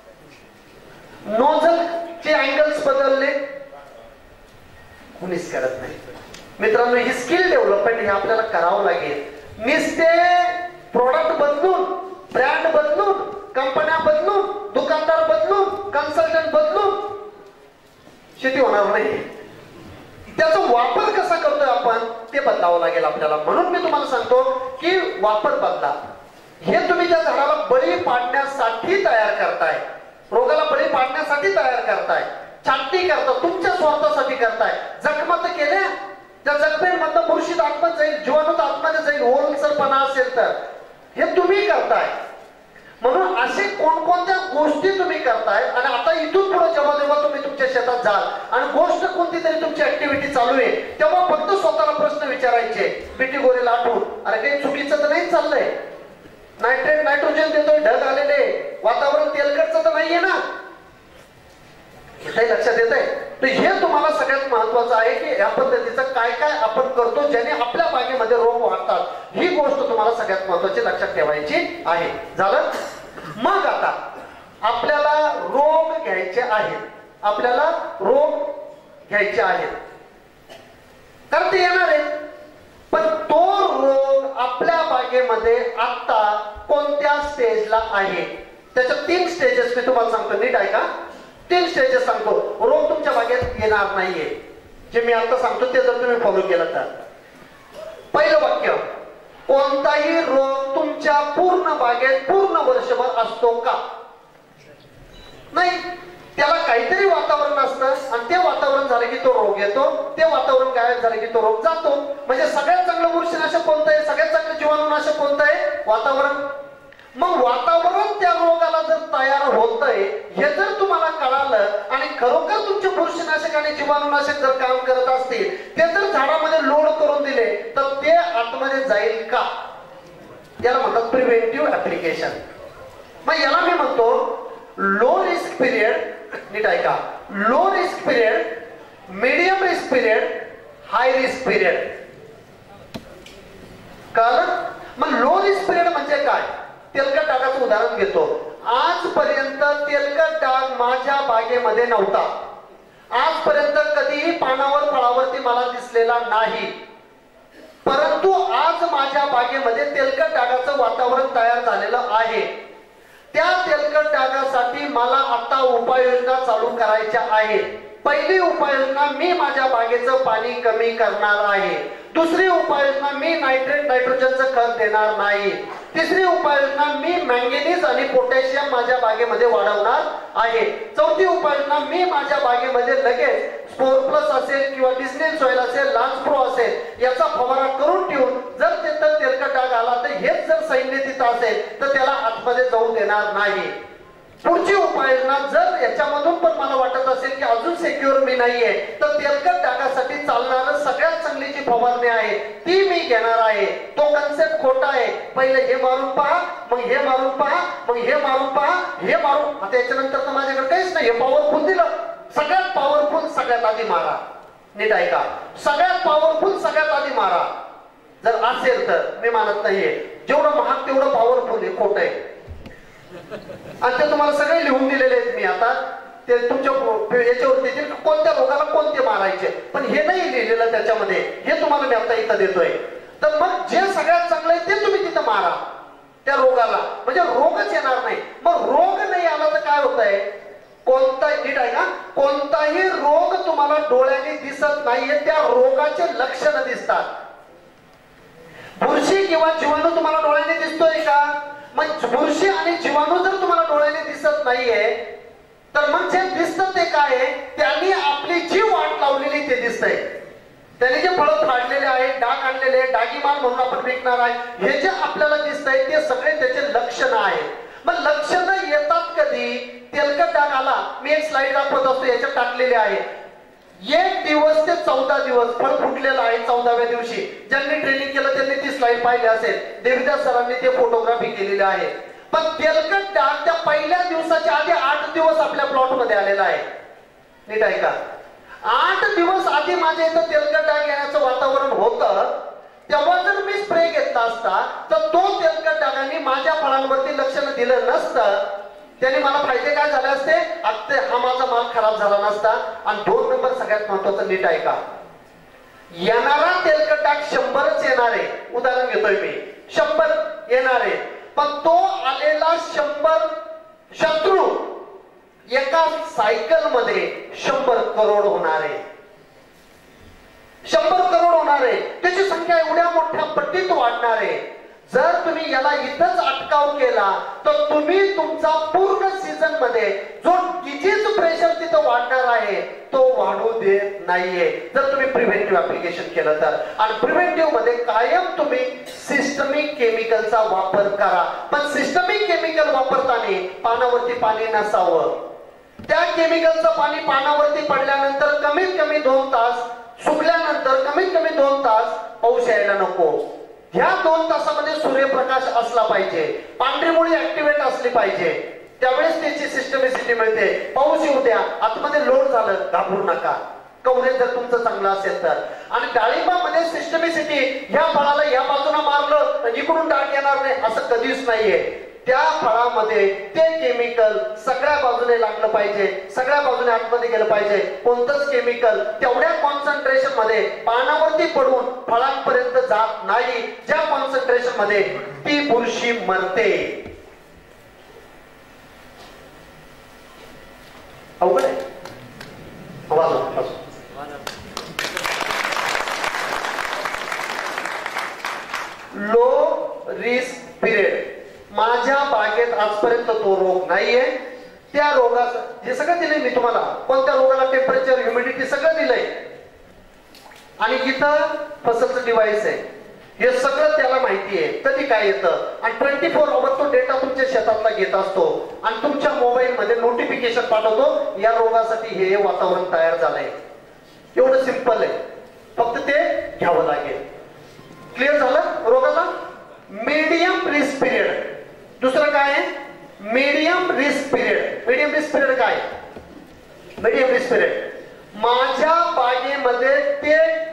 नोझलचे अँगल्स बदलले? कुणीच करत नाही. मित्रांनो, ही स्किल डेव्हलपमेंट हे आपल्याला करावं लागेल. नुसते प्रोडक्ट बदलून, ब्रँड बदलून, कंपन्या बदलून, दुकानदार बदलून, कन्सल्टंट बदलून शेती होणार नाही. त्याचा वापर कसा करतोय आपण ते बदलावं लागेल आपल्याला. म्हणून मी तुम्हाला सांगतो की वापर बदला. हे तुम्ही त्या झाडाला बळी पाडण्यासाठी तयार करताय, रोगाला बळी पाडण्यासाठी तयार करताय, छाटणी करता, तुमच्या स्वार्थासाठी करताय. जखमा तर केल्या, त्या जखमेमधनं बुरशीत आतमध्ये जाईल, जीवाणूत आतमध्ये जाईल, ओलसरपणा असेल तर हे तुम्ही करताय. म्हणून असे कोणकोणत्या गोष्टी तुम्ही करताय आणि आता इथून पुढे जेव्हा जेव्हा तुम्ही तुमच्या शेतात जाल आणि गोष्ट कोणती तरी तुमची ऍक्टिव्हिटी चालू आहे तेव्हा फक्त स्वतःला प्रश्न विचारायचे, पिटी गोरेला आठवून, अरे काही चुकीचं तर नाही चाललंय, नायट्रेट नायट्रोजन देतोय, ढग आलेले, वातावरण तेलकटचं तर नाहीये ना, हे लक्षात येत आहे. तर हे तुम्हाला सगळ्यात महत्वाचं आहे की या पद्धतीचं काय काय आपण करतो ज्याने आपल्या बागेमध्ये रोग वाढतात. ही गोष्ट तुम्हाला सगळ्यात महत्वाची लक्षात ठेवायची आहे. झालं? मग आता आपल्याला रोग घ्यायचे आहेत, आपल्याला रोग घ्यायचे आहेत, तर ते येणार आहे. पण तो रोग आपल्या बागेमध्ये आता कोणत्या स्टेजला आहे? त्याच्या तीन स्टेजेस मी तुम्हाला सांगतो, नीट आहे का? तीन स्टेजेस सांगतो. रोग तुमच्या बागेत येणार नाहीये, जे मी आता सांगतो ते जर तुम्ही फॉलो केलं तर. पहिलं वाक्य, कोणताही रोग तुमच्या पूर्ण बागेत पूर्ण वर्षभर असतो का? नाही. त्याला काहीतरी वातावरण असतं आणि ते वातावरण झालं की तो रोग येतो, ते वातावरण गायब झालं की तो रोग जातो. म्हणजे सगळ्यात चांगलं बुरशीनाशक कोणतं आहे? सगळ्यात चांगलं जीवाणूनाशक कोणतं आहे? वातावरण. मग वातावरण त्या रोगाला जर तयार होतंय हे जर तुम्हाला कळालं आणि खरोखर तुमचे बुरशीनाशक आणि जीवाणूनाशक जर काम करत असतील, ते जर झाडामध्ये लोड करून दिले तर ते आतमध्ये जाईल का? याला म्हणतात प्रिव्हेंटिव्ह ऍप्लिकेशन. मग याला मी म्हणतो लो रिस्क पिरियड. नीट ऐका, low risk period, medium risk period, high risk period. कळलं? मग लो रिस्क पिरियड म्हणजे काय? तेलकट डागाचं उदाहरण घेतो. आजपर्यंत तेलकट डाग माझ्या बागेमध्ये नव्हता, आजपर्यंत कधीही पानावर फळावरती मला दिसलेला नाही. परंतु आज माझ्या बागेमध्ये तेलकट डागाचं वातावरण तयार झालेलं आहे. त्या तेलकट डागासाठी मला आता उपाययोजना चालू करायच्या आहेत. पहिली उपाययोजना, मी माझ्या बागेचं पाणी कमी करणार आहे. दुसरी उपाययोजना, मी नायट्रेट नायट्रोजनचं खत देणार नाही. तिसरी उपाययोजना, मी मॅंगनीज आणि पोटॅशियम माझ्या बागेमध्ये वाढवणार आहे. चौथी उपाययोजना, मी माझ्या बागेमध्ये लगेच स्पोर प्लस असेल किंवा डिस्नेल सॉइल असेल, लान्स प्रो असेल, याचा फवारा करून ठेवून जर तिथं तेलकट डाग आला तर हेच जर सैन्य तिथं असेल तर त्याला आतमध्ये जाऊ देणार नाही. पुढची उपाययोजना जर याच्यामधून पण मला वाटत असेल की अजून सेक्युअर मी नाहीये तर तेलकट डागासाठी चालणार सगळ्यात चांगली जी फवारणी आहे ती मी घेणार आहे. तो कन्सेप्ट खोटा आहे. पहिले हे मारून पहा, मग हे मारून पहा, मग हे मारून पहा, हे मारून, आता याच्यानंतर तर माझ्याकडे काहीच नाही. हे पॉवरफुल दिलं, सगळ्यात पॉवरफुल सगळ्यात आधी मारा. नीट ऐका, सगळ्यात पॉवरफुल सगळ्यात आधी मारा. जर असेल तर मी मानत नाहीये जेवढं महाग तेवढं पॉवरफुल आहे, खोट आहे. आणि ते तुम्हाला सगळे लिहून दिलेले आहेत मी आता, ते तुमच्या याच्यावरती कोणत्या रोगाला कोणते मारायचे, पण हे नाही लिहिलेलं त्याच्यामध्ये. हे तुम्हाला मी आता इथं देतोय. तर मग जे सगळ्यात चांगलं आहे ते तुम्ही तिथं मारा त्या रोगाला, म्हणजे रोगच येणार नाही. मग रोग नाही आला तर काय होत आहे, कोणता नीट आहे का, कोणताही रोग तुम्हाला डोळ्याने दिसत नाहीये, त्या रोगाचे लक्षण दिसतात. बुरशी किंवा जीवाणू तुम्हाला डोळ्याने दिसतोय का? मग बुरशी आणि जीवाणू जर तुम्हाला डोळ्याने दिसत नाहीये तर मग जे दिसतं ते काय आहे, त्यांनी आपली जी वाट लावलेली ते दिसतंय. त्यांनी जे फळं फाडलेले आहेत, डाग आणलेले, डागीमाल म्हणून आपण विकणार आहे, हे जे आपल्याला दिसतंय ते सगळे त्याचे लक्षण आहेत. मग लक्षण येतात कधी, तेलकट डाग आला, मी एक स्लाइड दाखवत असतो याच्यात टाकलेले आहे. एक दिवस ते चौदा दिवस फळ फुटलेलं आहे. चौदाव्या दिवशी ज्यांनी ट्रेनिंग केलं त्यांनी ती स्लाइड पाहिली असेल, देविदास सरांनी ते फोटोग्राफी केलेली आहे. पण तेलकट डाग त्या पहिल्या दिवसाच्या आधी आठ दिवस आपल्या प्लॉट मध्ये आलेला आहे. नीट ऐका, आठ दिवस आधी माझ्या इथं तेलकट डाग येण्याचं वातावरण होतं, तेव्हा जर मी स्प्रे घेतला असता तर तो तेलकट डागांनी माझ्या फळांवरती लक्षण दिलं नसतं. त्याने मला फायदे काय झाले असते, आता हा माझा माल खराब झाला नसता. आणि दोन नंबर सगळ्यात महत्वाचं, नीट ऐका, येणारा तेलकट डाग शंभरच येणार आहे. उदाहरण घेतोय मी, शंभर येणार आहे, पण तो आलेला शंभर शत्रू एका सायकल मध्ये शंभर करोड होणार आहे. शंभर करोड होणार आहे, त्याची संख्या एवढ्या मोठ्या पट्टीत वाढणार आहे. जर तुम्ही याला इथंच अटकाव केला तर तुम्ही तुमचा पूर्ण सीझन मध्ये जो डिजीज प्रेशर तिथं वाढणार आहे तो वाढू देत नाहीये, जर तुम्ही प्रिव्हेंटिव्ह ऍप्लिकेशन केलं तर. आणि प्रिव्हेंटिव्ह मध्ये कायम तुम्ही सिस्टमिक केमिकलचा वापर करा. पण सिस्टमिक केमिकल वापरताना पानावरती पाणी नसावं. त्या केमिकलचं पाणी पानावरती पडल्यानंतर कमीत कमी दोन तास, सुकल्यानंतर कमीत कमी दोन तास पाऊस यायला नको. ह्या दोन तासामध्ये सूर्यप्रकाश असला पाहिजे, पांढरी मुळी ऍक्टिव्हेट असली पाहिजे, त्यावेळेस त्याची सिस्टमिसिटी मिळते. पाऊस येऊ द्या, आतमध्ये लोड झालं, घाबरू नका. कव्हरेज जर तुमचं चांगलं असेल तर. आणि डाळिंबामध्ये सिस्टमिसिटी, ह्या फळाला या बाजूला मारलं तर इकडून डाग येणार नाही असं कधीच नाहीये. त्या फळामध्ये ते केमिकल सगळ्या बाजूने लागलं पाहिजे, सगळ्या बाजूने आतमध्ये गेलं पाहिजे. कोणतंच केमिकल तेवढ्या कॉन्सन्ट्रेशन मध्ये पानावरती पडून फळांपर्यंत जात नाही ज्या कॉन्सन्ट्रेशन मध्ये ती बुरशी मरते. अवघड आहे. लो रिस्क पिरियड, माझ्या बागेत आजपर्यंत तो रोग नाहीये. त्या रोगाचं हे सगळं दिलंय मी तुम्हाला, कोणत्या रोगाला टेम्परेचर, ह्युमिडिटी सगळं दिलंय. आणि इथं फसलचं डिव्हाइस आहे, हे सगळं त्याला माहिती आहे कधी काय येतं. आणि ट्वेंटी फोर आवर तो डेटा तुमच्या शेतातला घेत असतो आणि तुमच्या मोबाईल मध्ये नोटिफिकेशन पाठवतो, या रोगासाठी हे वातावरण तयार झालंय. एवढं सिंपल आहे, फक्त ते घ्यावं लागेल. क्लिअर झालं रोगाला. मीडियम रिस्क पिरियड, दुसरं काय आहे, medium risk period. Medium risk period काय, मीडियम रिस्क पिरियड, माझ्या बागेमध्ये ते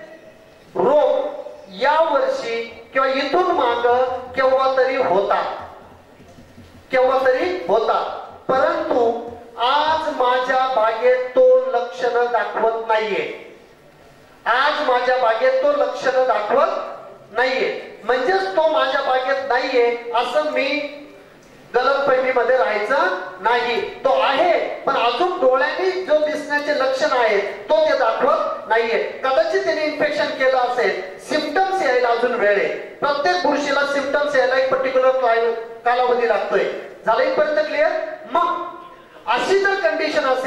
रोग या वर्षी किंवा इथून माग केव्हा तरी होता, केव्हा तरी होता, परंतु आज माझ्या बागेत तो लक्षण दाखवत नाहीये. आज माझ्या बागेत तो लक्षण दाखवत नाहीये, म्हणजेच तो माझ्या बागेत नाहीये असं मी गलतफहमीमध्ये राहायचं नाही. तो आहे पण अजून डोळ्यांनी जो दिसण्याचे लक्षण आहे तो ते दाखवत नाहीये. कदाचित त्याने इन्फेक्शन केलं असेल, सिम्पटम्स यायला अजून वेळ आहे. प्रत्येक बुरशीला सिम्पटम्स यायला एक पर्टिक्युलर कालावधी लागतोय. झालं इथपर्यंत क्लिअर. मग अशी जर कंडिशन असेल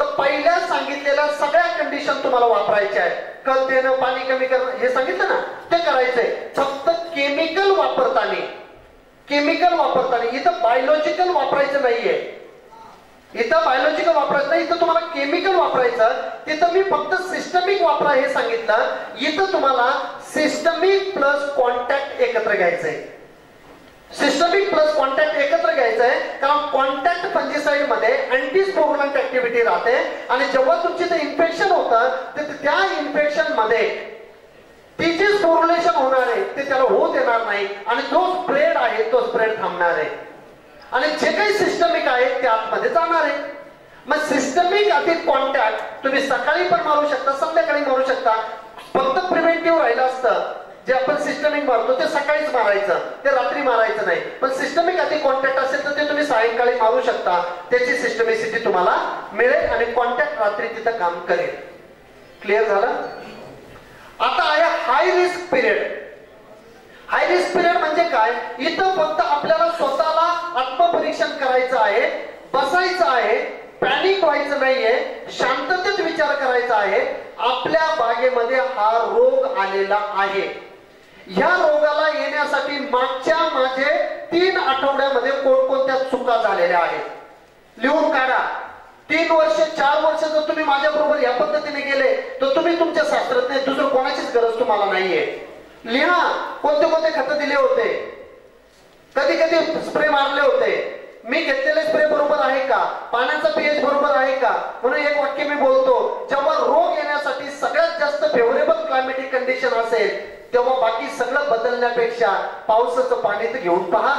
तर पहिल्या सांगितलेल्या सगळ्या कंडिशन तुम्हाला वापरायच्या आहेत. खत देणं, पाणी कमी करणं, हे सांगितलं ना, ते करायचंय. फक्त केमिकल वापरताना केमिकल वापरताना इथं बायोलॉजिकल वापरायचं नाहीये. इथं बायोलॉजिकल वापरायचं नाही, इथं तुम्हाला केमिकल वापरायचं. तिथं मी फक्त सिस्टमिक वापरा हे सांगितलं. इथं तुम्हाला सिस्टमिक प्लस कॉन्टॅक्ट एकत्र घ्यायचंय. सिस्टमिक प्लस कॉन्टॅक्ट एकत्र घ्यायचंय, कारण कॉन्टॅक्ट फंजिसाइड मध्ये अँटीस्पोरुलंट ऍक्टिव्हिटी राहते आणि जेव्हा तुमची ते इन्फेक्शन होतं तर त्या इन्फेक्शन मध्ये ती जे स्पोरुलेशन होणार आहे ते त्याला होऊ देणार नाही आणि जो स्प्रेड आहे तो स्प्रेड थांबणार आहे आणि जे काही सिस्टमिक आहे ते आतमध्ये जाणार आहे. मग सिस्टमिक अधिक कॉन्टॅक्ट तुम्ही सकाळी पण मारू शकता, संध्याकाळी मारू शकता. फक्त प्रिव्हेंटिव्ह राहिलं असतं, जे आपण सिस्टमिक मारतो ते सकाळीच मारायचं, ते रात्री मारायचं नाही. पण सिस्टमिक अधिक कॉन्टॅक्ट असेल तर ते तुम्ही सायंकाळी मारू शकता. त्याची सिस्टमिसिटी तुम्हाला मिळेल आणि कॉन्टॅक्ट रात्री तिथं काम करेल. क्लिअर झालं? आता आहे high risk period. High risk period म्हणजे काय? इथं फक्त आपल्याला स्वतःला आत्मपरीक्षण करायचं आहे, बसायचं आहे, पॅनिक व्हायचं नाहीये, शांततेत विचार करायचा आहे. आपल्या बागेमध्ये हा रोग आलेला आहे. ह्या रोगाला येण्यासाठी मागच्या माझे तीन आठवड्यामध्ये कोणकोणत्या चुका झालेल्या आहेत लिहून काढा. तीन वर्ष चार वर्ष जर तुम्ही माझ्या बरोबर या पद्धतीने गेले तर तुम्ही तुमच्या शास्त्रज्ञ, दुसरं कोणाचीच गरज तुम्हाला नाहीये. लिहा कोणते कोणते खत दिले होते, कधी कधी स्प्रे मारले होते, मी घेतलेले स्प्रे बरोबर आहे का, पाण्याचा पीएच बरोबर आहे का. म्हणून एक वाक्य मी बोलतो, जेव्हा रोग येण्यासाठी सगळ्यात जास्त फेवरेबल क्लायमेटिक कंडिशन असेल तेव्हा बाकी सगळं बदलण्यापेक्षा पावसाचं पाणी तर घेऊन पहा.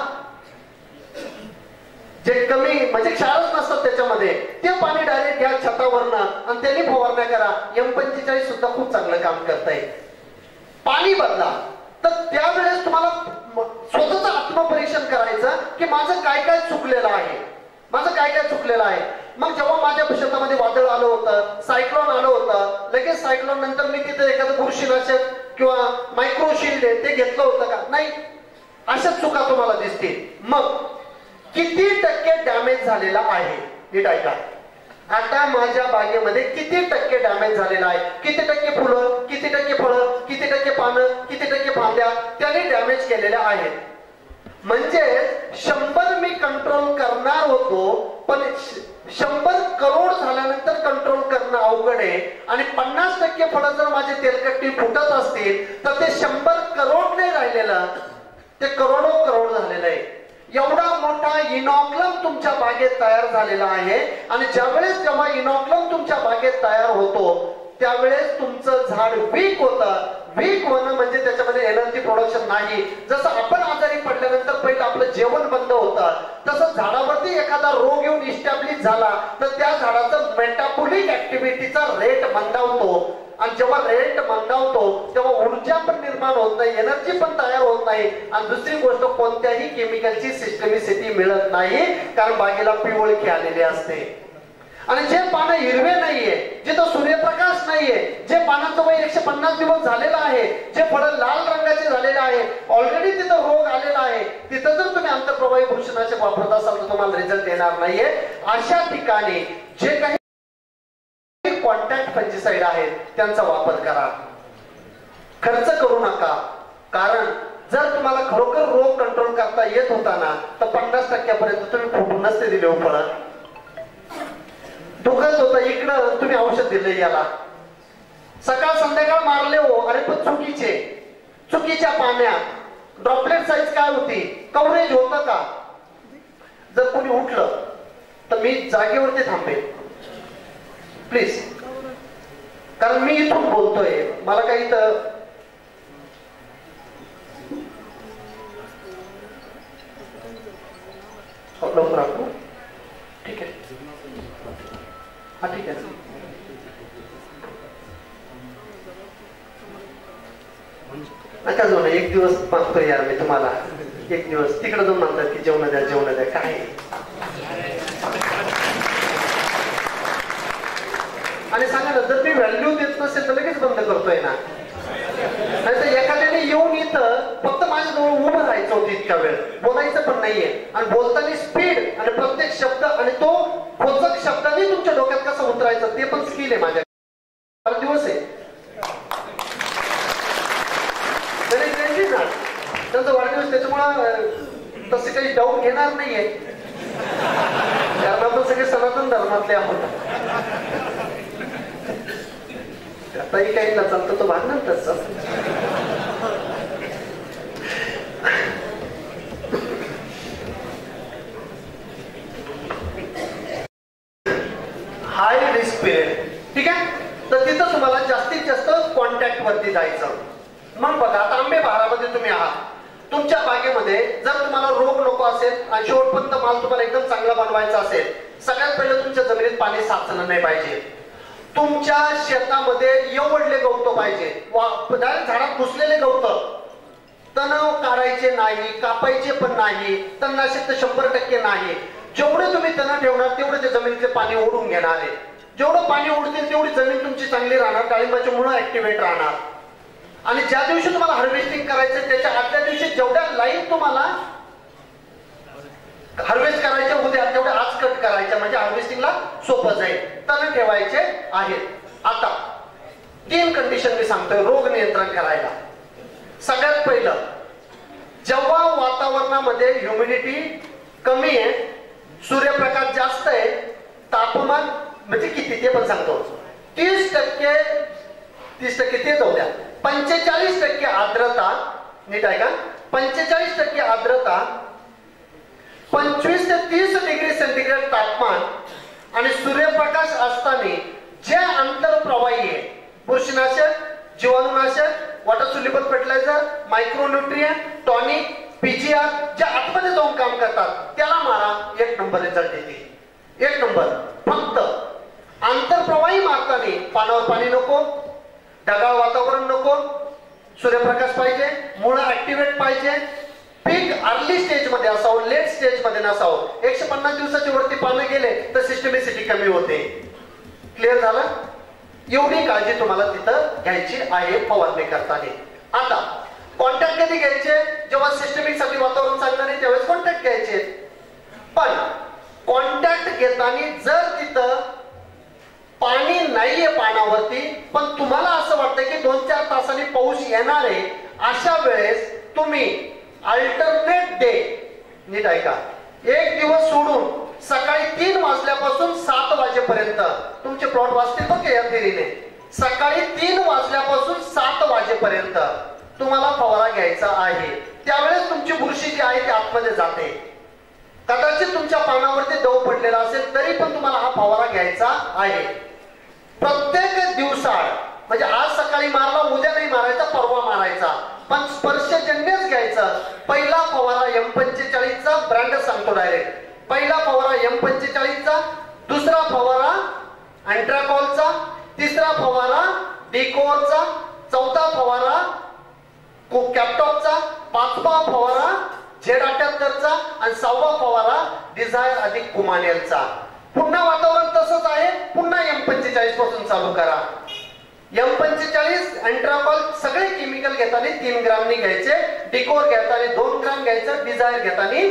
जे कमी म्हणजे क्षारच नसतात त्याच्यामध्ये, ते पाणी डायरेक्ट घ्या छतावरनं आणि त्यांनी फवारण्या करा. एम पंचेचाळीस सुद्धा खूप चांगलं काम करताय. पाणी बदला. तर त्यावेळेस तुम्हाला स्वतःच आत्मपरीक्षण करायचं की माझं काय काय चुकलेलं आहे, माझं काय काय चुकलेलं आहे. मग जेव्हा माझ्या शेतामध्ये वादळ आलं होतं, सायक्लोन आलं होतं, लगेच सायक्लोन नंतर मी तिथे एखादं बुरशीनाशक किंवा मायक्रोशिल्ड ते घेतलं होतं का? नाही. अशा चुका तुम्हाला दिसतील. मग किती टक्के डॅमेज झालेला आहे नीट ऐका. आता माझ्या बागेमध्ये किती टक्के डॅमेज झालेला आहे, किती टक्के फुलं, किती टक्के फळं, किती टक्के पानं, किती टक्के फांद्या त्याने डॅमेज केलेल्या आहेत. म्हणजे शंभर मी कंट्रोल करणार होतो, पण शंभर करोड झाल्यानंतर कंट्रोल करणं अवघड आहे. आणि पन्नास टक्के फळं जर माझे तेलकट्टी फुटत असतील तर ते शंभर करोड नाही राहिलेलं, ते करोडो करोड झालेलं आहे. एवढा मोठा इनॉक्लम तुमच्या बागेत तयार झालेला आहे. आणि ज्यावेळेस जेव्हा इनॉक्लम तुमच्या बागेत तयार होतो त्यावेळेस तुमचं झाड वीक होतं. वीक होणं म्हणजे त्याच्यामध्ये एनर्जी प्रोडक्शन नाही. जसं आपण आजारी पडल्यानंतर पहिलं आपलं जेवण बंद होतं, तसं झाडावरती एखादा रोग येऊन इस्टॅब्लिश झाला तर त्या झाडाचं मेटाबॉलिक ऍक्टिव्हिटीचा रेट मंदावतो. आणि जेव्हा रेट मंदावतो तेव्हा ऊर्जा पण निर्माण होत नाही, एनर्जी पण तयार होत नाही. आणि दुसरी गोष्ट, कोणत्याही केमिकलची सिस्टमिसिटी मिळत नाही, कारण बागेला पिवळी आलेली असते. आणि जे पानं हिरवे नाहीये, जिथं सूर्यप्रकाश नाहीये, जे पानाचं वय एकशे पन्नास दिवस झालेलं आहे, जे फळं लाल रंगाचे झालेले आहे, ऑलरेडी तिथं रोग आलेला आहे, तिथं जर तुम्ही आंतरप्रवाही बुरशीनाशक वापरत असाल तर तुम्हाला रिझल्ट येणार नाहीये. अशा ठिकाणी जे काही कॉन्टॅक्ट फंजिसाइड आहेत त्यांचा वापर करा. खर्च करू नका. कारण जर तुम्हाला खरोखर रोग कंट्रोल करता येत होता ना तर पन्नास टक्क्यापर्यंत तुम्ही फुटून नसते दिले हो फळं. दुखत होतं इकडं तुम्ही औषध दिले याला, सकाळ संध्याकाळ मारले हो, अरे पण चुकीचे, चुकीच्या पाण्या. ड्रॉपलेट साईज काय होती, कव्हरेज होतं का? जर कोणी उठलं तर मी जागेवरती थांबेल प्लीज, कारण मी इथून बोलतोय, मला काही तर लवकर आपको ठीक आहे. हा ठीक आहे. नका जाऊ ना, एक दिवस मागतोय यार मी तुम्हाला, एक दिवस तिकडे जाऊन म्हणतात की जेवण द्या जेवण द्या. काय आणि सांगा ना, जर मी व्हॅल्यू देत नसेल तर लगेच बंद करतोय ना. नाहीतर एखाद्याने येऊन इथं फक्त माझ्याजवळ उभं राहायचं बसायचं होतं इतका वेळ, बोलायचं पण नाहीये. आणि बोलताना स्पीड आणि प्रत्येक शब्द आणि तो खोचक शब्दांनी तुमच्या डोक्यात कसं उतरायचं ते पण स्किल आहे माझ्या. दिवस आहे त्यांचा वाढदिवस, त्याच्यामुळं तसे काही डाऊट घेणार नाहीये, कारण आपण सगळे सनातन धर्मातले आहोत. आताही काही ना चालतं तो भाग नंतरचा. हाय रिस्क पिरियड, ठीक आहे. तर तिथं तुम्हाला जास्तीत जास्त कॉन्टॅक्ट वरती जायचं. मग बघा, आता आंबे बहारामध्ये तुम्ही आहात, तुमच्या बागेमध्ये जर तुम्हाला रोग नको असेल आणि शेवटपर्यंत माल तुम्हाला एकदम चांगला बनवायचा असेल, सगळ्यात पहिलं तुमच्या जमिनीत पाणी साचलं नाही पाहिजे. तुमच्या शेतामध्ये एवढले गवत पाहिजे, डायरेक्ट झाडात घुसलेले गवत, तणाव काढायचे नाही, कापायचे पण नाही, तणनाशक तर शंभर टक्के नाही. जेवढे तुम्ही तण ठेवणार तेवढे ते जमिनीतले पाणी ओढून घेणार आहे. जेवढं पाणी ओढतील तेवढी जमीन तुमची चांगली राहणार, डाळिंबाची मुळं ऍक्टिव्हेट राहणार. आणि ज्या दिवशी तुम्हाला हार्वेस्टिंग करायचं त्याच्या आदल्या दिवशी जेवढ्या लाईन तुम्हाला हार्वेस्ट करायच्या उद्या तेवढ्या आज कट करायच्या, म्हणजे हार्वेस्टिंगला सोपं जाईल. तण ठेवायचे आहेत. आता तीन कंडिशन मी सांगतोय रोग नियंत्रण करायला. सगळ्यात पहिलं, जेव्हा वातावरणामध्ये ह्युमिडिटी कमी आहे, सूर्यप्रकाश जास्त आहे, तापमान म्हणजे किती ते पण सांगतो, तीस टक्के तीस टक्के ते जाऊ द्या, पंचेचाळीस टक्के आर्द्रता, नीट आहे का, पंचेचाळीस टक्के आर्द्रता, पंचवीस ते तीस डिग्री सेंटीग्रेड तापमान आणि सूर्यप्रकाश असताना जे आंतरप्रवाही आहे, बुरशीनाशक, जीवाणूनाशक, water soluble fertiliser, micronutrient, tonic, PGR जे आतमध्ये जाऊन काम करतात त्याला मारा, एक नंबर रिझल्ट येते. एक नंबर. फक्त आंतरप्रवाही मारताना पानावर पाणी नको, ढगाळ वातावरण नको, सूर्यप्रकाश पाहिजे, मुळं ऍक्टिव्हेट पाहिजे, पीक अर्ली स्टेज मध्ये असावं, लेट स्टेज मध्ये नसावं. एकशे पन्नास दिवसाच्या वरती पानं गेले तर सिस्टमिसिटी कमी होते. क्लिअर झालं? एवढी काळजी तुम्हाला तिथं घ्यायची आहे फवारणी करताना. आता कॉन्टॅक्ट कधी घ्यायचे? जेव्हा सिस्टमिक साठी वातावरण चांगलं नाही त्यावेळेस कॉन्टॅक्ट घ्यायचे. पण कॉन्टॅक्ट घेताना जर तिथं पाणी नाहीये पानावरती, पण तुम्हाला असं वाटतं की दोन चार तासांनी पाऊस येणार आहे, अशा वेळेस तुम्ही अल्टरनेट डे, नीट ऐका, एक दिवस सोडून सकाळी तीन वाजल्यापासून सात वाजेपर्यंत तुमचे प्लॉट वाजतील बघ या फेरीने, सकाळी तीन वाजल्यापासून सात वाजेपर्यंत तुम्हाला फवारा घ्यायचा आहे. त्यावेळेस तुमची बुरशी जी आहे ती आतमध्ये जाते. कदाचित तुमच्या पानावरती दव पडलेला असेल तरी पण तुम्हाला हा फवारा घ्यायचा आहे. प्रत्येक दिवसाळ, म्हणजे आज सकाळी मारला, उद्या नाही मारायचा, परवा मारायचा, पण स्पर्शजन्यच घ्यायचं. पहिला फवारा एम पंचेचाळीस चा, ब्रँड सांगतो डायरेक्ट, पहिला फवारा एम पंचेचाळीस चा, दुसरा फवारा अँट्राकॉलचा, तिसरा फवारा डिकोरचा, चौथा फवारा कॅप्टॉपचा, पाचवा फवारा झेड अठ्याहत्तरचा आणि सहावा फवारा डिझायर अधिक कुमानेलचा. पुन्हा वातावरण तसंच आहे, पुन्हा एम पंचेचाळीस पासून चालू करा. एम पंचेचाळीस, अँट्राकॉल सगळे केमिकल घेताना तीन ग्रामनी घ्यायचे, डिकोर घेताना दोन ग्राम घ्यायचं, डिझायर घेताना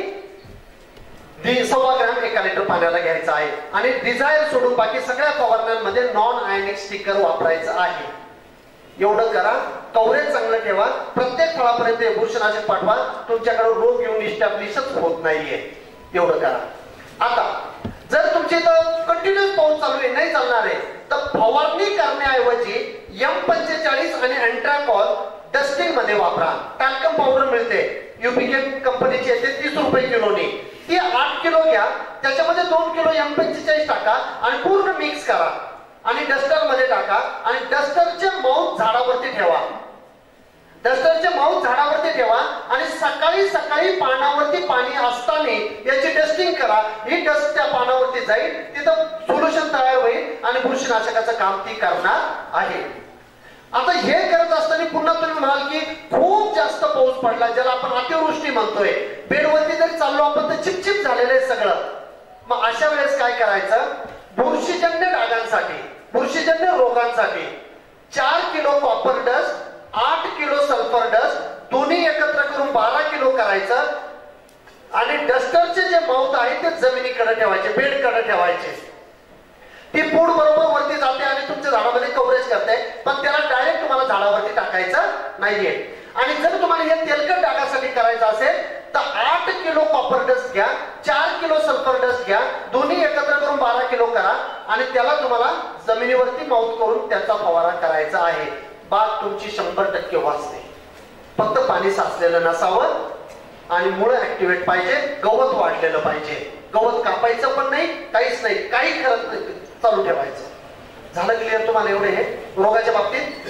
सव्वा ग्राम एका लिटर पाण्याला घ्यायचं आहे. आणि डिझायर सोडून बाकी सगळ्या फवारण्यांमध्ये नॉन आयनिक स्टिकर वापरायचं आहे. एवढं करा. कव्हरेज चांगलं ठेवा. प्रत्येक फळापर्यंत बुरशीनाशक पाठवा. तुमच्याकडे रोग येऊन इस्टॅब्लिशच होत नाहीये. एवढं करा. आता जर तुमच्या इथं कंटिन्युअस पाऊस चालू आहे, नाही चालणार आहे, तर फवारणी करण्याऐवजी एम पंचेचाळीस आणि अँट्राकॉल डस्टिंग मध्ये वापरा. टॅल्कम पावडर मिळते, युपीके कंपनीची येते, तीस रुपये किलोनी. ती आठ किलो घ्या, त्याच्यामध्ये दोन किलो एम पंचेचाळीस टाका आणि पूर्ण मिक्स करा आणि डस्टर मध्ये टाका आणि डस्टरचे माउथ झाडावरती ठेवा. डस्टरचे माउथ झाडावरती ठेवा आणि सकाळी सकाळी पानावरती पाणी असताना याची डस्टिंग करा. ही डस्ट त्या पानावरती जाईल, तिथं सोल्युशन तयार होईल आणि बुरशीनाशकाचं काम ती करणार आहे. आता हे करत असताना पुन्हा तुम्ही म्हणाल की खूप जास्त पाऊस पडला, ज्याला आपण अतिवृष्टी म्हणतोय, बेडवरती जरी चाललो आपण तर चिपचिप झालेलं आहे सगळं. मग अशा वेळेस काय करायचं? बुरशीजन्य डागांसाठी, बुरशीजन्य रोगांसाठी चार किलो कॉपर डस्ट, आठ किलो सल्फर डस्ट, दोन्ही एकत्र करून बारा किलो करायचं आणि डस्टरचे जे माउथ आहे ते जमिनीकडे ठेवायचे, बेडकडे ठेवायचे. ती पूड बरोबर वरती जाते आणि तुमच्या झाडामध्ये कव्हरेज करते, पण त्याला डायरेक्ट तुम्हाला झाडावरती टाकायचं नाहीये. आणि जर तुम्हाला हे तेलकट डागासाठी करायचं असेल तर आठ किलो कॉपर डस्ट घ्या, चार किलो सल्फर डस्ट घ्या, दोन्ही एकत्र करून बारा किलो करा आणि त्याला तुम्हाला जमिनीवरती माउथ करून त्याचा फवारा करायचा आहे. बाग तुमची शंभर टक्के वाचते. फक्त पाणी साचलेलं नसावं आणि मुळे ऍक्टिव्हेट पाहिजे, गवत वाढलेलं पाहिजे. गवत कापायचं पण नाही, काहीच नाही, काही करत नाही, चालू ठेवायचं. झालं क्लिअर तुम्हाला एवढे हे रोगाच्या बाबतीत?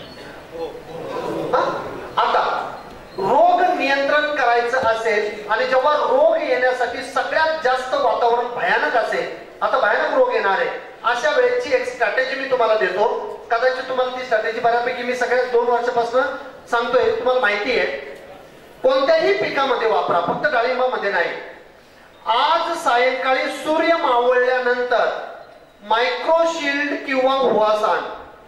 आता रोग नियंत्रण करायचं असेल आणि जेव्हा रोग येण्यासाठी सगळ्यात जास्त वातावरण भयानक असेल, आता भयानक रोग येणार आहे, अशा वेळेची एक स्ट्रॅटेजी मी तुम्हाला देतो. कदाचित तुम्हाला ती स्ट्रॅटेजी बऱ्यापैकी मी सगळ्या दोन वर्षापासून सांगतोय, तुम्हाला माहिती आहे. कोणत्याही पिकामध्ये वापरा, फक्त डाळिंबामध्ये नाही. आज सायंकाळी सूर्य मावळल्यानंतर मायक्रोशिल्ड किंवा हुआसान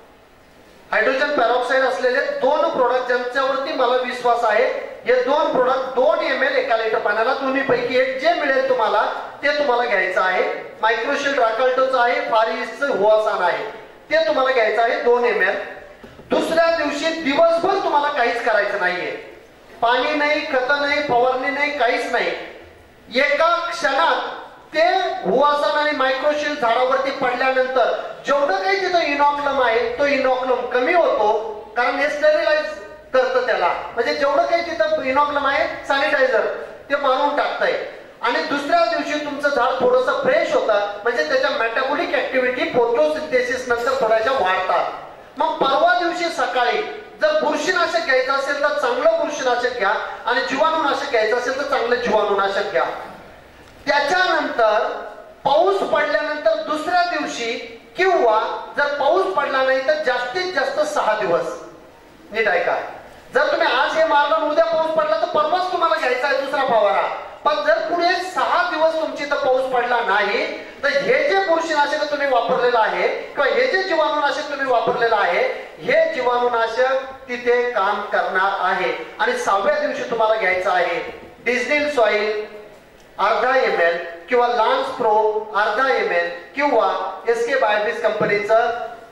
हायड्रोजन पेरॉक्साईड असलेले दोन प्रोडक्ट ज्यांच्यावरती मला विश्वास आहे, हे दोन प्रोडक्ट दोन एम एल एका लिटर पाण्याला दोन्ही पैकी एक जे मिळेल तुम्हाला ते तुम्हाला घ्यायचं आहे. मायक्रोशिल्ड राकल्टोचं आहे, फारिसचं हुआसान आहे, ते तुम्हाला घ्यायचं आहे दोन एम एल. दुसऱ्या दिवशी दिवसभर तुम्हाला काहीच करायचं नाहीये, पाणी नाही, खत नाही, फवारणी नाही, काहीच नाही. एका क्षणात ते हुआसान आणि मायक्रोशिल्ड झाडावरती पडल्यानंतर जेवढं काही तिथं इनॉक्लम आहे तो इनॉक्लम कमी होतो, कारण हे स्टेरिलाइज करतं त्याला. म्हणजे जेवढं काही तिथं इनॉक्लम आहे सॅनिटायझर ते मारून टाकतंय. आणि दुसऱ्या दिवशी तुमचं झाड थोडंसं फ्रेश होतं, म्हणजे त्याच्या मेटाबॉलिक ऍक्टिव्हिटी फोटोसिंथेसिस नंतर थोड्याशा वाढतात. मग परवा दिवशी सकाळी जर बुरशीनाशक घ्यायचं असेल तर चांगलं बुरशीनाशक घ्या आणि जीवाणूनाशक घ्यायचं असेल तर चांगलं जीवाणूनाशक घ्या. त्याच्यानंतर पाऊस पडल्यानंतर दुसऱ्या दिवशी किंवा जर पाऊस पडला नाही तर जास्तीत जास्त सहा दिवस. नीट ऐका, जर तुम्ही आज हे मारलं उद्या पाऊस पडला तर परवाच तुम्हाला घ्यायचा आहे दुसरा फवारा. पण जर पुढे सहा दिवस तुमची तर पाऊस पडला नाही तर हे जे बुरशीनाशक तुम्ही वापरलेलं आहे किंवा हे जे जीवाणूनाशक तुम्ही वापरलेलं आहे, हे जीवाणूनाशक तिथे काम करणार आहे. आणि सहाव्या दिवशी तुम्हाला घ्यायचं आहे डिझेल सॉइल अर्धा एम एल किंवा लान्स प्रो अर्धा एम एल किंवा एस के बायोबिस कंपनीचं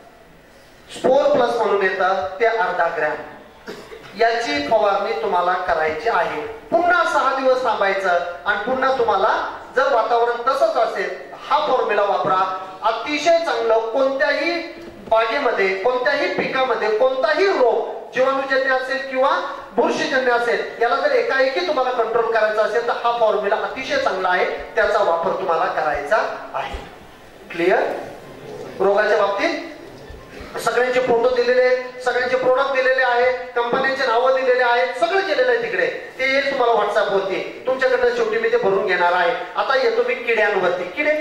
स्पोर प्लस म्हणून येतं ते अर्धा ग्रॅम. याची फवारणी तुम्हाला करायची आहे. पुन्हा सहा दिवस थांबायचं आणि पुन्हा तुम्हाला जर वातावरण तसंच असेल हा फॉर्म्युला वापरा. अतिशय चांगलं. कोणत्याही बागेमध्ये, कोणत्याही पिकामध्ये कोणताही रोग जीवाणूजन्य असेल किंवा बुरशीजन्य असेल, याला जर एकाएकी तुम्हाला कंट्रोल करायचा असेल तर हा फॉर्म्युला अतिशय चांगला आहे, त्याचा वापर तुम्हाला करायचा आहे. क्लिअर? रोगाच्या बाबतीत सगळ्यांचे फोटो दिलेले आहेत, सगळ्यांचे प्रोडक्ट दिलेले आहेत, कंपन्यांचे नावं दिलेले आहेत, सगळं केलेलं आहे तिकडे. ते येईल तुम्हाला व्हॉट्सअप वरती, तुमच्याकडनं शेवटी मी ते भरून घेणार आहे. आता येतो मी किड्यांवरती. किडे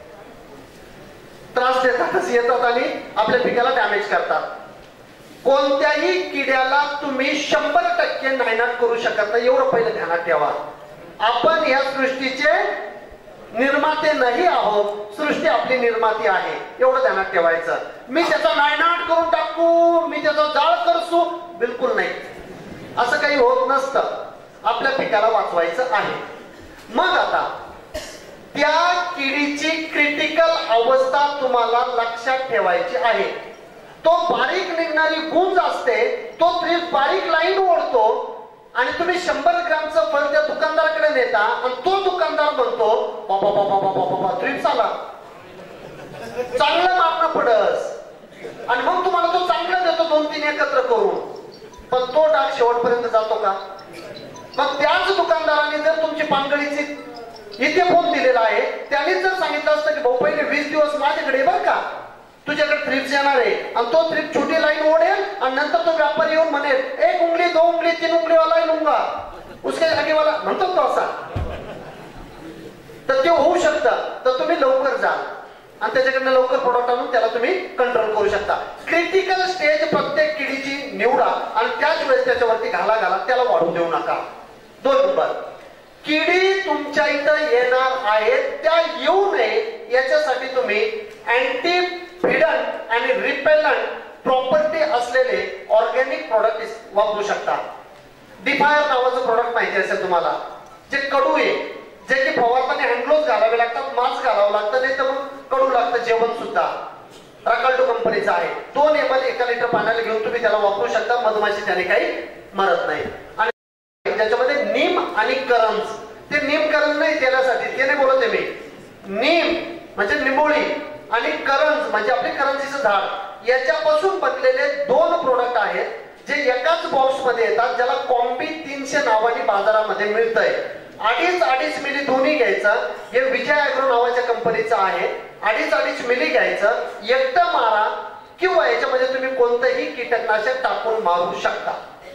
त्रास देतात, येतात आणि आपल्या पिकाला डॅमेज करतात. कोणत्याही किड्याला तुम्ही शंभर टक्के नायनाट करू शकत नाही, एवढं पहिलं ध्यानात ठेवा. आपण या सृष्टीचे निर्माते नाही आहोत, सृष्टी आपली निर्माती आहे, एवढं ध्यानात ठेवायचं. मी त्याचा नायनाट करून टाकू, मी त्याचा जाळ करसू, बिलकुल नाही. असं काही होत नसतं. आपल्या पिकाला वाचवायचं आहे. मग आता त्या किडीची क्रिटिकल अवस्था तुम्हाला लक्षात ठेवायची आहे. तो बारीक निघणारी गुंज असते, तो थ्रिप्स बारीक लाईन ओढतो आणि तुम्ही शंभर ग्रामचं फळ त्या दुकानदाराकडे नेता आणि तो दुकानदार म्हणतो बाबा बाबा बाबा बाबा थ्रिप्स आला, चांगलं मापणं पडस, आणि मग तुम्हाला तो चांगला देतो दोन तीन एकत्र करून. पण तो डाग शेवटपर्यंत जातो का? मग त्याच दुकानदाराने जर तुमची पानगळीची इथे फोन दिलेला आहे, त्याने जर सांगितलं असतं की भाऊ पहिले वीस दिवस माझ्याकडे बर का, तुझ्याकडे थ्रिप्स येणार आहे, आणि तो थ्रिप छोटी लाईन ओढेल आणि नंतर तो व्यापारी येऊन म्हणेल एक उंगली दो उंगली तीन उंगली वाला लूंगा उसके आगे वाला म्हणतो तो असा, तर ते होऊ शकतं. तर तुम्ही लवकर जा आणि त्याच्याकडनं लवकर प्रोडक्ट आणून त्याला तुम्ही कंट्रोल करू शकता. क्रिटिकल स्टेज प्रत्येक किडीची निवडा आणि त्याच वेळेस त्याच्यावरती घाला घाला, त्याला वाढू देऊ नका. दोन नंबर, किडी तुमच्या इथं येणार आहेत त्या येऊ नये याच्यासाठी तुम्ही अँटी फिडंट आणि रिपेलंट प्रॉपर्टी असलेले ऑर्गॅनिक प्रोडक्ट वापरू शकता. डिफायर नावाचं प्रोडक्ट माहिती असेल तुम्हाला, जे कडू आहे, जे की फवारताना हँडग्लोव्ह घालावे लागतात, मास्क घालावं लागतं, नाही तर मग कडू लागतं जेवण सुद्धा. राकाल्डो कंपनीचा आहे. दोन एम एल एका लिटर पाण्याला घेऊन तुम्ही त्याला वापरू शकता, मधमाशी त्याने काही मरत नाही. आणि ज्याच्यामध्ये नीम आणि करंज, ते नीम करंज नाही तेलासाठी, ते नाही बोलत आहे मी. नीम म्हणजे निंबोळी आणि करंज म्हणजे आपले करंजीचं झाड, याच्यापासून बनलेले दोन प्रोडक्ट आहेत जे एकाच बॉक्स मध्ये येतात, ज्याला कॉम्बी तीनशे नावाने बाजारामध्ये मिळतंय. अडीच अडीच मिली दोन्ही घ्यायचं. हे विजय अॅग्रो नावाच्या कंपनीचं आहे. अडीच अडीच मिली घ्यायचं, एकटं मारा किंवा याच्यामध्ये तुम्ही कोणतंही कीटकनाशक टाकून मारू शकता.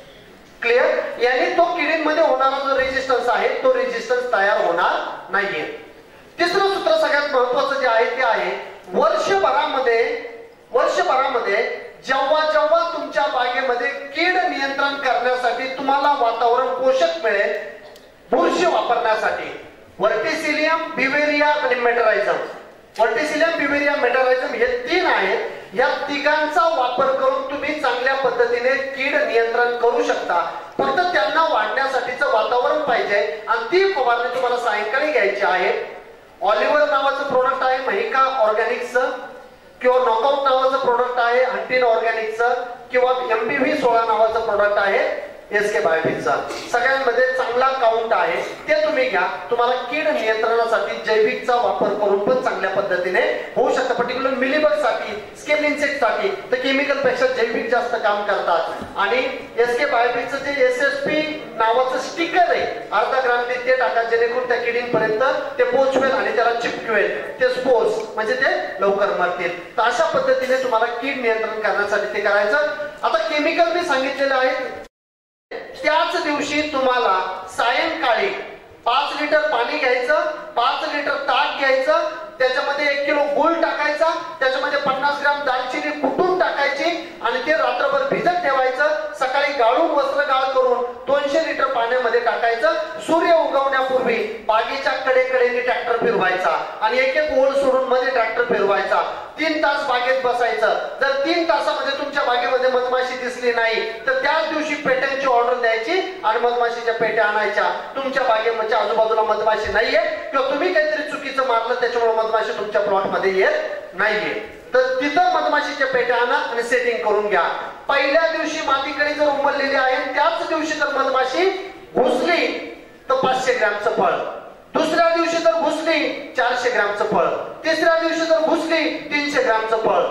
क्लिअर? याने तो किडींमध्ये होणारा जो रेजिस्टन्स आहे तो रेजिस्टन्स तयार होणार नाहीये. तिसरं सूत्र सगळ्यात महत्वाचं जे आहे ते आहे, वर्षभरामध्ये वर्षभरामध्ये जेव्हा जेव्हा तुमच्या बागेमध्ये कीड नियंत्रण करण्यासाठी तुम्हाला वातावरण पोषक मिळेल, बुरशी वापरण्यासाठी वर्टिसिलियम, बिवेरिया आणि मेटरायझम. वर्टिसिलियम, बिवेरिया, मेटरायझम हे तीन आहेत. या तिघांचा वापर करून तुम्ही चांगल्या पद्धतीने कीड नियंत्रण करू शकता. फक्त त्यांना वाढण्यासाठीचं वातावरण पाहिजे आणि ती फवारणी तुम्हाला सायंकाळी घ्यायची आहे. ऑलिव्हर नावाचं प्रोडक्ट आहे महिका ऑर्गॅनिकचं, किंवा नॉकआउट नावाचं प्रोडक्ट आहे हंटिन ऑर्गॅनिकचं, किंवा एमबीव्ही सोळा नावाचं प्रोडक्ट आहे एस के बायोटिकचा. सगळ्यांमध्ये चांगला काउंट आहे, ते तुम्ही घ्या. तुम्हाला कीड नियंत्रणासाठी जैविकचा वापर करून पण चांगल्या पद्धतीने होऊ शकतं. पर्टिक्युलर मिलीबग साठी, स्केल इन्सेक्ट साठी तर केमिकल पेक्षा जैविक जास्त काम करतात. आणि एस के बायोटिकचं जे एस एस पी नावाचं स्टिकर आहे अर्धा ग्राम ते टाका, जेणेकरून त्या किडींपर्यंत ते पोचवेल आणि त्याला चिपकवेल, ते स्पोर्स म्हणजे ते लवकर मरतील. तर अशा पद्धतीने तुम्हाला कीड नियंत्रण करण्यासाठी ते करायचं. आता केमिकल मी सांगितलेलं आहे, त्याच दिवशी तुम्हाला सायंकाळी पाच लिटर पाणी घ्यायचं, पाच लिटर ताक घ्यायचं, त्याच्यामध्ये एक किलो गुळ टाकायचा, त्याच्यामध्ये पन्नास ग्राम दालचिनी कुटून टाकायची आणि ते रात्रभर भिजत ठेवायचं. सकाळी गाळून वस्त्र गाळ करून दोनशे लिटर पाण्यामध्ये टाकायचं. सूर्य उगवण्यापूर्वी बागेच्या कडेकडेने ट्रॅक्टर फिरवायचा आणि एक एक ओळ सोडून मध्ये ट्रॅक्टर फिरवायचा. तीन तास बागेत बसायचं. जर तीन तासामध्ये तुमच्या बागेमध्ये मधमाशी दिसली नाही तर त्याच दिवशी पेट्यांची ऑर्डर द्यायची आणि मधमाशीच्या पेट्या आणायच्या. तुमच्या बागेच्या आजूबाजूला मधमाशी नाहीये किंवा तुम्ही काहीतरी चुकीचं मारलं त्याच्यामुळे मधमाशी तुमच्या प्लॉट मध्ये येत नाहीये, तर तिथं मधमाशीच्या पेट्या आणा आणि सेटिंग करून घ्या. पहिल्या दिवशी मातीकडे जर उमललेली आहे, त्याच दिवशी जर मधमाशी घुसली तर पाचशे ग्रॅमचं फळ, दुसऱ्या दिवशी जर घुसली चारशे ग्रॅमचं फळ, तिसऱ्या दिवशी जर घुसली तीनशे ग्रॅमचं फळ,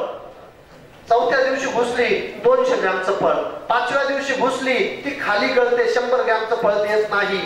चौथ्या दिवशी घुसली दोनशे ग्रॅमचं फळ, पाचव्या दिवशी घुसली ती खाली गळते, शंभर ग्रॅमचं फळ देत नाही.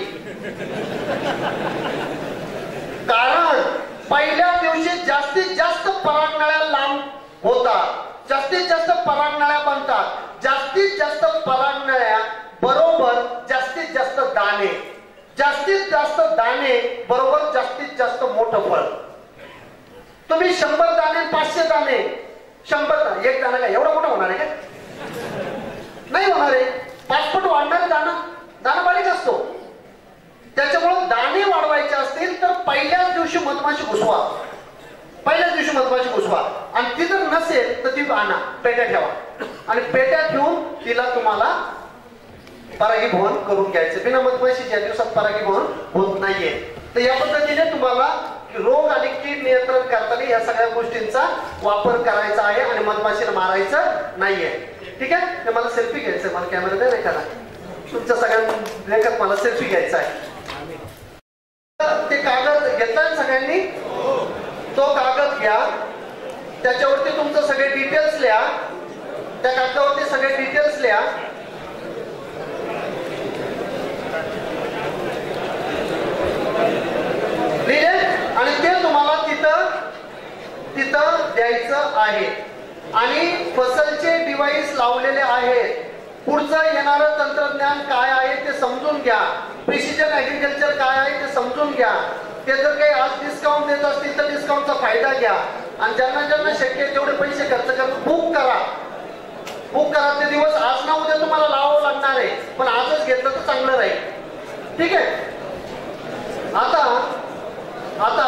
कारण पहिल्या दिवशी जास्तीत जास्त परागनळ्या लांब होतात, जास्तीत जास्त परागनळ्या बनतात. जास्तीत जास्त परागनळ्या बरोबर जास्तीत जास्त दाणे, जास्तीत जास्त दाणे बरोबर जास्तीत जास्त मोठं फळ. तुम्ही शंभर दाणे पाचशे दाणे, शंभर एक दाणा काय एवढा मोठा होणार आहे का? नाही होणार आहे. पाचपट वाढणारे दाणा, दाणा बारीक असतो. त्याच्यामुळे दाणे वाढवायचे असतील तर पहिल्याच दिवशी मधमाशी घुसवा, पहिल्याच दिवशी मधमाशी घुसवा. आणि ती जर नसेल तर ती आणा, पेट्या ठेवा आणि पेट्या ठेवून तिला तुम्हाला परागीभवन करून घ्यायचं. बिना मधमाशीच्या दिवसात परागीभवन होत नाहीये. तर या पद्धतीने तुम्हाला रोग आणि कीड नियंत्रण करताना या सगळ्या गोष्टींचा वापर करायचा आहे आणि मधमाशीला मारायचं नाहीये. ठीक आहे? मला सेल्फी घ्यायचंय, मला कॅमेरा द्या एखादा. तुमच्या सगळ्यांना मला सेल्फी घ्यायचा आहे. ते कागद घेतलाय सगळ्यांनी, तो कागद घ्या, त्याच्यावरती तुमचं सगळे डिटेल्स लिहा, त्या कागदावरती सगळे डिटेल्स लिहा. लिहिले आणि ते तुम्हाला तिथं तिथं द्यायचं आहे. आणि फसलचे डिव्हाइस लावलेले आहेत. पुढचं येणारं तंत्रज्ञान काय आहे ते समजून घ्या. प्रिसिजन ऍग्रिकल्चर काय आहे ते समजून घ्या. ते जर काही आज डिस्काउंट देत असतील तर डिस्काउंटचा फायदा घ्या. आणि ज्यांना ज्यांना शक्य आहे तेवढे पैसे खर्च करून बुक करा. बुक करा. ते दिवस आज ना उद्या तुम्हाला लावावं लागणार आहे, पण आजच घेतलं तर चांगलं राहील. ठीक आहे? आता आता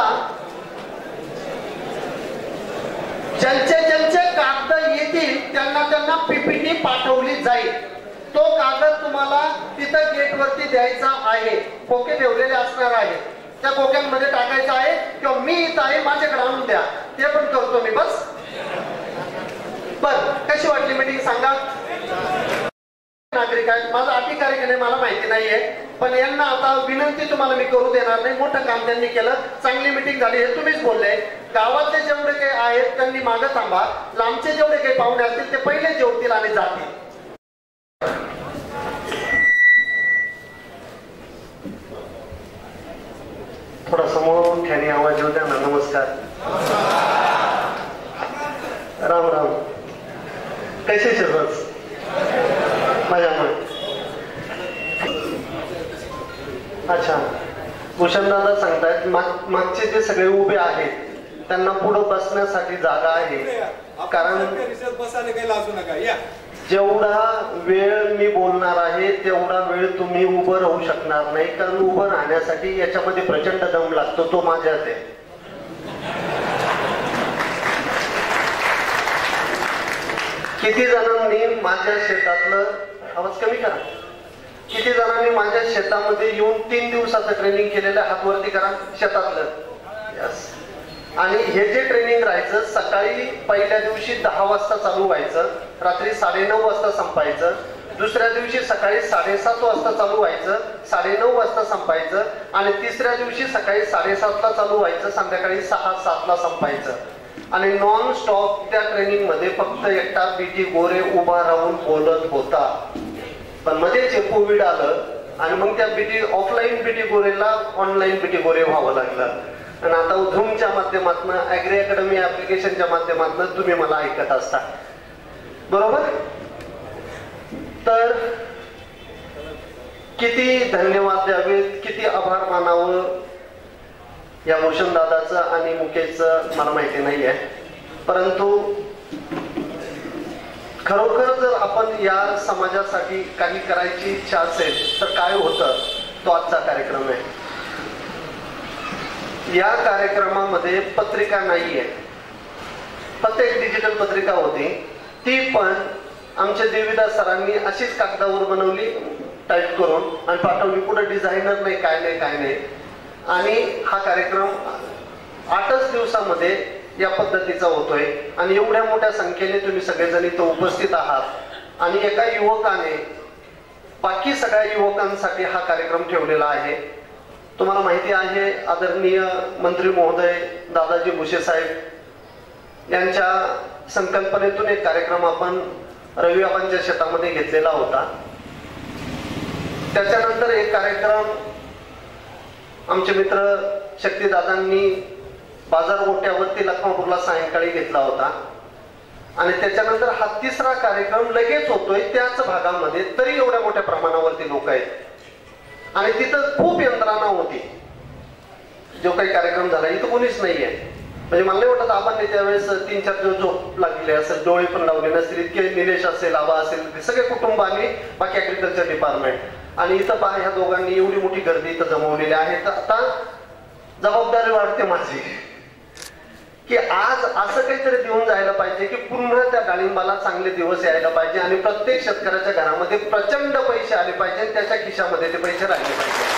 ज्यांचे ज्यांचे कागद येतील त्यांना त्यांना पीपीटी पाठवली जाईल. तो कागद तुम्हाला तिथं गेट वरती द्यायचा आहे. खोके ठेवलेले असणार आहे, त्या खोक्यांमध्ये टाकायचं आहे किंवा मी इथं आहे माझ्याकडे आणून द्या, ते पण करतो मी. बस बर, कशी वाटली मीटिंग सांगा. नागरिक आहेत, माझा अधिकारी की नाही मला माहिती नाहीये, पण यांना आता विनंती तुम्हाला मी करू देणार नाही. मोठं काम त्यांनी केलं, चांगली मीटिंग झाली हे तुम्हीच बोलले. गावातले जेवढे काही आहेत त्यांनी मागं थांबा, लांबचे जेवढे काही पाहुणे असतील ते पहिले जेवतील आणि जातील. थोडा समोर ठ्याने आवाज येऊ द्या ना. नमस्कार, राम राम. कैसे सर्वच माझ्यामुळे. अच्छा, भूषणदादा सांगतायत मागचे जे सगळे उभे आहेत त्यांना पुढे बसण्यासाठी जागा आहे, कारण जेवढा वेळ मी बोलणार आहे तेवढा वेळ तुम्ही उभं राहू शकणार नाही, कारण उभं राहण्यासाठी याच्यामध्ये प्रचंड दम लागतो, तो माझ्यात आहे. किती जणांनी माझ्या शेतातलं, आवाज कमी करा, किती जणांनी माझ्या शेतामध्ये येऊन तीन दिवसाचं ट्रेनिंग केलेलं, हात वरती करा, शेतातलं. यस. आणि हे जे ट्रेनिंग राहायचं सकाळी पहिल्या दिवशी दहा वाजता चालू व्हायचं, रात्री साडेनऊ वाजता संपायचं. दुसऱ्या दिवशी सकाळी साडेसात वाजता चालू व्हायचं, साडेनऊ वाजता संपायचं. आणि तिसऱ्या दिवशी सकाळी साडेसातला चालू व्हायचं, संध्याकाळी सहा सातला संपायचं. आणि नॉन स्टॉप त्या ट्रेनिंग मध्ये फक्त एकटा बीटी गोरे उभा राहून बोलत होता. पण मध्ये कोविड आलं आणि मग त्या बीटी ऑफलाईन बीटी गोरेला ऑनलाईन बीटी गोरे व्हावं लागलं. आणि आता उधमच्या माध्यमातून, ऍग्री अकॅडमी ऍप्लिकेशनच्या माध्यमातून तुम्ही मला ऐकत असता, बरोबर. तर किती धन्यवाद द्यावेत, किती आभार मानावं या भूषण दादाचं आणि मुकेशचं मला माहिती नाहीये. परंतु खरोखर जर आपण या समाजासाठी काही करायची इच्छा असेल तर काय होतं, तो आजचा कार्यक्रम आहे. या कार्यक्रमामध्ये पत्रिका नाहीये, फक्त एक डिजिटल पत्रिका होती, ती पण आमच्या देवीदास सरांनी अशीच कागदावर बनवली, टाईप करून आणि पाठवली. पुढे डिझायनर नाही, काय नाही काय नाही. आणि हा कार्यक्रम आठच दिवसामध्ये या पद्धतीचा होतोय. आणि एवढ्या मोठ्या संख्येने तुम्ही सगळेजण इथं उपस्थित आहात. आणि एका युवकाने बाकी सगळ्या युवकांसाठी हा कार्यक्रम ठेवलेला आहे. तुम्हाला माहिती आहे, आदरणीय मंत्री महोदय दादाजी भुसे साहेब यांच्या संकल्पनेतून एक कार्यक्रम आपण रविवारांच्या शेतामध्ये घेतलेला होता. त्याच्यानंतर एक कार्यक्रम आमचे मित्र शक्तीदादांनी बाजार गोट्यावरती लखमापूरला सायंकाळी घेतला होता. आणि त्याच्यानंतर हा तिसरा कार्यक्रम लगेच होतोय त्याच भागामध्ये, तरी एवढ्या मोठ्या प्रमाणावरती लोक आहेत. आणि तिथं खूप यंत्रणा होती. जो काही कार्यक्रम झाला इथं कोणीच नाहीये. म्हणजे मला नाही वाटत आपण त्यावेळेस तीन चार दिवस झोप लागले असेल, डोळे पण लावले नसतील. इतके निलेश असेल, आबा असेल, सगळे कुटुंब आणि बाकी ऍग्रिकल्चर डिपार्टमेंट. आणि इथं पहा, ह्या दोघांनी एवढी मोठी गर्दी इथं जमवलेली आहे. तर आता जबाबदारी वाढते माझी की आज असं काहीतरी देऊन जायला पाहिजे की पुन्हा त्या डाळिंबाला चांगले दिवस यायला पाहिजे आणि प्रत्येक शेतकऱ्याच्या घरामध्ये प्रचंड पैसे आले पाहिजे, त्याच्या खिशामध्ये ते पैसे राहिले पाहिजे.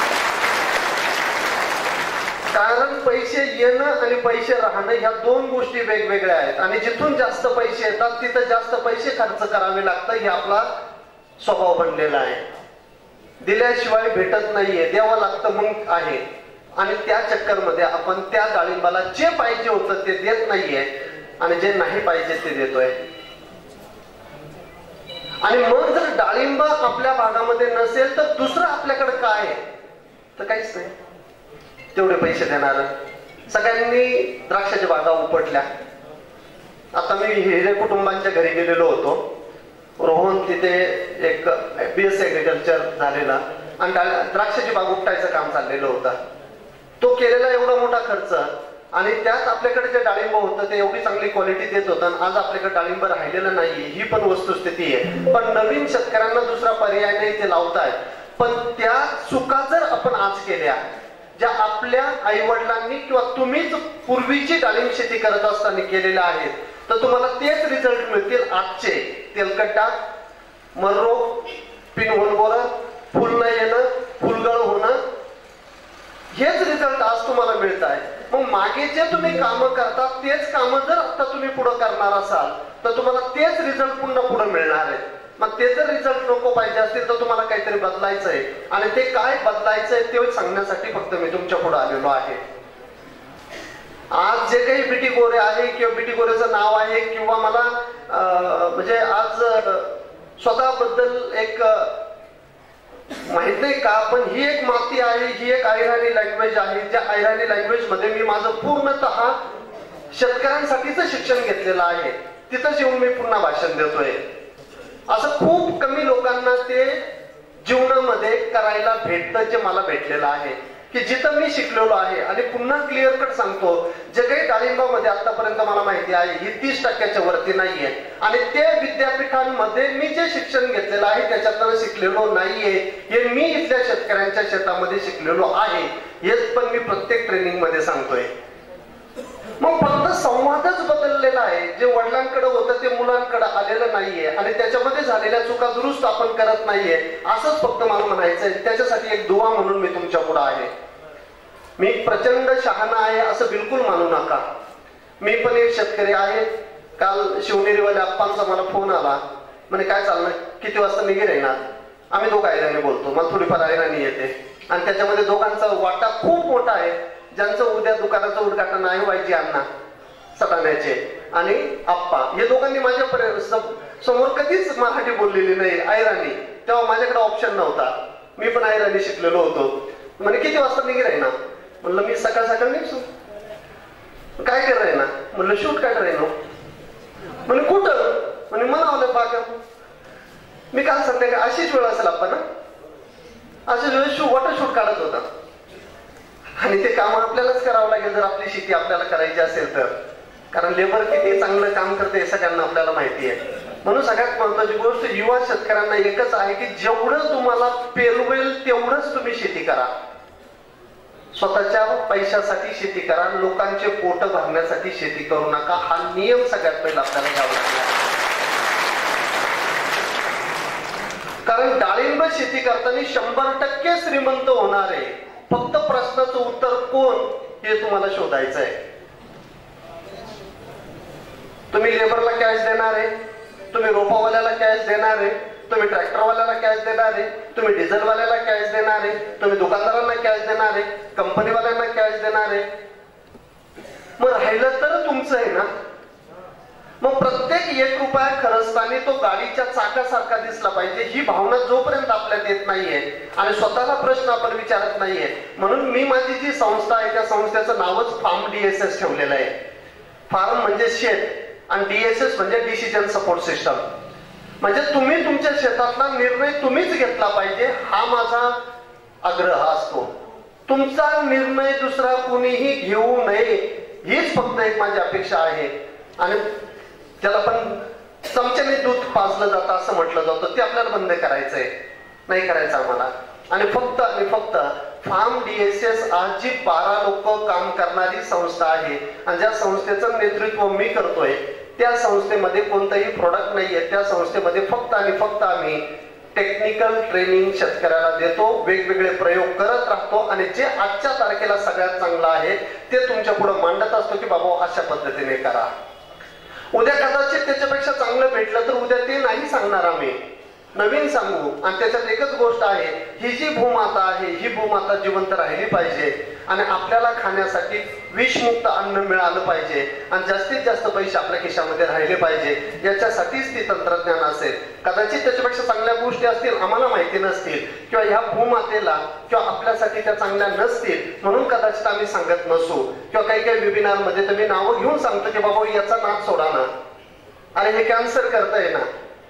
कारण पैसे येणं आणि पैसे राहणं ह्या दोन गोष्टी वेगवेगळ्या आहेत. आणि जिथून जास्त पैसे येतात तिथं जास्त पैसे खर्च करावे लागतं, हे आपला स्वभाव बनलेला आहे. दिल्याशिवाय भेटत नाहीये, द्यावं लागतं मग आहे. आणि त्या चक्कर मध्ये आपण त्या डाळिंबाला जे पाहिजे होतं ते देत नाहीये आणि जे नाही पाहिजे ते देतोय. आणि मग जर डाळिंब आपल्या भागामध्ये नसेल तर दुसरं आपल्याकडे काय आहे, तर काहीच नाही. तेवढे पैसे देणार. सगळ्यांनी द्राक्षाच्या बागा उपटल्या. आता मी हिरे कुटुंबांच्या घरी गेलेलो होतो. रोहन तिथे एक बीएससी ऍग्रिकल्चर झालेला आणि द्राक्षाची बाग उपटायचं काम चाललेलं होतं. तो केलेला एवढा मोठा खर्च आणि त्यात आपल्याकडे जे डाळिंब होतं ते एवढी चांगली क्वालिटी देत होतं आणि आज आपल्याकडे डाळिंब राहिलेलं नाहीये, ही पण वस्तुस्थिती आहे. पण नवीन शेतकऱ्यांना दुसरा पर्याय नाही, ते लावतायत. पण त्या चुका जर आपण आज केल्या, ज्या आपल्या आई वडिलांनी किंवा तुम्हीच पूर्वीची डाळिंब शेती करत असताना केलेल्या आहेत, तर तुम्हाला तेच रिझल्ट मिळतील आजचे. तेलकट टाक, मररोग, पिनहोल बोरं, फुल न येणं, फुलगळ होणं, हेच रिझल्ट आज तुम्हाला मिळत आहे. मग मागे जे तुम्ही कामं करता तेच कामं जर आता तुम्ही पुढे करणार असाल तर तुम्हाला तेच रिझल्ट पुन्हा पुढे मिळणार आहे. मग ते जर रिझल्ट नको पाहिजे असतील तर तुम्हाला काहीतरी बदलायचं आहे आणि ते काय बदलायचंय ते सांगण्यासाठी फक्त मी तुमच्या पुढे आलेलो आहे. आज जे काही बीटी गोरे आहे किंवा बीटी गोरेचं नाव आहे किंवा मला म्हणजे आज स्वतःबद्दल एक माहित नाही का, पण ही एक माती आहे, ही एक अहिराणी लँग्वेज आहे. ज्या अहिराणी लँग्वेज मध्ये मी माझं पूर्णतः शेतकऱ्यांसाठीच शिक्षण घेतलेलं आहे. तिथंच येऊन मी पुन्हा भाषण देतोय. असं खूप कमी लोकांना ते जीवनामध्ये करायला भेटतं जे मला भेटलेलं आहे, की जिथं मी शिकलेलो आहे. आणि पुन्हा क्लिअर कट सांगतो, जे काही डाळिंबामध्ये आतापर्यंत मला माहिती आहे ही तीस टक्क्याच्या वरती नाहीये. आणि ते विद्यापीठांमध्ये मी जे शिक्षण घेतलेलं आहे त्याच्यातनं शिकलेलो नाहीये. हे मी इथल्या शेतकऱ्यांच्या शेतामध्ये शिकलेलो आहे. हेच पण मी प्रत्येक ट्रेनिंग मध्ये सांगतोय. मग फक्त संवादच बदललेला आहे. जे वडिलांकडे होतं ते मुलांकडे आलेलं नाहीये आणि त्याच्यामध्ये झालेल्या चुका दुरुस्त आपण करत नाहीये. असंच फक्त मला म्हणायचंय. त्याच्यासाठी एक दुवा म्हणून मी तुमच्या पुढे आहे. मी प्रचंड शहाणा आहे असं बिलकुल मानू नका. मी पण एक शेतकरी आहे. काल शिवनेरीवाल्या आप्पांचा मला फोन आला, म्हणे काय चाललं, किती वाजता निघे राहणार. आम्ही दोघं आयराणी बोलतो, मला थोडीफार आयराणी येते आणि त्याच्यामध्ये दोघांचा वाटा खूप मोठा आहे. ज्यांचं उद्या दुकानाचं उद्घाटन आहे वायजी अण्णा सटाण्याचे आणि आप्पा, हे दोघांनी माझ्या समोर कधीच मराठी बोललेली नाही आयराणी. तेव्हा माझ्याकडे ऑप्शन नव्हता. मी पण आयराणी शिकलेलो होतो. म्हणे किती वाजता निघे राहीना. म्हणलं मी सकाळ सकाळ निघतो. काय कर राहीना. म्हणलं शूट काय राहीनो. म्हणे कुठं. म्हणे म्हणावलं बाग. मी काल संध्याकाळी अशीच वेळ असेल आपण अशीच वेळ शू वॉटर शूट काढत होता. आणि ते काम आपल्यालाच करावं लागेल जर आपली शेती आपल्याला करायची असेल तर. कारण लेबर किती चांगलं काम करते हे सगळ्यांना आपल्याला माहिती आहे. म्हणून सगळ्यात महत्वाची गोष्ट युवा शेतकऱ्यांना एकच आहे की जेवढं तुम्हाला पेलवेल तेवढंच तुम्ही शेती करा. स्वतःच्या पैशासाठी शेती करा. लोकांचे पोट भरण्यासाठी शेती करू नका. हा नियम सगळ्यात पहिला आपल्याला घ्यावा लागला. कारण डाळिंब शेती करताना शंभर टक्के श्रीमंत होणार आहे. फक्त प्रश्नाचं उत्तर कोण हे तुम्हाला शोधायचं आहे. तुम्ही लेबरला कॅश देणार आहे, तुम्ही रोपावाल्याला कॅश देणार आहे, तुम्ही ट्रॅक्टरवाल्याला कॅश देणार आहे, तुम्ही डिझेलवाल्याला कॅश देणार आहे, तुम्ही दुकानदारांना कॅश देणार आहे, कंपनीवाल्यांना कॅश देणार आहे. मग राहिलं तर तुमचं आहे ना. मग प्रत्येक एक रुपया खरचताना तो गाडीच्या चाकासारखा दिसला पाहिजे. ही भावना जोपर्यंत आपल्यात येत नाहीये आणि स्वतःला प्रश्न आपण विचारत नाहीये. म्हणून मी माझी जी संस्था आहे त्या संस्थेचं नावच फार्म डीएसएस ठेवलेलं आहे. फार्म म्हणजे शेत आणि डीएसएस म्हणजे डिसिजन सपोर्ट सिस्टम. म्हणजे तुम्ही तुमच्या शेतातला निर्णय तुम्हीच घेतला पाहिजे हा माझा आग्रह असतो. तुमचा निर्णय दुसरा कुणीही घेऊ नये हीच फक्त एक माझी अपेक्षा आहे. आणि त्याला पण चमच्याने दूध पाजलं जातं असं म्हटलं जातं, ते आपल्याला बंद करायचंय. नाही करायचं आम्हाला. आणि फक्त आणि फक्त फार्म डीएसएस आज जी बारा लोक काम करणारी संस्था आहे आणि ज्या संस्थेचं नेतृत्व मी करतोय त्या संस्थेमध्ये कोणताही प्रोडक्ट नाहीये. त्या संस्थेमध्ये फक्त आणि फक्त आम्ही टेक्निकल ट्रेनिंग शेतकऱ्याला देतो, वेगवेगळे प्रयोग करत राहतो आणि जे आजच्या तारखेला सगळ्यात चांगलं आहे ते तुमच्या पुढे मांडत असतो की बाबा अशा पद्धतीने करा. उद्या कदाचित त्याच्यापेक्षा चांगलं भेटलं तर उद्या ते नाही सांगणार आम्ही, नवीन सांगू. आणि त्याच्यात एकच गोष्ट आहे, ही जी भूमाता आहे ही भूमाता जिवंत राहिली पाहिजे आणि आपल्याला खाण्यासाठी विषमुक्त अन्न मिळालं पाहिजे आणि जास्तीत जास्त पैसे आपल्या खिशामध्ये राहिले पाहिजे. याच्यासाठीच ती तंत्रज्ञान असेल. कदाचित त्याच्यापेक्षा चांगल्या गोष्टी असतील आम्हाला माहिती नसतील किंवा ह्या भूमातेला किंवा आपल्यासाठी त्या चांगल्या नसतील म्हणून कदाचित आम्ही सांगत नसू. किंवा काही काही वेबिनार मध्ये तुम्ही नावं घेऊन सांगतो की बाबा याचा नाद सोडा ना, अरे हे कॅन्सर करताय ना.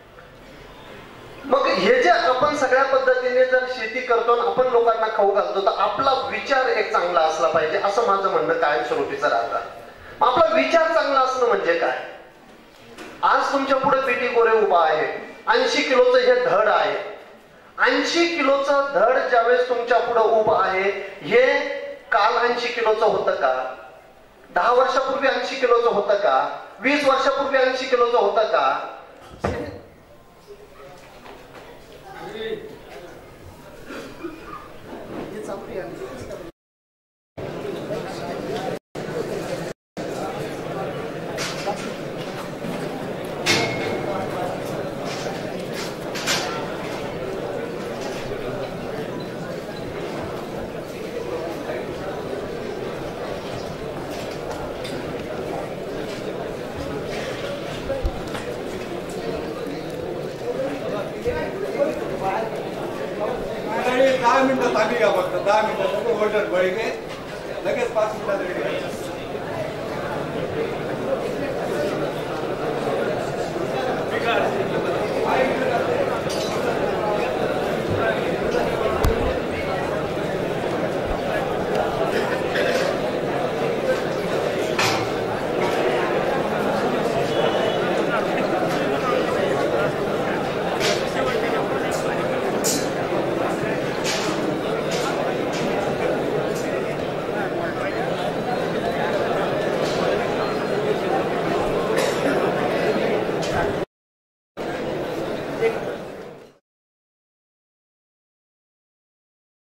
मग हे जे आपण सगळ्या पद्धतीने जर शेती करतो आपण लोकांना खाऊ घालतो तर आपला विचार एक चांगला असला पाहिजे असं माझं म्हणणं कायमस्वरूपीचं राहतं. आपला विचार चांगला असणं म्हणजे काय. आज तुमच्या पुढे बीटी गोरे उभा आहे. ऐंशी किलोचं हे धड आहे. ऐंशी किलोचं धड ज्यावेळेस तुमच्या पुढे उभं आहे हे काल ऐंशी किलोचं होतं का, दहा वर्षापूर्वी ऐंशी किलोचं होतं का, वीस वर्षापूर्वी ऐंशी किलोचं होतं का.
मिनिटं थांबी का फक्त दहा मिनिटं होल्डर बळगे लगेच पाच मिनिटात रेडी
एक